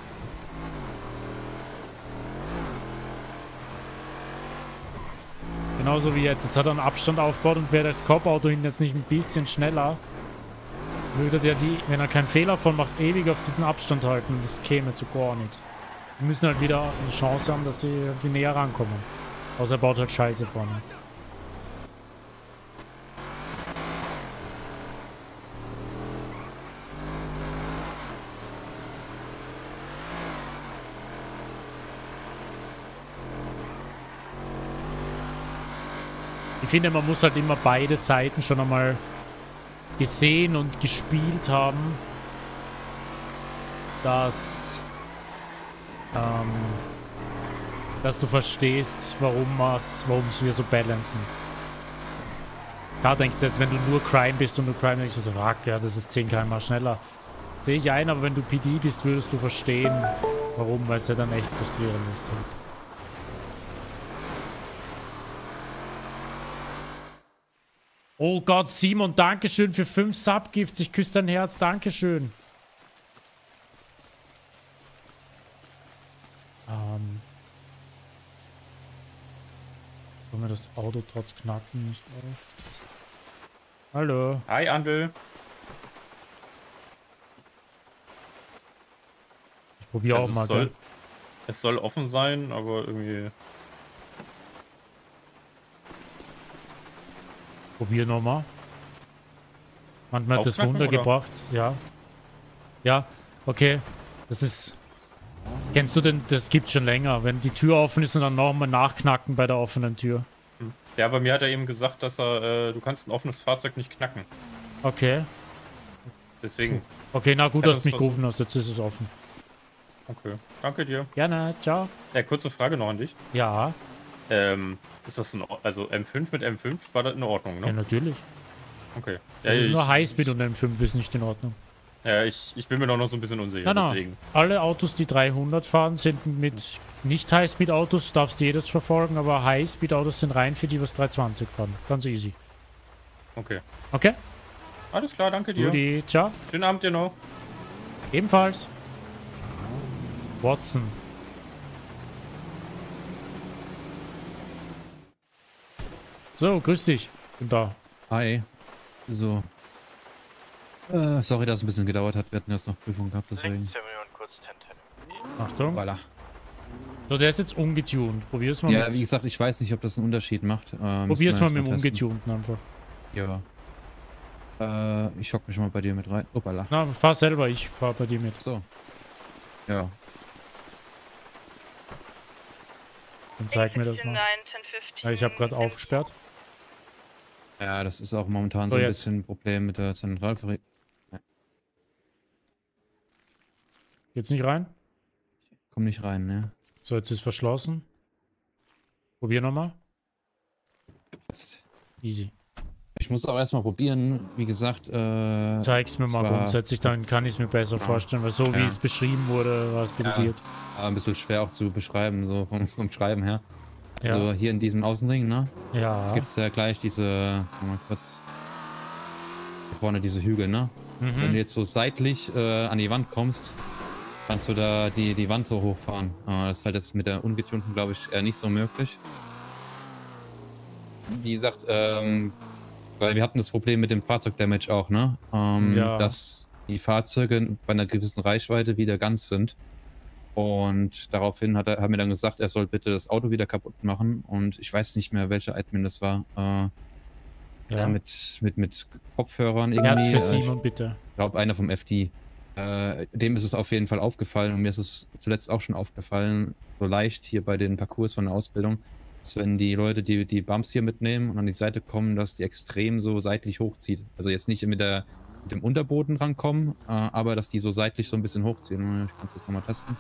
Genauso wie jetzt. Jetzt hat er einen Abstand aufgebaut und wäre das Cop-Auto hinten jetzt nicht ein bisschen schneller, würde der die, wenn er keinen Fehler von macht, ewig auf diesen Abstand halten und das käme zu gar nichts. Die müssen halt wieder eine Chance haben, dass sie irgendwie näher rankommen. Außer er baut halt Scheiße vorne. Ich finde, man muss halt immer beide Seiten schon einmal gesehen und gespielt haben, dass, ähm, dass du verstehst, warum warum wir so balancen. Klar denkst du jetzt, wenn du nur Crime bist und du Crime denkst, so, fuck, ja, das ist zehn Kilometer pro Stunde schneller. Sehe ich ein, aber wenn du P D bist, würdest du verstehen, warum, weil es ja dann echt frustrierend ist. Oh Gott, Simon, Dankeschön für fünf Subgifts. Ich küsse dein Herz. Dankeschön. Ähm. Wollen wir das Auto trotz Knacken nicht auf? Hallo. Hi, Andel. Ich probiere auch Also mal. Es soll, gell? es soll offen sein, aber irgendwie... Probier nochmal. Manchmal hat das Aufknacken, runtergebracht. Ja. Ja, okay. Das ist... Kennst du denn, das gibt schon länger, wenn die Tür offen ist und dann nochmal nachknacken bei der offenen Tür. Ja, bei mir hat er eben gesagt, dass er, äh, du kannst ein offenes Fahrzeug nicht knacken. Okay. Deswegen. Okay, na gut, kann dass du mich das gerufen hast, jetzt ist es offen. Okay, danke dir. Gerne, ciao. Ja, kurze Frage noch an dich. Ja. Ähm, ist das ein, also M fünf mit M fünf, war das in Ordnung, ne? Ja, natürlich. Okay. Das Ja, ist ich, nur Highspeed und M fünf ist nicht in Ordnung. Ja, ich, ich bin mir doch noch so ein bisschen unsicher, Nein, nein. deswegen. Alle Autos, die dreihundert fahren, sind mit nicht Highspeed-Autos, darfst jedes verfolgen, aber Highspeed-Autos sind rein für die, was dreihundertzwanzig fahren. Ganz easy. Okay. Okay? Alles klar, danke dir. Guti, ciao. Schönen Abend dir noch. Ebenfalls. Watson. So, grüß dich. Bin da. Hi. So. Äh, sorry, dass es ein bisschen gedauert hat. Wir hatten erst noch Prüfung gehabt, deswegen. Achtung. Voilà. So, der ist jetzt ungetuned. Probier's mal Ja, mit. wie gesagt, ich weiß nicht, ob das einen Unterschied macht. Ähm, Probier's mal mit dem ungetunten einfach. Ja. Äh, ich schock mich mal bei dir mit rein. Opala. Na, fahr selber, ich fahr bei dir mit. So. Ja. Dann zeig mir das mal. Ja, ich habe gerade aufgesperrt. Ja, das ist auch momentan So, so ein jetzt. bisschen ein Problem mit der Zentralverriegelung. Geht's nicht rein? Komm nicht rein, ne? So, jetzt ist verschlossen. Probier nochmal. Easy. Ich muss auch erstmal probieren, wie gesagt. Äh, Zeig's mir mal zwar- grundsätzlich, dann kann ich es mir besser Ja. vorstellen, weil so wie Ja. es beschrieben wurde, war es ein bisschen Ja, weird. aber ein bisschen schwer auch zu beschreiben, so vom, vom Schreiben her. Ja. Also hier in diesem Außenring, ne? Ja. Gibt es ja gleich diese, mal kurz, hier vorne diese Hügel, ne? Mhm. Wenn du jetzt so seitlich äh, an die Wand kommst, kannst du da die, die Wand so hochfahren. Äh, das ist halt jetzt mit der ungetunten, glaube ich, eher nicht so möglich. Wie gesagt, ähm, weil wir hatten das Problem mit dem Fahrzeugdamage auch, ne? Ähm, Ja. Dass die Fahrzeuge bei einer gewissen Reichweite wieder ganz sind. Und daraufhin hat er hat mir dann gesagt, er soll bitte das Auto wieder kaputt machen. Und ich weiß nicht mehr, welcher Admin das war. Äh, ja. mit, mit, mit Kopfhörern irgendwie. Herz für Äh, Simon, bitte. Ich glaube, einer vom F D. Äh, dem ist es auf jeden Fall aufgefallen und mir ist es zuletzt auch schon aufgefallen, so leicht hier bei den Parcours von der Ausbildung, dass wenn die Leute die, die Bumps hier mitnehmen und an die Seite kommen, dass die extrem so seitlich hochzieht. Also jetzt nicht mit, der, mit dem Unterboden rankommen, äh, aber dass die so seitlich so ein bisschen hochziehen. Ich kann es jetzt nochmal testen.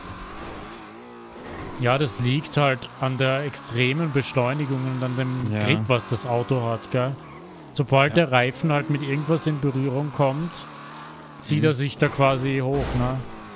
Ja, das liegt halt an der extremen Beschleunigung und an dem Ja. Grip, was das Auto hat, gell? Sobald Ja. der Reifen halt mit irgendwas in Berührung kommt, zieht Mhm. er sich da quasi hoch, ne?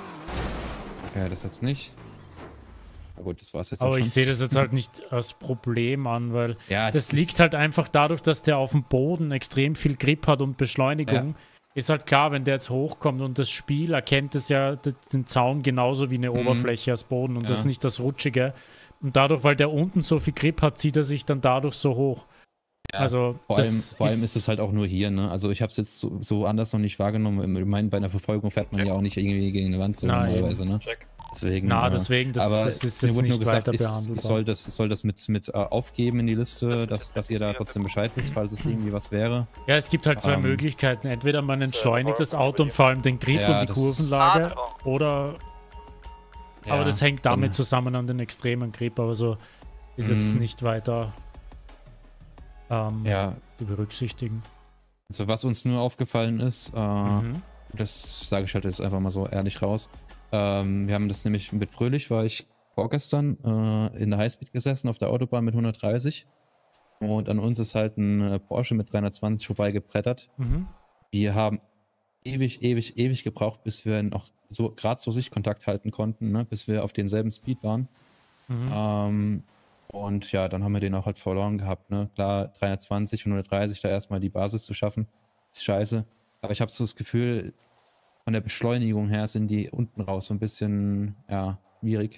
Ja, das jetzt nicht. Na gut, das war's jetzt auch Aber ich schon. sehe das jetzt halt nicht als Problem an, weil Ja, das das liegt ist- halt einfach dadurch, dass der auf dem Boden extrem viel Grip hat und Beschleunigung. Ist halt klar, wenn der jetzt hochkommt und das Spiel erkennt es ja d- den Zaun genauso wie eine Mhm. Oberfläche als Boden und Ja. das ist nicht das Rutschige. Und dadurch, weil der unten so viel Grip hat, zieht er sich dann dadurch so hoch. Ja, also vor allem, das vor allem ist es halt auch nur hier, ne? Also ich habe es jetzt so, so anders noch nicht wahrgenommen. Ich meine, bei einer Verfolgung fährt man ja auch nicht irgendwie gegen eine Wand so Nein. normalerweise, ne? Deswegen, Na, äh, deswegen, das- aber das ist mir jetzt wurde nur nicht gesagt, weiter ich, ich behandelbar. soll das, ich soll das mit, mit äh, aufgeben in die Liste, dass, dass ihr da trotzdem Bescheid wisst, falls es irgendwie was wäre. Ja, es gibt halt zwei Ähm, Möglichkeiten. Entweder man entschleunigt das Auto und vor allem den Grip Ja, und die das- Kurvenlage oder... Ja, aber das hängt damit dann- zusammen an den extremen Grip, aber so ist jetzt Mhm. nicht weiter ähm, Ja. zu berücksichtigen. Also was uns nur aufgefallen ist, äh, Mhm. das sage ich halt jetzt einfach mal so ehrlich raus. Ähm, wir haben das nämlich mit Fröhlich, war ich vorgestern äh, in der Highspeed gesessen auf der Autobahn mit hundertdreißig und an uns ist halt ein äh, Porsche mit dreihundertzwanzig vorbeigebrettert. Mhm. Wir haben ewig, ewig, ewig gebraucht, bis wir noch so gerade so Sichtkontakt halten konnten, ne? Bis wir auf denselben Speed waren. Mhm. Ähm, und ja, dann haben wir den auch halt verloren gehabt. Ne? Klar, dreihundertzwanzig, hundertdreißig, da erstmal die Basis zu schaffen, ist scheiße. Aber ich habe so das Gefühl, von der Beschleunigung her sind die unten raus so ein bisschen, ja, schwierig.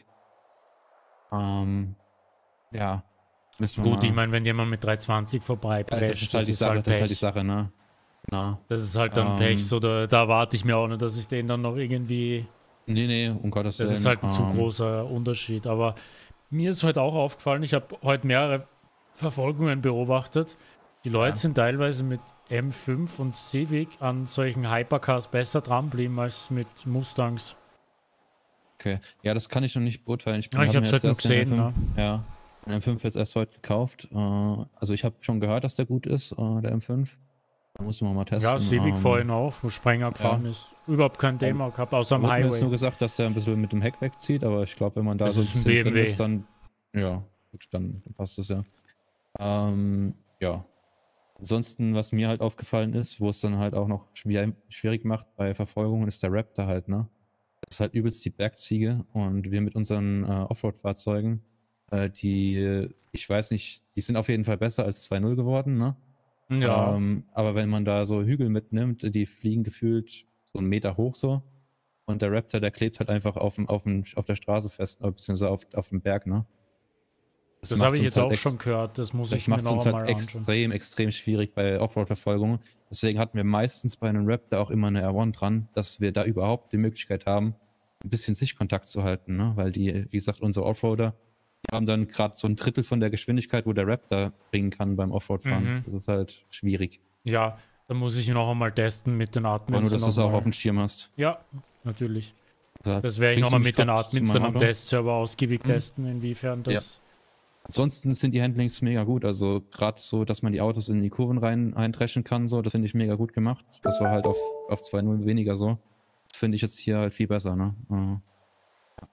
Ähm, ja, müssen wir Gut, mal... ich meine, wenn jemand mit dreihundertzwanzig ja, vorbeiprescht, das ist halt die Sache, das ist halt die Sache, ne? Na, Das ist halt dann ähm, Pech, so da, da erwarte ich mir auch nicht, dass ich den dann noch irgendwie... Nee, nee, um Gottes Willen. Das ist halt ein zu ähm, großer Unterschied. Aber mir ist heute auch aufgefallen, ich habe heute mehrere Verfolgungen beobachtet. Die Leute Ja. sind teilweise mit M fünf und Civic an solchen Hypercars besser dran blieben als mit Mustangs. Okay, ja, das kann ich noch nicht beurteilen. Ich, bin- Ja, ich hab hab's mir halt jetzt nur erst den gesehen, M fünf, ja, den M fünf jetzt erst heute gekauft. Äh, also ich habe schon gehört, dass der gut ist, äh, der M fünf. Da muss man mal testen. Ja, Civic ähm, vorhin auch, wo Sprenger gefahren ja. ist. Überhaupt kein Thema gehabt, außer am Wurde mir jetzt Highway. nur gesagt, dass der ein bisschen mit dem Heck wegzieht, aber ich glaube, wenn man da Das so ein ist ein bisschen drin B M W. ist, dann, ja, gut, dann, dann passt das ja. Ähm, ja. Ansonsten, was mir halt aufgefallen ist, wo es dann halt auch noch schwer, schwierig macht bei Verfolgungen, ist der Raptor halt, ne? Das ist halt übelst die Bergziege und wir mit unseren äh, Offroad-Fahrzeugen, äh, die, ich weiß nicht, die sind auf jeden Fall besser als zwei null geworden, ne? Ja. Ähm, aber wenn man da so Hügel mitnimmt, die fliegen gefühlt so einen Meter hoch so und der Raptor, der klebt halt einfach auf, dem, auf, dem, auf der Straße fest, beziehungsweise auf, auf dem Berg, ne? Das, das habe ich jetzt halt auch schon gehört, das muss ich mir noch halt mal anschauen. Das macht es halt extrem, extrem schwierig bei Offroad-Verfolgung. Deswegen hatten wir meistens bei einem Raptor auch immer eine R eins dran, dass wir da überhaupt die Möglichkeit haben, ein bisschen Sichtkontakt zu halten, ne? Weil die, wie gesagt, unsere Offroader, die haben dann gerade so ein Drittel von der Geschwindigkeit, wo der Raptor bringen kann beim Offroad-Fahren. Mhm. Das ist halt schwierig. Ja, da muss ich noch einmal testen mit den Admins. Aber nur, dass du es auch mal. auf dem Schirm hast. Ja, natürlich. Da das werde ich bringst du nochmal mich mit den grad Admins zu dann meinem am Auto. Testserver ausgiebig Mhm. testen, inwiefern das... Ja. Ansonsten sind die Handlings mega gut, also gerade so, dass man die Autos in die Kurven rein eindreschen kann, so, das finde ich mega gut gemacht. Das war halt auf, auf zwei null weniger so. Das finde ich jetzt hier halt viel besser, ne? Uh.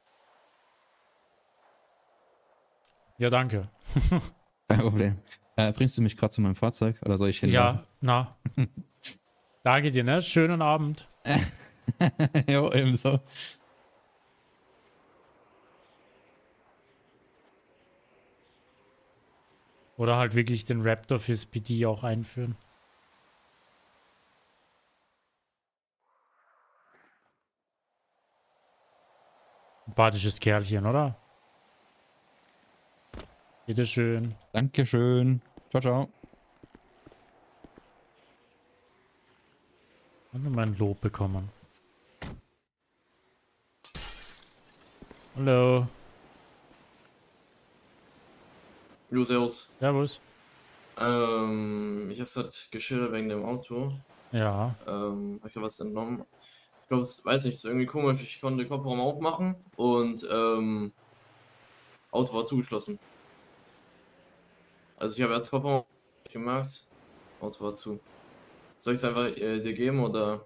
Ja, danke. Kein Problem. Äh, bringst du mich gerade zu meinem Fahrzeug oder soll ich hinlaufen? Ja, na. Danke dir, ne? Schönen Abend. Jo, ebenso. Oder halt wirklich den Raptor fürs P D auch einführen. Sympathisches Kerlchen, oder? Bitteschön. Dankeschön. Ciao, ciao. Und mein Lob bekommen. Hallo. Jo, servus. Servus. Ähm, ich hab's halt geschildert wegen dem Auto. Ja. Ähm, hab ich ja was entnommen. Ich glaube, es weiß nicht, ist irgendwie komisch. Ich konnte den Kofferraum aufmachen und, ähm, Auto war zugeschlossen. Also ich habe erst Kofferraum gemerkt, Auto war zu. Soll ich es einfach äh, dir geben oder?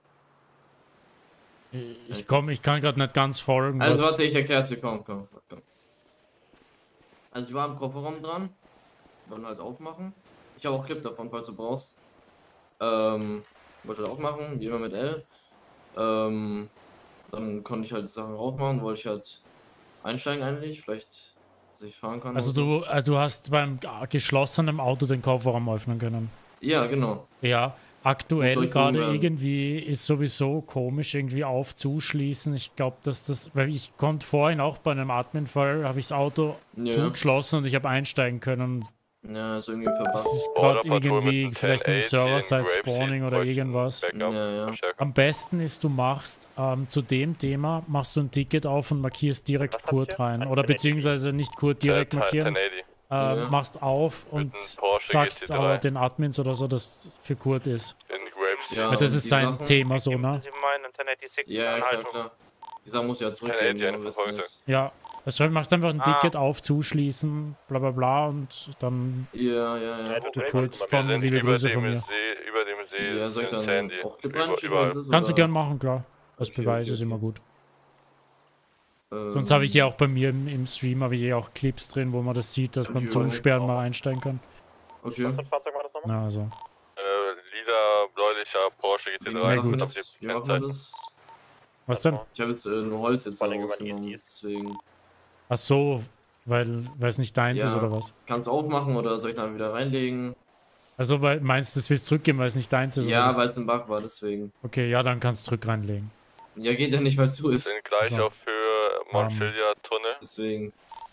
Ich komm, ich kann gerade nicht ganz folgen. Also was... warte, ich erklär's dir, komm, komm, komm. Also ich war im Kofferraum dran, wollte halt aufmachen. Ich habe auch Clip davon, falls du brauchst. Ähm, wollte halt aufmachen, wie immer mit L. Ähm, dann konnte ich halt die Sachen aufmachen, wollte ich halt einsteigen eigentlich, vielleicht, dass ich fahren kann. Also du, äh, du hast beim geschlossenen Auto den Kofferraum öffnen können? Ja, genau. Ja, aktuell Muss gerade durchgucken, irgendwie ist sowieso komisch irgendwie auf zuschließen. Ich glaube, dass das, weil ich konnte vorhin auch bei einem Admin-Fall, habe ich das Auto Ja. zugeschlossen und ich habe einsteigen können. Ja, ist irgendwie verbuggt. Das ist gerade irgendwie vielleicht ein Server-Side-Spawning oder irgendwas. Ja, ja. Am besten ist, du machst ähm, zu dem Thema, machst du ein Ticket auf und markierst direkt Kurt rein. Oder beziehungsweise nicht Kurt direkt markieren. Äh, Ja. machst auf und sagst aber den Admins oder so, dass für Kurt ist. Ja, Weil das und ist die sein Sachen- Thema so, ne? Ja, klar, klar. Die Sachen muss ich ja zurückgeben, wenn du wissen ist. Ja, das heißt, machst einfach ein Ah. Ticket auf, zuschließen, bla bla bla und dann Ja, ja, ja. Kurt von liebe Grüße von mir. See, über dem See Ja, soll ich sind dann Sandy. auch Clip Über- reinschieben, überall. was ist, Kannst du oder? gern machen, klar. Als Okay, Beweis okay, ist immer okay. gut. Ähm, Sonst habe ich ja auch bei mir im, im Stream habe ich ja auch Clips drin, wo man das sieht, dass man Ja. zum Sperren mal einsteigen kann. Okay. Na, also. Äh, lila, bläulicher Porsche G T drei. Na gut. mit auf die Wie machen wir Kennzeichen. das? Was denn? Ich habe jetzt äh, nur Holz jetzt da rausgenommen, deswegen. Ach so, weil weil es nicht deins Ja. ist oder was? Kannst du aufmachen oder soll ich dann wieder reinlegen? Also, weil meinst du, das willst du zurückgeben, weil es nicht deins ist? Ja, oder was? weil es ein Bug war, deswegen. Okay, ja, dann kannst du zurück reinlegen. Ja, geht ja nicht, weil es zu ist. Sind gleich So. auch für Montpellier Tunnel. Deswegen.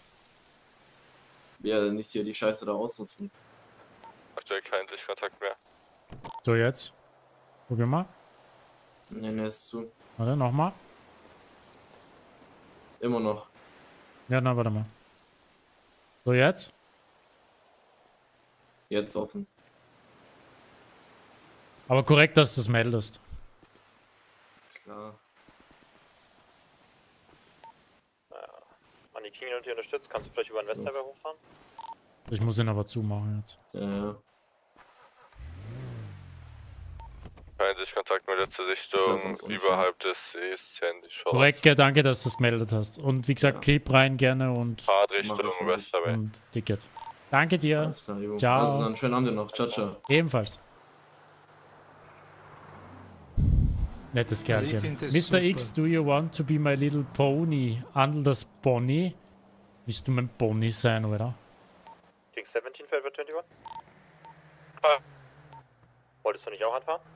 Ja, nicht hier die Scheiße da ausnutzen. Aktuell kein Sichtkontakt mehr. So, jetzt. Probier mal. Ne, ne, ist zu. Warte, nochmal. Immer noch. Ja, na, warte mal. So, jetzt. Jetzt offen. Aber korrekt, dass du es meldest. Klar. An die King und die unterstützt, kannst du vielleicht über den Westhighway hochfahren? Ich muss ihn aber zumachen jetzt. Ja, ja. Kein Sichtkontakt mehr, letzte Das Sichtung ist uns unfair. überhalb des Sees, Sandy Shore. Korrekt, ja, danke, dass du es gemeldet hast. Und wie gesagt, Clip rein gerne und, Fahrtrichtung Mach ich Westhighway. und Ticket. Danke dir. Alles klar, Jo. Ciao. Also dann schönen Abend noch. Ciao, ciao. Ebenfalls. Nettes Also ich Kerlchen. find das Mister super. X, do you want to be my little pony? Handel das Bonnie? Willst du mein Pony sein, oder? King siebzehn für Edward einundzwanzig. Ah. Wolltest du nicht auch anfahren?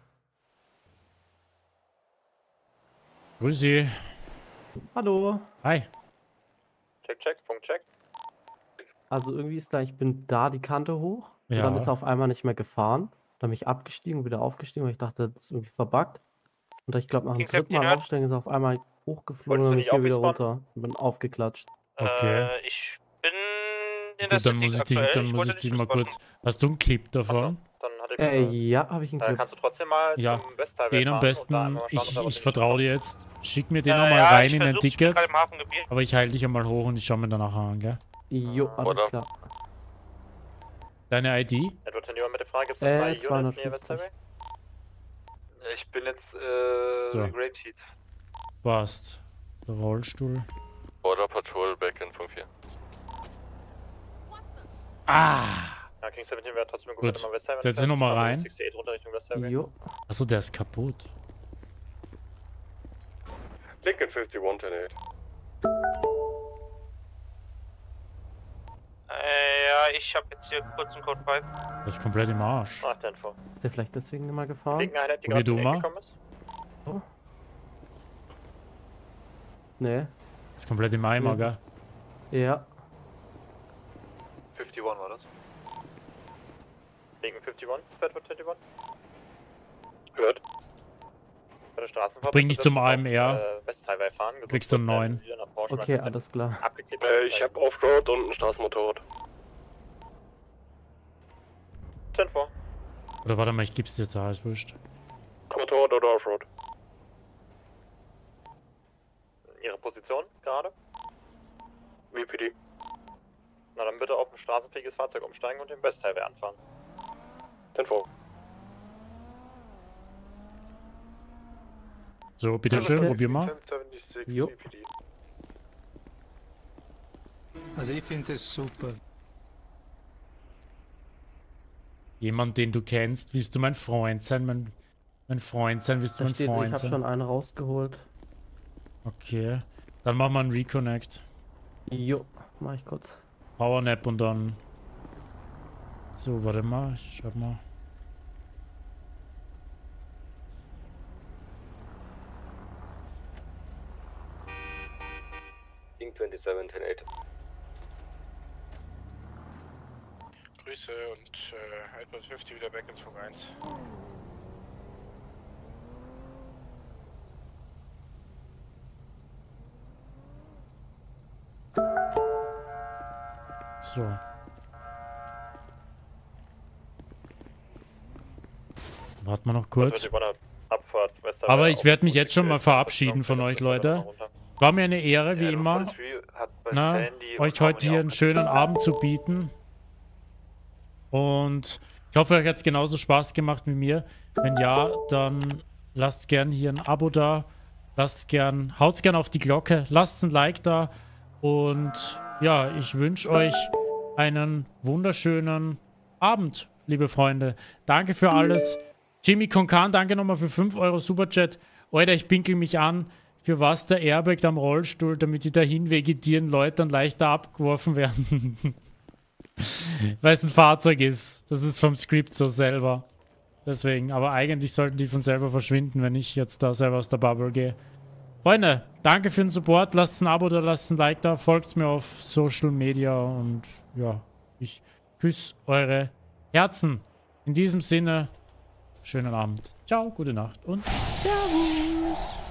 Grüß Sie. Hallo. Hi. Check, check, Punkt, check. Also irgendwie ist da, ich bin da die Kante hoch und Ja. dann ist er auf einmal nicht mehr gefahren. Dann bin ich abgestiegen und wieder aufgestiegen, weil ich dachte, das ist irgendwie verbuggt. Und ich glaube, nach dem King dritten Mal siebzehn, aufsteigen ist er auf einmal hochgeflogen Wolltest du und nicht ich hier wieder aufgespawnt? runter und bin aufgeklatscht. Okay. Äh, ich bin in der Gut, dann City muss ich dich, aktuell. dann Ich muss wollte ich dich nicht mal responden. kurz... Hast du einen Clip davon? Dann hat er Äh, ja, habe ich einen Äh, Clip. kannst du trotzdem mal Ja, zum Westteil den am fahren und da besten, einmal schauen, ich, ob er was ich in die vertraue dir jetzt. Schick mir den Äh, nochmal ja, rein ich in ein versuch's, ich bin Ticket. gerade im Hafengebiet. Aber ich halte dich einmal hoch und ich schaue mir dann nachher an, gell? Jo, alles Oder? klar. Deine I D? Edward einundzwanzig mit der Frage, gibt es Äh, noch drei Units näher zweihundertfünfzig. Westheighway? Ich bin jetzt äh, So. Grape Seat. Passt. Der Rollstuhl. Border Patrol, Backend Punkt vier. Ah! Ja, King siebzehn wäre trotzdem gut, Gut. wenn man Westheighway Setz dich fährt, nochmal aber rein. sechsundachtzig runter Richtung Westheighway. Jo. Achso, der ist kaputt. Lincoln einundfünfzig, acht. Äh, ja, ich habe jetzt hier kurz einen Code fünf. Das ist komplett im Arsch. Ach, dann vor. Ist der vielleicht deswegen nicht mehr gefahren? Linken Einheit, die Probier gerade du mal. gekommen ist. Oh. Nee. Das ist komplett im Eimer, Nee. gell? Ja. einundfünfzig war das. Linken einundfünfzig, Edward einundzwanzig. Hört. Bei der Straßenfahrt Bring dich bitte zum auf, A M R. äh, Westhighway fahren. gesucht Kriegst du einen wird, neuen. werden Sie dann nach Porsche Okay, machen. alles klar. Abgeklebt. Äh, ich hab Offroad und ein Straßenmotorrad. zehn vor. Oder warte mal, ich gib's dir da, ist wurscht. Motorrad oder Offroad? Ihre Position gerade? W P D. Na dann bitte auf ein straßenfähiges Fahrzeug umsteigen und den Westhighway anfahren. zehn vor. So, bitteschön, Okay. probier mal. fünfundsiebzig, Jo. W P D. Also ich finde es super. Jemand, den du kennst, willst du mein Freund sein? Mein, mein Freund sein, willst du Da mein steht, ich Freund habe sein? schon einen rausgeholt. Okay. Dann machen wir einen Reconnect. Jo, mach ich kurz. Powernap und dann... So, warte mal, ich schau mal. King siebenundzwanzig, zehn acht. Grüße und äh, Edward fünfzig wieder back ins Funk eins. So. Warten wir noch kurz. Abfahrt, Westhighway Aber ich auf werde mich jetzt schon Position mal verabschieden von euch, Leute. War mir eine Ehre, wie immer, na, euch heute hier einen schönen Abend zu bieten. Und ich hoffe, euch hat es genauso Spaß gemacht wie mir. Wenn ja, dann lasst gern hier ein Abo da. Lasst gern, haut's gern auf die Glocke. Lasst ein Like da. Und ja, ich wünsche euch einen wunderschönen Abend, liebe Freunde. Danke für alles. Jimmy Konkan, danke nochmal für fünf Euro Superchat. Alter, ich pinkel mich an. Für was der Airbag am Rollstuhl, damit die dahin vegetierenden Leute dann leichter abgeworfen werden. Weil es ein Fahrzeug ist. Das ist vom Skript so selber. Deswegen, aber eigentlich sollten die von selber verschwinden, wenn ich jetzt da selber aus der Bubble gehe. Freunde, danke für den Support. Lasst ein Abo da, lasst ein Like da. Folgt mir auf Social Media und ja, ich küsse eure Herzen. In diesem Sinne, schönen Abend. Ciao, gute Nacht und Servus.